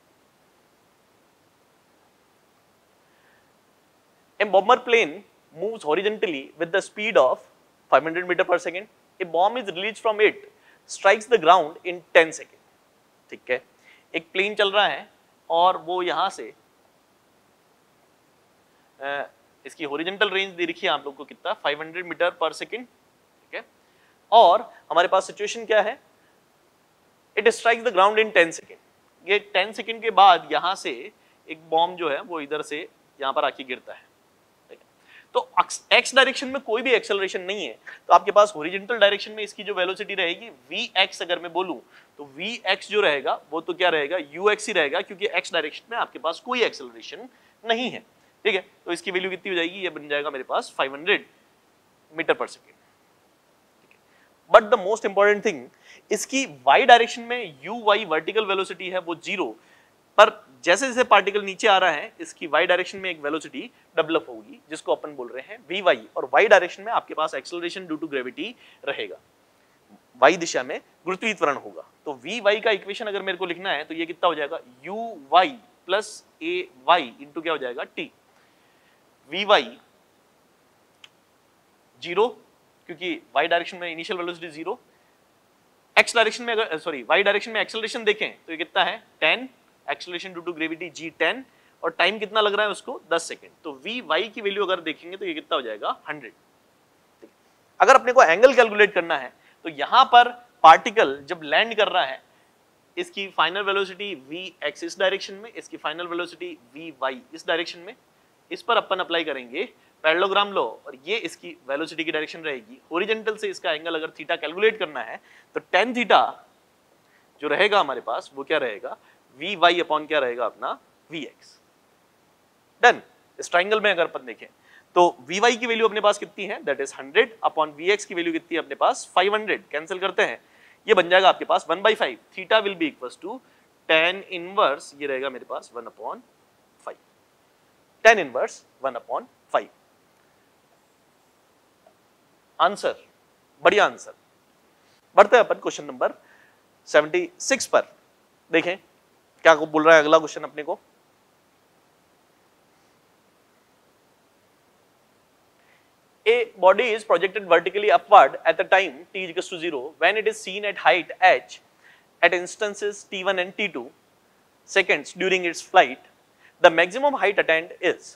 A bomber plane moves horizontally with the speed of 500 meter per second. A bomb is released from it, strikes the ground in 10 seconds. ठीक है, एक प्लेन चल रहा है और वो यहां से इसकी हॉरिजॉन्टल रेंज दे रखी है आप लोग को कितना, 500 मीटर पर सेकेंड, ठीक है। और हमारे पास सिचुएशन क्या है, it strikes the ground in 10 second. ये 10 सेकेंड के बाद यहां से एक बॉम्ब जो है वो इधर से यहां पर आके गिरता है, ठीक है। तो एक्स डायरेक्शन में कोई भी एक्सेलरेशन नहीं है, तो आपके पास हॉरिजॉन्टल डायरेक्शन में इसकी जो वेलोसिटी रहेगी vx, अगर मैं बोलूं तो vx जो रहेगा वो तो क्या रहेगा, ux ही रहेगा, क्योंकि एक्स डायरेक्शन में आपके पास कोई एक्सेलरेशन नहीं है, ठीक है। तो इसकी वैल्यू कितनी हो जाएगी, ये बन जाएगा मेरे पास 500 metre per second. But the most important thing, इसकी y डायरेक्शन में uy वर्टिकल वेलोसिटी है वो 0, पर जैसे जैसे पार्टिकल नीचे आ रहा है इसकी y डायरेक्शन में एक वेलोसिटी डेवलप होगी जिसको अपन बोल रहे हैं vy, और y डायरेक्शन में आपके पास एक्सेलरेशन ड्यू टू ग्रेविटी रहेगा, y दिशा में गुरुत्वीय त्वरण होगा। तो vy का इक्वेशन अगर मेरे को लिखना है तो ये कितना हो जाएगा, uy प्लस ay इंटू क्या हो जाएगा t। vy 0, क्योंकि y डायरेक्शन में इनिशियल वेलोसिटी 0, x डायरेक्शन में अगर y डायरेक्शन में एक्सेलरेशन देखें तो ये कितना है 10, acceleration due to gravity g 10, और टाइम कितना लग रहा है उसको 10 सेकेंड। तो vy की वैल्यू अगर देखेंगे तो ये कितना हो जाएगा 100। अगर अपने को एंगल कैलकुलेट करना है तो यहां पर पार्टिकल जब लैंड कर रहा है इसकी फाइनल वेलोसिटी vx इस डायरेक्शन में, इसकी फाइनल वेलोसिटी vy इस डायरेक्शन में, इस पर अपन अप्लाई करेंगे पैरेललोग्राम लॉ, और ये इसकी वेलोसिटी की डायरेक्शन रहेगी। हॉरिजॉन्टल से इसका एंगल अगर थीटा कैलकुलेट करना है तो tan थीटा जो रहेगा हमारे पास वो क्या रहेगा, vy अपॉन क्या रहेगा अपना vx। डन। इस ट्राइंगल में अगर अपन देखें तो vy की वैल्यू अपने पास कितनी है, दैट इज 100 अपॉन vx की वैल्यू कितनी है अपने पास 500, कैंसिल करते हैं, ये बन जाएगा आपके पास 1/5, theta will be equals to tan inverse, ये रहेगा मेरे पास 1/5, tan इनवर्स 1/5। आंसर, बढ़िया आंसर। बढ़ते हैं अपन क्वेश्चन नंबर 76 पर। देखें, क्या बोल रहा है अगला क्वेश्चन अपने को? A body is projected vertically upward at the time t is equals to 0 when it is seen at height h at instances t1 and t2 seconds during its flight. The maximum height attained is.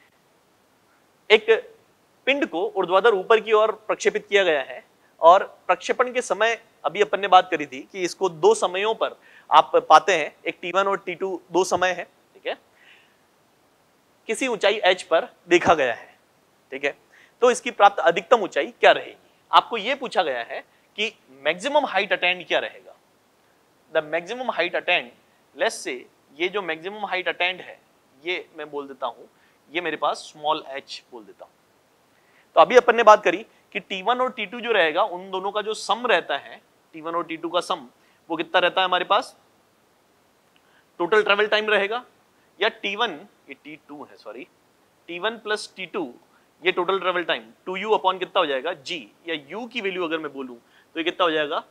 एक पिंड को ऊर्ध्वाधर ऊपर की ओर प्रक्षेपित किया गया है और प्रक्षेपण के समय अभी अपन ने बात करी थी कि इसको दो समयों पर आप पाते हैं, एक t1 और t2 दो समय है, ठीक है, किसी ऊंचाई h पर देखा गया है, ठीक है। तो इसकी प्राप्त अधिकतम ऊंचाई क्या रहेगी? आपको यह पूछा गया है कि मैक्सिमम हाइट अटेंड क्या रहेगा। The maximum height attained, let's say ये जो मैक्सिमम हाइट अटेंड है ये मैं बोल देता हूं, ये मेरे पास स्मॉल h बोल देता हूं। तो अभी अपन ने बात करी कि t1 और t2 जो रहेगा उन दोनों का जो सम रहता है, t1 और t2 का सम वो कितना रहता है हमारे पास? टोटल ट्रेवल टाइम रहेगा, या t1, ये t2 है सॉरी, t1 प्लस t2 ये total travel time 2u upon कितना हो जाएगा g, या u की वैल्यू अगर मैं बोलूं तो ये कितना हो जाएगा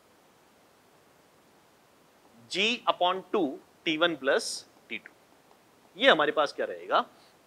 g upon 2 t1 plus t2। ये हमारे पास क्या रहेगा?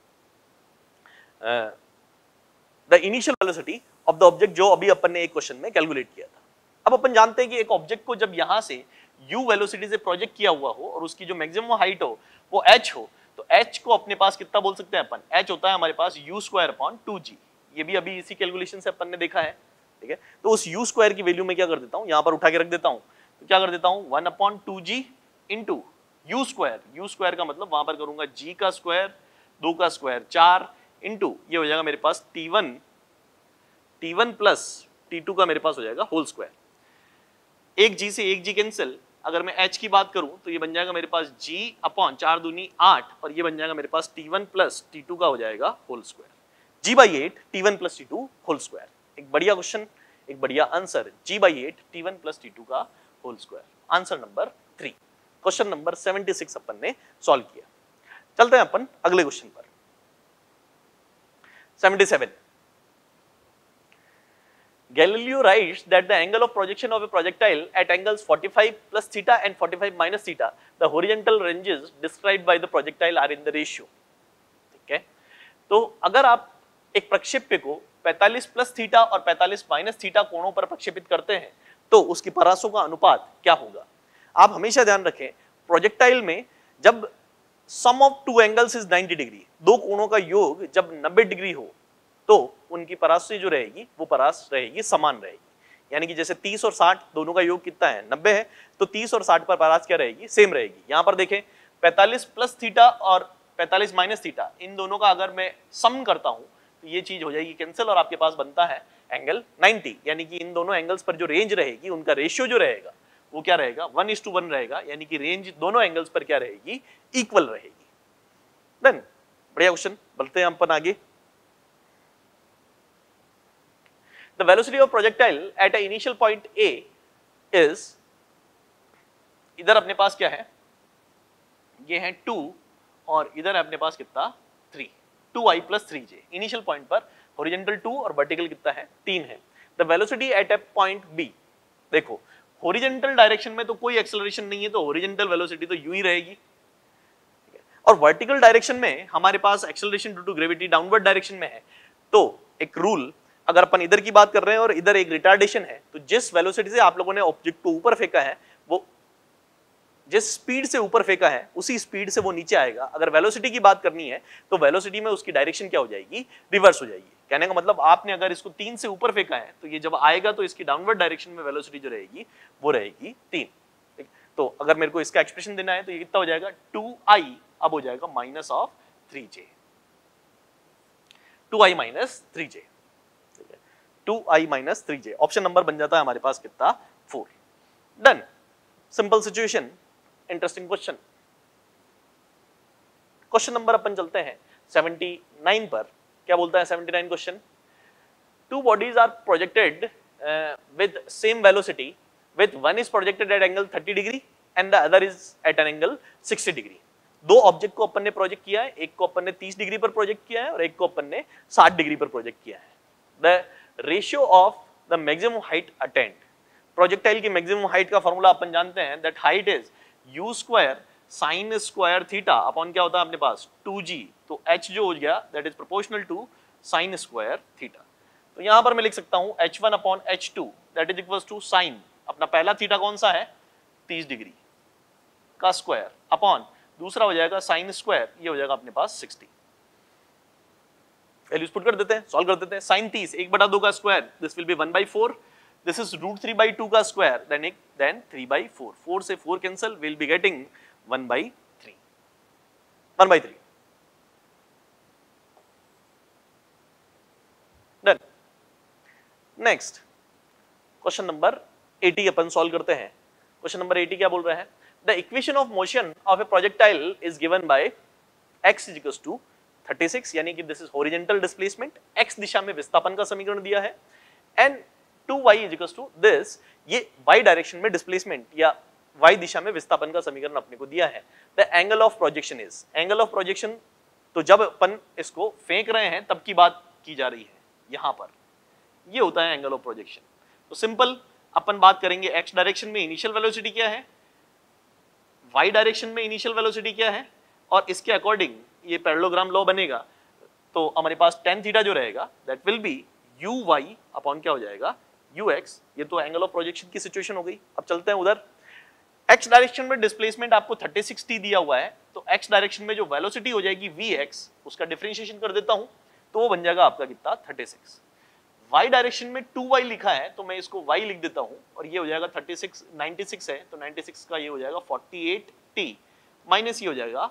The initial velocity of the object, जो अभी अपन ने एक क्वेश्चन में कैलकुलेट किया था। अब अपन जानते हैं कि एक ऑब्जेक्ट को जब यहां से u वेलोसिटी से प्रोजेक्ट किया हुआ हो और उसकी जो मैक्सिमम हाइट हो वो h हो, तो h को अपने पास कितना बोल सकते हैं अपन? h होता है हमारे पास u स्क्वायर अपॉन 2g। ये भी अभी इसी कैलकुलेशन से अपन ने देखा है, ठीक है। तो उस u स्क्वायर की वैल्यू में क्या कर देता हूं, यहां पर उठा के रख देता हूं, तो क्या कर देता हूं 1 upon 2g into u square. u square का मतलब वहां पर करूंगा g का स्क्वायर, 2 का स्क्वायर 4 इंटू ये हो जाएगा मेरे पास t1 प्लस t2 का मेरे पास हो जाएगा होल स्क्वायर। एक g से एक g कैंसिल, अगर मैं h की बात करूं तो ये बन जाएगा मेरे पास g अपॉन 4 दूनी 8, और ये बन जाएगा मेरे पास t1 प्लस t2 का हो जाएगा whole square. g/8 t1 plus t2 whole square. एक बढ़िया क्वेश्चन, एक बढ़िया answer, g/8 t1 plus t2 का whole square. Answer number 3, question number 76 अपन ने सॉल्व किया। चलते हैं अपन अगले क्वेश्चन पर। 77, Galileo writes that the angle of projection of a projectile at angles 45 plus theta and 45 minus theta, the horizontal ranges described by the projectile are in the ratio। ठीक है, तो अगर आप एक प्रक्षेप्य को 45 प्लस थीटा और 45 minus theta कोणों पर प्रक्षेपित करते हैं तो उसकी परासों का अनुपात क्या होगा? आप हमेशा ध्यान रखें, प्रोजेक्टाइल में जब sum of two angles is 90 डिग्री, दो कोणों का योग जब 90 डिग्री हो तो उनकी परास जो रहेगी वो परास रहेगी समान रहेगी। यानी कि जैसे 30 और 60 दोनों का योग कितना है 90 है, तो 30 और 60 पर परास क्या रहेगी? सेम रहेगी। यहां पर देखें 45 प्लस थीटा और 45 माइनस थीटा, इन दोनों का अगर मैं सम करता हूं तो ये चीज हो जाएगी कैंसिल और आपके पास बनता है एंगल 90। यानी कि इन दोनों एंगल्स पर जो रेंज रहेगी उनका रेशियो जो रहेगा वो क्या रहेगा? 1:1 रहेगा। यानी कि रेंज दोनों एंगल्स पर क्या रहेगी? इक्वल रहेगी। देन बढ़िया क्वेश्चन, बढ़ते हैं अपन आगे। The velocity of projectile at an initial point A is, इधर अपने पास क्या है? ये है 2 और इधर अपने पास कितना? 3, 2i plus 3j। Initial point पर हॉरिजॉन्टल 2 और वर्टिकल कितना है? 3 है। The velocity at a point B, देखो हॉरिजॉन्टल डायरेक्शन में तो कोई एक्सेलरेशन नहीं है, तो हॉरिजॉन्टल वेलोसिटी तो यू ही रहेगी, और वर्टिकल डायरेक्शन में हमारे पास acceleration due to gravity downward direction में है। तो एक रूल, अगर अपन इधर की बात कर रहे हैं और इधर एक रिटार्डेशन है, तो जिस वेलोसिटी से आप लोगों ने ऑब्जेक्ट को ऊपर फेंका है, वो जिस स्पीड से ऊपर फेंका है उसी स्पीड से वो नीचे आएगा। अगर वेलोसिटी की बात करनी है तो वेलोसिटी में उसकी डायरेक्शन क्या हो जाएगी? रिवर्स हो जाएगी। कहने का मतलब आपने अगर इसको 3 से ऊपर फेंका है तो ये जब आएगा तो इसकी डाउनवर्ड डायरेक्शन में वेलोसिटी जो रहेगी वो रहेगी 3। तो अगर मेरे को इसका एक्सप्रेशन देना है तो ये कितना हो जाएगा? 2i अब हो जाएगा minus of 3j, 2i minus 3j, 2i minus 3j। Option number बन जाता है हमारे पास कितना? 4। Done, simple situation, interesting question. Question number अपन चलते हैं 79 पर। क्या बोलता है 79 question? Two bodies are projected with same velocity, with one is projected at angle 30 degree and the other is at an angle 60 degree। दो ऑब्जेक्ट को अपन ने प्रोजेक्ट किया है, एक को अपन ने 30 डिग्री पर प्रोजेक्ट किया है और एक को अपन ने 60 डिग्री पर प्रोजेक्ट किया है। The ratio of the maximum height attained, projectile की मैक्सिमम हाइट का फॉर्मूला अपन जानते हैं, that height is u square sine square theta upon क्या होता है अपने पास 2g, तो h जो हो गया that is proportional to sine square theta. तो यहां पर मैं लिख सकता हूं h1 upon h2 that is equals to sine, अपना पहला थीटा कौन सा है 30 डिग्री का स्क्वायर, अपॉन दूसरा हो जाएगा साइन स्क्वायर, ये हो जाएगा अपने पास 60। वैल्यूज पुट कर देते हैं, सॉल्व कर देते हैं। साइन 30 1/2 का square, this will be 1/4, this is √3/2 का स्क्वायर, देन 3/4, 4 से 4 cancel, will be getting 1/3, 1/3 done. Next question number 80 अपन सॉल्व करते हैं। क्वेश्चन नंबर 80 क्या बोल रहा है, the equation of motion of a projectile is given by x is equals to 36, यानी कि this is horizontal displacement, x दिशा में विस्थापन का समीकरण दिया है, and 2y is equals to this, ये y डायरेक्शन में डिस्प्लेसमेंट या y दिशा में विस्थापन का समीकरण अपने को दिया है। The angle of projection is, angle of projection तो जब अपन इसको फेंक रहे हैं तब की बात की जा रही है, यहां पर ये होता है एंगल ऑफ प्रोजेक्शन। तो सिंपल अपन बात करेंगे x डायरेक्शन में इनिशियल वेलोसिटी क्या है, y डायरेक्शन में इनिशियल वेलोसिटी क्या है, और इसके अकॉर्डिंग ये पैरेललोग्राम लॉ बनेगा। तो हमारे पास tan थीटा जो रहेगा that will be uy upon क्या हो जाएगा ux, ये तो एंगल ऑफ प्रोजेक्शन की सिचुएशन हो गई। अब चलते हैं उधर, x डायरेक्शन में डिस्प्लेसमेंट आपको 36t दिया हुआ है, तो x डायरेक्शन में जो वेलोसिटी हो जाएगी vx, उसका डिफरेंशिएशन कर देता हूं तो वो बन जाएगा आपका कितना 36। y डायरेक्शन में 2y लिखा है तो मैं इसको y लिख देता हूं, और ये हो जाएगा 36, 96 है तो 96 का ये हो जाएगा 48t, माइनस ये हो जाएगा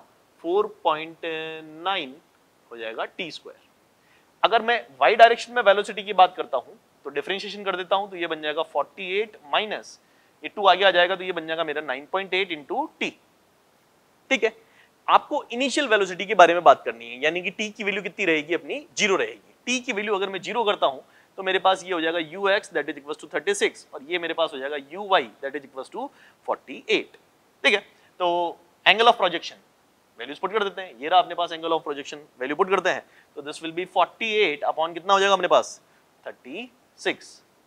4.9 हो जाएगा t स्क्वायर। अगर मैं y डायरेक्शन में वेलोसिटी की बात करता हूं तो डिफरेंशिएशन कर देता हूं तो ये बन जाएगा 48 माइनस ये 2 आगे आ जाएगा तो ये बन जाएगा मेरा 9.8 इंटू टी। ठीक है, आपको इनिशियल वेलोसिटी के बारे में बात करनी है, यानी कि t की वैल्यू कितनी रहेगी अपनी 0 रहेगी। t की वैल्यू अगर मैं 0 करता हूं तो मेरे पास ये हो जाएगा ux that is equals to 36, और ये मेरे पास हो जाएगा uy that is equals to 48। ठीक है, तो angle of projection values put कर देते हैं, ये रहा अपने पास angle of projection, value put करते हैं तो दिस विल बी 48 अपॉन कितना हो जाएगा अपने पास 36,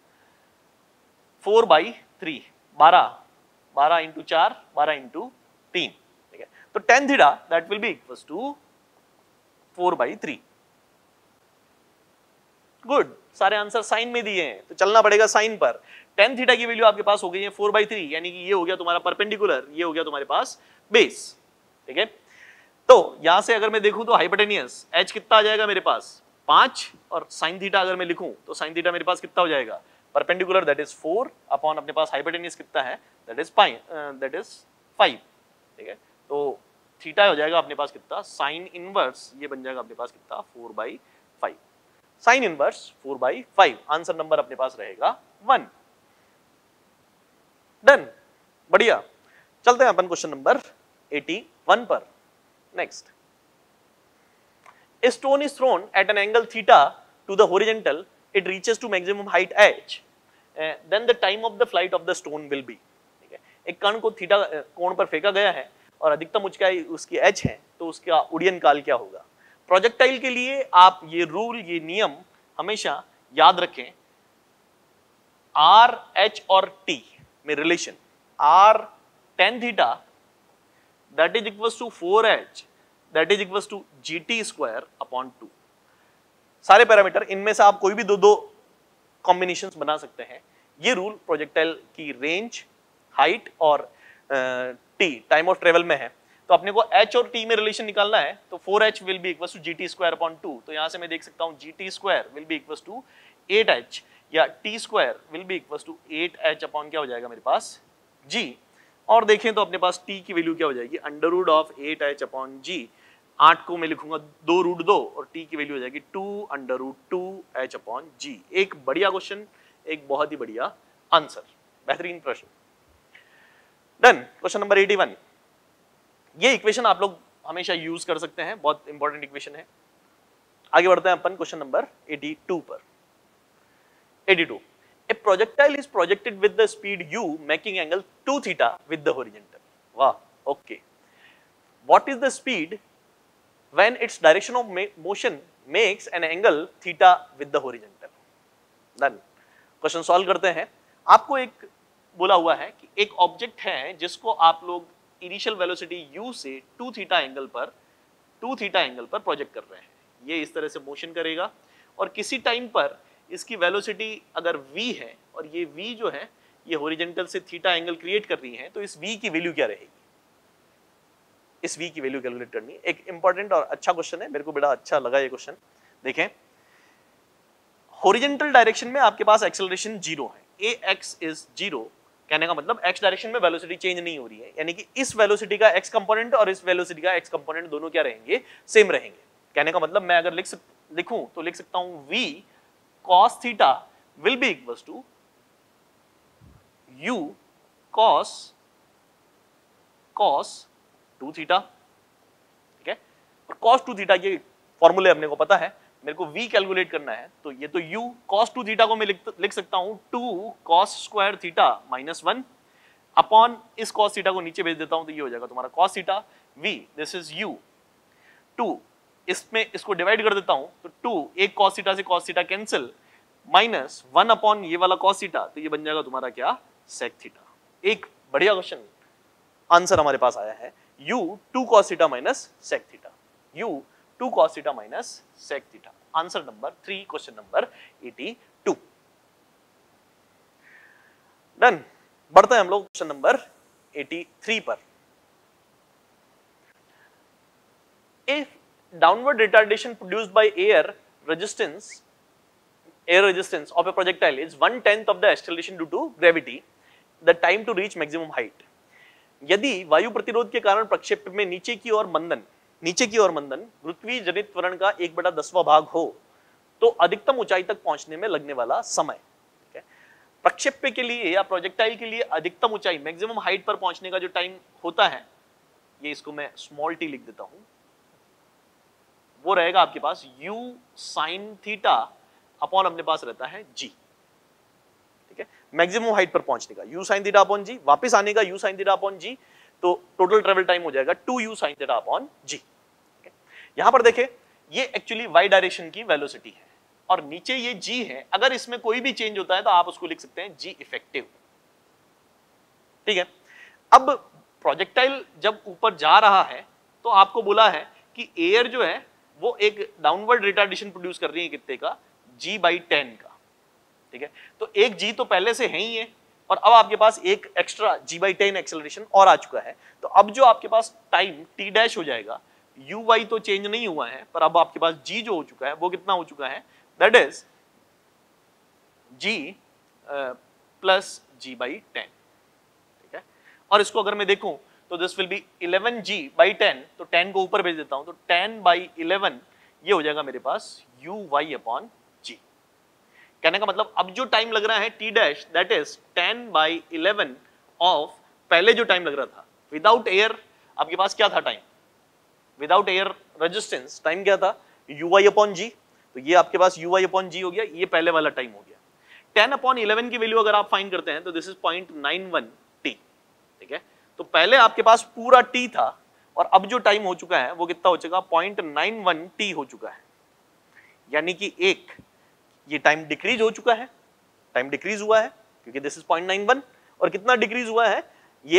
4/3, 12 इंटू 4, 12 इंटू 3। ठीक है, तो tan theta that will be equals to 4/3। Good, सारे आंसर साइन में दिए हैं तो चलना पड़ेगा साइन पर। tan थीटा की वैल्यू आपके पास हो गई है 4/3, यानी कि ये हो गया तुम्हारा परपेंडिकुलर, ये हो गया तुम्हारे पास बेस। ठीक है, तो यहां से अगर मैं देखूं तो हाइपोटेनियस h कितना आ जाएगा मेरे पास 5, और साइन थीटा अगर मैं लिखूं तो साइन थीटा मेरे पास कितना हो जाएगा परपेंडिकुलर दैट इज 4 अपॉन अपने पास हाइपोटेनियस कितना है दैट इज 5। ठीक है, तो थीटा हो जाएगा अपने पास कितना साइन इनवर्स, ये बन जाएगा अपने पास कितना 4/5, साइन इनवर्स 4/5। आंसर नंबर अपने पास रहेगा 1। डन, बढ़िया। चलते हैं अपन क्वेश्चन नंबर 81 पर। Next, a stone is thrown at an angle theta to the horizontal, it reaches to maximum height h, then the time of the flight of the stone will be। ठीक है, एक कण को theta कोण पर फेंका गया है और अधिकतम ऊंचाई उसकी h है, तो उसका उड्डयन काल क्या होगा। प्रोजेक्टाइल के लिए आप ये रूल, ये नियम हमेशा याद रखें, r, h और t में relation, r tan theta that is equals to 4h that is equals to gt square upon 2। सारे पैरामीटर इनमें से आप कोई भी दो कॉम्बिनेशंस बना सकते हैं। ये रूल प्रोजेक्टाइल की रेंज, हाइट और t टाइम ऑफ ट्रेवल में है, तो अपने को h और t में रिलेशन निकालना है, तो 4h will be equals to gt square upon 2। तो यहां से मैं देख सकता हूं gt स्क्वायर will be equals to 8h, या t square will be equals to 8h upon क्या हो जाएगा मेरे पास g। और देखें तो अपने पास t की वैल्यू क्या हो जाएगी under root of 8h upon g। 8 को मैं लिखूंगा 2√2 और t की वैल्यू हो जाएगी 2 under root 2h upon g। एक बढ़िया क्वेश्चन, एक बहुत ही बढ़िया आंसर, बेहतरीन प्रश्न। Done, question number 81। ये इक्वेशन आप लोग हमेशा यूज कर सकते हैं, बहुत इंपॉर्टेंट इक्वेशन है। आगे बढ़ते हैं अपन क्वेश्चन नंबर 82 पर। 82, a projectile is projected with the speed u making angle 2 theta with the horizontal। वाह, okay, what is the speed when its direction of motion makes an angle theta with the horizontal। Done, question solve करते हैं। आपको एक बोला हुआ है कि एक ऑब्जेक्ट है जिसको आप लोग इनिशियल वेलोसिटी u से 2 थीटा एंगल पर प्रोजेक्ट कर रहे हैं। ये इस तरह से मोशन करेगा और किसी टाइम पर इसकी वेलोसिटी अगर v है और ये v जो है ये हॉरिजॉन्टल से थीटा एंगल क्रिएट कर रही है, तो इस v की वैल्यू क्या रहेगी, इस v की वैल्यू कैलकुलेट करनी है। एक इंपॉर्टेंट और अच्छा क्वेश्चन है, मेरे को बड़ा अच्छा लगा ये क्वेश्चन। देखें, हॉरिजॉन्टल डायरेक्शन में आपके पास एक्सेलरेशन 0 है, ax इज 0, कहने का मतलब x डायरेक्शन में वेलोसिटी चेंज नहीं हो रही है, यानी कि इस वेलोसिटी का x कंपोनेंट और इस वेलोसिटी का x कंपोनेंट दोनों क्या रहेंगे, सेम रहेंगे। कहने का मतलब मैं अगर लिखूं तो लिख सकता हूं v cos theta will be equals to u cos 2 theta, ठीक है। और cos 2 थीटा ये फॉर्मूले अपने को पता है, मेरे को v कैलकुलेट करना है, तो ये तो u cos 2 थीटा को मैं लिख सकता हूं 2 cos square theta minus 1 upon इस cos थीटा को नीचे भेज देता हूं, तो ये हो जाएगा तुम्हारा cos theta v, this is u 2, इसमें इसको डिवाइड कर देता हूं तो 2 एक cos थीटा से cos theta cancel minus 1 upon ये वाला cos थीटा, तो ये बन जाएगा तुम्हारा क्या, sec थीटा। एक बढ़िया क्वेश्चन आंसर हमारे पास आया है, u 2 cos theta minus sec theta, u 2 cos theta minus sec theta. Answer number 3, question number 82। Done. बढ़ते हैं हम लोग क्वेश्चन नंबर 83 पर। If downward retardation produced by air resistance of a projectile is 1/10 of the acceleration due to gravity, the time to reach maximum height. यदि वायु प्रतिरोध के कारण प्रक्षेप में नीचे की ओर मंदन गुरुत्वीय जनित त्वरण का 1/10वां भाग हो, तो अधिकतम ऊंचाई तक पहुंचने में लगने वाला समय। ठीक है, प्रक्षेप्य के लिए या प्रोजेक्टाइल के लिए अधिकतम ऊंचाई मैक्सिमम हाइट पर पहुंचने का जो टाइम होता है, ये इसको मैं स्मॉल t लिख देता हूं, वो रहेगा आपके पास u sin थीटा अपॉन अपने पास रहता है g। ठीक है, मैक्सिमम हाइट पर पहुंचने का u sin theta upon g, वापस आने का u sin theta upon g, तो टोटल ट्रेवल टाइम हो जाएगा 2u sin theta upon g। यहां पर देखें, ये एक्चुअली y डायरेक्शन की वेलोसिटी है और नीचे ये g है, अगर इसमें कोई भी चेंज होता है तो आप उसको लिख सकते हैं g इफेक्टिव। ठीक है, अब प्रोजेक्टाइल जब ऊपर जा रहा है तो आपको बोला है कि एयर जो है वो एक डाउनवर्ड रिटार्डेशन प्रोड्यूस कर रही है, कितने का, g/10 का। ठीक है, तो एक g तो पहले से है ही है और अब आपके पास एक एक्स्ट्रा g/10 एक्सेलरेशन और आ चुका है, तो अब जो आपके पास टाइम t डैश हो जाएगा, uy तो चेंज नहीं हुआ है, पर अब आपके पास g जो हो चुका है वो कितना हो चुका है, that is g plus g/10। ठीक है, और इसको अगर मैं देखूं तो दिस विल बी 11g/10, तो 10 को ऊपर भेज देता हूं, तो 10/11 ये हो जाएगा मेरे पास uy अपॉन g। कहने का मतलब अब जो टाइम लग रहा है t dash, that is 10/11 of पहले जो टाइम लग रहा था विदाउट एयर, आपके पास क्या था time, without air resistance time क्या था, uy अपॉन g, तो ये आपके पास uy अपॉन g हो गया, ये पहले वाला टाइम हो गया। 10/11 की वैल्यू अगर आप फाइंड करते हैं तो दिस इज 0.91 t। ठीक है, तो पहले आपके पास पूरा t था और अब जो टाइम हो चुका है वो कितना हो चुका, 0.91 t हो चुका है, यानी कि एक ये टाइम डिक्रीज हो चुका है, टाइम डिक्रीज हुआ है क्योंकि दिस इज 0.91, और कितना डिक्रीज हुआ है, ये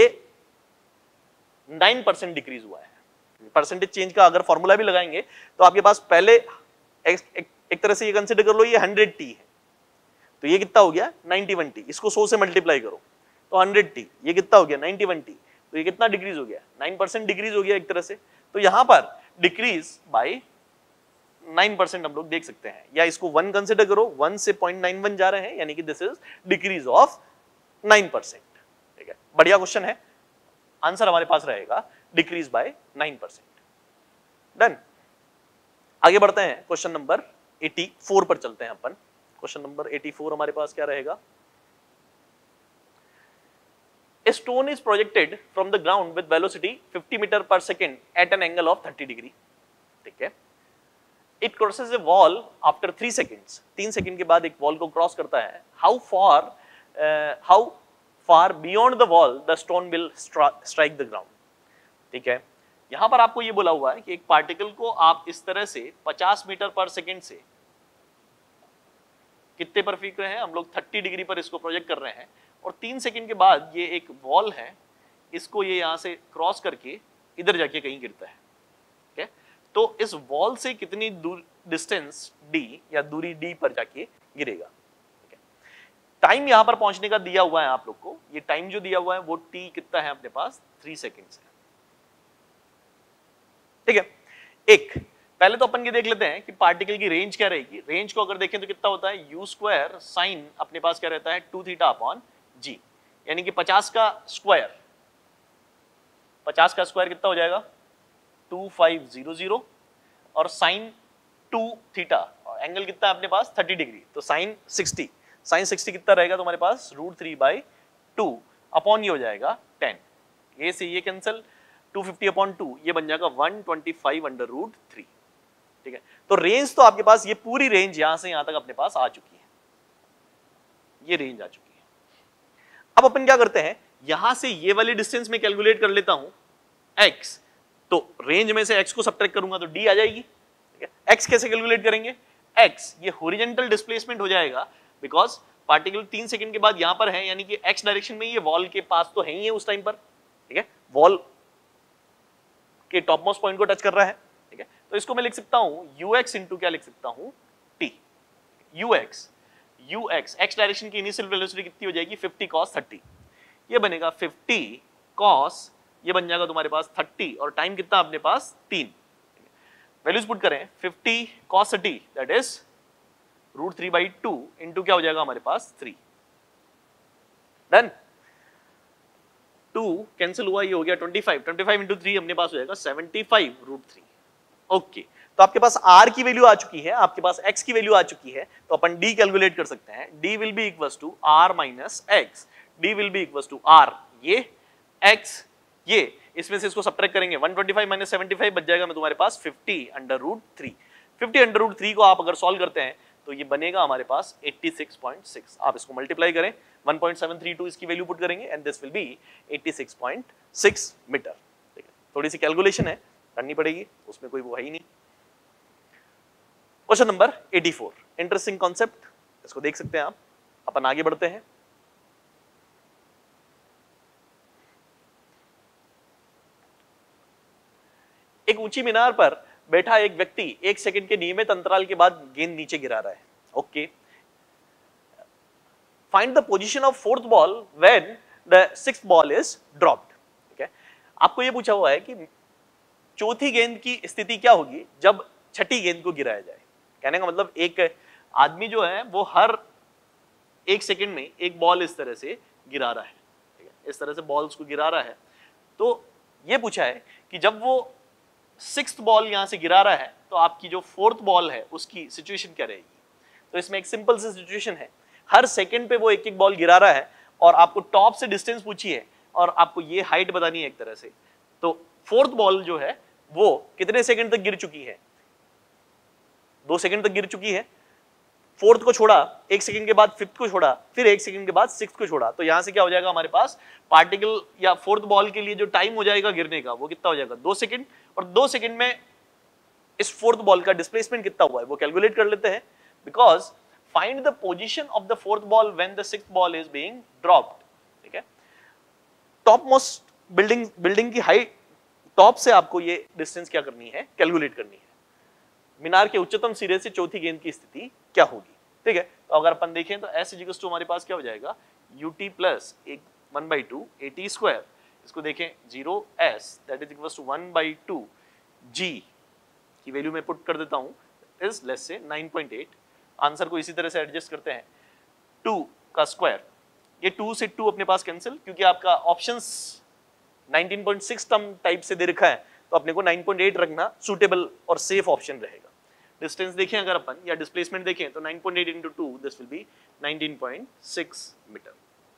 9% डिक्रीज हुआ है। परसेंटेज चेंज का अगर फॉर्मूला भी लगाएंगे तो आपके पास पहले एक तरह से ये कंसीडर कर लो ये 100t है, तो ये कितना हो गया 91t, इसको 100 से मल्टीप्लाई करो तो 100t, ये कितना हो गया 91t, तो ये कितना डिक्रीज हो गया, 9% डिक्रीज हो गया एक तरह से। तो यहां पर डिक्रीज बाय 9% हम लोग देख सकते हैं, या इसको 1 कंसीडर करो, 1 से 0.91 जा रहे हैं, यानी कि दिस इज डिक्रीज ऑफ 9%। ठीक है, बढ़िया क्वेश्चन है, आंसर हमारे पास रहेगा डिक्रीज बाय 9%। डन। आगे बढ़ते हैं, क्वेश्चन नंबर 84 पर चलते हैं अपन। क्वेश्चन नंबर 84 हमारे पास क्या रहेगा, A stone is projected from the ground with velocity 50 meter per second at an angle of 30 degree. ठीक है, It crosses a wall after 3 seconds. 3 second के बाद एक वॉल को क्रॉस करता है. How far beyond the wall the stone will strike the ground. ठीक है, यहां पर आपको ये बोला हुआ है कि एक पार्टिकल को आप इस तरह से 50 मीटर पर सेकंड से कितने पर फेंक रहे हैं, हम लोग 30 डिग्री पर इसको प्रोजेक्ट कर रहे हैं, और 3 सेकंड के बाद ये एक वॉल है, इसको ये यहां से क्रॉस करके इधर जाके कहीं गिरता है, ठीक है? तो इस वॉल से कितनी दूर डिस्टेंस d या दूरी d पर जाके गिरेगा, ठीक है? टाइम यहां पर पहुंचने का दिया हुआ है आप लोग को, ये टाइम जो दिया हुआ है वो t कितना है अपने पास 3 सेकेंड्स है, ठीक है? एक पहले तो अपन ये देख लेते हैं कि पार्टिकल की रेंज क्या रहेगी। रेंज को अगर देखें तो कितना होता है u स्क्वायर साइन अपने पास क्या रहता है 2 थीटा अपॉन g, यानी कि 50 का स्क्वायर, 50 का स्क्वायर कितना हो जाएगा 2500 और साइन 2 थीटा और एंगल कितना है अपने पास 30 डिग्री, तो साइन 60, साइन 60 कितना रहेगा तुम्हारे पास √3/2 अपॉन ये हो जाएगा 10, ये से ये कैंसिल 250 अपॉन 2 ये बन जाएगा 125/√3, ठीक है? तो रेंज तो आपके पास ये पूरी रेंज यहां से यहां तक अपने पास आ चुकी है, ये रेंज आ चुकी है। अब अपन क्या करते हैं, यहां से ये वाली डिस्टेंस में कैलकुलेट कर लेता हूं x, तो रेंज में से x को सब्ट्रैक्ट करूंगा तो d आ जाएगी, ठीक है? x कैसे कैलकुलेट करेंगे, x ये हॉरिजॉन्टल डिस्प्लेसमेंट हो जाएगा, बिकॉज पार्टिकल 3 सेकंड के बाद यहां पर है, यानी कि x डायरेक्शन में ये वॉल के पास तो है ही है उस टाइम पर, ठीक है? वॉल के टॉप मोस्ट पॉइंट को टच कर रहा है, ठीक है? तो इसको मैं लिख सकता हूं ux इंटू क्या लिख सकता हूं t, ux x डायरेक्शन की इनिशियल वेलोसिटी कितनी हो जाएगी 50 cos 30, ये बनेगा 50 cos, ये बन जाएगा तुम्हारे पास 30 और टाइम कितना अपने पास 3, वैल्यूज पुट करें 50 cos 30 दैट इज √3/2 इंटू क्या हो जाएगा हमारे पास 3, डन। 2 कैंसिल हुआ, ये हो गया 25 इंटू 3 अपने पास हो जाएगा 75√3, ओके। तो आपके पास r की वैल्यू आ चुकी है, आपके पास x की वैल्यू आ चुकी है, तो अपन d कैलकुलेट कर सकते हैं, d will be equals to r minus x, d will be equals to r ये x ये, इसमें से इसको सब्ट्रैक्ट करेंगे 125 माइनस 75 बच जाएगा मैं तुम्हारे पास 50/√3, 50/√3 को आप अगर सॉल्व करते हैं तो ये बनेगा हमारे पास 86.6, आप इसको मल्टीप्लाई करें 1.732 इसकी वैल्यू पुट करेंगे and this will be 86.6 metre, ठीक है? थोड़ी सी कैलकुलेशन है, करनी पड़ेगी, उसमें कोई वो है ही नहीं। क्वेश्चन नंबर 84, इंटरेस्टिंग कॉन्सेप्ट, इसको देख सकते हैं आप। अपन आगे बढ़ते हैं। एक ऊंची मीनार पर बैठा एक व्यक्ति 1 सेकंड के नियमित अंतराल के बाद गेंद नीचे गिरा रहा है, okay. Find the position of fourth ball when the sixth ball is dropped, ठीक है? आपको यह पूछा हुआ है कि चौथी गेंद की स्थिति क्या होगी जब छठी गेंद को गिराया जाए। कहने का मतलब एक आदमी जो है वो हर 1 सेकंड में एक बॉल इस तरह से गिरा रहा है, ठीक है? इस तरह से बॉल्स को गिरा रहा है, तो ये पूछा है कि जब वो 6th बॉल यहां से गिरा रहा है तो आपकी जो 4th बॉल है उसकी सिचुएशन क्या रहेगी। तो इसमें एक सिंपल सी सिचुएशन है, हर सेकंड पे वो एक एक बॉल गिरा रहा है और आपको टॉप से डिस्टेंस पूछी है और आपको ये हाइट बतानी है एक तरह से। तो 4th बॉल जो है वो कितने सेकंड तक गिर चुकी है, 2 सेकंड तक गिर चुकी है। 4th को छोड़ा, 1 सेकंड के बाद 5th को छोड़ा, फिर 1 सेकंड के बाद 6th को छोड़ा, तो यहां से क्या हो जाएगा हमारे पास पार्टिकल या 4th बॉल के लिए जो टाइम हो जाएगा गिरने का वो कितना हो जाएगा 2 सेकंड, और 2 सेकंड में इस 4th बॉल का डिस्प्लेसमेंट कितना हुआ है वो कैलकुलेट कर लेते हैं। Because find the position of the 4th ball when the 6th ball is being dropped, ठीक है? टॉप मोस्ट बिल्डिंग की हाइट, टॉप से आपको ये डिस्टेंस क्या करनी है, कैलकुलेट करनी है। मीनार के उच्चतम सिरे से चौथी गेंद की स्थिति क्या होगी, ठीक है? तो अगर अपन देखें तो s इक्वल्स टू हमारे पास क्या हो जाएगा ut प्लस 1/2 at स्क्वायर, इसको देखें 0s that is equals to 1/2 g की वैल्यू में पुट कर देता हूं इज लेस से 9.8। आंसर को इसी तरह से एडजस्ट करते हैं, 2 का स्क्वायर, ये 2 से 2 अपने पास कैंसिल, क्योंकि आपका ऑप्शंस 19.6 टर्म टाइप से दे रखा है तो अपने को 9.8 रखना सूटेबल और सेफ ऑप्शन रहेगा। डिस्टेंस देखें अगर अपन या डिस्प्लेसमेंट देखें तो 9.8 into 2 this will be 19.6 metre.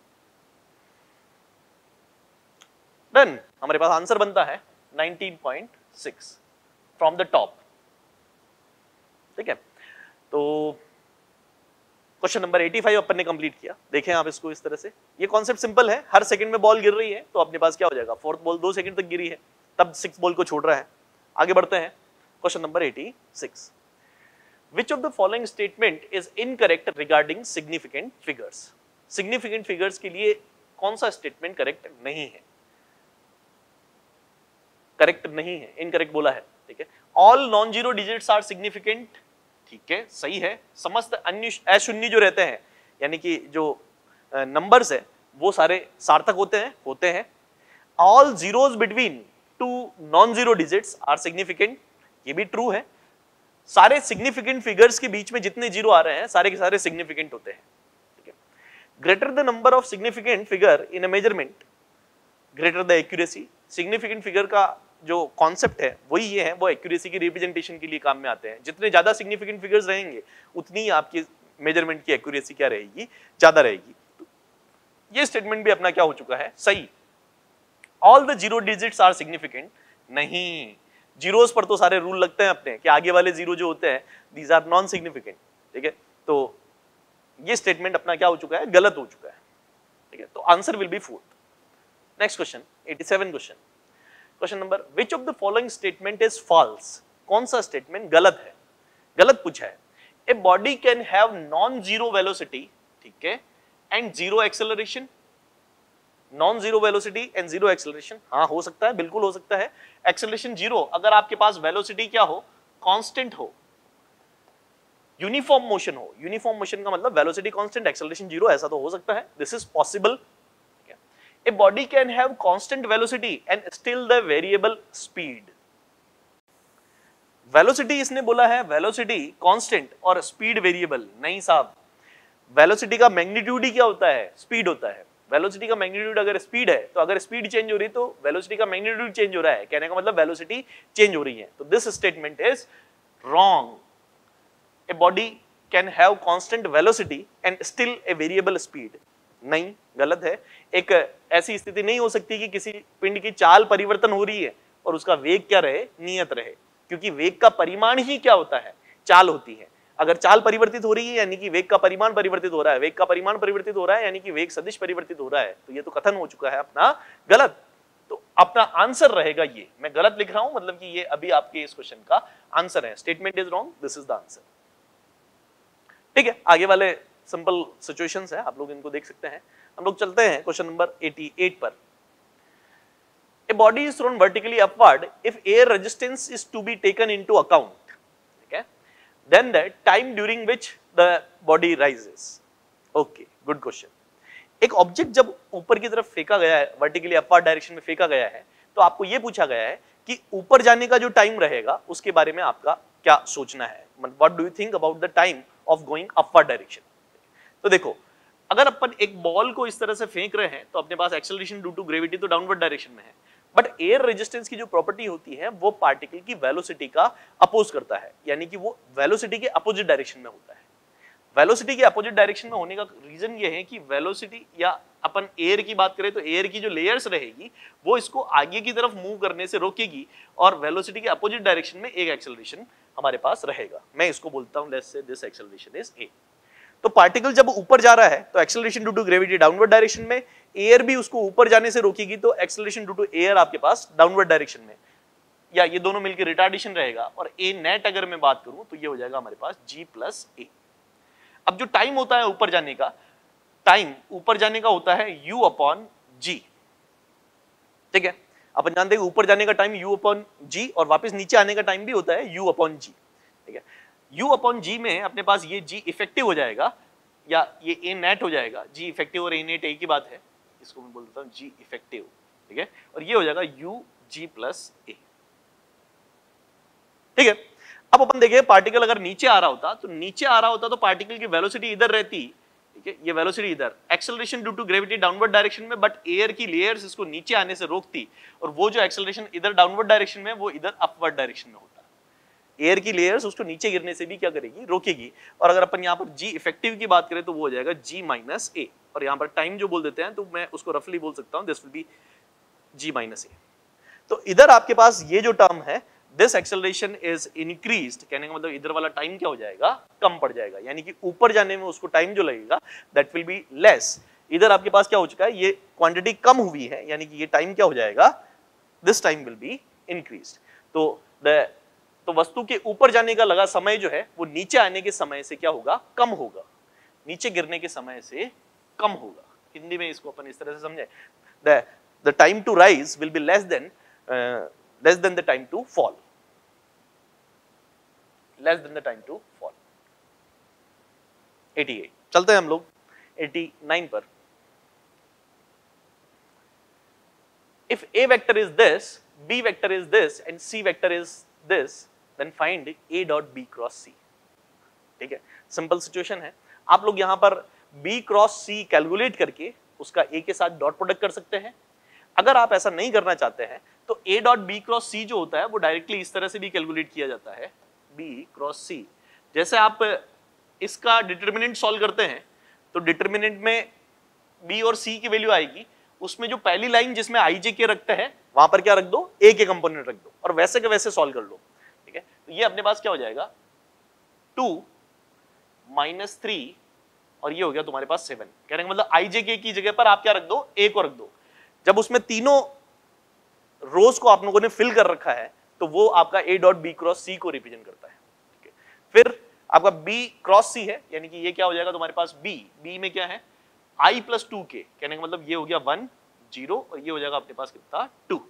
Done, हमारे पास आंसर बनता है 19.6 फ्रॉम द टॉप, ठीक है? तो क्वेश्चन नंबर 85 अपन ने कंप्लीट किया। देखें आप इसको इस तरह से, ये कॉन्सेप्ट सिंपल है, हर सेकंड में बॉल गिर रही है तो अपने पास क्या हो जाएगा 4th बॉल 2 सेकंड तक गिरी है तब 6th बॉल को छोड़ रहा है। आगे बढ़ते हैं, question number 86, Which of the following statement is incorrect regarding significant figures? Significant figures के लिए कौन सा स्टेटमेंट करेक्ट नहीं है? करेक्ट नहीं है, इनकरेक्ट बोला है, ठीक है। All non zero digits are significant, ठीक है, सही है। समस्त अन्य अशून्य जो रहते हैं, यानी कि जो नंबर्स है वो सारे सार्थक होते हैं। All zeros between two non zero digits are significant, ये भी ट्रू है। सारे सिग्निफिकेंट फिगर्स के बीच में जितने जीरो आ रहे हैं सारे के सारे सिग्निफिकेंट होते हैं, ठीक है। Greater the number of significant figure in a measurement, greater the accuracy. Significant figure का जो कॉन्सेप्ट है वही ये है, वो एक्यूरेसी की रिप्रेजेंटेशन के लिए काम में आते हैं। जितने ज्यादा सिग्निफिकेंट फिगर्स रहेंगे उतनी ही आपकी मेजरमेंट की एक्यूरेसी क्या रहेगी, ज्यादा रहेगी। तो ये स्टेटमेंट भी अपना क्या हो चुका है, सही। All the zero digits are significant, नहीं, जीरोस पर तो सारे रूल लगते हैं अपने कि आगे वाले जीरो जो होते हैं दीज आर नॉन सिग्निफिकेंट, ठीक है। तो ये स्टेटमेंट अपना क्या हो चुका है, गलत हो चुका है, ठीक है। तो answer will be fourth. Next question 87 question number, which of the following statement is false. कौन सा स्टेटमेंट गलत है, गलत पूछा है। A body can have non zero velocity, ठीक है, and zero acceleration. Non zero velocity and zero acceleration, हाँ हो सकता है, बिल्कुल हो सकता है। एक्सेलरेशन जीरो अगर आपके पास वेलोसिटी क्या हो, कांस्टेंट हो, यूनिफॉर्म मोशन हो। यूनिफॉर्म मोशन का मतलब वेलोसिटी कांस्टेंट, एक्सेलरेशन जीरो, ऐसा तो हो सकता है, this is possible. A body can have constant velocity and still the variable speed. Velocity इसने बोला है, velocity constant और speed variable, नहीं साहब। Velocity का magnitude ही क्या होता है, speed होता है। Velocity का magnitude अगर speed है तो अगर speed change हो रही है तो velocity का magnitude change हो रहा है, कहने का मतलब velocity change हो रही है। तो this statement is wrong. A body can have constant velocity and still a variable speed. नहीं, गलत है। एक ऐसी स्थिति नहीं हो सकती कि किसी पिंड की चाल परिवर्तन हो रही है और उसका वेग क्या रहे, नियत रहे, क्योंकि वेग का परिमाण ही क्या होता है, चाल होती है। अगर चाल परिवर्तित हो रही है यानी कि वेग का परिमाण परिवर्तित हो रहा है, वेग का परिमाण परिवर्तित हो रहा है यानी कि वेग सदिश परिवर्तित हो रहा है। तो ये तो कथन हो चुका है अपना गलत। तो अपना आंसर रहेगा ये, मैं गलत लिख रहा हूं मतलब कि ये अभी आपके इस क्वेश्चन का आंसर है। Statement is wrong, this is the answer, ठीक है। आगे वाले सिंपल सिचुएशंस है, आप लोग इनको देख सकते हैं। हम लोग चलते हैं क्वेश्चन नंबर 88 पर। A body is thrown vertically upward if air resistance is to be taken into account, ठीक है, then the time during which the body rises. Okay, good question. एक ऑब्जेक्ट जब ऊपर की तरफ फेंका गया है, वर्टिकली अपवर्ड डायरेक्शन में फेंका गया है, तो आपको यह पूछा गया है कि ऊपर जाने का जो टाइम रहेगा उसके बारे में आपका क्या सोचना है। What do you think about the time of going upward direction. तो देखो, अगर अपन एक बॉल को इस तरह से फेंक रहे हैं तो अपने पास एक्सेलरेशन ड्यू टू ग्रेविटी तो डाउनवर्ड डायरेक्शन में है, बट एयर रेजिस्टेंस की जो प्रॉपर्टी होती है वो पार्टिकल की वेलोसिटी का अपोज करता है, यानी कि वो वेलोसिटी के अपोजिट डायरेक्शन में होता है। वेलोसिटी के अपोजिट डायरेक्शन में होने का रीजन ये है कि वेलोसिटी, या अपन एयर की बात करें तो एयर की जो लेयर्स रहेगी वो इसको आगे की तरफ मूव करने से रोकेगी और वेलोसिटी के अपोजिट डायरेक्शन में एक एक्सेलरेशन हमारे पास रहेगा। मैं इसको बोलता हूं, let's say this acceleration is a. तो पार्टिकल जब ऊपर जा रहा है तो acceleration due to gravity downward direction में, एयर भी उसको ऊपर जाने से रोकेगी तो एक्सेलरेशन ड्यू टू एयर आपके पास डाउनवर्ड डायरेक्शन में, या ये दोनों मिलकर रिटार्डेशन रहेगा। और ए नेट अगर मैं बात करूं तो ये हो जाएगा हमारे पास g प्लस ए। अब जो टाइम होता है ऊपर जाने का, टाइम ऊपर जाने का होता है u अपॉन जी, ठीक है। अपन जानते हैं ऊपर जाने का टाइम u अपॉन जी और वापस नीचे आने का टाइम भी होता है u अपॉन जी, ठीक है। u अपॉन जी में अपने पास ये g इफेक्टिव हो जाएगा या ये a नेट हो जाएगा। g इफेक्टिव और a नेट एक ही बात है, इसको मैं बोलता हूं g इफेक्टिव, ठीक है। और ये हो जाएगा u g प्लस a, ठीक है। अब अपन देखिए पार्टिकल अगर नीचे आ रहा होता तो पार्टिकल की वेलोसिटी इधर रहती, ठीक है, ये वेलोसिटी इधर, acceleration due to gravity downward direction में, बट एयर की लेयर्स इसको नीचे आने से रोकती और वो जो एक्सेलरेशन इधर डाउनवर्ड डायरेक्शन में वो इधर अपवर्ड डायरेक्शन में होता। एयर की लेयर्स उसको नीचे गिरने से भी क्या करेगी, रोकेगी। और अगर अपन यहाँ पर g इफेक्टिव की बात करें तो वो हो जाएगा g माइनस ए, और यहाँ पर टाइम जो बोल देते हैं तो मैं उसको रफली बोल सकता हूँ this will be g minus a. तो इधर आपके पास ये जो टर्म है दिस एक्सेलरेशन इज इंक्रीज्ड, कहने का मतलब इधर वाला टाइम क्या हो जाएगा, कम पड़ जाएगा, यानी कि ऊपर जाने में उसको टाइम जो लगेगा दैट विल बी लेस। इधर आपके पास क्या हो चुका है, ये क्वांटिटी कम हुई है, यानी कि ये टाइम क्या हो जाएगा, this time will be increased. तो वस्तु के ऊपर जाने का लगा समय जो है वो नीचे आने के समय से क्या होगा, कम होगा, नीचे गिरने के समय से कम होगा। हिंदी में इसको अपन इस तरह से समझे, the time to rise will be less than less than the time to fall, less than the time to fall. 88. चलते हैं हम लोग 89 पर. If A vector is this, B vector is this and C vector is this, then find A dot B cross C. ठीक है, simple situation है. आप लोग यहां पर B क्रॉस C कैलकुलेट करके उसका A के साथ डॉट प्रोडक्ट कर सकते हैं. अगर आप ऐसा नहीं करना चाहते हैं तो A dot B cross C जो होता है वो डायरेक्टली इस तरह से भी कैलकुलेट किया जाता है, B क्रॉस C. जैसे आप इसका डिटरमिनेंट सॉल्व करते हैं तो डिटरमिनेंट में B और C की वैल्यू आएगी, उसमें जो पहली लाइन जिसमें I J K रखते हैं वहां पर क्या रख दो, A के कंपोनेंट रख दो और वैसे के वैसे सॉल्व कर लो. ठीक है, तो ये अपने पास क्या हो जाएगा 2 माइनस 3 और ये हो गया तुम्हारे पास 7. कहने का मतलब I J K की जगह पर आप क्या रख दो, A को रख दो. जब उसमें तीनों रोज को आप लोगों ने फिल कर रखा है तो वो आपका A dot B cross C को रिप्रेजेंट करता है. ठीक है, फिर आपका B क्रॉस C है, यानी कि ये क्या हो जाएगा तुम्हारे पास B में क्या है I प्लस 2K. कहने का मतलब ये हो गया 1 0 और ये हो जाएगा अपने पास कितना 2.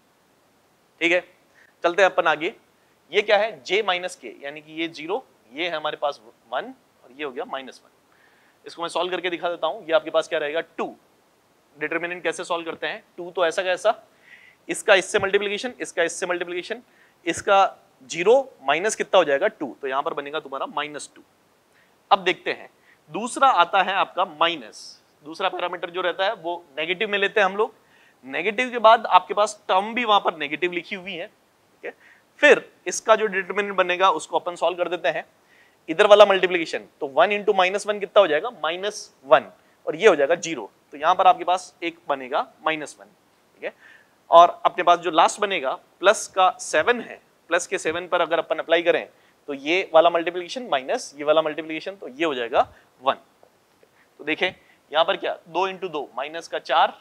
ठीक है, चलते हैं अपन आगे. ये क्या है J माइनस K, यानी कि ये 0, ये है हमारे पास 1 और ये हो गया -1. इसको मैं सॉल्व करके दिखा देता हूं. ये आपके पास क्या रहेगा 2. डिटरमिनेंट कैसे सॉल्व करते हैं, 2 तो ऐसा कैसा, इसका इससे मल्टीप्लिकेशन, इसका इससे मल्टीप्लिकेशन, इसका 0 माइनस कितना हो जाएगा 2, तो यहां पर बनेगा तुम्हारा -2. अब देखते हैं दूसरा आता है आपका माइनस. दूसरा पैरामीटर जो रहता है वो नेगेटिव में लेते हैं हम लोग. नेगेटिव के बाद आपके पास टर्म भी वहां पर नेगेटिव लिखी हुई है. ठीक है, फिर इसका जो डिटरमिनेंट बनेगा उसको अपन सॉल्व कर देते हैं. इधर वाला मल्टीप्लिकेशन तो 1 इंटू -1 कितना हो जाएगा -1 और ये हो जाएगा 0, तो यहां पर आपके पास एक बनेगा -1. ठीक है, और अपने पास जो लास्ट बनेगा प्लस का 7 है, प्लस के 7 पर अगर अपन अप्लाई करें तो ये वाला मल्टीप्लिकेशन माइनस ये वाला मल्टीप्लिकेशन, तो ये हो जाएगा 1. तो देखें यहां पर क्या 2 इंटू 2 माइनस का 4,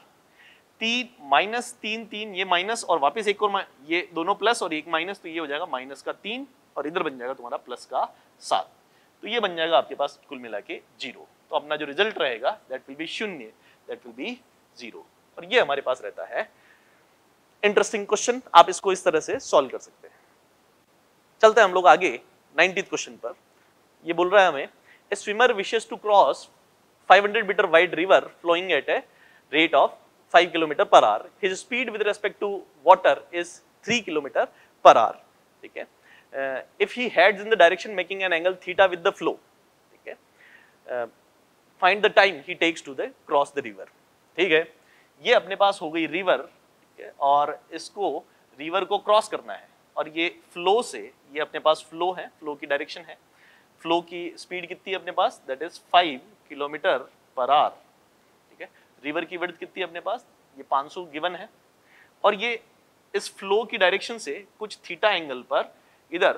3 माइनस 3 3 ये माइनस और वापस एक और ये दोनों प्लस और एक माइनस, तो ये हो जाएगा माइनस का 3 और इधर बन जाएगा तुम्हारा प्लस का 7. तो ये बन जाएगा आपके पास कुल मिला के 0. तो अपना जो रिजल्ट रहेगा that will be 0, that will be 0. और ये हमारे पास रहता है. इंटरेस्टिंग क्वेश्चन, आप इसको इस तरह से सॉल्व कर सकते हैं. चलते हैं हम लोग आगे 90th क्वेश्चन पर. ये बोल रहा है हमें a swimmer wishes to cross 500 metre wide river flowing at a rate of 5 kilometre per hour. His speed with respect to water is 3 kilometre per hour. ठीक है, if he heads in the direction making an angle theta with the flow. ठीक है, find the time he takes to the cross the river. ठीक है, ये अपने पास हो गई रिवर. ठीक है, और इसको रिवर को क्रॉस करना है और ये फ्लो से, ये अपने पास फ्लो है, फ्लो की डायरेक्शन है. फ्लो की स्पीड कितनी है अपने पास, that is 5 kilometre per hour. ठीक है, रिवर की विड्थ कितनी है अपने पास, ये 500 गिवन है और ये इस फ्लो की डायरेक्शन से कुछ थीटा एंगल पर इधर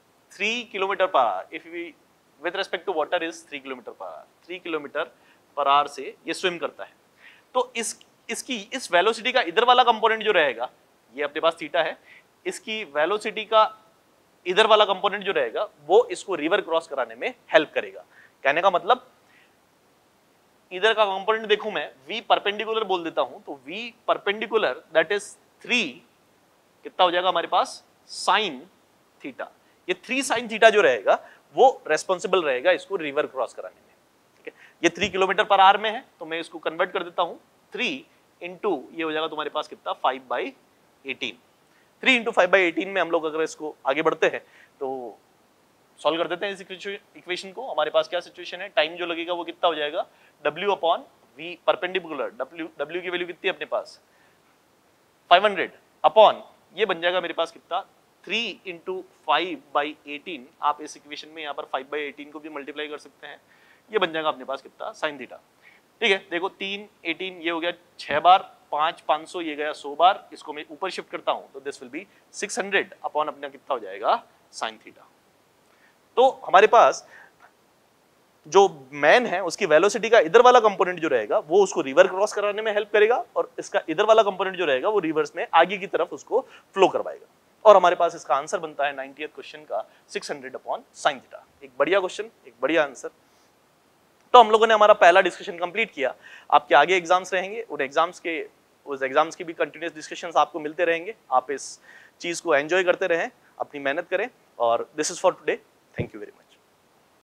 3 kilometre per hour, if we with respect to water is 3 kilometre per hour, 3 kilometre per hour से ये स्विम करता है. तो इसकी इस वेलोसिटी का इधर वाला कंपोनेंट जो रहेगा, ये अपने पास थीटा है, इसकी वेलोसिटी का इधर वाला कंपोनेंट जो रहेगा वो इसको रिवर क्रॉस कराने में हेल्प करेगा. कहने का मतलब इधर का कंपोनेंट देखूं मैं v परपेंडिकुलर बोल देता हूं, तो v परपेंडिकुलर दैट इज 3 कितना हो जाएगा हमारे पास साइन थीटा. ये 3 साइन थीटा जो रहेगा वो रेस्पॉन्सिबल रहेगा इसको रिवर क्रॉस कराने में. ठीक है, ये 3 किलोमीटर पर आवर में है तो मैं इसको कन्वर्ट कर देता हूं 3 इंटू ये हो जाएगा तुम्हारे पास कितना 5/18. 3 इंटू 5/18 में हम लोग अगर इसको आगे बढ़ते हैं तो सॉल्व कर देते हैं इस इक्वेशन को. हमारे पास क्या सिचुएशन है, टाइम जो लगेगा वो कितना हो जाएगा w upon v perpendicular. w की वैल्यू कितनी है अपने पास 500 अपॉन ये बन जाएगा मेरे पास कितना 3 इंटू 5/18. आप इस इक्वेशन में यहाँ पर 5/18 को भी मल्टीप्लाई कर सकते हैं, ये बन जाएगा अपने पास कितना साइन थीटा. ठीक है, देखो 3 18 ये हो गया 6 बार, 5 500 ये गया 100 बार. इसको मैं ऊपर शिफ्ट करता हूँ तो दिस विल बी 600 अपॉन अपना कितना हो जाएगा साइन थीटा. तो हमारे पास जो मैन है उसकी वेलोसिटी का इधर वाला कंपोनेंट जो रहेगा वो उसको रिवर क्रॉस कराने में हेल्प करेगा और इसका इधर वाला कंपोनेंट जो रहेगा वो रिवर्स में आगे की तरफ उसको फ्लो करवाएगा. और हमारे पास इसका आंसर बनता है 90th क्वेश्चन का 600 अपॉन साइन थीटा. एक बढ़िया क्वेश्चन, एक बढ़िया आंसर. तो हम लोगों ने हमारा पहला डिस्कशन कंप्लीट किया. आपके आगे एग्जाम्स रहेंगे, उन एग्जाम्स के उस एग्जाम्स की भी कंटिन्यूस डिस्कशंस आपको मिलते रहेंगे। आप इस चीज़ को एंजॉय करते रहें, अपनी मेहनत करें, और this is for today. Thank you very much.